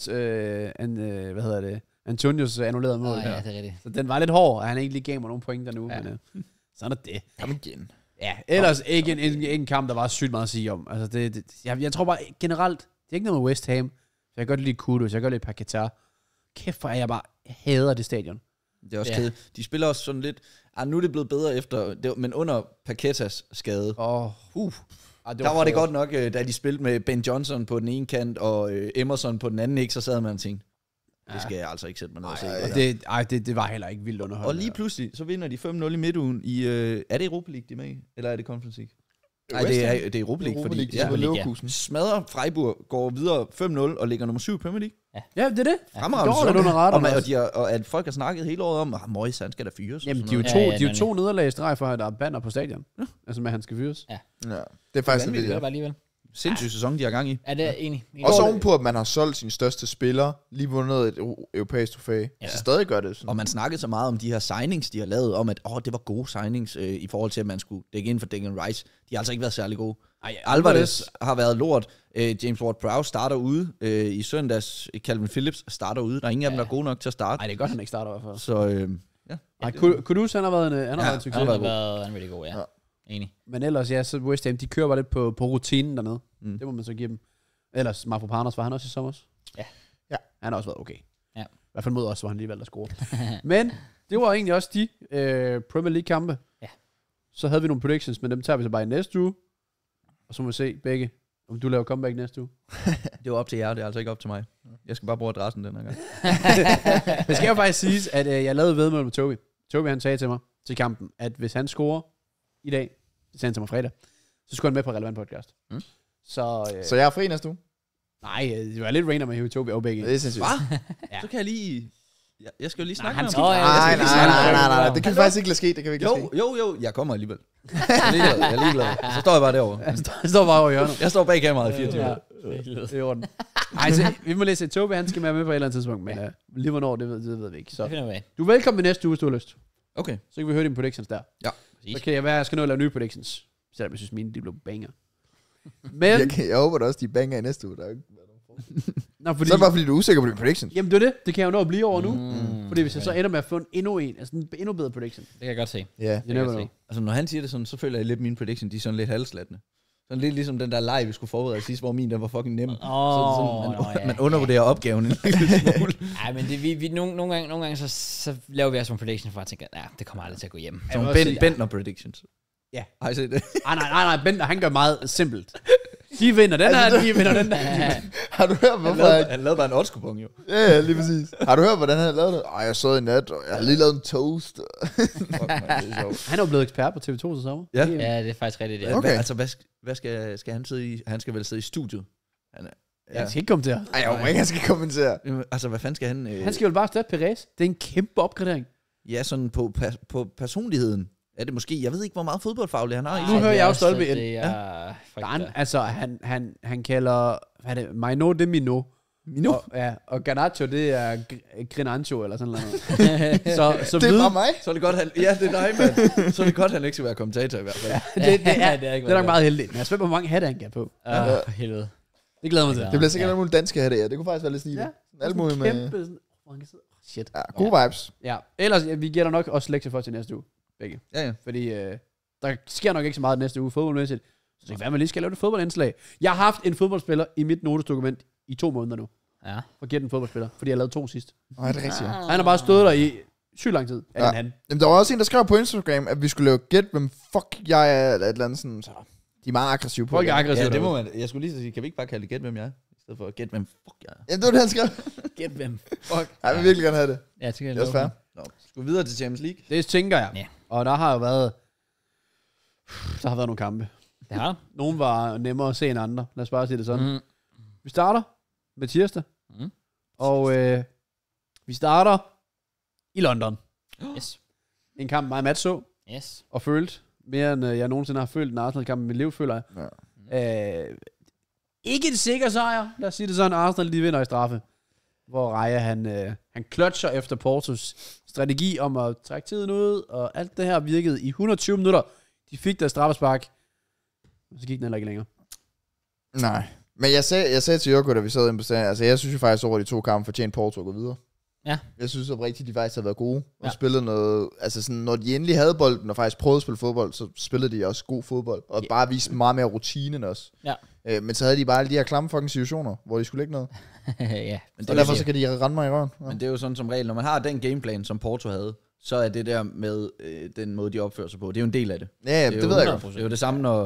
Antonios annullerede mål. Ja, det er rigtigt. Så den var lidt hård, og han ikke lige gav mig nogle point der nu. Ja. Men sådan er det. Kom igen. Ja, ellers ikke en kamp, der var sygt meget at sige om. Altså jeg tror bare generelt, det er ikke noget med West Ham. Så jeg kan godt lide Kudus, jeg kan godt lide Paquetá. Kæft, hvor jeg hader det stadion. Det er også kedeligt. De spiller også sådan lidt, nu er det blevet bedre efter, men under Paquetas skade. Der var det godt nok, da de spillede med Ben Johnson på den ene kant, og Emerson på den anden, ikke, så sad man og tænkte, det skal jeg altså ikke sætte mig ned og se. Det var heller ikke vildt underholdende. Og lige pludselig, så vinder de 5-0 i midtugen i, er det Europa League, de er med i? Eller er det Conference League? Nej, det er Europa League, fordi Leverkusen. smadrer Freiburg, går videre 5-0 og ligger nummer 7 i Premier League. Ja, det er det. Fremragende. Og at folk har snakket hele året om, at Moyes, han skal da fyres. Jamen, de er jo to nederlag i streg for, at der er banner på stadion. Altså med, at han skal fyres. Ja. Det er faktisk Det er bare alligevel. Sindssyg sæson, de har gang i. Er det enig? Også ovenpå, at man har solgt sin største spiller, lige vundet et europæisk trofæ. Så stadig gør det sådan. Og man snakkede så meget om de her signings, de har lavet, om at det var gode signings i forhold til, at man skulle dække ind for Declan Rice. De har altså ikke været særlig gode. Alvarez har været lort. James Ward-Prowse starter ude i søndags. Calvin Phillips starter ude. Der er ingen af dem, der er gode nok til at starte. Nej, det er godt, han ikke starter i hvert fald. Så Kudus, han har været en succes. Han har været en rigtig god, ja. Enig. Men ellers, ja, så West Ham, de kører bare lidt på rutinen dernede. Det må man så give dem. Ellers, Mavropanos, var han også i sommer? Ja. Han har også været okay. Ja. hvert fald mod os, hvor han lige valgte at score. Men det var egentlig også de Premier League-kampe. Ja. Så havde vi nogle predictions, men dem tager vi så bare i næste uge. Og så må vi se begge, om du laver comeback næste uge. Det var op til jer, det er altså ikke op til mig. Jeg skal bare bruge adressen den her gang. Det skal jo faktisk siges, at jeg lavede vedmål med Tobi. Tobi han sagde til mig til kampen, at hvis han scorer i dag, det sagde han til mig fredag, så skulle han med på Relevant Podcast. Så jeg er fri næste uge? Nej, det var lidt random med Hugh Tobi og begge. Det er sindssygt. Ja. Så kan jeg lige... Jeg skal jo lige snakke han med skal- ham. Nej. Det kan faktisk ikke lade ske. Det kan vi ikke lade ske. Jo, jeg kommer alligevel. Jeg er ligeglad. Så står jeg bare derovre. Han står bare over i hjørnet. Jeg står bag kameraet i 4 timer. Det er i orden. Ej, så vi må læse, at Tobi han skal være med på et eller andet tidspunkt, men lige hvornår, det ved vi ikke. Det Så finder vi af. du er velkommen i næste uge, hvis du har lyst. Okay. Så kan vi høre dine predictions der. Ja. Så kan jeg være, at jeg skal nå at lave nye predictions. Selvom jeg synes, mine de blev banger. Men, Jeg håber da også, de banger i næste uge. Der er jo ikke fordi, så er det bare, fordi du er usikker på dine predictions. jamen det er det. Det kan jeg jo nå at blive over nu. Fordi hvis jeg så ender med at få endnu en endnu bedre prediction. Det kan jeg godt se. Ja. You never kan know. se. Altså, når han siger det sådan, så føler jeg lidt mine prediction, de er sådan lidt halvslattende. Sådan lidt ligesom den der leg, vi skulle forberede sidst, hvor min der var fucking nem. Man undervurderer opgaven en lille smule. Ja, men det, vi nogle gange så laver vi også nogle predictions, for at tænke, ja, det kommer aldrig til at gå hjem. Som Bentner predictions. Ja. Har I set det? Nej, Bender, han gør meget simpelt. De vinder den her, de vinder den der. Har du hørt, hvorfor Han lavede bare en odds-kupon, jo. Ja, lige præcis. Har du hørt, hvordan han har lavet det? Ej, jeg så i nat, og jeg har lige lavet en toast. Fuck, man, det er sjovt. Han er jo blevet ekspert på TV2 til sommer. Ja. Ja, det er faktisk rigtigt, ja. Okay. Altså, hvad skal han sidde i? Han skal vel sidde i studiet. Han er, Ja. Jeg skal ikke komme til her. Ej, jeg håber ikke, han skal kommentere. Altså, hvad fanden skal han... Han skal jo bare støtte Perez. Det er en kæmpe opgradering. Ja, sådan på personligheden. Er det måske... Jeg ved ikke, hvor meget fodboldfaglig han har i. Nu hører jeg jo Stolpe ind. Det er Altså, han kalder... Hvad er det? Maino de Mino. Mino? Og Garnacho, det er Grinancho, eller sådan noget. så Det er bare mig. Så er det godt, han... Ja, det er dig, mand. Så er det godt, han ikke skal være kommentator i hvert fald. det er nok meget heldigt. Men jeg er spændt på, hvor mange hatte han kan på. Ja, for helvede. Det glæder mig til. Det bliver sikkert alle mulige danske hatte, ja. Det kunne faktisk være lidt stiligt. Ja. Alt muligt med... Kæmpe sådan... han kan sidde... Shit. Ja, gode vibes. Ja. Ellers, vi giver dig nok også lektier for til næste uge. Begge. Ja. Fordi der sker nok ikke så meget næste uge fodboldmæssigt. Så det kan være, man lige skal lave det fodboldindslag. Jeg har haft en fodboldspiller i mit notesdokument i 2 måneder nu. Ja. For at gætte en fodboldspiller, fordi jeg lavede 2 sidst. Nej, det er rigtigt. Han har bare stået der i sygt lang tid. Ja. Han. Jamen, der var også en, der skrev på Instagram, at vi skulle lave gæt, hvem fuck jeg er, eller et eller andet sådan. Så de er meget aggressive på Folk er det. aggressive. Ja, det må man... Jeg skulle lige sige, kan vi ikke bare kalde det gæt, hvem jeg er? I stedet for gæt, hvem fuck jeg er. Jamen, det var det, han skrev. Gæt hvem. Fuck. Jeg vil virkelig gerne have det. Ja, det kan jeg Det er også fair. Nå, skal vi videre til Champions League? Det tænker jeg. Ja. Og der har jo været... Der har været nogle kampe. Det har du. Nogle var nemmere at se end andre. Lad os bare sige det sådan. Mm. Vi starter med tirsdag. Mm. Og vi starter i London. Yes. En kamp, mig og Matt så Yes. og følte. Mere end jeg nogensinde har følt en Arsenal-kamp i mit liv, føler jeg. Ja. Ikke en sikker sejr. Lad os sige det sådan. Arsenal, de vinder i straffe. Hvor Raja, han kløtcher efter Portos strategi om at trække tiden ud, og alt det her virkede i 120 minutter. De fik deres straffespark, og så gik den heller ikke længere. Nej. Men jeg sagde til Jørgen, da vi sad inde på stadion, altså jeg synes jo faktisk over de 2 kampe fortjent Porto at gå videre. Ja. Jeg synes oprigtigt, de faktisk har været gode og Ja. spillet noget, altså sådan, når de endelig havde bolden og faktisk prøvede at spille fodbold, så spillede de også god fodbold, og bare viste meget mere rutine end os. Ja. Men så havde de bare alle de her klamme fucking situationer, hvor de skulle lægge noget. Ja. Men Og derfor så kan de rende mig i røven. Ja. Men det er jo sådan som regel, når man har den gameplan, som Porto havde, så er det der med den måde, de opfører sig på, det er jo en del af det. Ja, Det er det jo ved jeg godt. 100%. Det er jo det samme, når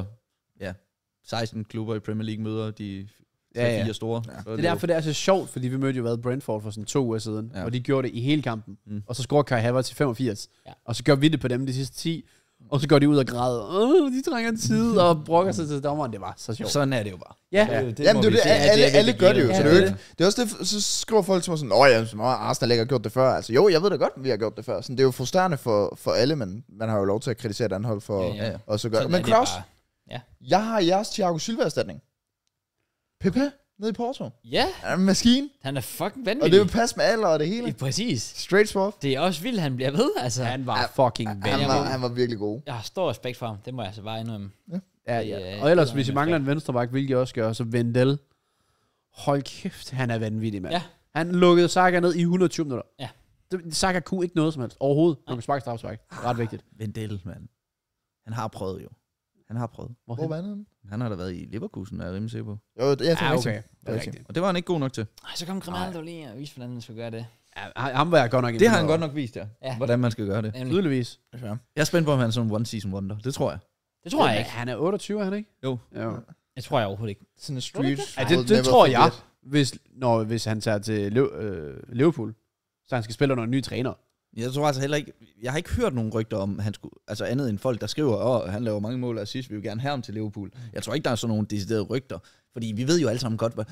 16 klubber i Premier League møder de 4 store. Ja. Så Det er derfor, det er så sjovt, fordi vi mødte jo været Brentford for sådan 2 uger siden, Ja. og de gjorde det i hele kampen. Mm. Og så scorer Kai Havertz til 85. Ja. Og så gør vi det på dem de sidste 10. Og så går de ud og græder. De trænger en tid og brokker sig til dommeren. Det var så sjovt. Sådan er det jo bare. Ja. Jamen det er må jo vi det, sige. alle gør det jo, Ja, så det det er er jo ikke. Det er også det, så skriver folk til mig sådan, ja, Arsenal ikke har gjort det før. Altså jo, jeg ved da godt, vi har gjort det før. Sådan, det er jo frustrerende for alle, men man har jo lov til at kritisere et anhold for Ja. at så gøre det. Sådan Men er det Claus, bare. jeg har jeres Thiago Silva-erstatning. Pepe, nede i Porto. Ja, Han er en maskine, han er fucking og vanvittig. det vil passe med alder og det hele. Præcis. Straight sport. Det er også vildt, han bliver ved, altså. Han var fucking vanvittig. Han var virkelig god. Jeg har stor respekt for ham, det må jeg altså bare indrømme. Ja. Og ellers, hvis I mangler en venstreback, hvilket jeg også gør, så Vendel. Hold kæft, han er vanvittig, mand. Ja. Han lukkede Saka ned i 120 minutter. Ja. Saka kunne ikke noget som helst. Overhovedet. Han kunne sparke straffespark. Ret vigtigt. Vendel, mand. Han har prøvet jo. Han har prøvet. Hvor var han? Han har da været i Leverkusen, er jeg rimelig sikker på. Jo, jeg tror Ja, ikke. okay. Det er rigtigt. rigtigt. Og det var han ikke god nok til. Ej, så kom Grimaldo lige og viste, hvordan han skulle gøre det. ham var jeg godt nok Det har han godt nok vist, hvordan man skal gøre det. Tydeligvis. Jeg er spændt på, om han er sådan en one-season wonder. Det tror jeg. Det tror jeg ikke. Han er 28, er han ikke? Jo. Det tror jeg overhovedet ikke. Sådan en street. Det tror jeg, hvis han tager til Liverpool. Så han skal spille under en ny træner. Jeg tror altså heller ikke, jeg har ikke hørt nogen rygter om, han skulle, altså andet end folk, der skriver, han laver mange mål af sidst, vi vil gerne have ham til Liverpool. Jeg tror ikke, der er sådan nogle deciderede rygter, fordi vi ved jo alle sammen godt, hvad,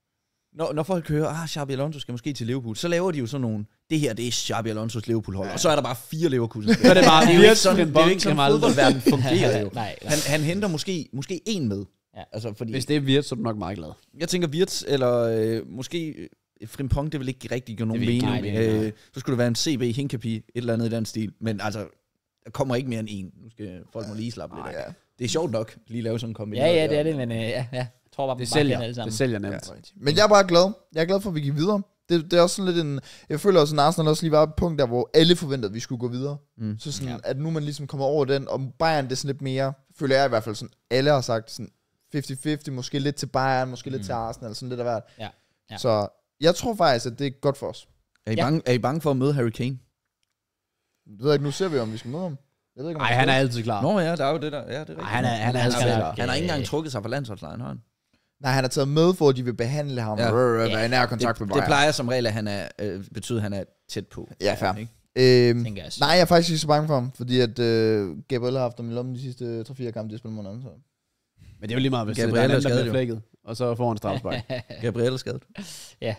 når folk hører, Xabi Alonso skal måske til Liverpool, så laver de jo sådan nogle, det her, det er Xabi Alonsos Liverpool-hold, og så er der bare 4 Leverkusen. Så er det bare det er jo ikke sådan fodboldverden fungerer jo. Nej. Han henter måske en med. Ja. Altså, fordi, Hvis det er Wirtz, så er du nok meget glad. jeg tænker Wirtz, eller måske Frimpong, det vil ikke rigtig give nogen mening. Så skulle det være en CB Hinkapi, et eller andet i den stil. Men altså, der kommer ikke mere end en. Nu skal folk må lige slappe lidt af. Det er sjovt nok, lige lave sådan en kombination. Ja, det er det, men jeg tror bare, det sælger nemt. Men jeg er bare glad. Jeg er glad for, at vi gik videre. Det er også sådan lidt en... Jeg føler også, at Arsenal også lige var på et punkt der, hvor alle forventede, at vi skulle gå videre. Så sådan, at nu man ligesom kommer over den, og Bayern det er sådan lidt mere... Føler jeg i hvert fald sådan, alle har sagt sådan 50-50, måske lidt til Bayern, måske lidt til Arsenal, sådan lidt af hvert. Ja. Så jeg tror faktisk, at det er godt for os. Er I bange for at møde Harry Kane? Jeg ved ikke, nu ser vi, om vi skal møde ham. Jeg ved ikke, om Nej, han er altid klar. Nå ja, der er jo det der. Ja, det er rigtigt. Han er altid klar. Han har ikke engang trukket sig fra landsholdslejren, har han? Nej, han er taget med, for at de vil behandle ham. Være i nær kontakt med Bayern. Det plejer som regel, at han er, betyder, at han er tæt på. Ja, fair. Nej, jeg er faktisk ikke så bange for ham, fordi at Gabriel har haft ham i lommen de sidste 3-4 kampe, de spiller mod hinanden. Men det er jo lige meget, hvis Gabriel der er skadet, bliver flækket, og så får han straffespark. Gabriel er skadet. Ja.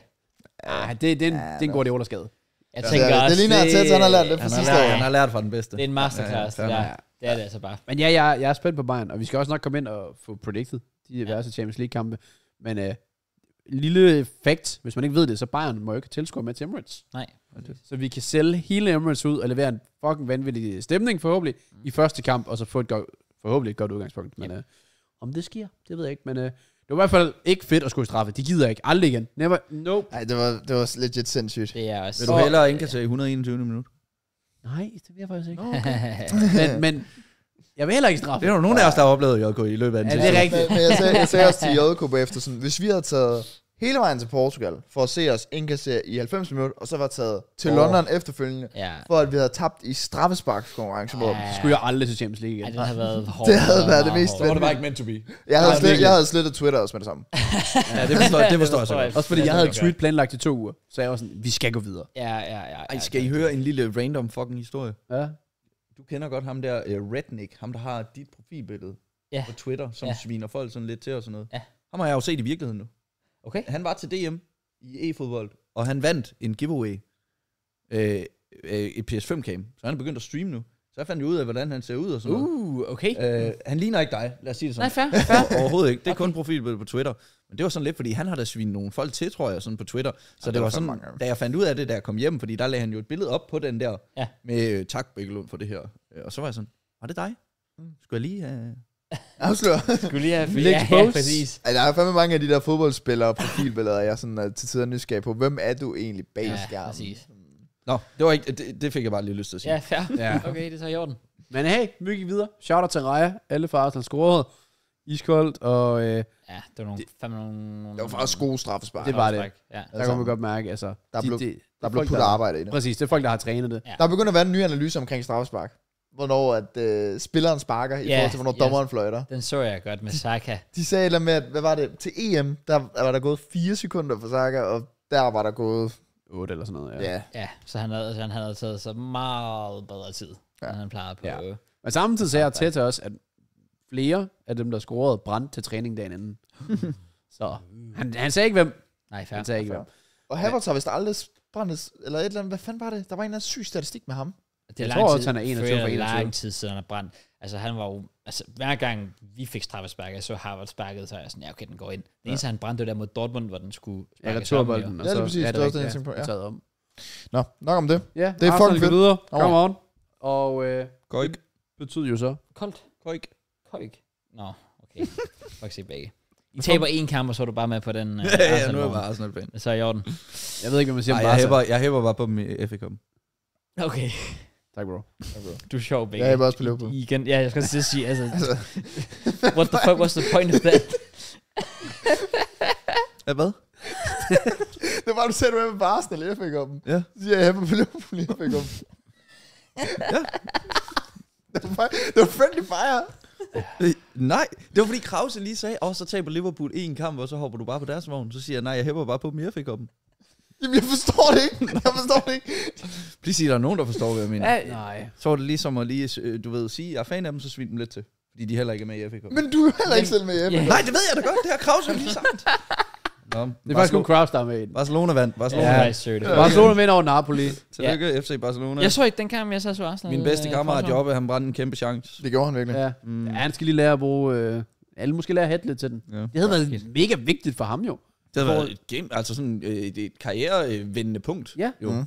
Det er en god skade. Jeg tænker også, det ligner, at han har lært det fra sidste år. Han har lært fra den bedste. Det er en masterclass, det er det altså bare. Men ja, jeg er spændt på Bayern, og vi skal også nok komme ind og få predicted de diverse Champions League-kampe. Men lille fact, hvis man ikke ved det, så Bayern må jo ikke tilscore med til Emirates. Nej. Så vi kan sælge hele Emirates ud og levere en fucking vanvittig stemning forhåbentlig i første kamp, og så få forhåbentlig et godt udgangspunkt. Men om det sker, det ved jeg ikke. Men det var i hvert fald ikke fedt at skulle straffe. De gider ikke. Aldrig igen. Never. Nope. Nej, det var legit sindssygt. Det er også. Vil du hellere indkasse 121 minutter? Nej, det vil jeg faktisk ikke. Okay. men jeg vil heller ikke straffe. Det er jo nogen af os, der har oplevet JK i løbet af den tid. Det er rigtigt. Men jeg sagde også til JK bagefter, sådan, hvis vi havde taget hele vejen til Portugal, for at se os indkassere i 90 minutter, og så var taget til London efterfølgende, for at vi havde tabt i straffesparkskonkurrence. Skulle jeg aldrig til Champions League igen. Det havde været hårdt. Det havde været det mest. Så var det bare ikke meant to be. Jeg havde slettet Twitter også med det samme. Ja, det forstår jeg så godt. Også fordi jeg havde et tweet planlagt i 2 uger, så jeg var sådan, vi skal gå videre. Ja. Ej, skal I høre en lille random fucking historie? Ja. Du kender godt ham der, Rednick, ham der har dit profilbillede på Twitter, som sviner folk sådan lidt til og sådan noget. Ja. Ham har jeg jo set i virkeligheden nu. Okay. Han var til DM i e-fodbold, og han vandt en giveaway, et PS5-cam. Så han er begyndt at streame nu. Så jeg fandt jo ud af, hvordan han ser ud og sådan noget. Okay. Han ligner ikke dig, lad os sige det sådan. Nej, fair. Overhovedet ikke. Det er kun profilbillede på Twitter. Men det var sådan lidt, fordi han har da svinet nogle folk til, tror jeg, sådan på Twitter. Så det var sådan, da jeg fandt ud af det, da jeg kom hjem, fordi der lagde han jo et billede op på den der, med tak Bækkelund for det her. Og så var jeg sådan, var det dig? Skulle jeg lige have... Afslør. Skulle lige have ja, præcis. Der er fandme mange af de der fodboldspillere og profilbilleder, jeg sådan til tider nysgerrig på. Hvem er du egentlig bag skærmen? Præcis. Nå, det var ikke, det fik jeg bare lige lyst til at sige. Ja, fair. Ja. Okay, det tager i orden. Men hey, vi gik videre. Shout-out til Raja. Alle fra Arsenal scorede. Iskoldt, og... ja, det var nogle... Det var faktisk gode straffespark. Det var det. Ja. Der kan man godt mærke, altså... Der blev puttet arbejde i det. Præcis, det er folk, der har trænet det. Ja. Der er begyndt at være en ny analyse omkring straffespark. Hvornår at spilleren sparker, i forhold til, hvornår dommeren fløjter. Den så jeg godt med Saka. De sagde et eller andet med, at, hvad var det? Til EM, der var der gået 4 sekunder for Saka, og der var der gået... 8 eller sådan noget, Ja, så han havde taget så meget bedre tid, end han plejede på. Ja. Men samtidig sagde jeg til os, at flere af dem, der scorede, brændte til træning dagen inden. Så han sagde ikke hvem. Nej, fair. Han sagde ikke hvem. Og Havertz har vist aldrig brændt, eller et eller andet, hvad fanden var det? Der var en eller anden syg statistik med ham. Det er jeg tror også, han er 21 for 21. lang tid siden, han er brændt. Altså, han var jo... Altså, hver gang vi fik straffespark, jeg så Havertz sparket, så er jeg sådan, ja, okay, den går ind. Det eneste, han brændte, det der mod Dortmund, hvor den skulle sparkes om. Ja, det er præcis. Det er også det, jeg tænkte på. Ja. Om. Nå, nok om det. Ja, det er fucking fedt. Videre. Come on. Og det betyder jo så... Koik. Nå, okay. Fuck se begge. I taber en kamp, og så er du bare med på den... ja, nu er jeg bare Arsenal-fan. Så er i orden. Jeg ved ikke, hvad man siger om Barca. Jeg hæber bare på dem i FA Cup. Okay. Tak, bro. Du er sjov, begge. Jeg hæber også på Liverpool. Igen, ja, jeg skal til at sige, altså... What the fuck was the point of that? Hvad? Det var bare, du sagde, du var med på Arsenal i FA Cup'en. Ja. Så siger jeg, på Liverpool i FA Cup'en. Ja. Det var friendly fire. Nej, det var fordi Krause lige sagde, så taber Liverpool en kamp, og så hopper du bare på deres vogn. Så siger jeg, nej, jeg hæpper bare på dem i FA-koppen. Jamen, jeg forstår det ikke. Please sige, der er nogen, der forstår, hvad jeg mener. Ja, nej. Så var det ligesom at lige, du ved, sige, jeg er fan af dem, så svin dem lidt til. Fordi de heller ikke er med i FA-koppen. Men du er heller ikke selv med hjemme. Ja. Nej, det ved jeg da godt, det har Krause lige sagt. Nå, Det er faktisk kun Kraus, der er med i den. Barcelona vandt. Barcelona Ja, vandt. sødt. Barcelona vinder over Napoli. Tillykke, FC Barcelona. Jeg så ikke den kamp, jeg så Arsenal. Min bedste kammerat Jobbe, han brændte en kæmpe chance. Det gjorde han virkelig. Ja. Ja, han skal lige lære at bruge... alle måske lære at hætte lidt til den. Ja. Det havde været mega vigtigt for ham jo. Det har været et game, altså sådan et karrierevindende punkt. Ja. Jo.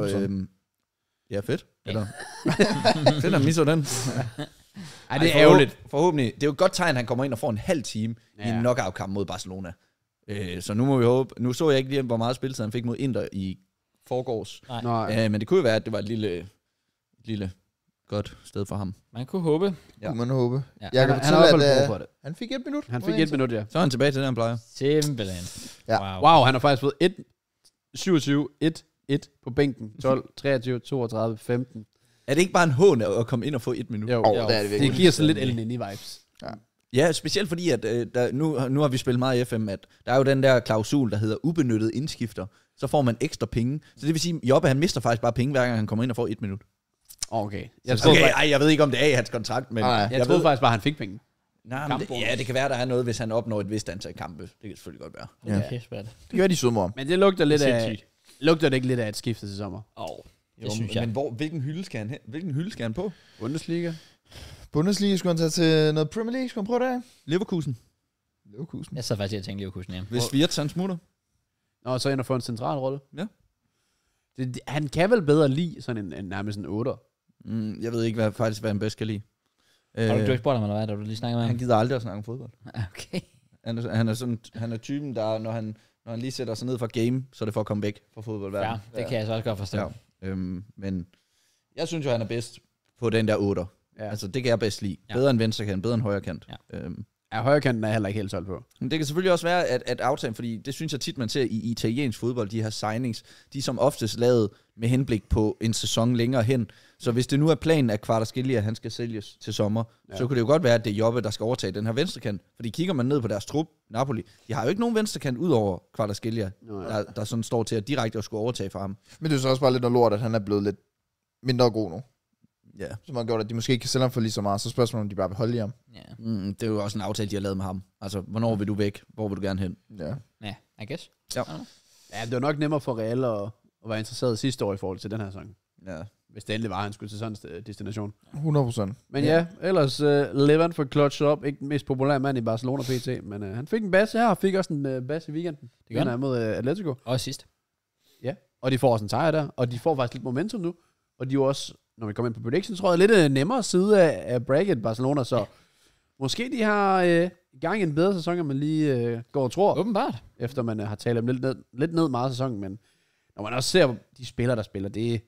100%. Ja, fedt. Eller fedt, at misser den. Ej, det er ærgerligt. Forhåbentlig. Det er jo et godt tegn, at han kommer ind og får en halv time i en knockout-kamp mod Barcelona. Så nu må vi håbe. Nu så jeg ikke lige, hvor meget spilletid han fik mod Inter i forgårs. Nej. Men det kunne jo være, at det var et lille godt sted for ham. Man kunne håbe. Ja. Kunne man håbe. Ja. Jeg kan Han har i hvert fortælle, fald at brug for det. han fik 1 minut. Han fik 1 minut, ja. Så er han tilbage til det, han plejer. Simpelthen. Ja. Wow, han har faktisk fået 27, 1 på bænken. 12, 23, 32, 15. Er det ikke bare en hån at komme ind og få 1 minut? Jo, det er det virkelig. det giver sådan lidt Ellen i vibes. Ja, specielt fordi, at nu har vi spillet meget i FM, at der er jo den der klausul, der hedder ubenyttet indskifter. Så får man ekstra penge. Så det vil sige, at Jobbe, han mister faktisk bare penge, hver gang han kommer ind og får 1 minut. Okay. Jeg ved ikke, om det er i hans kontrakt, men... Jeg troede faktisk bare, han fik penge. Nej, men det kan være, der er noget, hvis han opnår et vist antal kampe. Det kan selvfølgelig godt være. Ja. Okay, svært. Det kan være, de sødmer om. Men det lugter lidt af... Sindssygt. Lugter det ikke lidt af et skifte til sommer? Det synes jeg. Men hvilken hylde skal han på? Bundesliga? Bundesliga skulle han tage til noget Premier League. Skulle han prøve det af? Leverkusen. Leverkusen. Jeg sad faktisk til at tænke Leverkusen, ja. Hvis Wirtz han smutter. Nå, så ind og få en central rolle. Ja. Han kan vel bedre lide sådan en nærmest en 8'er. Jeg ved ikke hvad han bedst kan lide. Har du ikke spurgt ham, eller hvad? Da du lige snakkede med ham? Han gider aldrig at snakke om fodbold. Okay. Han er typen, der når han lige sætter sig ned fra game, så er det for at komme væk fra fodboldverdenen. Ja, det kan jeg så også godt forstå. Ja. Men jeg synes jo, han er bedst på den der 8'er. Ja. Altså, det kan jeg bedst lide. Ja. Bedre end venstre kant, bedre end højre kant. Ja. Ja, højrekanten er heller ikke helt solgt på. Men det kan selvfølgelig også være, at aftalen, fordi det synes jeg tit, man ser i italiensk fodbold, de her signings, de er som oftest lavet med henblik på en sæson længere hen. Så hvis det nu er planen, at Kvaratskhelia, han skal sælges til sommer, så kunne det jo godt være, at det er Jobbe, der skal overtage den her venstrekant. Fordi kigger man ned på deres trup, Napoli, de har jo ikke nogen venstrekant ud over Kvaratskhelia, der sådan står til at direkte at skulle overtage for ham. Men det er så også bare lidt noget lort, at han er blevet lidt mindre god nu. Ja. Som har gjort, at de måske ikke kan sælge ham for lige så meget. Så spørgsmålet om de bare vil holde i ham. Ja. Det er jo også en aftale, de har lavet med ham. Altså, hvornår vil du væk? Hvor vil du gerne hen? Ja. Ja, I guess. Ja. Ja, det var nok nemmere for Real at være interesseret sidste år i forhold til den her sæson. Ja. Hvis det endelig var, at han skulle til sådan en destination. 100%. Men ja, ellers Levant for clutchet op. Ikke den mest populære mand i Barcelona PT, men han fik en basse her, og fik også en basse i weekenden. Det gør han mod Atletico. Og sidst. Ja, og de får også en sejr der, og de får faktisk lidt momentum nu. Og de er jo også, når vi kommer ind på predictions, tror jeg, lidt nemmere side af bracket Barcelona, så måske de har gang i en bedre sæson, end man lige går og tror. Åbenbart. Efter man har talt dem lidt ned meget af sæsonen, men når man også ser de spillere, der spiller, det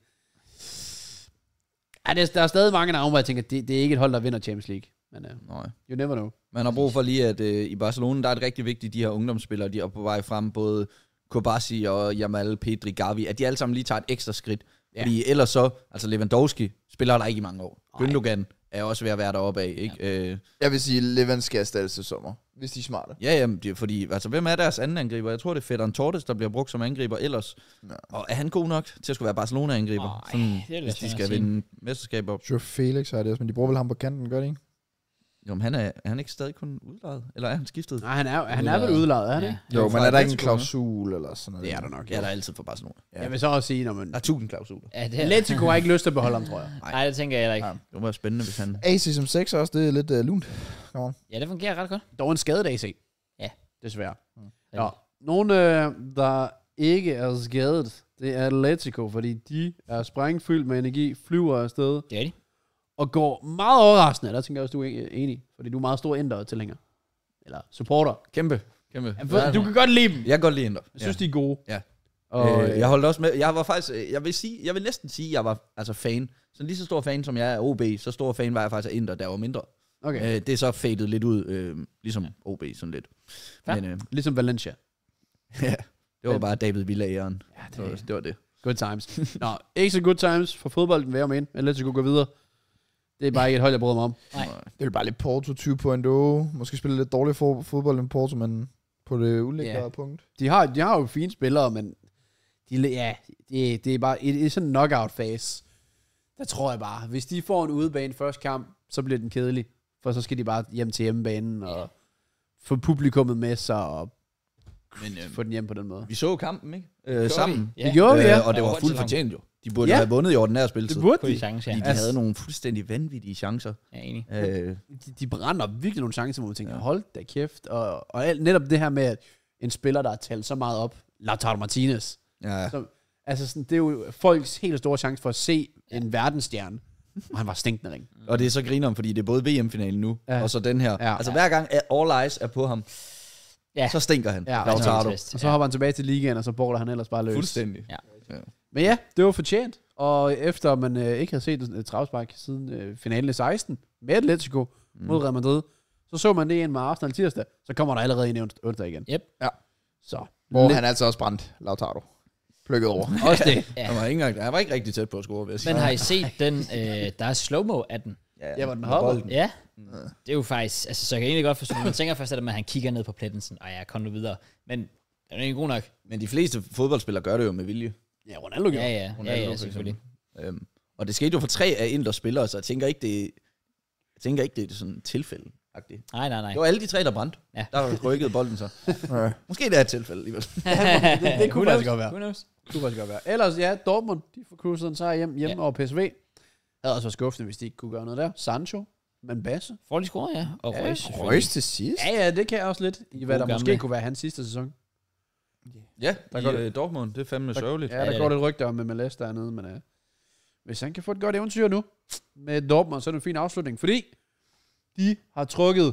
ja, der er stadig mange navne, hvor jeg tænker, det er ikke et hold, der vinder Champions League. Men Nej. you never know. Man har brug for lige, at i Barcelona, der er det rigtig vigtigt, de her ungdomsspillere, de er på vej frem, både Kobasi og Jamal, Pedri, Gavi, at de alle sammen lige tager et ekstra skridt. Ja. Fordi ellers så, altså Lewandowski spiller der ikke i mange år. Gündogan er også ved at være deroppe af, ikke? Ja. Jeg vil sige, Levant skal erstattes til sommer, hvis de er smarte. Ja, jamen, fordi, altså, hvem er deres anden angriber? Jeg tror, det er Ferran Torres, der bliver brugt som angriber ellers. Ja. Og er han god nok til at skulle være Barcelona-angriber? Hvis de skal vinde mesterskaber? Joe Felix har det også, men de bruger vel ham på kanten, gør de ikke? Jo, men er han ikke stadig kun udlejet? Eller er han skiftet? Nej, han er vel udlejet, er han ikke? Jo, men er der ikke en klausul eller sådan noget? Det er der nok. Ja, der er altid for Barcelona. Ja. Jeg vil så også sige, når man... Der er 1000 klausuler. Ja, det er. Atletico har ikke lyst til at beholde ham, tror jeg. Nej, det tænker jeg heller ikke. Ja. Det må være spændende, hvis han... AC som 6 også, det er lidt lunt. Ja, det fungerer ret godt. Dog en skadet AC. Ja. Desværre. Ja. Nogen, der ikke er skadet, det er Atletico, fordi de er sprængfyldt med energi, flyver afsted. Det er de. Og går meget overraskende. Der tænker jeg også, du er enig. Fordi du er meget stor Inter-tilhænger. Eller supporter. Kæmpe. Ja, du kan godt lide dem. Jeg kan godt lide Inter. Jeg synes, de er gode. Ja. Og, jeg holdt også med. Jeg var faktisk, jeg vil næsten sige, at jeg var altså fan. Så lige så stor fan, som jeg er af OB, så stor fan var jeg faktisk af Inter, der var mindre. okay. Det er så fadet lidt ud, ligesom OB sådan lidt. Ja. Men, Ligesom Valencia. ja. Det var bare David Villa-æren. Ja, Det var det. Good times. Nå, ikke så good times for fodbolden, vil jeg mene. Atletico gå videre. Det er bare ikke et hold, jeg bryder mig om. Nej. Det er bare lidt Porto 2.0. Måske spille lidt dårligt fodbold end Porto, men på det ulækre punkt. De har jo fine spillere, men det er bare i sådan en knockout-fase. Der tror jeg bare, hvis de får en udebane første kamp, så bliver den kedelig. For så skal de bare hjem til hjemmebanen og få publikummet med sig og få den hjem på den måde. Vi så kampen, ikke? Sammen. Ja. Det gjorde vi, ja. Og det var fuldt fortjent jo. De burde have vundet i ordinær spilletid. Det burde På de de. chance, Fordi ja. de havde nogle fuldstændig vanvittige chancer. Jeg er enig. De brænder virkelig nogle chancer, hvor man tænker, hold da kæft. Og netop det her med, at en spiller, der har talt så meget op, Lautaro Martinez. Ja. Så, altså sådan, det er jo folks helt store chance for at se en verdensstjerne. Og han var stinkende ring. Og det er så grineren, fordi det er både VM-finalen nu, og så den her. Ja. Altså hver gang all eyes er på ham, så stinker han. Ja, Lautaro. og så hopper han tilbage til ligaen, og så border han ellers bare løs. Fuldstændig. Ja. Men ja, det var fortjent. Og efter man ikke havde set et travspark siden finalen i 16 med Atletico mod Real Madrid, så man det en med Arsenal tirsdag, så kommer der allerede en onsdag igen. Yep. Ja. Så. Hvor han altså også brændt, Lautaro. Plukket over. Også det. Ja. Han var ikke rigtig tæt på at score, vil jeg sige. Men har I set den, der er slow-mo af den? Ja, hvor den hopper. Ja. Det er jo faktisk, altså så jeg kan egentlig godt forstå, man tænker først, at han kigger ned på pletten, sådan, jeg kom nu videre. Men den er jo ikke god nok. Men de fleste fodboldspillere gør det jo med vilje. Ja, Ronaldo gjorde. Ja, selvfølgelig. Og det skete jo for 3 af Inders spillere, så jeg tænker ikke, det er sådan et tilfælde. Nej. Det var alle de 3, der brændte. Ja. Der rykkede bolden så. Måske det er et tilfælde alligevel. det kunne faktisk godt være. Who knows? Det kunne faktisk godt være. Ellers, ja, Dortmund, de får cruiset en sejr hjem over PSV. Havde også været skuffende, hvis de ikke kunne gøre noget der. Sancho, men Basse. Får de score, ja. Og Ja, Reus, selvfølgelig. Reus til sidst? Ja, det kan jeg også lidt. I hvad der God måske gamle. kunne være hans sidste sæson. Ja, Der går det. Dortmund, det er fandme sørgeligt. Ja, det der er går det. lidt rygter om med MLS dernede, men hvis han kan få et godt eventyr nu med Dortmund, så er det en fin afslutning, fordi de har trukket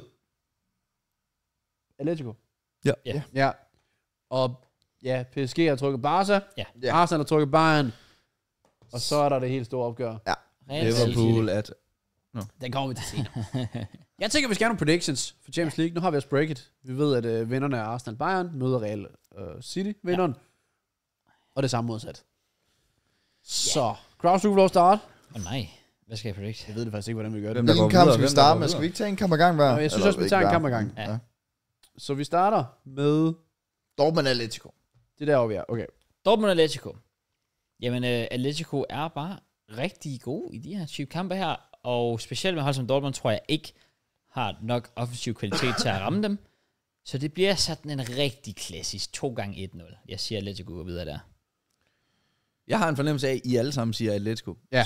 Atletico. Ja. Og ja, PSG har trukket Barca. Ja. Arsenal har trukket Bayern. Og så er der det helt store opgør. Liverpool, Den kommer vi til senere. Jeg tænker, vi skal have nogle predictions for Champions League. Nu har vi også breaket. Vi ved, at vinderne er Arsenal Bayern, møder Real City, vinderen. Og det samme modsat. Så, Kraus, du vil lov starte. Nej, hvad skal jeg predict? Jeg ved det faktisk ikke, hvordan vi gør det. Hvem der Hvilken går kamp videre, skal vi hvem der starte går med? videre? Skal vi ikke tage en kamp ad gang hver? Og jeg synes også, vi tager en kamp ad gang. Ja. Så vi starter med... Dortmund Atletico. Det der, hvor vi er. Okay. Dortmund Atletico. Jamen, Atletico er bare rigtig god i de her type kampe her, og specielt med hold som Dortmund, tror jeg ikke har nok offensiv kvalitet til at ramme dem. Så det bliver sådan en rigtig klassisk 2x1-0. Jeg siger, Atletico går videre der. Jeg har en fornemmelse af, at I alle sammen siger Atletico. Ja.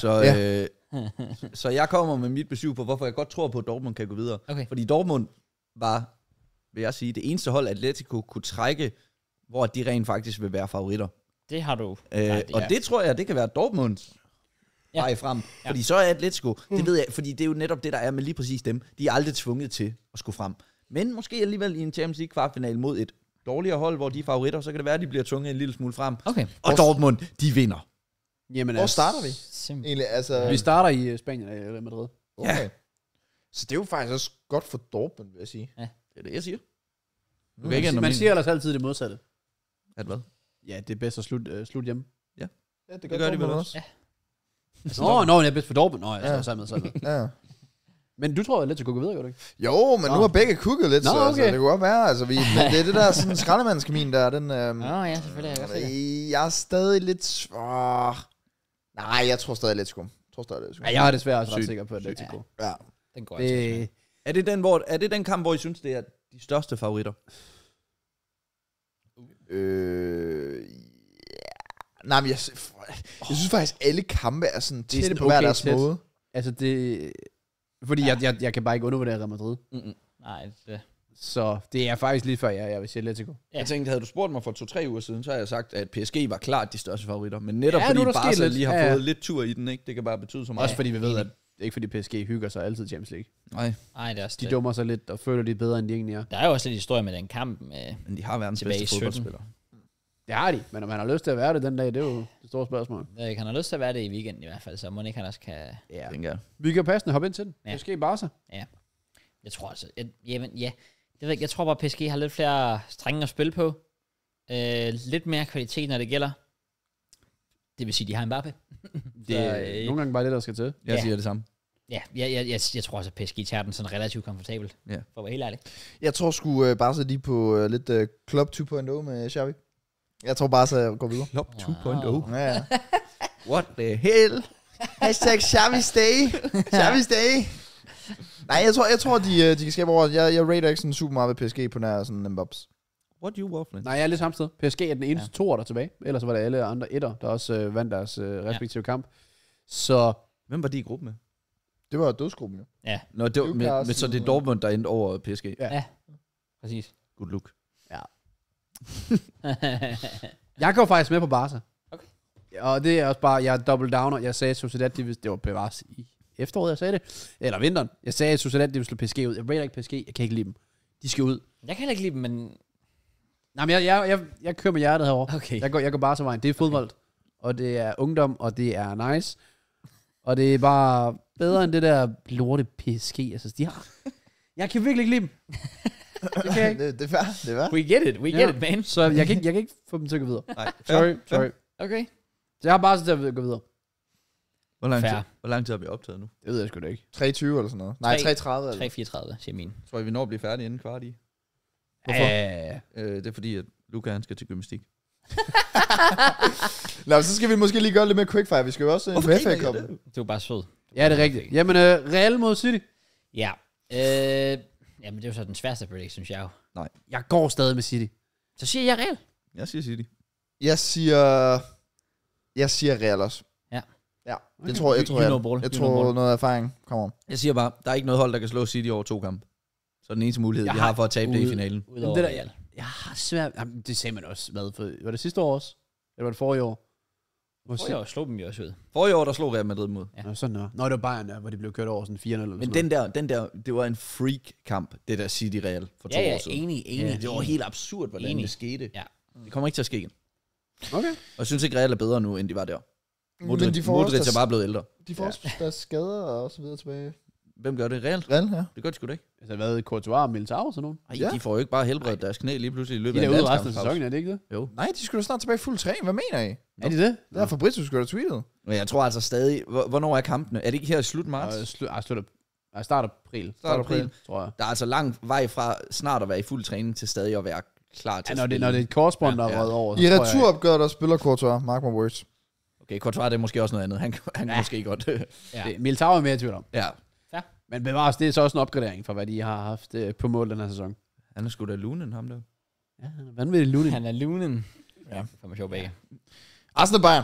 Så jeg kommer med mit besøg på, hvorfor jeg godt tror på, at Dortmund kan gå videre. Okay. Fordi Dortmund var, vil jeg sige, det eneste hold, Atletico kunne trække, hvor de rent faktisk vil være favoritter. Det har du. Og det tror jeg, det kan være Dortmunds vej frem. Fordi så er Atletico, det ved jeg, fordi det er jo netop det, der er med lige præcis dem. De er aldrig tvunget til at skulle frem. Men måske alligevel i en Champions League kvartfinale mod et dårligere hold, hvor de er favoritter, så kan det være, at de bliver tvunget en lille smule frem. Okay. Og Dortmund, de vinder. Jamen, Hvor starter vi? Simpelthen. Egentlig, altså... Vi starter i Spanien eller Real Madrid. Okay. Så det er jo faktisk også godt for Dortmund, vil jeg sige. Det er det, jeg siger. Du kan Man, ikke ændre man mening. siger ellers altid det modsatte. At hvad? Ja, det er bedst at slutte hjemme. Ja, Det gør de vel også. Nå, det er bedst for Dortmund. Nå, jeg så sammen. Ja. Men du tror, at Atletico går videre, gør du ikke? Jo, men nu har begge kukket lidt, Nå, så altså, okay. det kunne godt være. Altså, men det er det der sådan skraldemandskamin der, den... Ja, selvfølgelig. Jeg kan godt se det. jeg er stadig lidt... nej, jeg tror stadig Atletico. Ja, jeg er desværre også ret Sygt. sikker på Atletico. Ja. Den går altså. Er det den kamp, hvor I synes, det er de største favoritter? Nej, men jeg synes faktisk, alle kampe er sådan Det er tætte sådan på hver okay deres tæt. måde. Altså det... Fordi jeg kan bare ikke undervurdere Real Madrid. Nej, det... Så det er faktisk lige før, jeg vil sige Atletico. Ja. Jeg tænkte, havde du spurgt mig for 2-3 uger siden, så har jeg sagt, at PSG var klart de største favoritter. Men netop Ja, nu fordi er der sket Barca lidt. lige har Ja. fået lidt tur i den, ikke? Det kan bare betyde så meget. Også fordi vi ved, at ikke fordi PSG hygger sig altid i Champions League. Nej, det er også De det. dummer sig lidt og føler, de er bedre, end de egentlig er. Der er jo også lidt historie med den kamp. Med, Men de har verdens Tilbage bedste i 17. fodboldspillere. Det har de, men om han har lyst til at være det den dag, det er jo det store spørgsmål. han har lyst til at være det i weekenden i hvert fald, så må ikke han også kan... Ja. Tænker jeg. Vi kan passende hoppe ind til den. Ja. PSG Barca. Jeg tror altså... Jeg tror bare, PSG har lidt flere strenge at spille på. Lidt mere kvalitet, når det gælder. Det vil sige, de har Mbappé. Det er nogle gange bare det, der skal til. Jeg siger det samme. Ja, jeg tror også, at PSG tager den sådan relativt komfortabelt. Ja. For at være helt ærlig. Jeg tror sgu bare så de på lidt Club 2.0 med Xavi. Jeg tror bare så jeg går videre. Club 2.0. Ja. What the hell? Hashtag Xavi stay. Xavi stay. Nej, jeg tror de kan skabe over. Jeg rater ikke sådan super meget ved PSG på nær sådan Mbappé. What you waffling? Nej, jeg er lidt samme sted. PSG er den eneste toer, der er tilbage. Ellers var det alle andre etter, der også vandt deres respektive kamp. Så Hvem var de i gruppen med? Det var dødsgruppen jo. Ja. Nå, det var, men så det er Dortmund, der endte over PSG. Ja. Præcis. Good look. jeg går faktisk med på Barca. Okay. Og det er også bare, jeg er double downer. Jeg sagde, at Sociedad, det var bevares i efteråret, jeg sagde det. Eller vinteren. Jeg sagde, at Sociedad, de ville slå PSG ud. Jeg rater ikke PSG. Jeg kan ikke lide dem. De skal ud. Jeg kan heller ikke lide dem, men... Nej, men jeg kører med hjertet herovre. Okay. Jeg går bare til vejen. Det er fodbold. Og det er ungdom, og det er nice. Og det er bare bedre end det der lorte PSG. Altså, de har... Jeg kan virkelig ikke lide dem. Det kan jeg ikke. Det er fair. Det er fair. We get it, man. Så jeg kan ikke få dem til at gå videre. Nej. Sorry. Okay. Så jeg har bare så til at gå videre. Hvor lang tid har vi optaget nu? Det ved jeg sgu da ikke. 3.20 eller sådan noget. Nej, 3.30 eller. 3.34, siger min. Tror jeg, vi når at blive færdige inden kvart i. Hvorfor? Det er fordi, at Luca han skal til gymnastik. Nå, så skal vi måske lige gøre lidt mere quickfire. Vi skal jo også Hvorfor en griner I FA Cup. af det? Det var bare sød. Ja, det er rigtigt. Jamen, Real mod City. Ja. Jamen, det er jo så den sværeste predict, synes jeg jo. Jeg går stadig med City. Så siger jeg Real. Jeg siger City. Jeg siger Real også. Ja. Ja, det tror jeg. You know ball. Jeg You know tror ball. noget erfaring kommer om. Jeg siger bare, der er ikke noget hold, der kan slå City over 2 kampe. Så den eneste mulighed, vi har for at tabe det i finalen. Udover det der- Real. Jeg har svært... Jamen, det sagde man også. Var det sidste år også? Eller var det forrige år? Forrige år slog dem jo også ud. Forrige år, der slog Real Madrid mod. Ja. Nå, sådan noget. Nå, det var Bayern, der, hvor de blev kørt over sådan 4-0 eller Men sådan den der, det var en freak-kamp, det der City Real for 2 år siden. enig. Ja, det var helt absurd, hvordan Enig. det skete. Ja. Det kommer ikke til at ske igen. noget. Okay. Og jeg synes ikke, Real er bedre nu, end de var der. Men de får Modric også er bare blevet ældre. De får også deres skader og så videre tilbage. Hvem gør det? Real? Real, ja. Det gør de sgu da ikke. Altså, hvad? Courtois og Militao og sådan nogen? Ej, Ja. de får jo ikke bare helbredt deres knæ lige pludselig i De løbet er af en ude resten af landskampspause. sæsonen, er det ikke det? Jo. Nej, de skulle da snart tilbage i fuld træning. Hvad mener I? Er de det? Det er Fabrizio skulle da tweetet. Men jeg tror altså stadig, hvornår er kampene? Er det ikke her i slut marts? Start april. Start april. Tror jeg. Der er altså lang vej fra snart at være i fuld træning til stadig at være klar til Ja, at spille. når det er et korsbånd, der er Ja. røget over. så I tror jeg- returopgøret, der spiller Courtois. Mark my words. Okay, Courtois det er måske også noget andet. Han kan måske godt. Ja. Militao er mere i tvivl om. Ja, Men bevares, det er så også en opgradering fra, hvad de har haft på mål den her sæson. han er sgu da lunen, ham der. Ja, han er vanvittig lunig. Han er lunen. Ja. For mig sjov begge. Arsenal Bayern.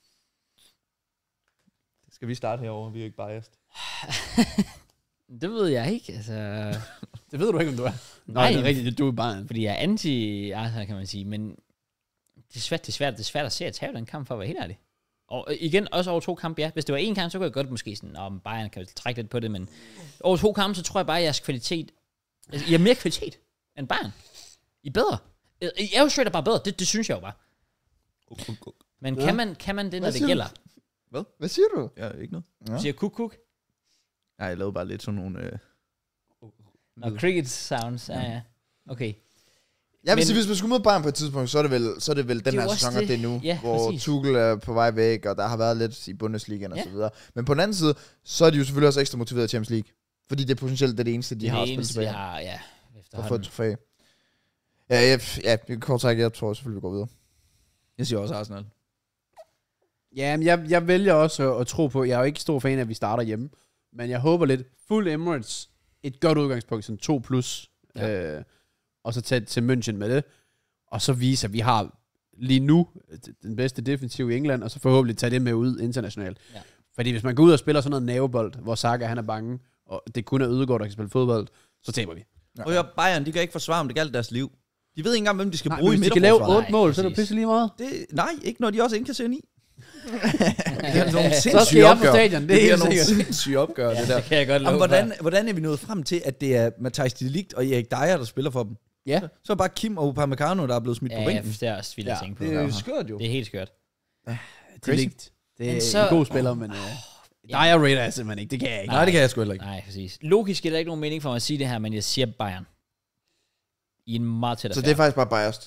Skal vi starte herover? Vi er ikke biased. Det ved jeg ikke, altså... Det ved du ikke, om du er. Nej, det er rigtigt, du er bare... Fordi jeg er anti-Arsenal, kan man sige, men det er svært at se at tage den kamp, for at være helt ærlig. Og igen, også over 2 kampe, ja. Hvis det var 1 kamp, så kunne jeg godt måske sådan, om Bayern kan trække lidt på det, men over 2 kampe, så tror jeg bare, at jeres kvalitet... Altså, I har mere kvalitet end Bayern. I er bedre. I er jo straight bare bedre, det synes jeg jo bare. Men Ja. kan man det, når Hvad det siger gælder? Hvad siger du? Ja, ikke noget. Ja. Du siger kuk. Nej, jeg lavede bare lidt sådan nogle... Og cricket sounds, ja. Okay. Jeg vil Men- sige, hvis man skulle møde Bayern på et tidspunkt, så er det vel den er her jo også sæson, og det. det er nu, Ja, hvor præcis. Tuchel er på vej væk, og der har været lidt i Bundesligaen og Ja. så videre. Men på den anden side, så er de jo selvfølgelig også ekstra motiveret i Champions League. Fordi det er potentielt det eneste, de Det er har det spillet eneste, tilbage. jeg har, ja. Og få et trofæ. Ja, kort sagt, jeg tror selvfølgelig, vi går videre. Jeg siger også Arsenal. Ja, men jeg vælger også at tro på, jeg er jo ikke stor fan af, at vi starter hjemme, men jeg håber lidt, fuld Emirates, et godt udgangspunkt, sådan 2+, og så tage til München med det, og så vise, at vi har lige nu den bedste defensiv i England, og så forhåbentlig tage det med ud internationalt. Ja. Fordi hvis man går ud og spiller sådan noget nævebold, hvor Saka han er bange, og det kun er Ødegaard, der kan spille fodbold, så taber vi. Ja. Og Bayern, de kan ikke forsvare, om det galt deres liv. De ved ikke engang, hvem de skal bruge i hvis de kan lave midterforsvaret. 8 mål, så er det præcis. pisse lige meget. Nej, ikke når de også indkasserer 9. Det er nogle Så skal sindssyge jeg på opgør. stadion, det er Det er helt nogle sikkert. sindssyge opgør, det der. Det kan jeg godt love Jamen, hvordan er vi nået frem til, at det er Matthijs de Ligt og Erik Dyer, der spiller for dem? Ja. Så er det bare Kim og Upamecano, der er blevet smidt på Ja, bænken. det er også vildt at tænke på. Det er jo skørt jo. Det er helt skørt. Det Crazy. er Men så- en god spiller, men... Nej, jeg rater jeg simpelthen ikke. Det kan jeg ikke. Nej, det kan jeg sgu heller ikke. Nej, præcis. Logisk er der ikke nogen mening for mig at sige det her, men jeg siger Bayern. I en meget tæt Så det er faktisk bare biased.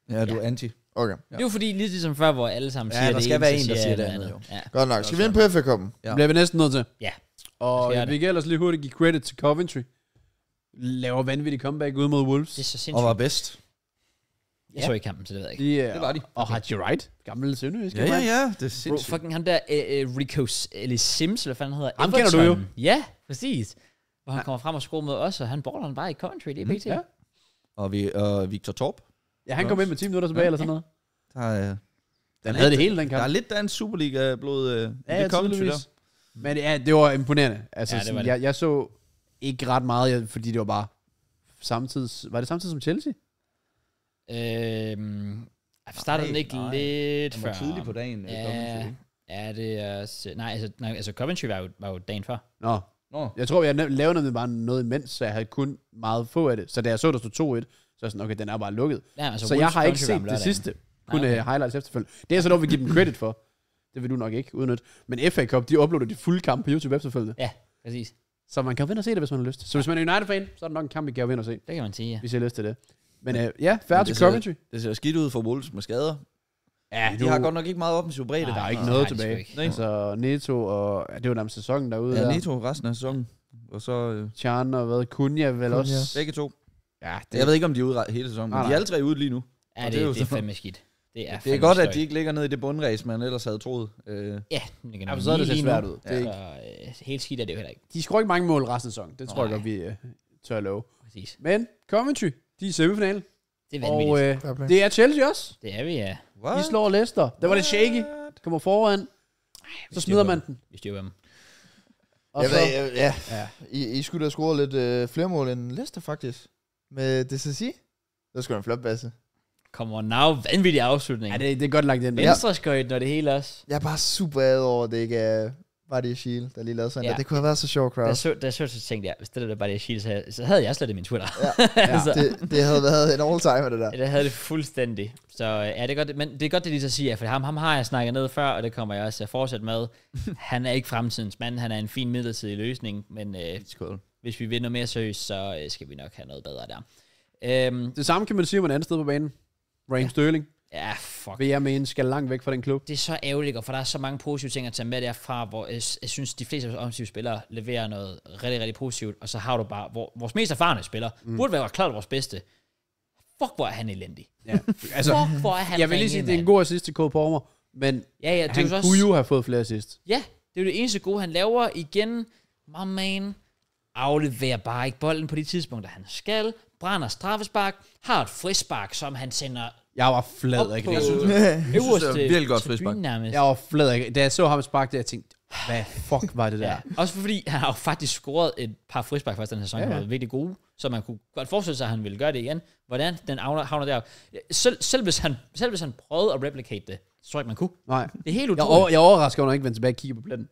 Ja, du er anti. Okay. Det er jo fordi, ligesom før, hvor alle sammen siger der det skal ene, være så en, der siger siger det det andet. andet, jo. Ja. Godt nok. Skal vi ind på FA-koppen? Ja. Det bliver vi næsten nødt til. Ja. Og Skal jeg vi kan ellers lige hurtigt give credit til Coventry. Laver vanvittig comeback ud mod Wolves. Det er så Og sindssygt. var bedst. Jeg så ikke kampen, så det ved jeg ikke. Det var de. Og Haji Wright. Gammel sønderjysk. Ja, det er Bro, sindssygt. fucking ham der, Rico Sims, eller hvad fanden hedder. Ham kender du jo. Ja, præcis. Hvor han kommer frem og scorer mod os, og han border han bare i Coventry, det er pt. Ja. Og Victor Torp. Ja, han kom ind med 10 minutter tilbage, eller sådan noget. Der er, Den havde det hele, den der er kamp. lidt dansk Superliga-blod. Ja, det kommer tydeligvis. Men ja, det var imponerende. Altså, Ja, det var sådan, jeg så ikke ret meget, fordi det var bare samtidig. Var det samtidig som Chelsea? Startede den ikke nej. lidt Den før? var tidlig på dagen. Ja, det er... Altså Coventry var jo dagen før. Nå. Jeg tror, jeg lavede nemlig bare noget imens, så jeg havde kun meget få af det. Så da jeg så, der stod 2-1, så var jeg sådan, okay, den er bare lukket. Ja, altså Så jeg har ikke Coventry var om set det lørdagen. sidste. Kun Nej, okay. highlights efterfølgende. Det er så noget, vi giver dem credit for. Det vil du nok ikke udnytte. Men FA Cup, de uploader de fulde kampe på YouTube efterfølgende. Ja, præcis. Så man kan jo vinde og se det, hvis man har lyst. Så hvis man er United-fan, så er det nok en kamp, vi kan jo vinde og se. Det kan man sige, ja. Hvis jeg har lyst til det. Men ja, færdig til det ser- Coventry. Det ser skidt ud for Wolves med skader. Ja, De har godt nok ikke meget offensiv bredde. Der er Nej, ikke nej, noget det er tilbage. sgu ikke. Altså Neto og... Ja, det var nærmest sæsonen derude. Ja, der. Neto resten af sæsonen. Og så Chan og hvad? Cunha vel også. begge to. Ja, Jeg ved ikke, om de er ude hele sæsonen, men Nej, de er alle tre ude lige nu. Ja, Og det er jo så- fandme skidt. Det er Det er fandme godt, at sløjt. de ikke ligger ned i det bundræs, man ellers havde troet. Ja, det kan Ja, så er det lige set nu. svært ud. Det er ikke, Så helt skidt er det jo heller ikke. de skruer ikke mange mål resten af sæsonen. Det tror jeg Nej. godt, vi tør at love. Præcis. Men Coventry, de er i semifinalen. Det er vanvittigt. Og det er Chelsea også. Det er vi, ja. De slår Leicester. Der var lidt shaky. Kommer foran. Så smider man den. Vi styrer dem. Og Jeg så, ved, ja. ja. I skulle da score lidt flere mål end Leicester, faktisk. Med DCC. Det var sgu da en flot basse. Kommer now vanvittig afslutning. Ja, det er godt lagt ind. Venstre skøjt, når det hele også. Jeg er bare super ærget over, at det ikke er bare det Shield, der lige lavede sådan Ja. der. Det kunne have været så sjovt, Da jeg crowd. så tænkte jeg, hvis det der bare det Shield, så havde jeg slet i min Twitter. Ja. Altså, Det havde været en all-timer, det der. det havde det fuldstændig. Så ja, det er godt, men det er godt, det lige så siger, for ham har jeg snakket ned før, og det kommer jeg også til at fortsætte med. Han er ikke fremtidens mand, han er en fin midlertidig løsning, men hvis vi vil noget mere seriøst, så skal vi nok have noget bedre der. Det samme kan man sige om et andet sted på banen. Raheem Sterling. Ja, fuck. Vil jeg mene, skal langt væk fra den klub. Det er så ærgerligt, for der er så mange positive ting at tage med derfra, hvor jeg synes, de fleste af vores offensive spillere leverer noget rigtig, rigtig positivt, og så har du bare, vores mest erfarne spiller, burde være klart vores bedste. Fuck, hvor er han elendig. Ja. Altså, Fuck, hvor er han jeg vil lige sige, det er en god assist til Cole Palmer, men Ja, det er han jo så også, kunne jo have fået flere assist. Ja, det er jo det eneste gode, han laver igen. My man afleverer bare ikke bolden på de tidspunkter, han skal. Brænder straffespark, har et frispark, som han sender Jeg var flad, op ikke? på Jeg synes, det øverste er virkelig godt tribune frispark. nærmest. Jeg var flad, ikke? Da jeg så ham sparke det, jeg tænkte, hvad fuck var det der? Ja. Også fordi han har jo faktisk scoret et par frispark faktisk den her sæson, Ja, der ja. var virkelig gode, så man kunne godt forestille sig, at han ville gøre det igen. Hvordan den havner der. Selv hvis han prøvede at replicate det, så tror jeg ikke, man kunne. Nej. Det er helt Jeg, utroligt. jeg overrasker, når han ikke vendte tilbage og kigger på pletten.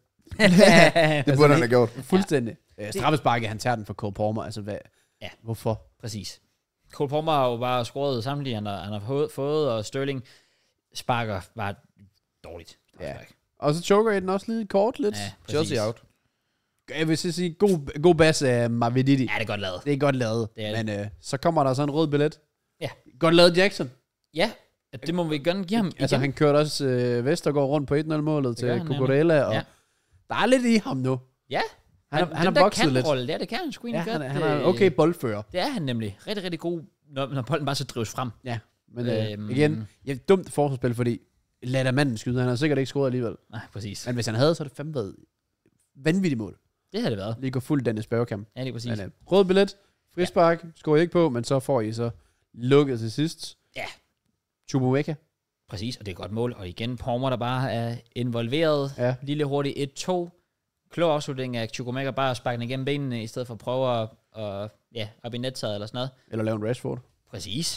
Det burde han have gjort. Fuldstændig. Straffesparket, han tager den for Cole Palmer. Altså, hvad? Ja. Hvorfor? Præcis. Cole Palmer har jo bare scoret samtlige, han har fået, og Sterling sparker bare dårligt. Ja. Og så choker jeg den også lige kort lidt. Ja, præcis. Chelsea out. Jeg vil så sige, god bas af Mavididi. Ja, det er godt lavet. Det er godt lavet. Det er det. Men så kommer der så en rød billet. Ja. Godt lavet Jackson. Ja, det må vi gerne give ham igen. Altså, han kørte også Vestergaard rundt på 1-0-målet gør til han Cucurella. Og Ja. der er lidt i ham nu. Ja, Han den har der vokset lidt. kantrolle der, det kan han sgu Ja, egentlig han godt. er okay boldfører. Det er han nemlig. Rigtig, rigtig god, når bolden bare så drives frem. Ja, men Øhm. igen, dumt forsvarsspil, fordi lad da manden skyde. Han har sikkert ikke scoret alligevel. Nej, præcis. Men hvis han havde, så havde det fandme været vanvittigt mål. Det har det været. Lige gå fuld Dennis Bergkamp. Ja, lige præcis. Men rød billet, frispark, scorer I ikke på, men så får I så lukket til sidst. Ja. Chukwuemeka. Præcis, og det er et godt mål. Og igen, Palmer, der bare er involveret. Ja. Lille hurtigt 1-2. Klog afslutning af Chukwuemeka, bare at sparke den igennem benene, i stedet for at prøve at op i nettaget eller sådan noget. Eller lave en Rashford. Præcis.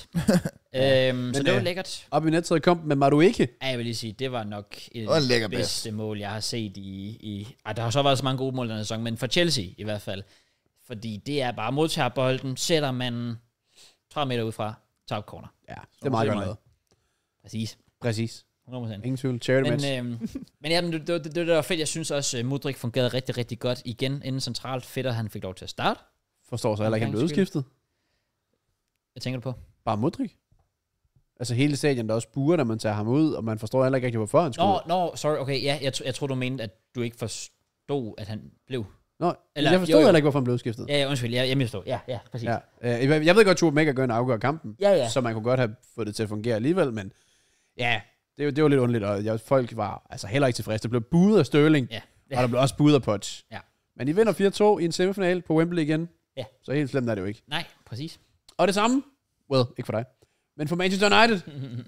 Så det var lækkert. Op i nettaget kom med Madueke. Ja, jeg vil lige sige, det var nok et var en lækker af de bedste mål, jeg har set i der har så været så mange gode mål den her sæson, men for Chelsea i hvert fald. Fordi det er bare modtager bolden, sætter man 30 meter ud fra top corner. Ja, det er meget godt lavet. Præcis. Præcis. 100%. Ingen tvivl. Charity match. Men ja, men det var fedt. Jeg synes også, Mudryk fungerede rigtig, rigtig godt igen inden centralt. Fedt, at han fik lov til at starte. Forstår så heller ikke, han blev Omgangsspil. udskiftet. Jeg tænker du på. Bare Mudryk. Altså hele stadion, der også buer, når man tager ham ud, og man forstår heller ikke rigtig, hvorfor han skulle ud. Nå, sorry, okay, ja, jeg tror du mente, at du ikke forstod, at han blev. Nå, Eller, jeg forstod jo. heller ikke, hvorfor han blev skiftet. Ja, undskyld, jeg misforstod. Ja, præcis. Ja. Jeg ved godt, at Chuba Mega gør en afgør kampen, Ja. så man kunne godt have fået det til at fungere alligevel, men ja, det var lidt underligt, og folk var altså heller ikke tilfredse. Det blev buet af Sterling, Ja. og der blev også buet af Poch. Ja. Men de vinder 4-2 i en semifinal på Wembley igen, Ja. så helt slemt er det jo ikke. Nej, præcis. Og det samme, ikke for dig, men for Manchester United,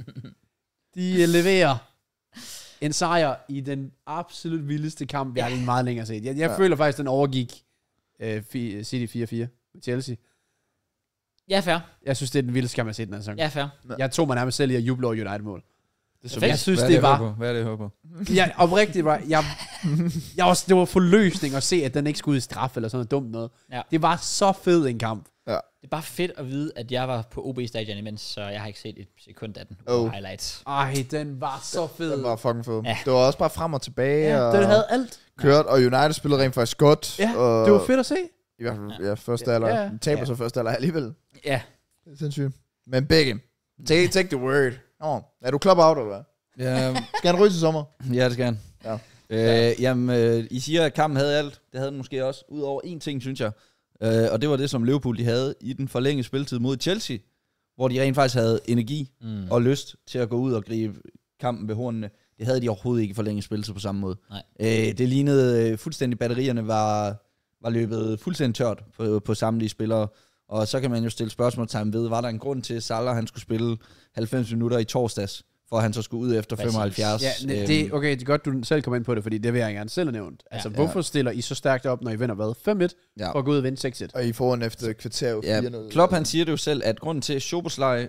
de leverer en sejr i den absolut vildeste kamp, jeg har meget længere set. Jeg føler faktisk, den overgik City 4-4 med Chelsea. Ja, fair. Jeg synes, det er den vildeste kamp, jeg har set den her sæson. Ja, fair. Jeg tog mig nærmest selv i at juble over United-mål. Jeg synes, Hvad er det var... jeg håber på? Hvad er det, jeg håber på? Ja, oprigtigt var... det var forløsning at se, at den ikke skulle ud i straf eller sådan noget dumt noget. Ja. Det var så fed en kamp. Ja. Det er bare fedt at vide, at jeg var på OB-stadion imens, så jeg har ikke set et sekund af den. Highlights. Ej, den var så fed. Den var fucking fed. Ja. Det var også bare frem og tilbage. Ja, og den havde alt. kørt, og United spillede rent faktisk godt. Ja, og det var fedt at se. I hvert fald første alder. Ja. Taber så første alder alligevel. Ja. Det er sindssygt. Men Beckham, take the word. Er du club out, eller hvad? Ja, Skal han ryge til sommer? ja, det skal han. Ja. Jamen, I siger, at kampen havde alt. Det havde den måske også. Udover én ting, synes jeg. Og det var det, som Liverpool de havde i den forlængede spilletid mod Chelsea, hvor de rent faktisk havde energi og lyst til at gå ud og gribe kampen ved hornene. Det havde de overhovedet ikke i forlænget spilletid på samme måde. Nej. Det lignede fuldstændig, batterierne var løbet fuldstændig tørt på samtlige spillere. Og så kan man jo stille spørgsmålstegn ved, var der en grund til, at Salah han skulle spille 90 minutter i torsdags, for at han så skulle ud efter 75. Ja, det er godt, du selv kommer ind på det, fordi det vil jeg gerne selv have nævnt. Altså, hvorfor stiller I så stærkt op, når I vinder hvad? 5-1, for at gå ud og vinde 6-1? Og I får en efter et kvarter 4-0. Klopp han siger det jo selv, at grunden til Szoboszlai,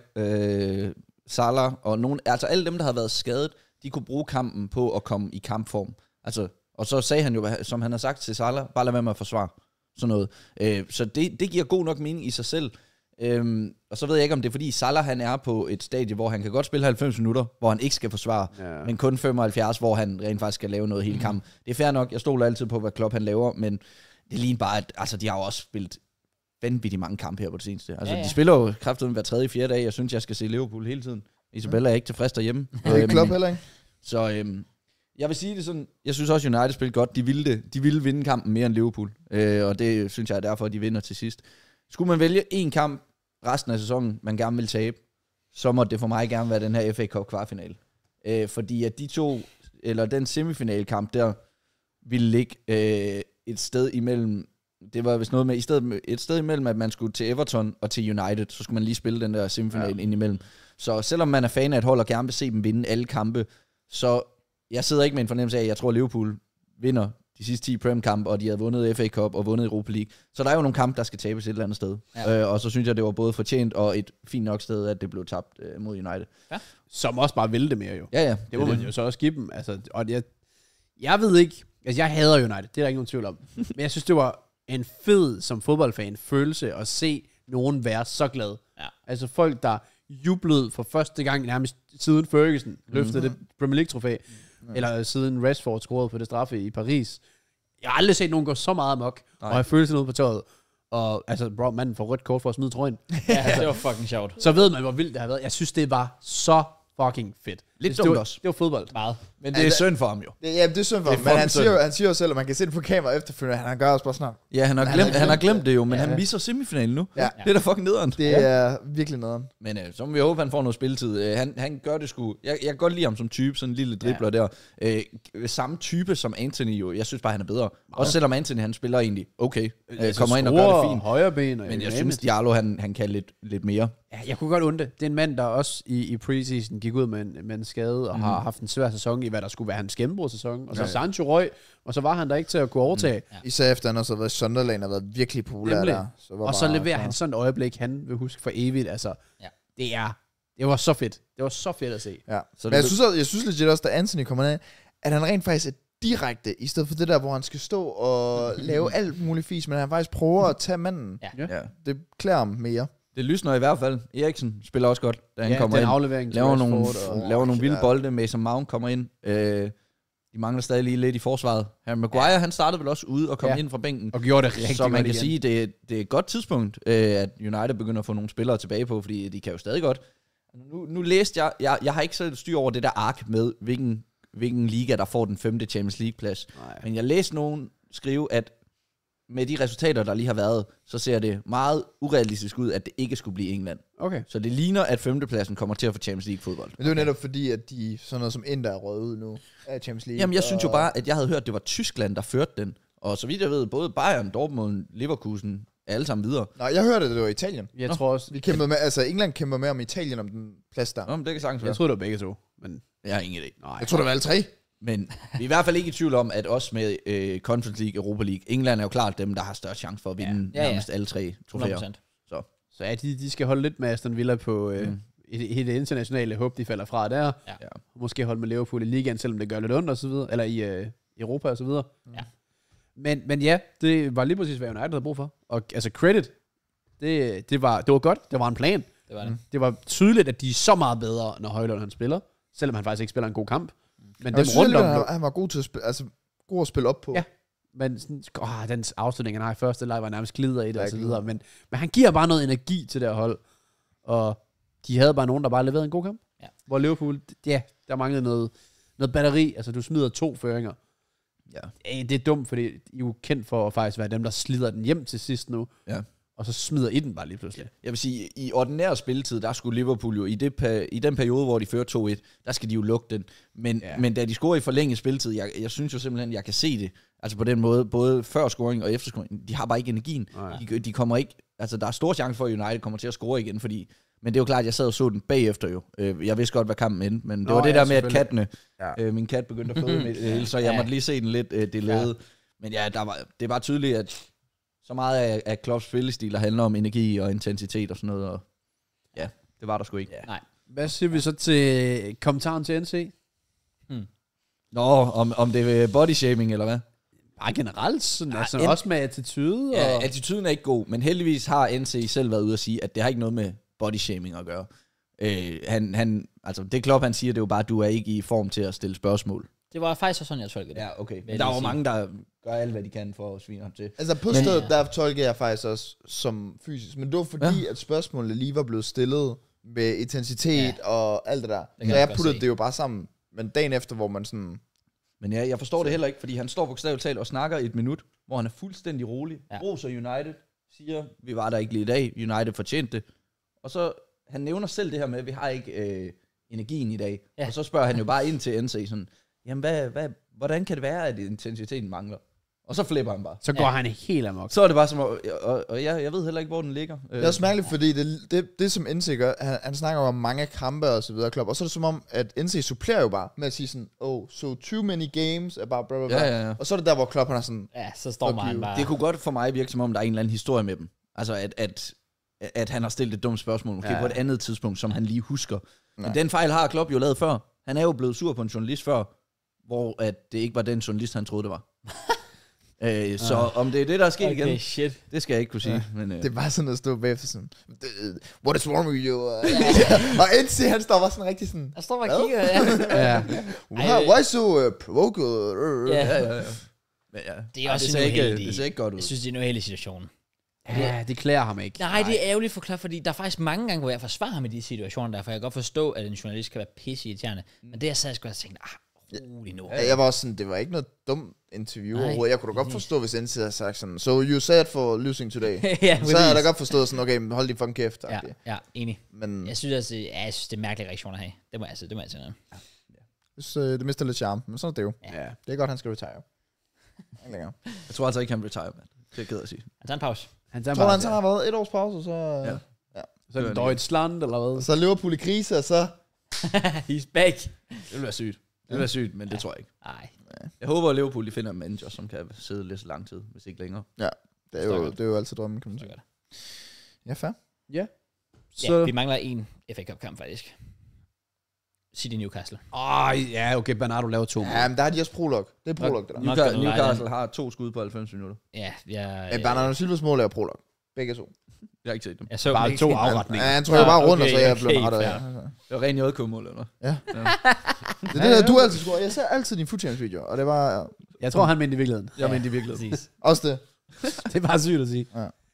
Salah og nogen, altså alle dem, der havde været skadet, de kunne bruge kampen på at komme i kampform. Altså, og så sagde han jo, som han har sagt til Salah, bare lad være med at forsvare. Sådan noget. Så det giver god nok mening i sig selv. Og så ved jeg ikke, om det er fordi Salah han er på et stadie, hvor han kan godt spille 90 minutter, hvor han ikke skal forsvare, men kun 75, hvor han rent faktisk skal lave noget hele kampen. Det er fair nok, jeg stoler altid på, hvad Klopp han laver, men det ligner bare, at altså, de har jo også spillet vanvittigt mange kampe her på det seneste. Altså, de spiller jo kraftigt hver 3.-4. dag. Jeg synes, jeg skal se Liverpool hele tiden. Isabella er ikke tilfreds derhjemme. Klopp heller ikke. Så jeg vil sige det sådan, jeg synes også, United spillede godt. De ville vinde kampen mere end Liverpool. Og det synes jeg er derfor, at de vinder til sidst. Skulle man vælge en kamp resten af sæsonen, man gerne vil tabe, så må det for mig gerne være den her FA Cup kvartfinale. Fordi at den semifinalkamp der, ville ligge et sted imellem, det var vist noget med, et sted imellem, at man skulle til Everton og til United, så skulle man lige spille den der semifinal ind imellem. Så selvom man er fan af et hold og gerne vil se dem vinde alle kampe, så jeg sidder ikke med en fornemmelse af, at jeg tror, at Liverpool vinder de sidste 10 Prem-kampe, og de havde vundet FA Cup og vundet Europa League. Så der er jo nogle kampe, der skal tabes et eller andet sted. Ja. Og så synes jeg, det var både fortjent og et fint nok sted, at det blev tabt mod United. Ja. Som også bare ville det mere jo. Ja. Det må man jo så også give dem. Altså, og jeg ved ikke, altså jeg hader United, det er der ikke nogen tvivl om. Men jeg synes, det var en fed, som fodboldfan, følelse at se nogen være så glad. Ja. Altså folk, der jublede for første gang nærmest siden Ferguson løftede det Premier League-trofæ, eller siden Rashford scorede på det straffe i Paris. Jeg har aldrig set nogen gå så meget amok, og have følelsen ude på tøjet. Og altså, bro, manden får rødt kort for at smide trøjen. Ja, det var fucking sjovt. Så ved man, hvor vildt det har været. Jeg synes, det var så fucking fedt. Lidt dumt også. Det var fodbold. Meget. Men det er synd for ham jo. Ja, det er synd for ham. Men han siger jo selv, at man kan se det på kamera efterfølgende. Han gør også bare snart. Ja, han har glemt det jo, men han misser semifinalen nu. Ja. Det er da fucking nederen. Det er virkelig nederen. Men så må vi håbe, han får noget spilletid. Han gør det sgu. Jeg kan godt lide ham som type, sådan en lille dribler der. Samme type som Anthony jo. Jeg synes bare, han er bedre. Også selvom Anthony, han spiller egentlig okay. Kommer ind og gør det fint. Højre ben. Men jeg synes, Diallo, han kan lidt mere. Ja, jeg kunne godt undre. Det er en mand, der også i preseason gik ud med en skade, og har haft en svær sæson i, hvad der skulle være hans gennembrudssæson. Og så Sancho røg, og så var han der ikke til at kunne overtage. Især efter han også har været i Sunderland og været virkelig populær der. Så leverer han sådan et øjeblik, han vil huske for evigt. Altså, det var så fedt. Det var så fedt at se. Ja. Så men jeg synes legit også, da Anthony kommer ned, at han rent faktisk er direkte, i stedet for det der, hvor han skal stå og lave alt muligt fis, men han faktisk prøver at tage manden. Ja. Det klæder ham mere. Det lysner i hvert fald. Eriksen spiller også godt, da han kommer ind. Aflevering laver nogle vilde bolde. Mason Mount kommer ind. De mangler stadig lige lidt i forsvaret. Harry Maguire, han startede vel også ude og kom ind fra bænken. Og gjorde det rigtig så man kan igen. sige, det er et godt tidspunkt, at United begynder at få nogle spillere tilbage på, fordi de kan jo stadig godt. Nu læste jeg har ikke selv styr over det der ark med, hvilken liga, der får den 5. Champions League-plads. Nej. Men jeg læste nogen skrive, at med de resultater, der lige har været, så ser det meget urealistisk ud, at det ikke skulle blive England. Okay. Så det ligner, at 5. pladsen kommer til at få Champions League-fodbold. Men det er jo netop fordi, at de sådan noget som Inter er røget ud nu af Champions League. Jamen, jeg synes jo bare, at jeg havde hørt, at det var Tyskland, der førte den. Og så vidt jeg ved, både Bayern, Dortmund, Leverkusen, alle sammen videre. Nej, jeg hørte, at det var Italien. Jeg tror også... Vi kæmpede med, altså England kæmper med om Italien om den plads der. Nå, men det kan sagtens være. Jeg troede, det var begge to. Men Jeg har ingen idé. nej. Jeg tror, det var alle tre. Men vi er i hvert fald ikke i tvivl om, at også med Conference League, Europa League, England er jo klart dem, der har størst chance for at vinde nærmest alle 3 trofæer. 100%. Så ja, de skal holde lidt med Aston Villa på i det internationale håb, de falder fra der. Ja. Måske holde med Liverpool i ligaen, selvom det gør lidt ondt og så videre. Eller i Europa og så videre. Ja. Men ja, det var lige præcis, hvad United havde brug for. Og altså credit, det var godt. Det var en plan. Det var det. Det var tydeligt, at de er så meget bedre, når Højlund han spiller. Selvom han faktisk ikke spiller en god kamp. Men Jeg dem synes, rundt om... han var god til at spille, altså god at spille op på. Ja. Men sådan, den afslutning, han har i første leg, var nærmest glider i det Ja, og så videre. Men han giver bare noget energi til det her hold. Og de havde bare nogen, der bare leverede en god kamp. Ja. Hvor Liverpool, der manglede noget batteri. Altså, du smider 2 føringer. Ja. Det er dumt, fordi I er jo kendt for at faktisk være dem, der slider den hjem til sidst nu. Ja. Og så smider I den bare lige pludselig. Jeg vil sige, i ordinær spilletid, der skulle Liverpool jo, i den periode, hvor de fører 2-1, der skal de jo lukke den. Men da de scorer i forlænget spilletid, jeg synes jo simpelthen, jeg kan se det. Altså på den måde, både før scoring og efter scoring, de har bare ikke energien. De kommer ikke, altså der er stor chance for, at United kommer til at score igen, fordi, men det er jo klart, at jeg sad og så den bagefter jo. Jeg vidste godt, hvad kampen endte, men det var det der med, at kattene, min kat begyndte at føde med, så jeg måtte lige se den lidt delayed. Men ja, det var tydeligt, at så meget af Klopps spillestil, der handler om energi og intensitet og sådan noget, og ja, det var der sgu ikke. Ja. Nej. Hvad siger vi så til kommentaren til NC? Nå, om det er body shaming, eller hvad? Bare generelt, sådan, altså, en- også med attitude. Og... Ja, attituden er ikke god, men heldigvis har NC selv været ude at sige, at det har ikke noget med body shaming at gøre. Altså det Klopp, han siger, det er jo bare, at du er ikke i form til at stille spørgsmål. Det var faktisk også sådan, jeg tolkede det. Ja, okay. jeg Men der er jo lige mange, der gør alt, hvad de kan for at svine ham til. Altså på stedet, der tolker jeg faktisk også som fysisk. Men det var fordi, at spørgsmålet lige var blevet stillet med intensitet og alt det der. kan Så jeg jeg godt puttede se. det jo bare sammen. Men dagen efter, hvor man sådan... Men ja, jeg forstår det heller ikke, fordi han står bogstaveligt talt og snakker i 1 minut, hvor han er fuldstændig rolig. Ja. Roser United, siger, vi var der ikke lige i dag, United fortjente det. Og så, han nævner selv det her med, at vi har ikke energien i dag. Ja. Og så spørger han jo bare ind til NC sådan, jamen hvordan kan det være, at intensiteten mangler? Og så flipper han bare. Så går han helt amok. Så er det bare som, og jeg ved heller ikke, hvor den ligger. Det er også mærkeligt, fordi det som NC gør, han snakker om mange kampe og så videre, Klopp, og så er det som om, at NC supplerer jo bare med at sige sådan, so too many games, about blah, blah, blah. Ja. Og så er det der, hvor Klopp han er sådan, Ja, så står Fuck man you. bare... Det kunne godt for mig virke som om, der er en eller anden historie med dem. Altså, at han har stillet et dumt spørgsmål, måske på et andet tidspunkt, som han lige husker. Men den fejl har Klopp jo lavet før. Han er jo blevet sur på en journalist før, hvor at det ikke var den journalist, han troede, det var. Så om det er det, der er sket Okay, igen, shit. det skal jeg ikke kunne sige. Men, det er bare sådan at stå bagefter sådan, what is wrong with you? Og NC, han står bare sådan rigtig sådan, Jeg står bare og kigger, ja. Ja. why so provoked? Ja. men ja. Det er også ser en ikke, uheldig... det ser ikke godt ud. Jeg synes, det er en uheldig situation. Ja, det klæder ham ikke. Nej, det er ærgerligt for Klopp, fordi der er faktisk mange gange, hvor jeg forsvarer ham i de situationer, derfor jeg kan godt forstå, at en journalist kan være pisseirriterende. Men det jeg sad, skulle jeg tænke, rolig nu. Ja, jeg var også sådan, det var ikke noget dumt interview Nej. overhovedet. Jeg kunne da godt forstå, hvis NC havde sagt sådan, so you sad for losing today. Ja, Så havde jeg da godt forstået sådan, okay, hold de fucking kæft. Ja, Okay. ja, enig. Men Jeg synes, altså, jeg synes, det er mærkelige reaktioner at have. Det må jeg sige. det mister lidt charme, men sådan er det jo. Ja. Det er godt, han skal retire. Ikke længere. Jeg tror altså ikke, han retire, mand. Det er jeg ked af at sige. Han tager en pause. Han Jeg tror, han så har været 1 års pause, så... Ja. Så er det Deutschland, eller hvad? Så er Liverpool i krise, og så... He's back. Det vil være sygt. Det vil være sygt, men det tror jeg ikke. Nej. Jeg håber, at Liverpool de finder en manager, som kan sidde lidt så lang tid, hvis ikke længere. Ja, det er jo altid drømmen, kan man sige. Ja, fair. Ja. Ja, vi mangler en FA Cup-kamp, faktisk. City Newcastle. Ja, okay, Bernardo laver 2 mål. Ja, men der har de også prolog. Det er prolog, det der. Not gonna lie, Newcastle har 2 skud på 90 minutter. Ja, Ja, Bernardo Silvas mål er prolog. Begge to. Jeg har ikke set dem. jeg så Bare dem 2 ikke. afretninger. Ja, han tror jeg bare rundt, og så er jeg Okay, blevet rettet. fair. Ja. Det var ren JK-mål, eller? Det er det der, du altid scorer. Jeg ser altid dine footchallenge-videoer, og det var Jeg tror, han mente i virkeligheden. Jeg mente i virkeligheden. Præcis. også det. Det er bare sygt at sige. Ja.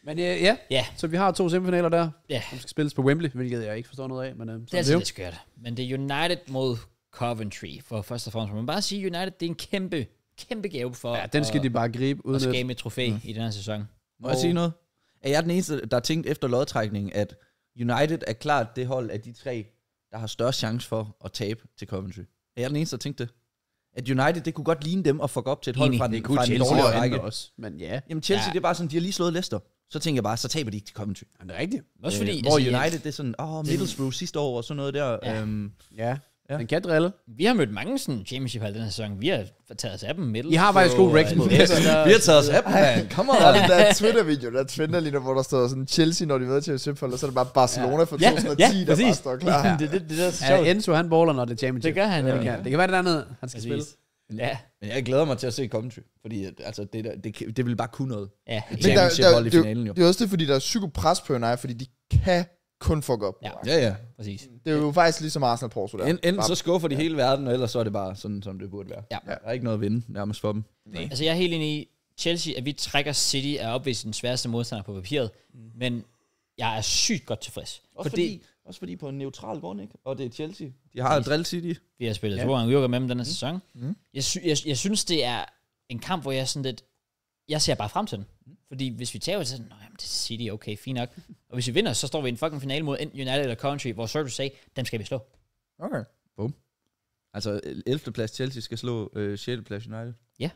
Men ja, så vi har 2 semifinaler der. Ja. Som skal spilles på Wembley, hvilket jeg ikke forstår noget af. Men, Det er altid lidt skørt. Men det er United mod Coventry, for først og fremmest. Man bare sige, United, det er en kæmpe gave for Ja, den skal de bare gribe uden at skabe et trofæ i den her sæson. Må jeg sige noget? Er jeg den eneste, der har tænkt efter lodtrækningen, at United er klart det hold af de 3, der har størst chance for at tabe til Coventry? Er jeg den eneste, der tænkte det? At United, det kunne godt ligne dem at fuck op til et hold fra en dårligere række. Også, men ja. Jamen Chelsea, det er bare sådan, de har lige slået Leicester. Så tænker jeg bare, så taber de ikke til Coventry. Men det er rigtigt. Også fordi, Hvor United, det er sådan, Middlesbrough sidste år og sådan noget der. Ja. Ja, den kan drille. vi har mødt mange sådan championship-hold den her sæson. Vi har taget os af dem middel. I har faktisk god Rex mod. Vi har taget os af dem, man. Come on. Der er den der Twitter-video, der trender lige nu, hvor der står sådan Chelsea, når de møder championship-hold, og så er det bare Barcelona fra 2010, der bare står klar. Ja. Det er så Ja, sjovt. Enzo, han baller, når det er championship. Det gør han. Det kan være det andet, han skal spille. Ja. Men jeg glæder mig til at se Coventry, fordi altså, det vil bare kunne noget. Ja. Et championship-hold i finalen jo. Det er også det, fordi der er psykopres på United, fordi de kan kun fuck op. Ja. Ja. Præcis. Det er jo faktisk ligesom Arsenal Porto der. Enten så skuffer de hele verden, og ellers så er det bare sådan, som det burde være. Ja. Der er ikke noget at vinde nærmest for dem. Altså jeg er helt enig i, Chelsea, at vi trækker City er opvist den sværeste modstander på papiret, men jeg er sygt godt tilfreds. Også fordi på en neutral grund, ikke? Og det er Chelsea. De har Drill City. Vi har spillet 2 gange uger med dem den her sæson. Jeg synes, det er en kamp, hvor jeg sådan lidt, jeg ser bare frem til den. Fordi hvis vi tager så sådan, jamen, det er City, okay, fint nok. Og hvis vi vinder, så står vi i en fucking finale mod enten United eller Coventry, hvor Sergio sagde, dem skal vi slå. Okay. Boom. Altså 11. plads Chelsea skal slå 6. plads United. Ja.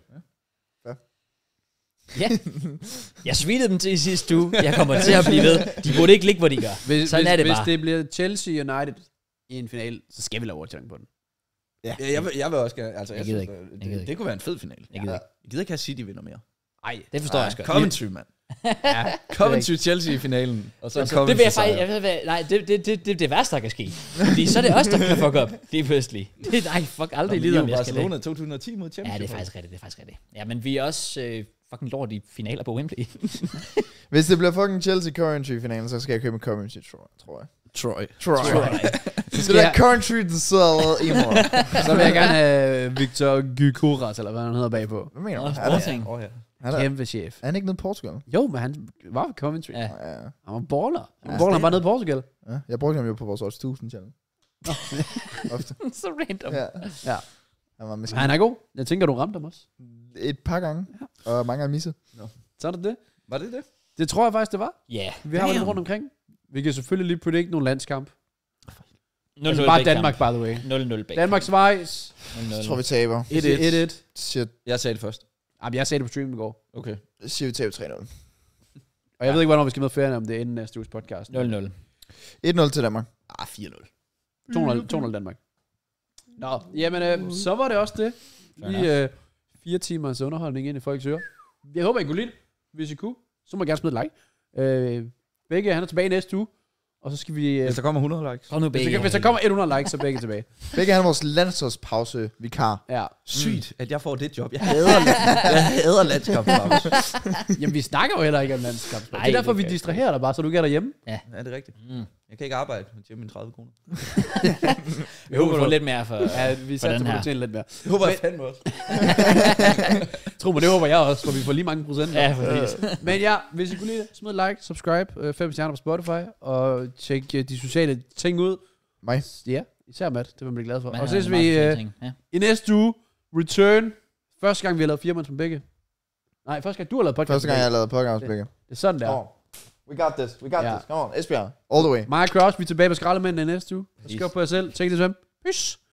Jeg svinede dem til i sidste uge. Jeg kommer til at blive ved. De burde ikke ligge, hvor de gør. Sådan er det bare. Hvis det bliver Chelsea United i en final, så skal vi lave overtælling på den. Ja, jeg vil også gerne. Altså, Jeg gider synes, det kunne være en fed finale. Jeg gider ikke. Jeg gider ikke have City vinder mere. Nej, Det forstår jeg også godt. Coventry, mand. Coventry Chelsea i finalen. Og så Altså, Coventry det vil jeg faktisk, jeg ved, hvad, nej, det er det værste, der kan ske. Fordi så er det os, der kan fuck op. Det er pludselig. Nej, fuck aldrig lider, om jeg skal det. Barcelona 2010 mod Champions. Ja, det er faktisk rigtigt. Ja, men vi er også fucking lort i finaler på Wembley. Hvis det bliver fucking Chelsea Coventry finalen, så skal jeg købe Coventry, tror jeg. Troy. Så der Coventry, der sidder allerede i morgen. så vil jeg gerne have Victor Gykoras, eller hvad han hedder bagpå. Hvad mener du? Også Er det- Sporting. Kæmpe chef. Er han ikke nede i Portugal? Jo, men han var ved Coventry. Ja. Ja. Han var baller. Han var bare nede i Portugal. Ja. Jeg brugte ham jo på vores odds 1000 challenge. Ofte. Så random. Ja. Ja. Han var med Men han er god. Jeg tænker, du ramte ham også. et par gange, og mange har misset. Så er det det. Var det det? Det tror jeg faktisk, det var. Ja. Vi har lidt rundt omkring. Vi kan selvfølgelig lige predict nogle landskamp. 0-0 Altså bare begge Danmark, kampe. by the way. 0-0 begge. Danmark, Schweiz. 0-0. Jeg tror, vi taber. 1-1. Shit. Jeg sagde det først. Jamen, jeg sagde det på streamen i går. Okay. Jeg siger, vi taber 3-0. Og jeg ved ikke, hvornår vi skal med ferien, om det er inden næste uges podcast. 0-0. 1-0 til Danmark. 4-0. 200 Danmark. Nå, jamen, så var det også det. Lige 4 timers underholdning ind i folks ører. Jeg håber, I kunne lide det. Hvis I kunne, så må I gerne smide et like. Begge han er tilbage næste uge. Og så skal vi... Hvis der kommer 100 likes. Kom nu begge. hvis der kommer 100 likes, så er begge tilbage. Begge har vores landsholdspause vikar. Ja. Sygt, at jeg får det job. Jeg hader landskampspause. Jamen, vi snakker jo heller ikke om landskab. Det Nej, er derfor, det vi kan distraherer dig bare, så du ikke er derhjemme. Ja, det er rigtigt. Jeg kan ikke arbejde med tjene mine 30 kroner. Vi håber, du får lidt mere for... Ja, vi satser den på, her. at du tjener lidt mere. Det håber jeg fandme også. Tro mig, det håber jeg også, for vi får lige mange procent. Ja, præcis. Men ja, hvis I kunne lide det, smid et like, subscribe, 5 stjerner på Spotify, og tjek de sociale ting ud. Mig. Ja, især Matt, det vil man blive glad for. Man Og så har ses meget vi fede ting. Ja. i næste uge, return. Første gang, vi har lavet 4 med begge. Nej, første gang, du har lavet podcast. Første gang, jeg med har lavet podcast begge. begge. Det er sådan der. Oh. We got this. We got Ja. this. Come on, Esbjerg. All the way. Mig og Cross, vi er tilbage på skraldemændene i næste uge. Skub på jer selv. Tænk det som. Peace.